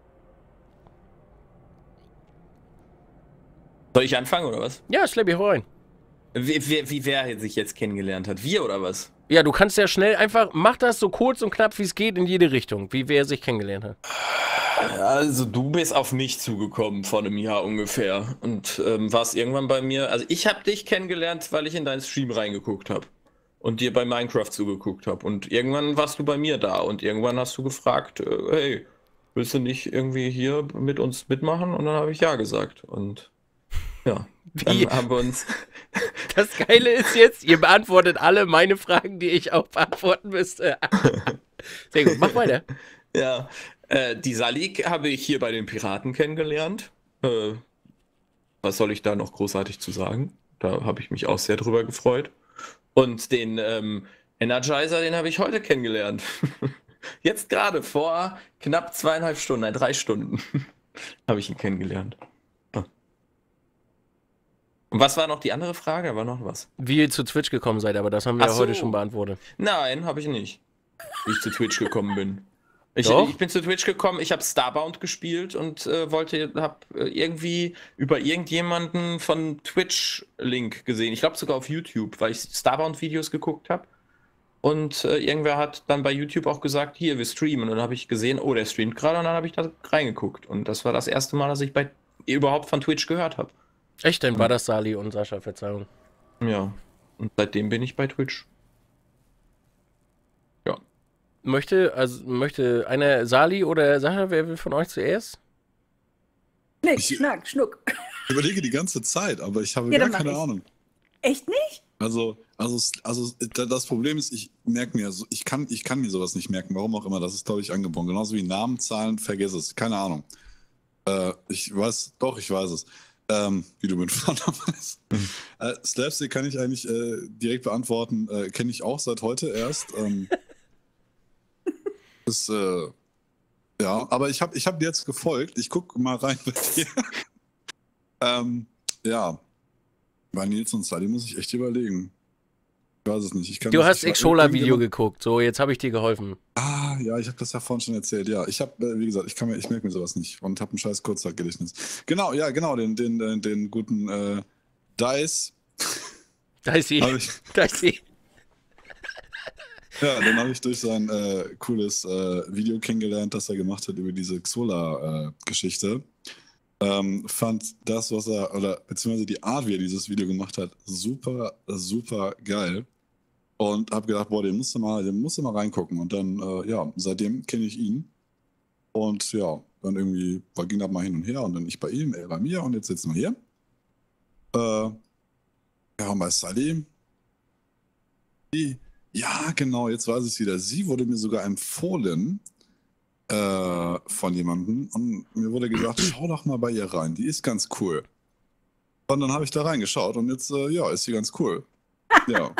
[SPEAKER 3] Soll ich anfangen, oder was?
[SPEAKER 1] Ja, schlepp ich rein.
[SPEAKER 3] Wie, wie, wie wer sich jetzt kennengelernt hat? Wir, oder was?
[SPEAKER 1] Ja, du kannst ja schnell einfach, mach das so kurz und knapp, wie es geht, in jede Richtung, wie wer sich kennengelernt hat.
[SPEAKER 3] Also du bist auf mich zugekommen vor einem Jahr ungefähr und ähm, warst irgendwann bei mir. Also ich habe dich kennengelernt, weil ich in deinen Stream reingeguckt habe und dir bei Minecraft zugeguckt habe. Und irgendwann warst du bei mir da und irgendwann hast du gefragt, äh, hey, willst du nicht irgendwie hier mit uns mitmachen? Und dann habe ich ja gesagt. Und ja, dann
[SPEAKER 1] Wie?
[SPEAKER 3] haben wir uns...
[SPEAKER 1] Das Geile ist jetzt, ihr beantwortet alle meine Fragen, die ich auch beantworten müsste. Sehr gut, mach weiter.
[SPEAKER 3] Ja, äh, die Salik habe ich hier bei den Piraten kennengelernt. Äh, was soll ich da noch großartig zu sagen? Da habe ich mich auch sehr drüber gefreut. Und den ähm, Energizer, den habe ich heute kennengelernt. Jetzt gerade, vor knapp zweieinhalb Stunden, nein, drei Stunden habe ich ihn kennengelernt. Ah. Und was war noch die andere Frage? Da war noch was.
[SPEAKER 1] Wie ihr zu Twitch gekommen seid, aber das haben wir
[SPEAKER 3] Ach
[SPEAKER 1] ja
[SPEAKER 3] so.
[SPEAKER 1] heute schon beantwortet.
[SPEAKER 3] Nein, habe ich nicht. Wie ich zu Twitch gekommen bin. Ich,
[SPEAKER 1] Doch?
[SPEAKER 3] ich bin zu Twitch gekommen, ich habe Starbound gespielt und äh, wollte, habe äh, irgendwie über irgendjemanden von Twitch Link gesehen. Ich glaube sogar auf YouTube, weil ich Starbound-Videos geguckt habe. Und äh, irgendwer hat dann bei YouTube auch gesagt, hier, wir streamen. Und dann habe ich gesehen, oh, der streamt gerade und dann habe ich da reingeguckt. Und das war das erste Mal, dass ich bei überhaupt von Twitch gehört habe.
[SPEAKER 1] Echt, dann war das Sali und Sascha, Verzeihung.
[SPEAKER 3] Ja, und seitdem bin ich bei Twitch. Ja.
[SPEAKER 1] Möchte, also möchte einer Sali oder Sascha, wer will von euch zuerst?
[SPEAKER 4] Schnick,
[SPEAKER 2] Ich-
[SPEAKER 4] schnack, schnuck.
[SPEAKER 2] Ich überlege die ganze Zeit, aber ich habe
[SPEAKER 4] Ja,
[SPEAKER 2] gar
[SPEAKER 4] dann mach
[SPEAKER 2] keine
[SPEAKER 4] ich's.
[SPEAKER 2] Ahnung.
[SPEAKER 4] Echt nicht?
[SPEAKER 2] Also, also, also da- das Problem ist, ich merke mir, so- ich kann, ich kann mir sowas nicht merken, warum auch immer. Das ist, glaube ich, angeboren. Genauso wie Namen, Zahlen, vergiss es. Keine Ahnung. Äh, ich weiß, doch, ich weiß es. Ähm, wie du mit Vornamen weißt. Äh, Slapstick kann ich eigentlich äh, direkt beantworten. Äh, Kenne ich auch seit heute erst. Ähm, ist, äh, ja, aber ich habe ich hab dir jetzt gefolgt. Ich gucke mal rein bei dir. ähm, ja. Bei Nils und Sally muss ich echt überlegen. Ich weiß es nicht. Ich kann
[SPEAKER 1] Du
[SPEAKER 2] das-
[SPEAKER 1] hast
[SPEAKER 2] ich-
[SPEAKER 1] Xhola-Video
[SPEAKER 2] irgendjemand-
[SPEAKER 1] geguckt, so, jetzt habe ich dir geholfen.
[SPEAKER 2] Ah, ja, ich habe das ja vorhin schon erzählt. Ja, ich habe, äh, wie gesagt, ich kann mir, ich merke mir sowas nicht und habe ein scheiß Kurzzeitgedächtnis. Genau, ja, genau, den, den, den, den guten äh, Dice
[SPEAKER 1] Da ist sie,
[SPEAKER 2] habe ich,
[SPEAKER 1] da ist sie.
[SPEAKER 2] ja, den habe ich durch sein äh, cooles äh, Video kennengelernt, das er gemacht hat über diese Xola-Geschichte. Ähm, fand das, was er, oder beziehungsweise die Art, wie er dieses Video gemacht hat, super, super geil. Und habe gedacht, boah, den musst du mal, den musst du mal reingucken. Und dann, äh, ja, seitdem kenne ich ihn. Und ja, dann irgendwie war, ging das mal hin und her. Und dann ich bei ihm, er bei mir. Und jetzt sitzen wir hier. Äh, ja, und bei Sally. Die, ja, genau, jetzt weiß ich es wieder. Sie wurde mir sogar empfohlen äh, von jemandem. Und mir wurde gesagt, schau doch mal bei ihr rein. Die ist ganz cool. Und dann habe ich da reingeschaut. Und jetzt, äh, ja, ist sie ganz cool. Ja.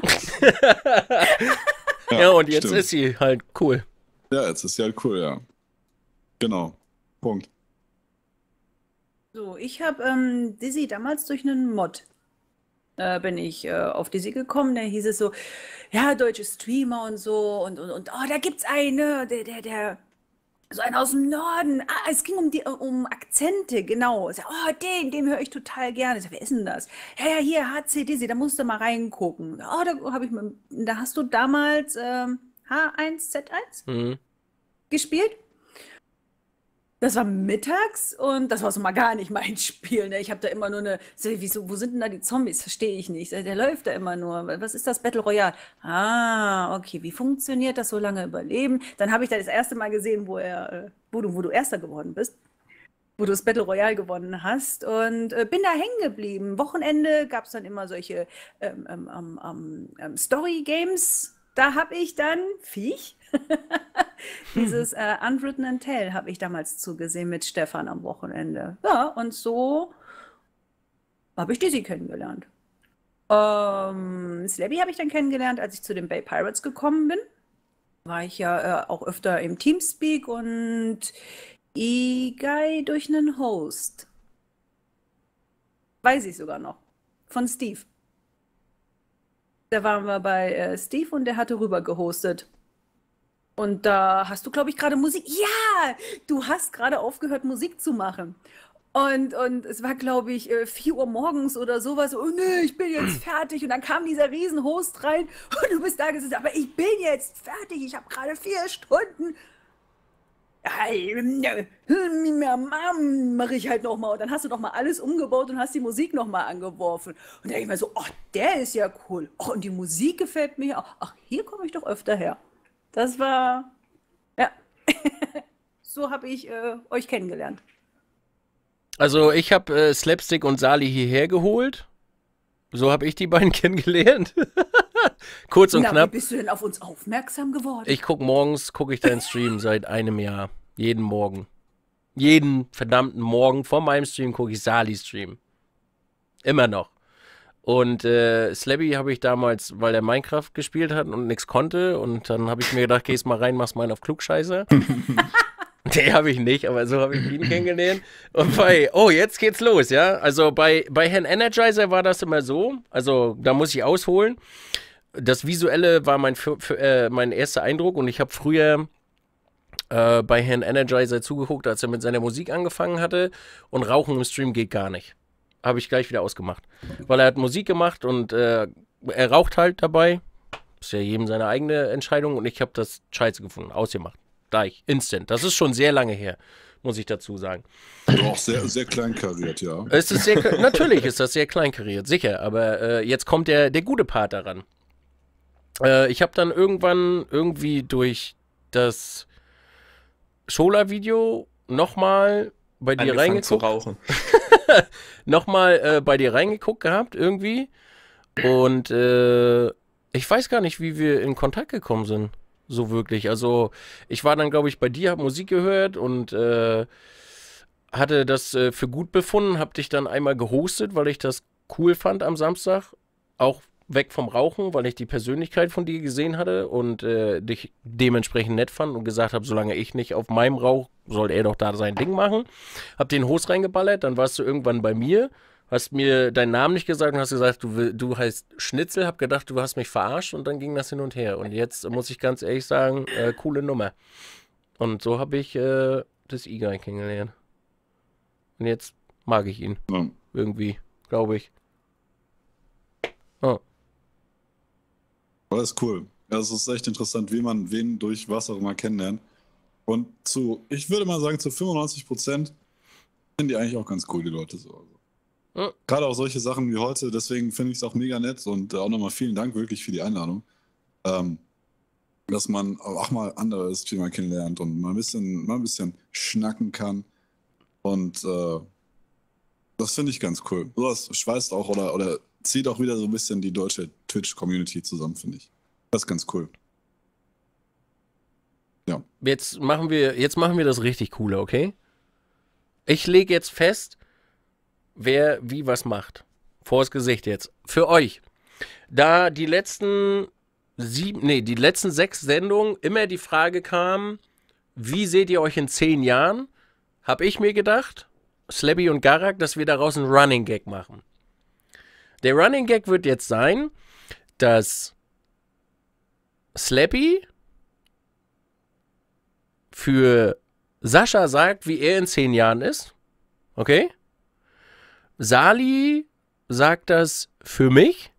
[SPEAKER 1] Ja, und jetzt
[SPEAKER 2] stimmt.
[SPEAKER 1] ist sie halt cool.
[SPEAKER 2] Ja, jetzt ist sie halt cool, ja. Genau. Punkt.
[SPEAKER 4] So, ich habe ähm, Dizzy damals durch einen Mod äh, bin ich äh, auf Dizzy gekommen. Da hieß es so, ja, deutsche Streamer und so und, und, und oh, da gibt's eine, der, der, der, so einer aus dem Norden. Ah, es ging um die, um Akzente, genau. Ich sag, oh, den, den höre ich total gerne. Ich sag, wer ist denn das? Ja, ja, hier, H C Dizzy, da musst du mal reingucken. Oh, da habe ich mal, da hast du damals ähm, H eins Z eins
[SPEAKER 1] Mhm.
[SPEAKER 4] gespielt. Das war mittags und das war so mal gar nicht mein Spiel. Ne? Ich habe da immer nur eine. So, wieso, wo sind denn da die Zombies? Verstehe ich nicht. Der läuft da immer nur. Was ist das Battle Royale? Ah, okay. Wie funktioniert das so lange überleben? Dann habe ich da das erste Mal gesehen, wo er, äh, wo du, wo du Erster geworden bist. Wo du das Battle Royale gewonnen hast und äh, bin da hängen geblieben. Wochenende gab es dann immer solche ähm, ähm, ähm, ähm, Story-Games. Da habe ich dann Viech. Dieses äh, Unwritten Tale habe ich damals zugesehen mit Stefan am Wochenende. Ja, und so habe ich Dizzy kennengelernt. Ähm, Slabby habe ich dann kennengelernt, als ich zu den Bay Pirates gekommen bin. War ich ja äh, auch öfter im Teamspeak und Igai durch einen Host. Weiß ich sogar noch. Von Steve. Da waren wir bei äh, Steve und der hatte rüber gehostet. Und da hast du, glaube ich, gerade Musik. Ja, du hast gerade aufgehört, Musik zu machen. Und, und es war, glaube ich, äh, vier Uhr morgens oder sowas. Oh nee, ich bin jetzt fertig. Und dann kam dieser Riesenhost rein und du bist da gesessen. Aber ich bin jetzt fertig. Ich habe gerade vier Stunden. Mache ich halt nochmal. Und dann hast du nochmal alles umgebaut und hast die Musik nochmal angeworfen. Und da denke ich mir so, ach, der ist ja cool. Oh, und die Musik gefällt mir auch. Ach, hier komme ich doch öfter her. Das war, ja, so habe ich äh, euch kennengelernt.
[SPEAKER 1] Also ich habe äh, Slapstick und Sali hierher geholt. So habe ich die beiden kennengelernt. Kurz und
[SPEAKER 4] Na,
[SPEAKER 1] knapp.
[SPEAKER 4] wie bist du denn auf uns aufmerksam geworden?
[SPEAKER 1] Ich gucke morgens, gucke ich deinen Stream seit einem Jahr. Jeden Morgen. Jeden verdammten Morgen vor meinem Stream gucke ich Salis Stream. Immer noch. Und äh, Slabby habe ich damals, weil er Minecraft gespielt hat und nichts konnte. Und dann habe ich mir gedacht, gehst mal rein, machst mal einen auf Klugscheißer. Nee, habe ich nicht, aber so habe ich ihn kennengelernt. Und bei, oh, jetzt geht's los, ja. Also bei, bei Herrn Energizer war das immer so. Also da muss ich ausholen. Das Visuelle war mein, für, für, äh, mein erster Eindruck und ich habe früher äh, bei Herrn Energizer zugeguckt, als er mit seiner Musik angefangen hatte. Und Rauchen im Stream geht gar nicht. Habe ich gleich wieder ausgemacht. Weil er hat Musik gemacht und äh, er raucht halt dabei. Ist ja jedem seine eigene Entscheidung und ich habe das scheiße gefunden. Ausgemacht. Gleich. Instant. Das ist schon sehr lange her, muss ich dazu sagen.
[SPEAKER 2] Auch sehr, sehr kleinkariert, ja.
[SPEAKER 1] Es ist sehr, natürlich ist das sehr kleinkariert, sicher. Aber äh, jetzt kommt der, der gute Part daran. Äh, ich habe dann irgendwann irgendwie durch das Schola-Video nochmal bei dir
[SPEAKER 3] Angefangen zu
[SPEAKER 1] reingeguckt.
[SPEAKER 3] rauchen.
[SPEAKER 1] nochmal äh, bei dir reingeguckt gehabt irgendwie. Und äh, ich weiß gar nicht, wie wir in Kontakt gekommen sind. So wirklich. Also ich war dann, glaube ich, bei dir, habe Musik gehört und äh, hatte das äh, für gut befunden, habe dich dann einmal gehostet, weil ich das cool fand am Samstag. Auch weg vom Rauchen, weil ich die Persönlichkeit von dir gesehen hatte und äh, dich dementsprechend nett fand und gesagt habe, solange ich nicht auf meinem Rauch, soll er doch da sein Ding machen. Hab den Host reingeballert, dann warst du irgendwann bei mir, hast mir deinen Namen nicht gesagt und hast gesagt, du, will- du heißt Schnitzel, hab gedacht, du hast mich verarscht und dann ging das hin und her. Und jetzt muss ich ganz ehrlich sagen, äh, coole Nummer. Und so habe ich äh, das E-Guy kennengelernt. Und jetzt mag ich ihn.
[SPEAKER 2] Ja.
[SPEAKER 1] Irgendwie, glaube ich. Oh.
[SPEAKER 2] Aber das ist cool. Ja, es ist echt interessant, wie man wen durch was auch immer kennenlernt. Und zu, ich würde mal sagen, zu fünfundneunzig Prozent sind die eigentlich auch ganz cool, die Leute so.
[SPEAKER 1] Ja.
[SPEAKER 2] Gerade auch solche Sachen wie heute, deswegen finde ich es auch mega nett und auch nochmal vielen Dank wirklich für die Einladung. Ähm, dass man auch mal andere Streamer kennenlernt und mal ein bisschen, mal ein bisschen schnacken kann. Und äh, das finde ich ganz cool. Sowas schweißt auch oder, oder zieht auch wieder so ein bisschen die deutsche Twitch-Community zusammen, finde ich. Das ist ganz cool. Ja.
[SPEAKER 1] Jetzt machen wir, jetzt machen wir das richtig coole, okay? Ich lege jetzt fest, wer wie was macht. Vors Gesicht jetzt. Für euch. Da die letzten sieben, nee, die letzten sechs Sendungen immer die Frage kam, wie seht ihr euch in zehn Jahren? Habe ich mir gedacht, Slabby und Garak, dass wir daraus einen Running Gag machen. Der Running Gag wird jetzt sein, dass Slappy für Sascha sagt, wie er in zehn Jahren ist. Okay? Sali sagt das für mich.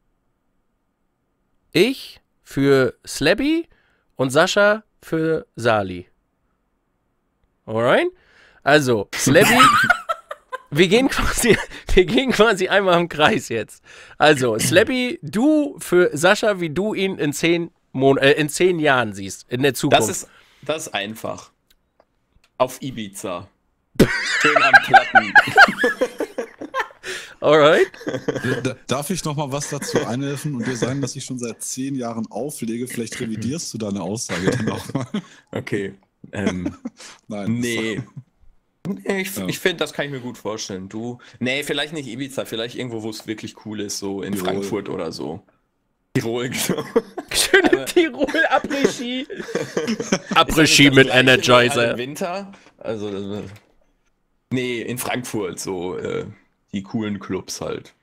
[SPEAKER 1] Ich für Slappy und Sascha für Sali. Alright? Also, Slappy, wir gehen quasi, wir gehen quasi einmal im Kreis jetzt. Also, Slappy, du für Sascha, wie du ihn in zehn Mon äh, in zehn Jahren siehst, in der Zukunft.
[SPEAKER 3] Das ist, das ist einfach. Auf Ibiza. Schön am Platten.
[SPEAKER 1] Alright.
[SPEAKER 2] D- Darf ich noch mal was dazu einhelfen und dir sagen, dass ich schon seit zehn Jahren auflege? Vielleicht revidierst du deine Aussage dann auch mal.
[SPEAKER 3] Okay. Ähm,
[SPEAKER 2] Nein.
[SPEAKER 3] nee. Nee, Ich,
[SPEAKER 2] Ja.
[SPEAKER 3] ich finde, das kann ich mir gut vorstellen. Du, nee, vielleicht nicht Ibiza, vielleicht irgendwo, wo es wirklich cool ist, so in
[SPEAKER 2] Tirol.
[SPEAKER 3] Frankfort oder so. Tirol, genau.
[SPEAKER 1] Schön in
[SPEAKER 3] Aber-
[SPEAKER 1] Tirol, Après-Ski.
[SPEAKER 3] Ist
[SPEAKER 1] Après-Ski
[SPEAKER 3] ja nicht
[SPEAKER 1] mit
[SPEAKER 3] das Gleiche wie alle
[SPEAKER 1] Energizer.
[SPEAKER 3] Im Winter. Also, das, nee, in Frankfurt, so äh, die coolen Clubs halt.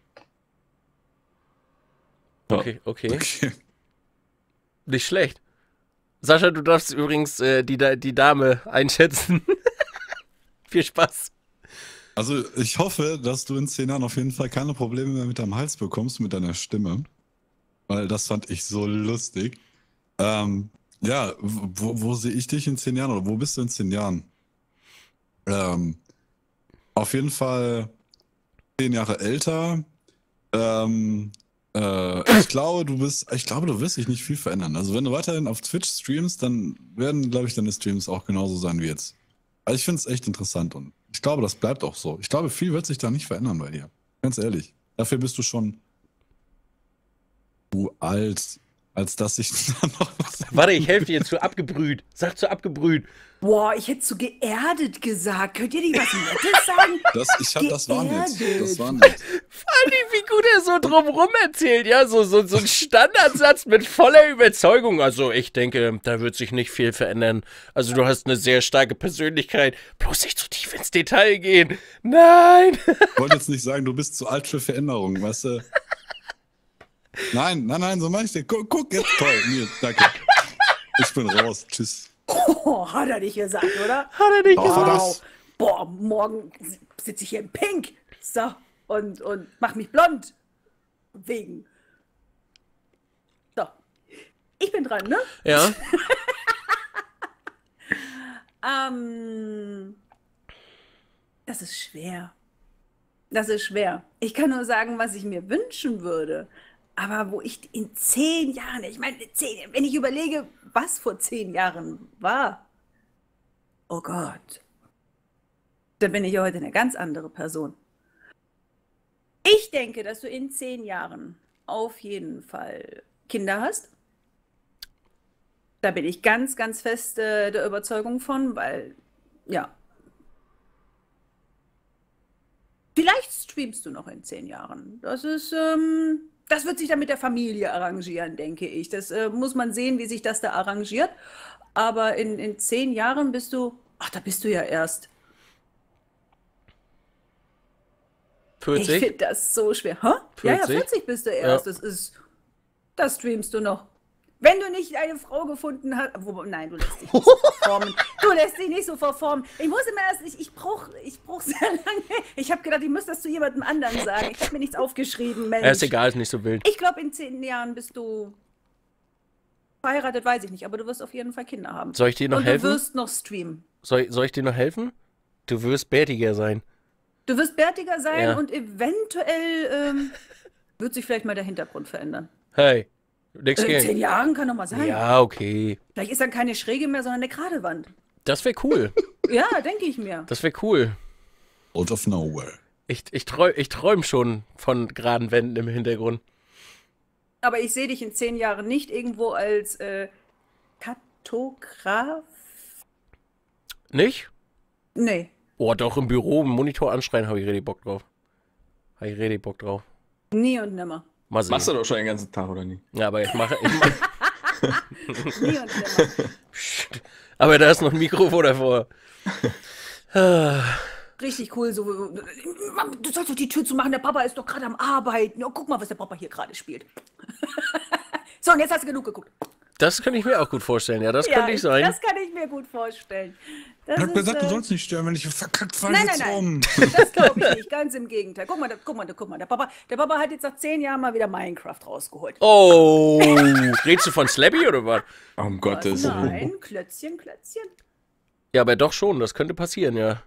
[SPEAKER 3] Ja.
[SPEAKER 1] Okay, okay.
[SPEAKER 2] Okay.
[SPEAKER 1] Nicht schlecht. Sascha, du darfst übrigens äh, die, Da- die Dame einschätzen. Viel Spaß.
[SPEAKER 2] Also ich hoffe, dass du in zehn Jahren auf jeden Fall keine Probleme mehr mit deinem Hals bekommst, mit deiner Stimme. Weil das fand ich so lustig. Ähm, ja, wo, wo sehe ich dich in zehn Jahren oder wo bist du in zehn Jahren? Ähm, auf jeden Fall zehn Jahre älter. Ähm, äh, ich glaube, du bist, ich glaube, du wirst dich nicht viel verändern. Also wenn du weiterhin auf Twitch streamst, dann werden, glaube ich, deine Streams auch genauso sein wie jetzt. Also ich finde es echt interessant und ich glaube, das bleibt auch so. Ich glaube, viel wird sich da nicht verändern bei dir. Ganz ehrlich. Dafür bist du schon zu alt, als dass ich da noch was.
[SPEAKER 1] Warte, ich helfe dir zu abgebrüht. Sag zu abgebrüht.
[SPEAKER 4] Boah, ich hätte zu geerdet gesagt. Könnt ihr nicht was Nettes sagen?
[SPEAKER 2] Das, ich hab, das war nett. Das
[SPEAKER 4] Geerdet.
[SPEAKER 2] war nett.
[SPEAKER 1] Vor allem, wie gut er so drumrum erzählt, ja, so, so, so ein Standardsatz mit voller Überzeugung. Also ich denke, da wird sich nicht viel verändern. Also du hast eine sehr starke Persönlichkeit. Bloß nicht zu tief ins Detail gehen. Nein.
[SPEAKER 2] Ich wollte jetzt nicht sagen, du bist zu alt für Veränderungen, weißt du? Nein, nein, nein, so mach ich dir. Guck, guck jetzt. Toll, Nils, danke. Ich bin raus. Tschüss.
[SPEAKER 4] Oh, hat er nicht gesagt, oder?
[SPEAKER 1] Hat er nicht
[SPEAKER 2] Doch,
[SPEAKER 1] gesagt.
[SPEAKER 2] hat
[SPEAKER 4] Wow. Boah, morgen sitze ich hier in Pink. So, und, und mach mich blond. Wegen. So. Ich bin dran, ne?
[SPEAKER 1] Ja.
[SPEAKER 4] Ähm, das ist schwer. Das ist schwer. Ich kann nur sagen, was ich mir wünschen würde. Aber wo ich in zehn Jahren, ich meine, zehn, wenn ich überlege, was vor zehn Jahren war, oh Gott, dann bin ich ja heute eine ganz andere Person. Ich denke, dass du in zehn Jahren auf jeden Fall Kinder hast. Da bin ich ganz, ganz fest äh, der Überzeugung von, weil, ja. Vielleicht streamst du noch in zehn Jahren. Das ist, ähm, das wird sich dann mit der Familie arrangieren, denke ich. Das äh, muss man sehen, wie sich das da arrangiert. Aber in, in zehn Jahren bist du, ach, da bist du ja erst.
[SPEAKER 1] vierzig?
[SPEAKER 4] Ich finde das so schwer. Hä? Ja, ja, vierzig bist du erst. Ja. Das ist, das streamst du noch. Wenn du nicht eine Frau gefunden hast, wo, nein, du lässt dich nicht so verformen. Du lässt dich nicht so verformen. Ich muss immer erst, ich, ich brauche ich brauch sehr lange. Ich habe gedacht, ich muss das zu jemandem anderen sagen. Ich habe mir nichts aufgeschrieben, Mensch.
[SPEAKER 1] Ja, ist egal, ist nicht so wild.
[SPEAKER 4] Ich glaube, in zehn Jahren bist du verheiratet, weiß ich nicht, aber du wirst auf jeden Fall Kinder haben.
[SPEAKER 1] Soll ich dir noch
[SPEAKER 4] Und
[SPEAKER 1] helfen?
[SPEAKER 4] du wirst noch streamen.
[SPEAKER 1] Soll, soll ich dir noch helfen? Du wirst bärtiger sein.
[SPEAKER 4] Du wirst bärtiger sein
[SPEAKER 1] Ja.
[SPEAKER 4] und eventuell ähm, wird sich vielleicht mal der Hintergrund verändern.
[SPEAKER 1] Hey, nix
[SPEAKER 4] Äh, in
[SPEAKER 1] gegen.
[SPEAKER 4] zehn Jahren kann doch mal sein.
[SPEAKER 1] Ja, okay.
[SPEAKER 4] Vielleicht ist dann keine Schräge mehr, sondern eine gerade Wand.
[SPEAKER 1] Das wäre cool.
[SPEAKER 4] Ja, denke ich mir.
[SPEAKER 1] Das wäre cool.
[SPEAKER 2] Out of nowhere.
[SPEAKER 1] Ich, ich, träum, ich träum schon von geraden Wänden im Hintergrund.
[SPEAKER 4] Aber ich sehe dich in zehn Jahren nicht irgendwo als äh, Kartograf.
[SPEAKER 1] Nicht?
[SPEAKER 4] Nee,
[SPEAKER 1] Oh, doch, im Büro, im Monitor anschreien, habe ich richtig Bock drauf. Habe ich richtig Bock drauf.
[SPEAKER 4] nie und nimmer.
[SPEAKER 1] Mal sehen.
[SPEAKER 3] Machst du doch schon den ganzen Tag, oder nicht?
[SPEAKER 1] Ja, aber ich mache. Ich mach,
[SPEAKER 4] Nie und nimmer.
[SPEAKER 1] aber da ist noch ein Mikrofon davor.
[SPEAKER 4] Richtig cool. So, Mann, du sollst doch die Tür zumachen, der Papa ist doch gerade am Arbeiten. Oh, guck mal, was der Papa hier gerade spielt. So, und jetzt hast du genug geguckt.
[SPEAKER 1] Das könnte ich mir auch gut vorstellen, ja, das
[SPEAKER 4] Ja,
[SPEAKER 1] könnte ich sein.
[SPEAKER 4] Das kann ich mir gut vorstellen. Das
[SPEAKER 2] Ich hab
[SPEAKER 4] ist,
[SPEAKER 2] gesagt, du
[SPEAKER 4] äh,
[SPEAKER 2] sollst nicht stören, wenn ich verkackt falle
[SPEAKER 4] Nein,
[SPEAKER 2] jetzt
[SPEAKER 4] nein,
[SPEAKER 2] um.
[SPEAKER 4] nein. Das glaube ich nicht. Ganz im Gegenteil. Guck mal, da, guck mal, da, guck mal. Der Papa, der Papa hat jetzt nach zehn Jahren mal wieder Minecraft rausgeholt.
[SPEAKER 1] Oh, redest du von Slappy oder was?
[SPEAKER 3] Um Gottes Willen.
[SPEAKER 4] Nein, Klötzchen, Klötzchen.
[SPEAKER 1] Ja, aber doch schon, das könnte passieren, ja.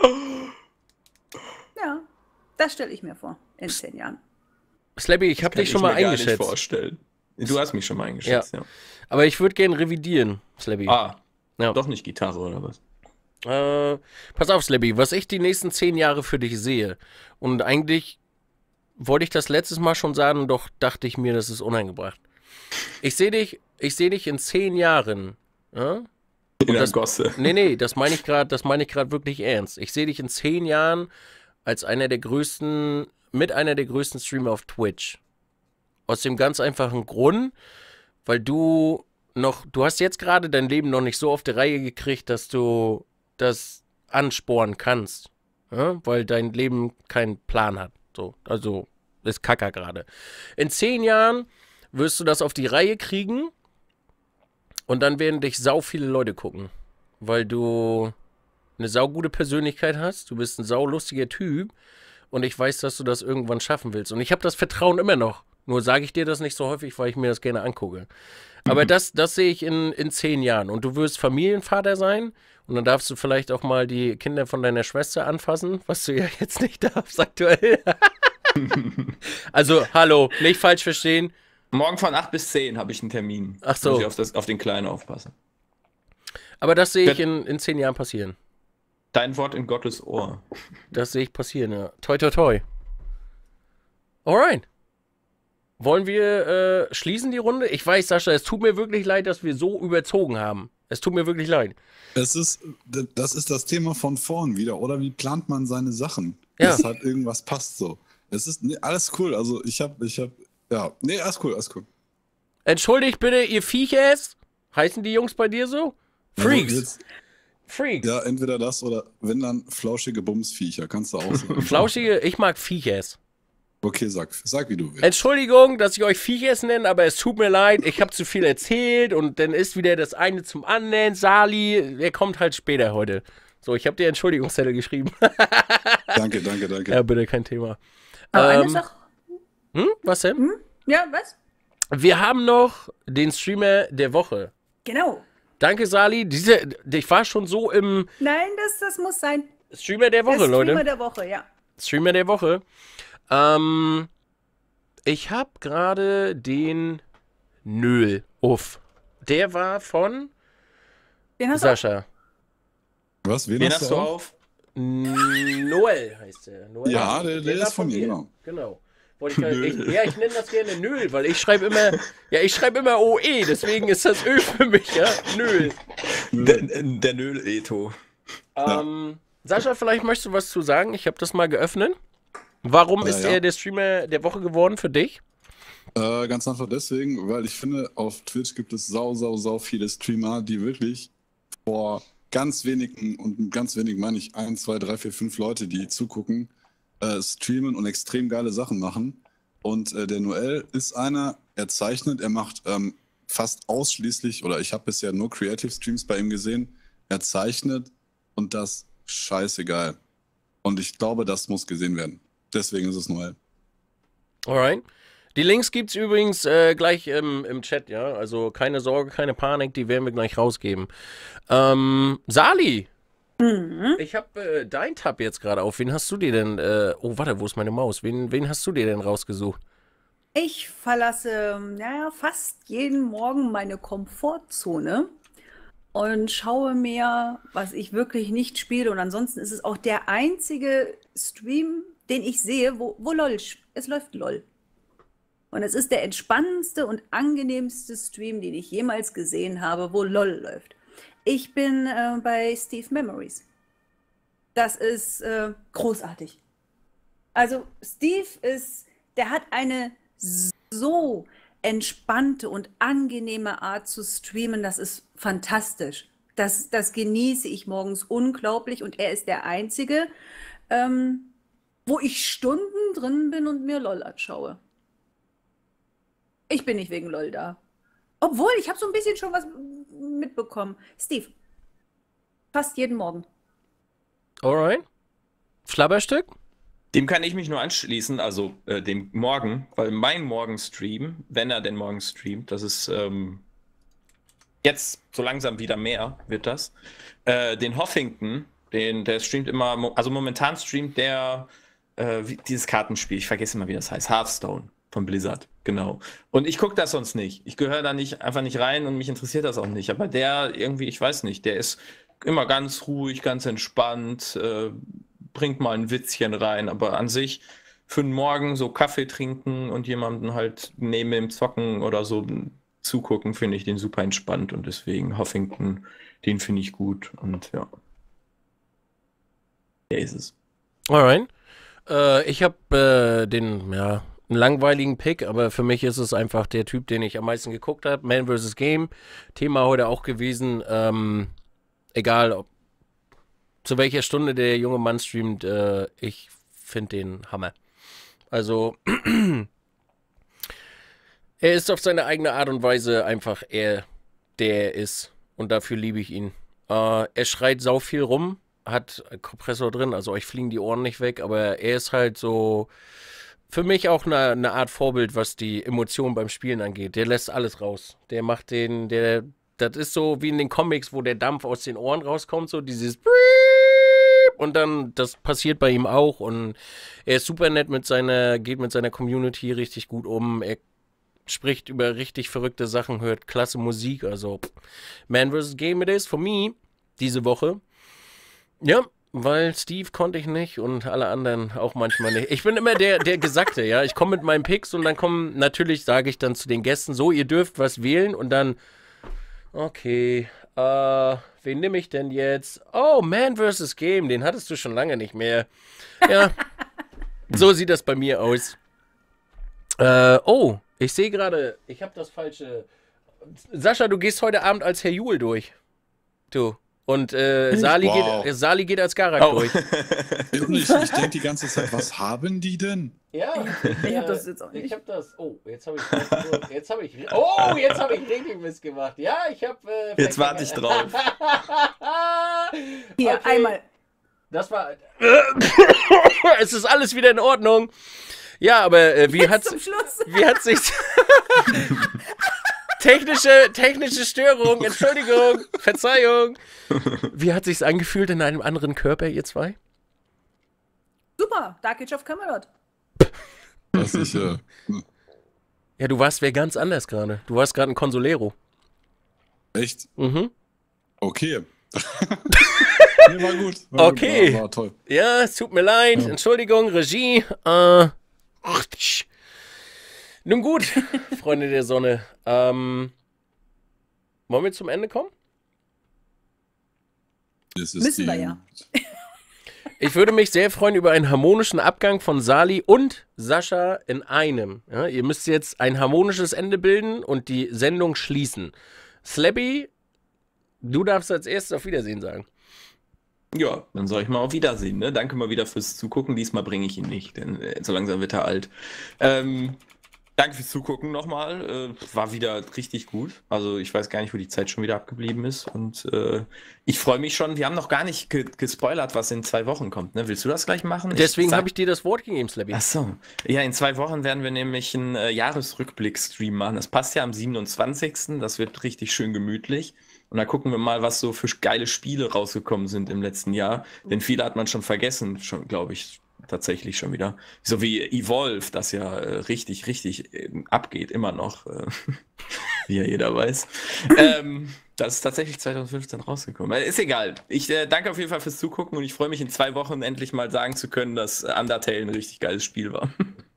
[SPEAKER 4] Ja, das stelle ich mir vor in zehn Jahren.
[SPEAKER 1] Slappy, ich habe
[SPEAKER 3] Kann
[SPEAKER 1] dich schon
[SPEAKER 3] ich
[SPEAKER 1] mal
[SPEAKER 3] mir gar nicht
[SPEAKER 1] eingeschätzt.
[SPEAKER 3] vorstellen. Du hast mich schon mal eingeschätzt, ja.
[SPEAKER 1] Aber ich würde gerne revidieren, Slappy.
[SPEAKER 3] Ah,
[SPEAKER 1] Ja.
[SPEAKER 3] doch nicht Gitarre oder was?
[SPEAKER 1] Äh, pass auf, Slappy, was ich die nächsten zehn Jahre für dich sehe. Und eigentlich wollte ich das letztes Mal schon sagen, doch dachte ich mir, das ist uneingebracht. Ich sehe dich, ich sehe dich in zehn Jahren. Ja?
[SPEAKER 3] In der
[SPEAKER 1] das-
[SPEAKER 3] Gosse.
[SPEAKER 1] Nee, nee, das meine ich gerade, das meine ich gerade wirklich ernst. Ich sehe dich in zehn Jahren als einer der größten, mit einer der größten Streamer auf Twitch. Aus dem ganz einfachen Grund, weil du noch, du hast jetzt gerade dein Leben noch nicht so auf die Reihe gekriegt, dass du das ansporen kannst. Ja? Weil dein Leben keinen Plan hat. So, also ist Kacker gerade. In zehn Jahren wirst du das auf die Reihe kriegen und dann werden dich sau viele Leute gucken. Weil du eine saugute Persönlichkeit hast, du bist ein saulustiger Typ und ich weiß, dass du das irgendwann schaffen willst. Und ich habe das Vertrauen immer noch. Nur sage ich dir das nicht so häufig, weil ich mir das gerne angucke. Aber das, das sehe ich in, in zehn Jahren. Und du wirst Familienvater sein und dann darfst du vielleicht auch mal die Kinder von deiner Schwester anfassen, was du ja jetzt nicht darfst aktuell. Also, hallo, nicht falsch verstehen.
[SPEAKER 3] Morgen von acht bis zehn habe ich einen Termin.
[SPEAKER 1] Ach so.
[SPEAKER 3] Muss ich auf, das, auf den Kleinen aufpassen.
[SPEAKER 1] Aber das sehe ich in, in zehn Jahren passieren.
[SPEAKER 3] Dein Wort in Gottes Ohr.
[SPEAKER 1] Das sehe ich passieren, ja. Toi, toi, toi. Alright. Wollen wir äh, schließen die Runde? Ich weiß, Sascha, es tut mir wirklich leid, dass wir so überzogen haben. Es tut mir wirklich leid.
[SPEAKER 2] Es ist, das ist das Thema von vorn wieder, oder? Wie plant man seine Sachen?
[SPEAKER 1] Ja.
[SPEAKER 2] Dass halt irgendwas passt so. Es ist nee, alles cool. Also ich hab, ich hab, ja, nee, alles cool, alles cool.
[SPEAKER 1] Entschuldigt bitte, ihr Viechers. Heißen die Jungs bei dir so? Freaks.
[SPEAKER 2] Also jetzt,
[SPEAKER 1] Freaks.
[SPEAKER 2] ja, entweder das oder wenn dann flauschige Bumsviecher, kannst du auch sagen.
[SPEAKER 1] Flauschige, ich mag Viechers.
[SPEAKER 2] Okay, sag, sag wie du willst.
[SPEAKER 1] Entschuldigung, dass ich euch Viechers nenne, aber es tut mir leid, ich habe zu viel erzählt und dann ist wieder das eine zum anderen. Sali, der kommt halt später heute. So, ich habe dir Entschuldigungszettel geschrieben.
[SPEAKER 2] Danke, danke, danke.
[SPEAKER 1] Ja, bitte, kein Thema.
[SPEAKER 4] Aber eine
[SPEAKER 1] Ähm,
[SPEAKER 4] Sache.
[SPEAKER 1] Hm, was denn?
[SPEAKER 4] Ja, was?
[SPEAKER 1] Wir haben noch den Streamer der Woche.
[SPEAKER 4] Genau.
[SPEAKER 1] Danke, Sali. Diese, ich war schon so im
[SPEAKER 4] Nein, das, das muss sein.
[SPEAKER 1] Streamer der Woche,
[SPEAKER 4] der Streamer
[SPEAKER 1] Leute.
[SPEAKER 4] der Woche, ja.
[SPEAKER 1] Streamer der Woche. Ähm, Ich habe gerade den Nöl. Uff. Der war von
[SPEAKER 4] Den hast
[SPEAKER 1] Sascha.
[SPEAKER 2] Was? Wen,
[SPEAKER 3] Wen
[SPEAKER 2] hast,
[SPEAKER 3] hast
[SPEAKER 2] du
[SPEAKER 3] du
[SPEAKER 2] auf?
[SPEAKER 3] auf?
[SPEAKER 1] Noel heißt der. Noel.
[SPEAKER 2] Ja, der- der
[SPEAKER 1] war
[SPEAKER 2] ist von mir, genau.
[SPEAKER 1] Genau. Wollte ich, ich, ja, ich nenne das gerne Nöl, weil ich schreibe immer, ja, ich schreibe immer O E, deswegen ist das Ö für mich, ja. Nöl.
[SPEAKER 3] Der, der Nöl-Eto.
[SPEAKER 1] Ähm, Sascha, vielleicht möchtest du was zu sagen? Ich habe das mal geöffnet. Warum
[SPEAKER 2] Ja,
[SPEAKER 1] ist
[SPEAKER 2] ja.
[SPEAKER 1] er der Streamer der Woche geworden für dich?
[SPEAKER 2] Äh, ganz einfach deswegen, weil ich finde, auf Twitch gibt es sau, sau, sau viele Streamer, die wirklich vor ganz wenigen, und mit ganz wenigen meine ich ein, zwei, drei, vier, fünf Leute, die zugucken, äh, streamen und extrem geile Sachen machen. Und äh, der Noel ist einer, er zeichnet, er macht ähm, fast ausschließlich, oder ich habe bisher nur Creative Streams bei ihm gesehen, er zeichnet und das scheißegal. Und ich glaube, das muss gesehen werden. Deswegen ist es Noel.
[SPEAKER 1] Alright. Die Links gibt's übrigens äh, gleich im, im Chat, ja. Also keine Sorge, keine Panik, die werden wir gleich rausgeben. Ähm, Sali,
[SPEAKER 4] Mhm.
[SPEAKER 1] ich habe äh, dein Tab jetzt gerade auf. Wen hast du dir denn? Äh, oh, warte, wo ist meine Maus? Wen, wen hast du dir denn rausgesucht?
[SPEAKER 4] Ich verlasse, naja, fast jeden Morgen meine Komfortzone und schaue mir, was ich wirklich nicht spiele. Und ansonsten ist es auch der einzige Stream, den ich sehe, wo, wo LOL, sch- es läuft LOL. Und es ist der entspannendste und angenehmste Stream, den ich jemals gesehen habe, wo LOL läuft. Ich bin äh, bei Steve Memories. Das ist äh, großartig. Also Steve ist, der hat eine so entspannte und angenehme Art zu streamen, das ist fantastisch. Das, das genieße ich morgens unglaublich und er ist der Einzige, ähm, wo ich Stunden drin bin und mir LOL anschaue. Ich bin nicht wegen LOL da. Obwohl, ich habe so ein bisschen schon was mitbekommen. Steve, fast jeden Morgen.
[SPEAKER 1] Alright. Schlabberstück?
[SPEAKER 3] Dem kann ich mich nur anschließen, also äh, dem Morgen, weil mein Morgenstream, wenn er denn morgen streamt, das ist ähm, jetzt so langsam wieder mehr, wird das, äh, den Hoffington, den, der streamt immer, mo- also momentan streamt der äh, wie, dieses Kartenspiel, ich vergesse immer, wie das heißt, Hearthstone von Blizzard, genau. Und ich gucke das sonst nicht. Ich gehöre da nicht einfach nicht rein und mich interessiert das auch nicht. Aber der irgendwie, ich weiß nicht, der ist immer ganz ruhig, ganz entspannt, äh, bringt mal ein Witzchen rein, aber an sich für den Morgen so Kaffee trinken und jemanden halt neben dem Zocken oder so zugucken, finde ich den super entspannt und deswegen Huffington, den finde ich gut und ja. Der ist es.
[SPEAKER 1] Alright. Äh, ich habe äh, den, ja, einen langweiligen Pick, aber für mich ist es einfach der Typ, den ich am meisten geguckt habe. Man versus. Game. Thema heute auch gewesen. Ähm, egal, ob, zu welcher Stunde der junge Mann streamt, äh, ich finde den Hammer. Also, er ist auf seine eigene Art und Weise einfach er, der er ist. Und dafür liebe ich ihn. Äh, er schreit sau viel rum, hat Kompressor drin, also euch fliegen die Ohren nicht weg, aber er ist halt so für mich auch eine, eine Art Vorbild, was die Emotionen beim Spielen angeht. Der lässt alles raus. Der macht den, der, das ist so wie in den Comics, wo der Dampf aus den Ohren rauskommt, so dieses und dann, das passiert bei ihm auch und er ist super nett mit seiner, geht mit seiner Community richtig gut um. Er spricht über richtig verrückte Sachen, hört klasse Musik, also pff, Man versus. Game it is for me diese Woche. Ja, weil Steve konnte ich nicht und alle anderen auch manchmal nicht. Ich bin immer der, der Gesagte, ja. Ich komme mit meinen Picks und dann kommen, natürlich sage ich dann zu den Gästen, so, ihr dürft was wählen und dann, okay, äh, wen nehme ich denn jetzt? Oh, Man versus. Game, den hattest du schon lange nicht mehr. Ja, so sieht das bei mir aus. Äh, oh, ich sehe gerade, ich habe das falsche. Sascha, du gehst heute Abend als Herr Juhl durch. Du. Und äh, Sali,
[SPEAKER 2] Wow.
[SPEAKER 1] geht, Sali geht als Garak
[SPEAKER 3] Oh.
[SPEAKER 1] durch.
[SPEAKER 2] Und ich, ich denke die ganze Zeit, was haben die denn?
[SPEAKER 1] Ja,
[SPEAKER 4] Ich hab das jetzt auch nicht.
[SPEAKER 1] Ich hab das. Oh, jetzt habe ich. Jetzt habe ich. Oh, jetzt habe ich richtig Mist gemacht. Ja, ich habe. Äh,
[SPEAKER 3] Jetzt warte ich drauf.
[SPEAKER 4] Hier,
[SPEAKER 1] Okay.
[SPEAKER 4] einmal.
[SPEAKER 1] Das war. Es ist alles wieder in Ordnung. Ja, aber äh, wie
[SPEAKER 4] Jetzt
[SPEAKER 1] hat
[SPEAKER 4] zum Schluss.
[SPEAKER 1] wie hat sich technische technische Störung, Entschuldigung, Verzeihung. Wie hat sich's angefühlt in einem anderen Körper, ihr zwei?
[SPEAKER 4] Super, Dark Age of Camelot.
[SPEAKER 2] Dass ich, äh,
[SPEAKER 1] Ja, du warst wer ganz anders gerade. Du warst gerade ein Consolero.
[SPEAKER 2] Echt?
[SPEAKER 1] Mhm.
[SPEAKER 2] Okay. Nee, war gut. War
[SPEAKER 1] Okay.
[SPEAKER 2] Gut. War, war toll.
[SPEAKER 1] Ja, es tut mir leid.
[SPEAKER 2] Ja.
[SPEAKER 1] Entschuldigung, Regie. Äh, nun gut, Freunde der Sonne. Ähm, wollen wir zum Ende kommen?
[SPEAKER 2] Das ist
[SPEAKER 4] Müssen wir
[SPEAKER 2] die-
[SPEAKER 4] ja.
[SPEAKER 1] Ich würde mich sehr freuen über einen harmonischen Abgang von Sali und Sascha in einem. Ja, ihr müsst jetzt ein harmonisches Ende bilden und die Sendung schließen. Slappy, du darfst als erstes auf Wiedersehen sagen.
[SPEAKER 3] Ja, dann soll ich mal auf Wiedersehen. Ne? Danke mal wieder fürs Zugucken. Diesmal bringe ich ihn nicht, denn äh, so langsam wird er alt. Ähm, danke fürs Zugucken nochmal. Äh, war wieder richtig gut. Also ich weiß gar nicht, wo die Zeit schon wieder abgeblieben ist. Und äh, ich freue mich schon. Wir haben noch gar nicht ge gespoilert, was in zwei Wochen kommt. Ne? Willst du das gleich machen?
[SPEAKER 1] Deswegen
[SPEAKER 3] sag-
[SPEAKER 1] habe ich dir das Wort gegeben, Slappy.
[SPEAKER 3] Ach so. Ja, in zwei Wochen werden wir nämlich einen äh, Jahresrückblick-Stream machen. Das passt ja am siebenundzwanzigsten Das wird richtig schön gemütlich. Und da gucken wir mal, was so für geile Spiele rausgekommen sind im letzten Jahr. Denn viele hat man schon vergessen, schon, glaube ich, tatsächlich schon wieder. So wie Evolve, das ja äh, richtig, richtig äh, abgeht, immer noch, äh, wie ja jeder weiß. ähm, das ist tatsächlich zwanzig fünfzehn rausgekommen. Äh, Ist egal. Ich äh, danke auf jeden Fall fürs Zugucken und ich freue mich in zwei Wochen endlich mal sagen zu können, dass äh, Undertale ein richtig geiles Spiel war.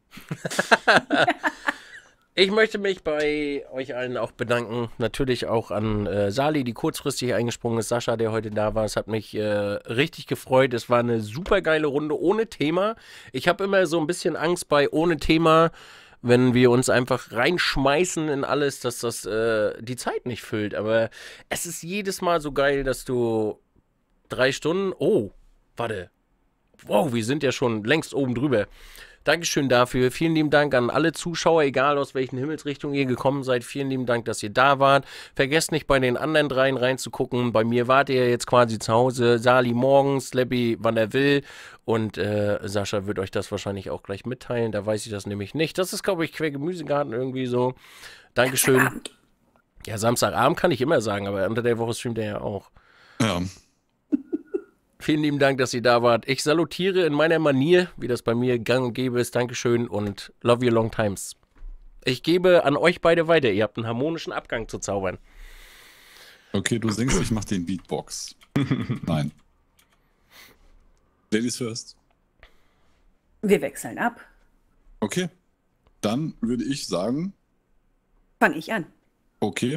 [SPEAKER 1] Ich möchte mich bei euch allen auch bedanken. Natürlich auch an äh, Sali, die kurzfristig eingesprungen ist, Sascha, der heute da war. Es hat mich äh, richtig gefreut. Es war eine super geile Runde ohne Thema. Ich habe immer so ein bisschen Angst bei ohne Thema, wenn wir uns einfach reinschmeißen in alles, dass das äh, die Zeit nicht füllt. Aber es ist jedes Mal so geil, dass du drei Stunden... Oh, warte. Wow, wir sind ja schon längst oben drüber. Dankeschön dafür. Vielen lieben Dank an alle Zuschauer, egal aus welchen Himmelsrichtungen ihr gekommen seid. Vielen lieben Dank, dass ihr da wart. Vergesst nicht, bei den anderen dreien reinzugucken. Bei mir wart ihr jetzt quasi zu Hause. Sali morgens, Slappy, wann er will. Und äh, Sascha wird euch das wahrscheinlich auch gleich mitteilen. Da weiß ich das nämlich nicht. Das ist, glaube ich, Quer Gemüsegarten irgendwie so. Dankeschön.
[SPEAKER 4] Samstagabend.
[SPEAKER 1] Ja, Samstagabend kann ich immer sagen, aber unter der Woche streamt er ja auch.
[SPEAKER 2] Ja.
[SPEAKER 1] Vielen lieben Dank, dass ihr da wart. Ich salutiere in meiner Manier, wie das bei mir gang und gäbe ist. Dankeschön und love you long times. Ich gebe an euch beide weiter. Ihr habt einen harmonischen Abgang zu zaubern.
[SPEAKER 2] Okay, du singst, ich mach den Beatbox. Nein. Ladies first.
[SPEAKER 4] Wir wechseln ab.
[SPEAKER 2] Okay. Dann würde ich sagen,
[SPEAKER 4] Fange ich an.
[SPEAKER 2] okay,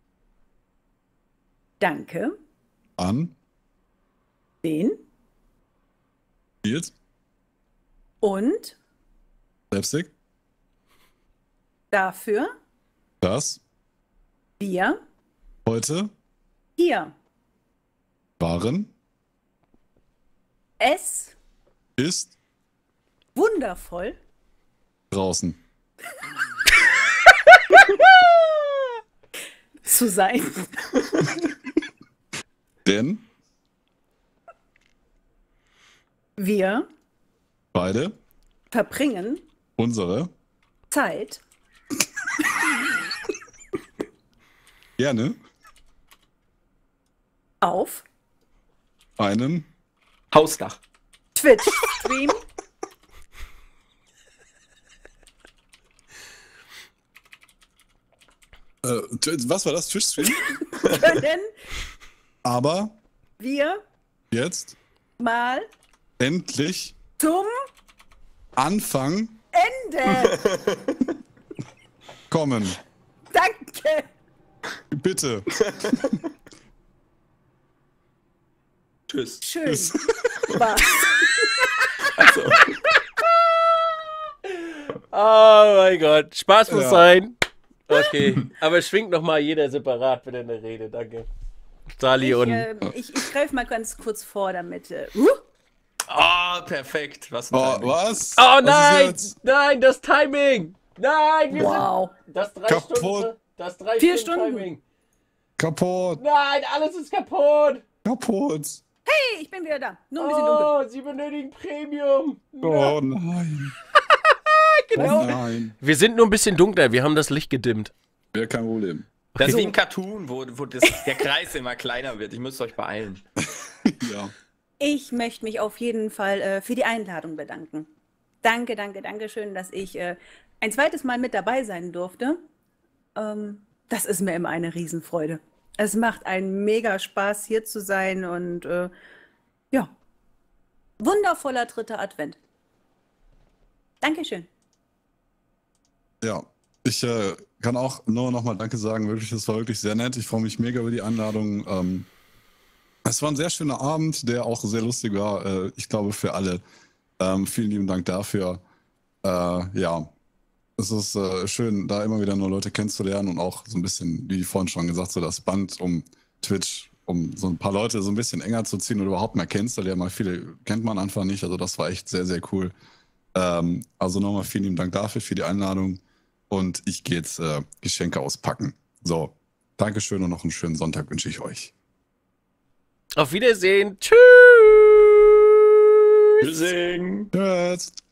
[SPEAKER 4] Danke.
[SPEAKER 2] an,
[SPEAKER 4] Den
[SPEAKER 2] Nils,
[SPEAKER 4] und
[SPEAKER 2] Slapstick,
[SPEAKER 4] dafür
[SPEAKER 2] das
[SPEAKER 4] wir
[SPEAKER 2] heute
[SPEAKER 4] hier
[SPEAKER 2] waren,
[SPEAKER 4] es
[SPEAKER 2] ist
[SPEAKER 4] wundervoll
[SPEAKER 2] draußen.
[SPEAKER 4] zu sein.
[SPEAKER 2] Denn
[SPEAKER 4] Wir
[SPEAKER 2] beide
[SPEAKER 4] verbringen
[SPEAKER 2] unsere
[SPEAKER 4] Zeit
[SPEAKER 2] gerne
[SPEAKER 4] auf
[SPEAKER 2] einen
[SPEAKER 3] Hausdach.
[SPEAKER 4] Twitch-Stream
[SPEAKER 2] äh, tw- was war das? Twitch-Stream?
[SPEAKER 4] können
[SPEAKER 2] Aber
[SPEAKER 4] wir
[SPEAKER 2] jetzt
[SPEAKER 4] mal
[SPEAKER 2] endlich
[SPEAKER 4] zum
[SPEAKER 2] Anfang
[SPEAKER 4] Ende.
[SPEAKER 2] kommen.
[SPEAKER 4] Danke.
[SPEAKER 2] Bitte.
[SPEAKER 3] Tschüss.
[SPEAKER 4] Schön. War's.
[SPEAKER 3] Also.
[SPEAKER 1] Oh mein Gott. Spaß muss
[SPEAKER 2] Ja.
[SPEAKER 1] sein. Okay. Aber schwingt nochmal jeder separat bitte eine Rede. Danke. Sali
[SPEAKER 4] Ich,
[SPEAKER 1] und...
[SPEAKER 4] äh, ich, ich greife mal ganz kurz vor, damit. Äh, uh,
[SPEAKER 3] Oh, perfekt. Was ein
[SPEAKER 2] Oh,
[SPEAKER 3] Timing.
[SPEAKER 2] was?
[SPEAKER 1] Oh
[SPEAKER 2] Was ist
[SPEAKER 1] nein!
[SPEAKER 2] jetzt?
[SPEAKER 1] Nein, das Timing! Nein, wir
[SPEAKER 4] wow.
[SPEAKER 1] sind... Das drei
[SPEAKER 2] Kaputt.
[SPEAKER 1] Stunden... Das drei
[SPEAKER 4] Vier
[SPEAKER 1] Stunden
[SPEAKER 4] Stunden.
[SPEAKER 1] Timing.
[SPEAKER 2] Kaputt.
[SPEAKER 1] Nein, alles ist kaputt!
[SPEAKER 2] Kaputt.
[SPEAKER 4] Hey, ich bin wieder da. Nur ein bisschen dunkel.
[SPEAKER 1] Oh, sie benötigen Premium.
[SPEAKER 2] Oh nein.
[SPEAKER 1] Genau.
[SPEAKER 2] Oh nein.
[SPEAKER 1] Wir sind nur ein bisschen dunkler, wir haben das Licht gedimmt.
[SPEAKER 2] Wäre kein Problem.
[SPEAKER 3] Das ist
[SPEAKER 4] So.
[SPEAKER 3] wie ein Cartoon, wo, wo das, der Kreis immer kleiner wird. Ich müsst euch beeilen.
[SPEAKER 2] Ja.
[SPEAKER 4] Ich möchte mich auf jeden Fall äh, für die Einladung bedanken. Danke, danke, danke schön, dass ich äh, ein zweites Mal mit dabei sein durfte. Ähm, das ist mir immer eine Riesenfreude. Es macht einen mega Spaß, hier zu sein und äh, ja, wundervoller dritter Advent. Dankeschön.
[SPEAKER 2] Ja, ich äh, kann auch nur nochmal Danke sagen. Wirklich, das war wirklich sehr nett. Ich freue mich mega über die Einladung. Ähm, es war ein sehr schöner Abend, der auch sehr lustig war. Äh, ich glaube, für alle. Ähm, vielen lieben Dank dafür. Äh, ja, es ist äh, schön, da immer wieder neue Leute kennenzulernen und auch so ein bisschen, wie vorhin schon gesagt, so das Band um Twitch, um so ein paar Leute so ein bisschen enger zu ziehen oder überhaupt mal kennenzulernen. Mal viele kennt man einfach nicht. Also das war echt sehr, sehr cool. Ähm, also nochmal vielen lieben Dank dafür, für die Einladung. Und ich gehe jetzt äh, Geschenke auspacken. So, Dankeschön und noch einen schönen Sonntag wünsche ich euch.
[SPEAKER 1] Auf Wiedersehen. Tschüss.
[SPEAKER 3] Tschüssing.
[SPEAKER 2] Tschüss.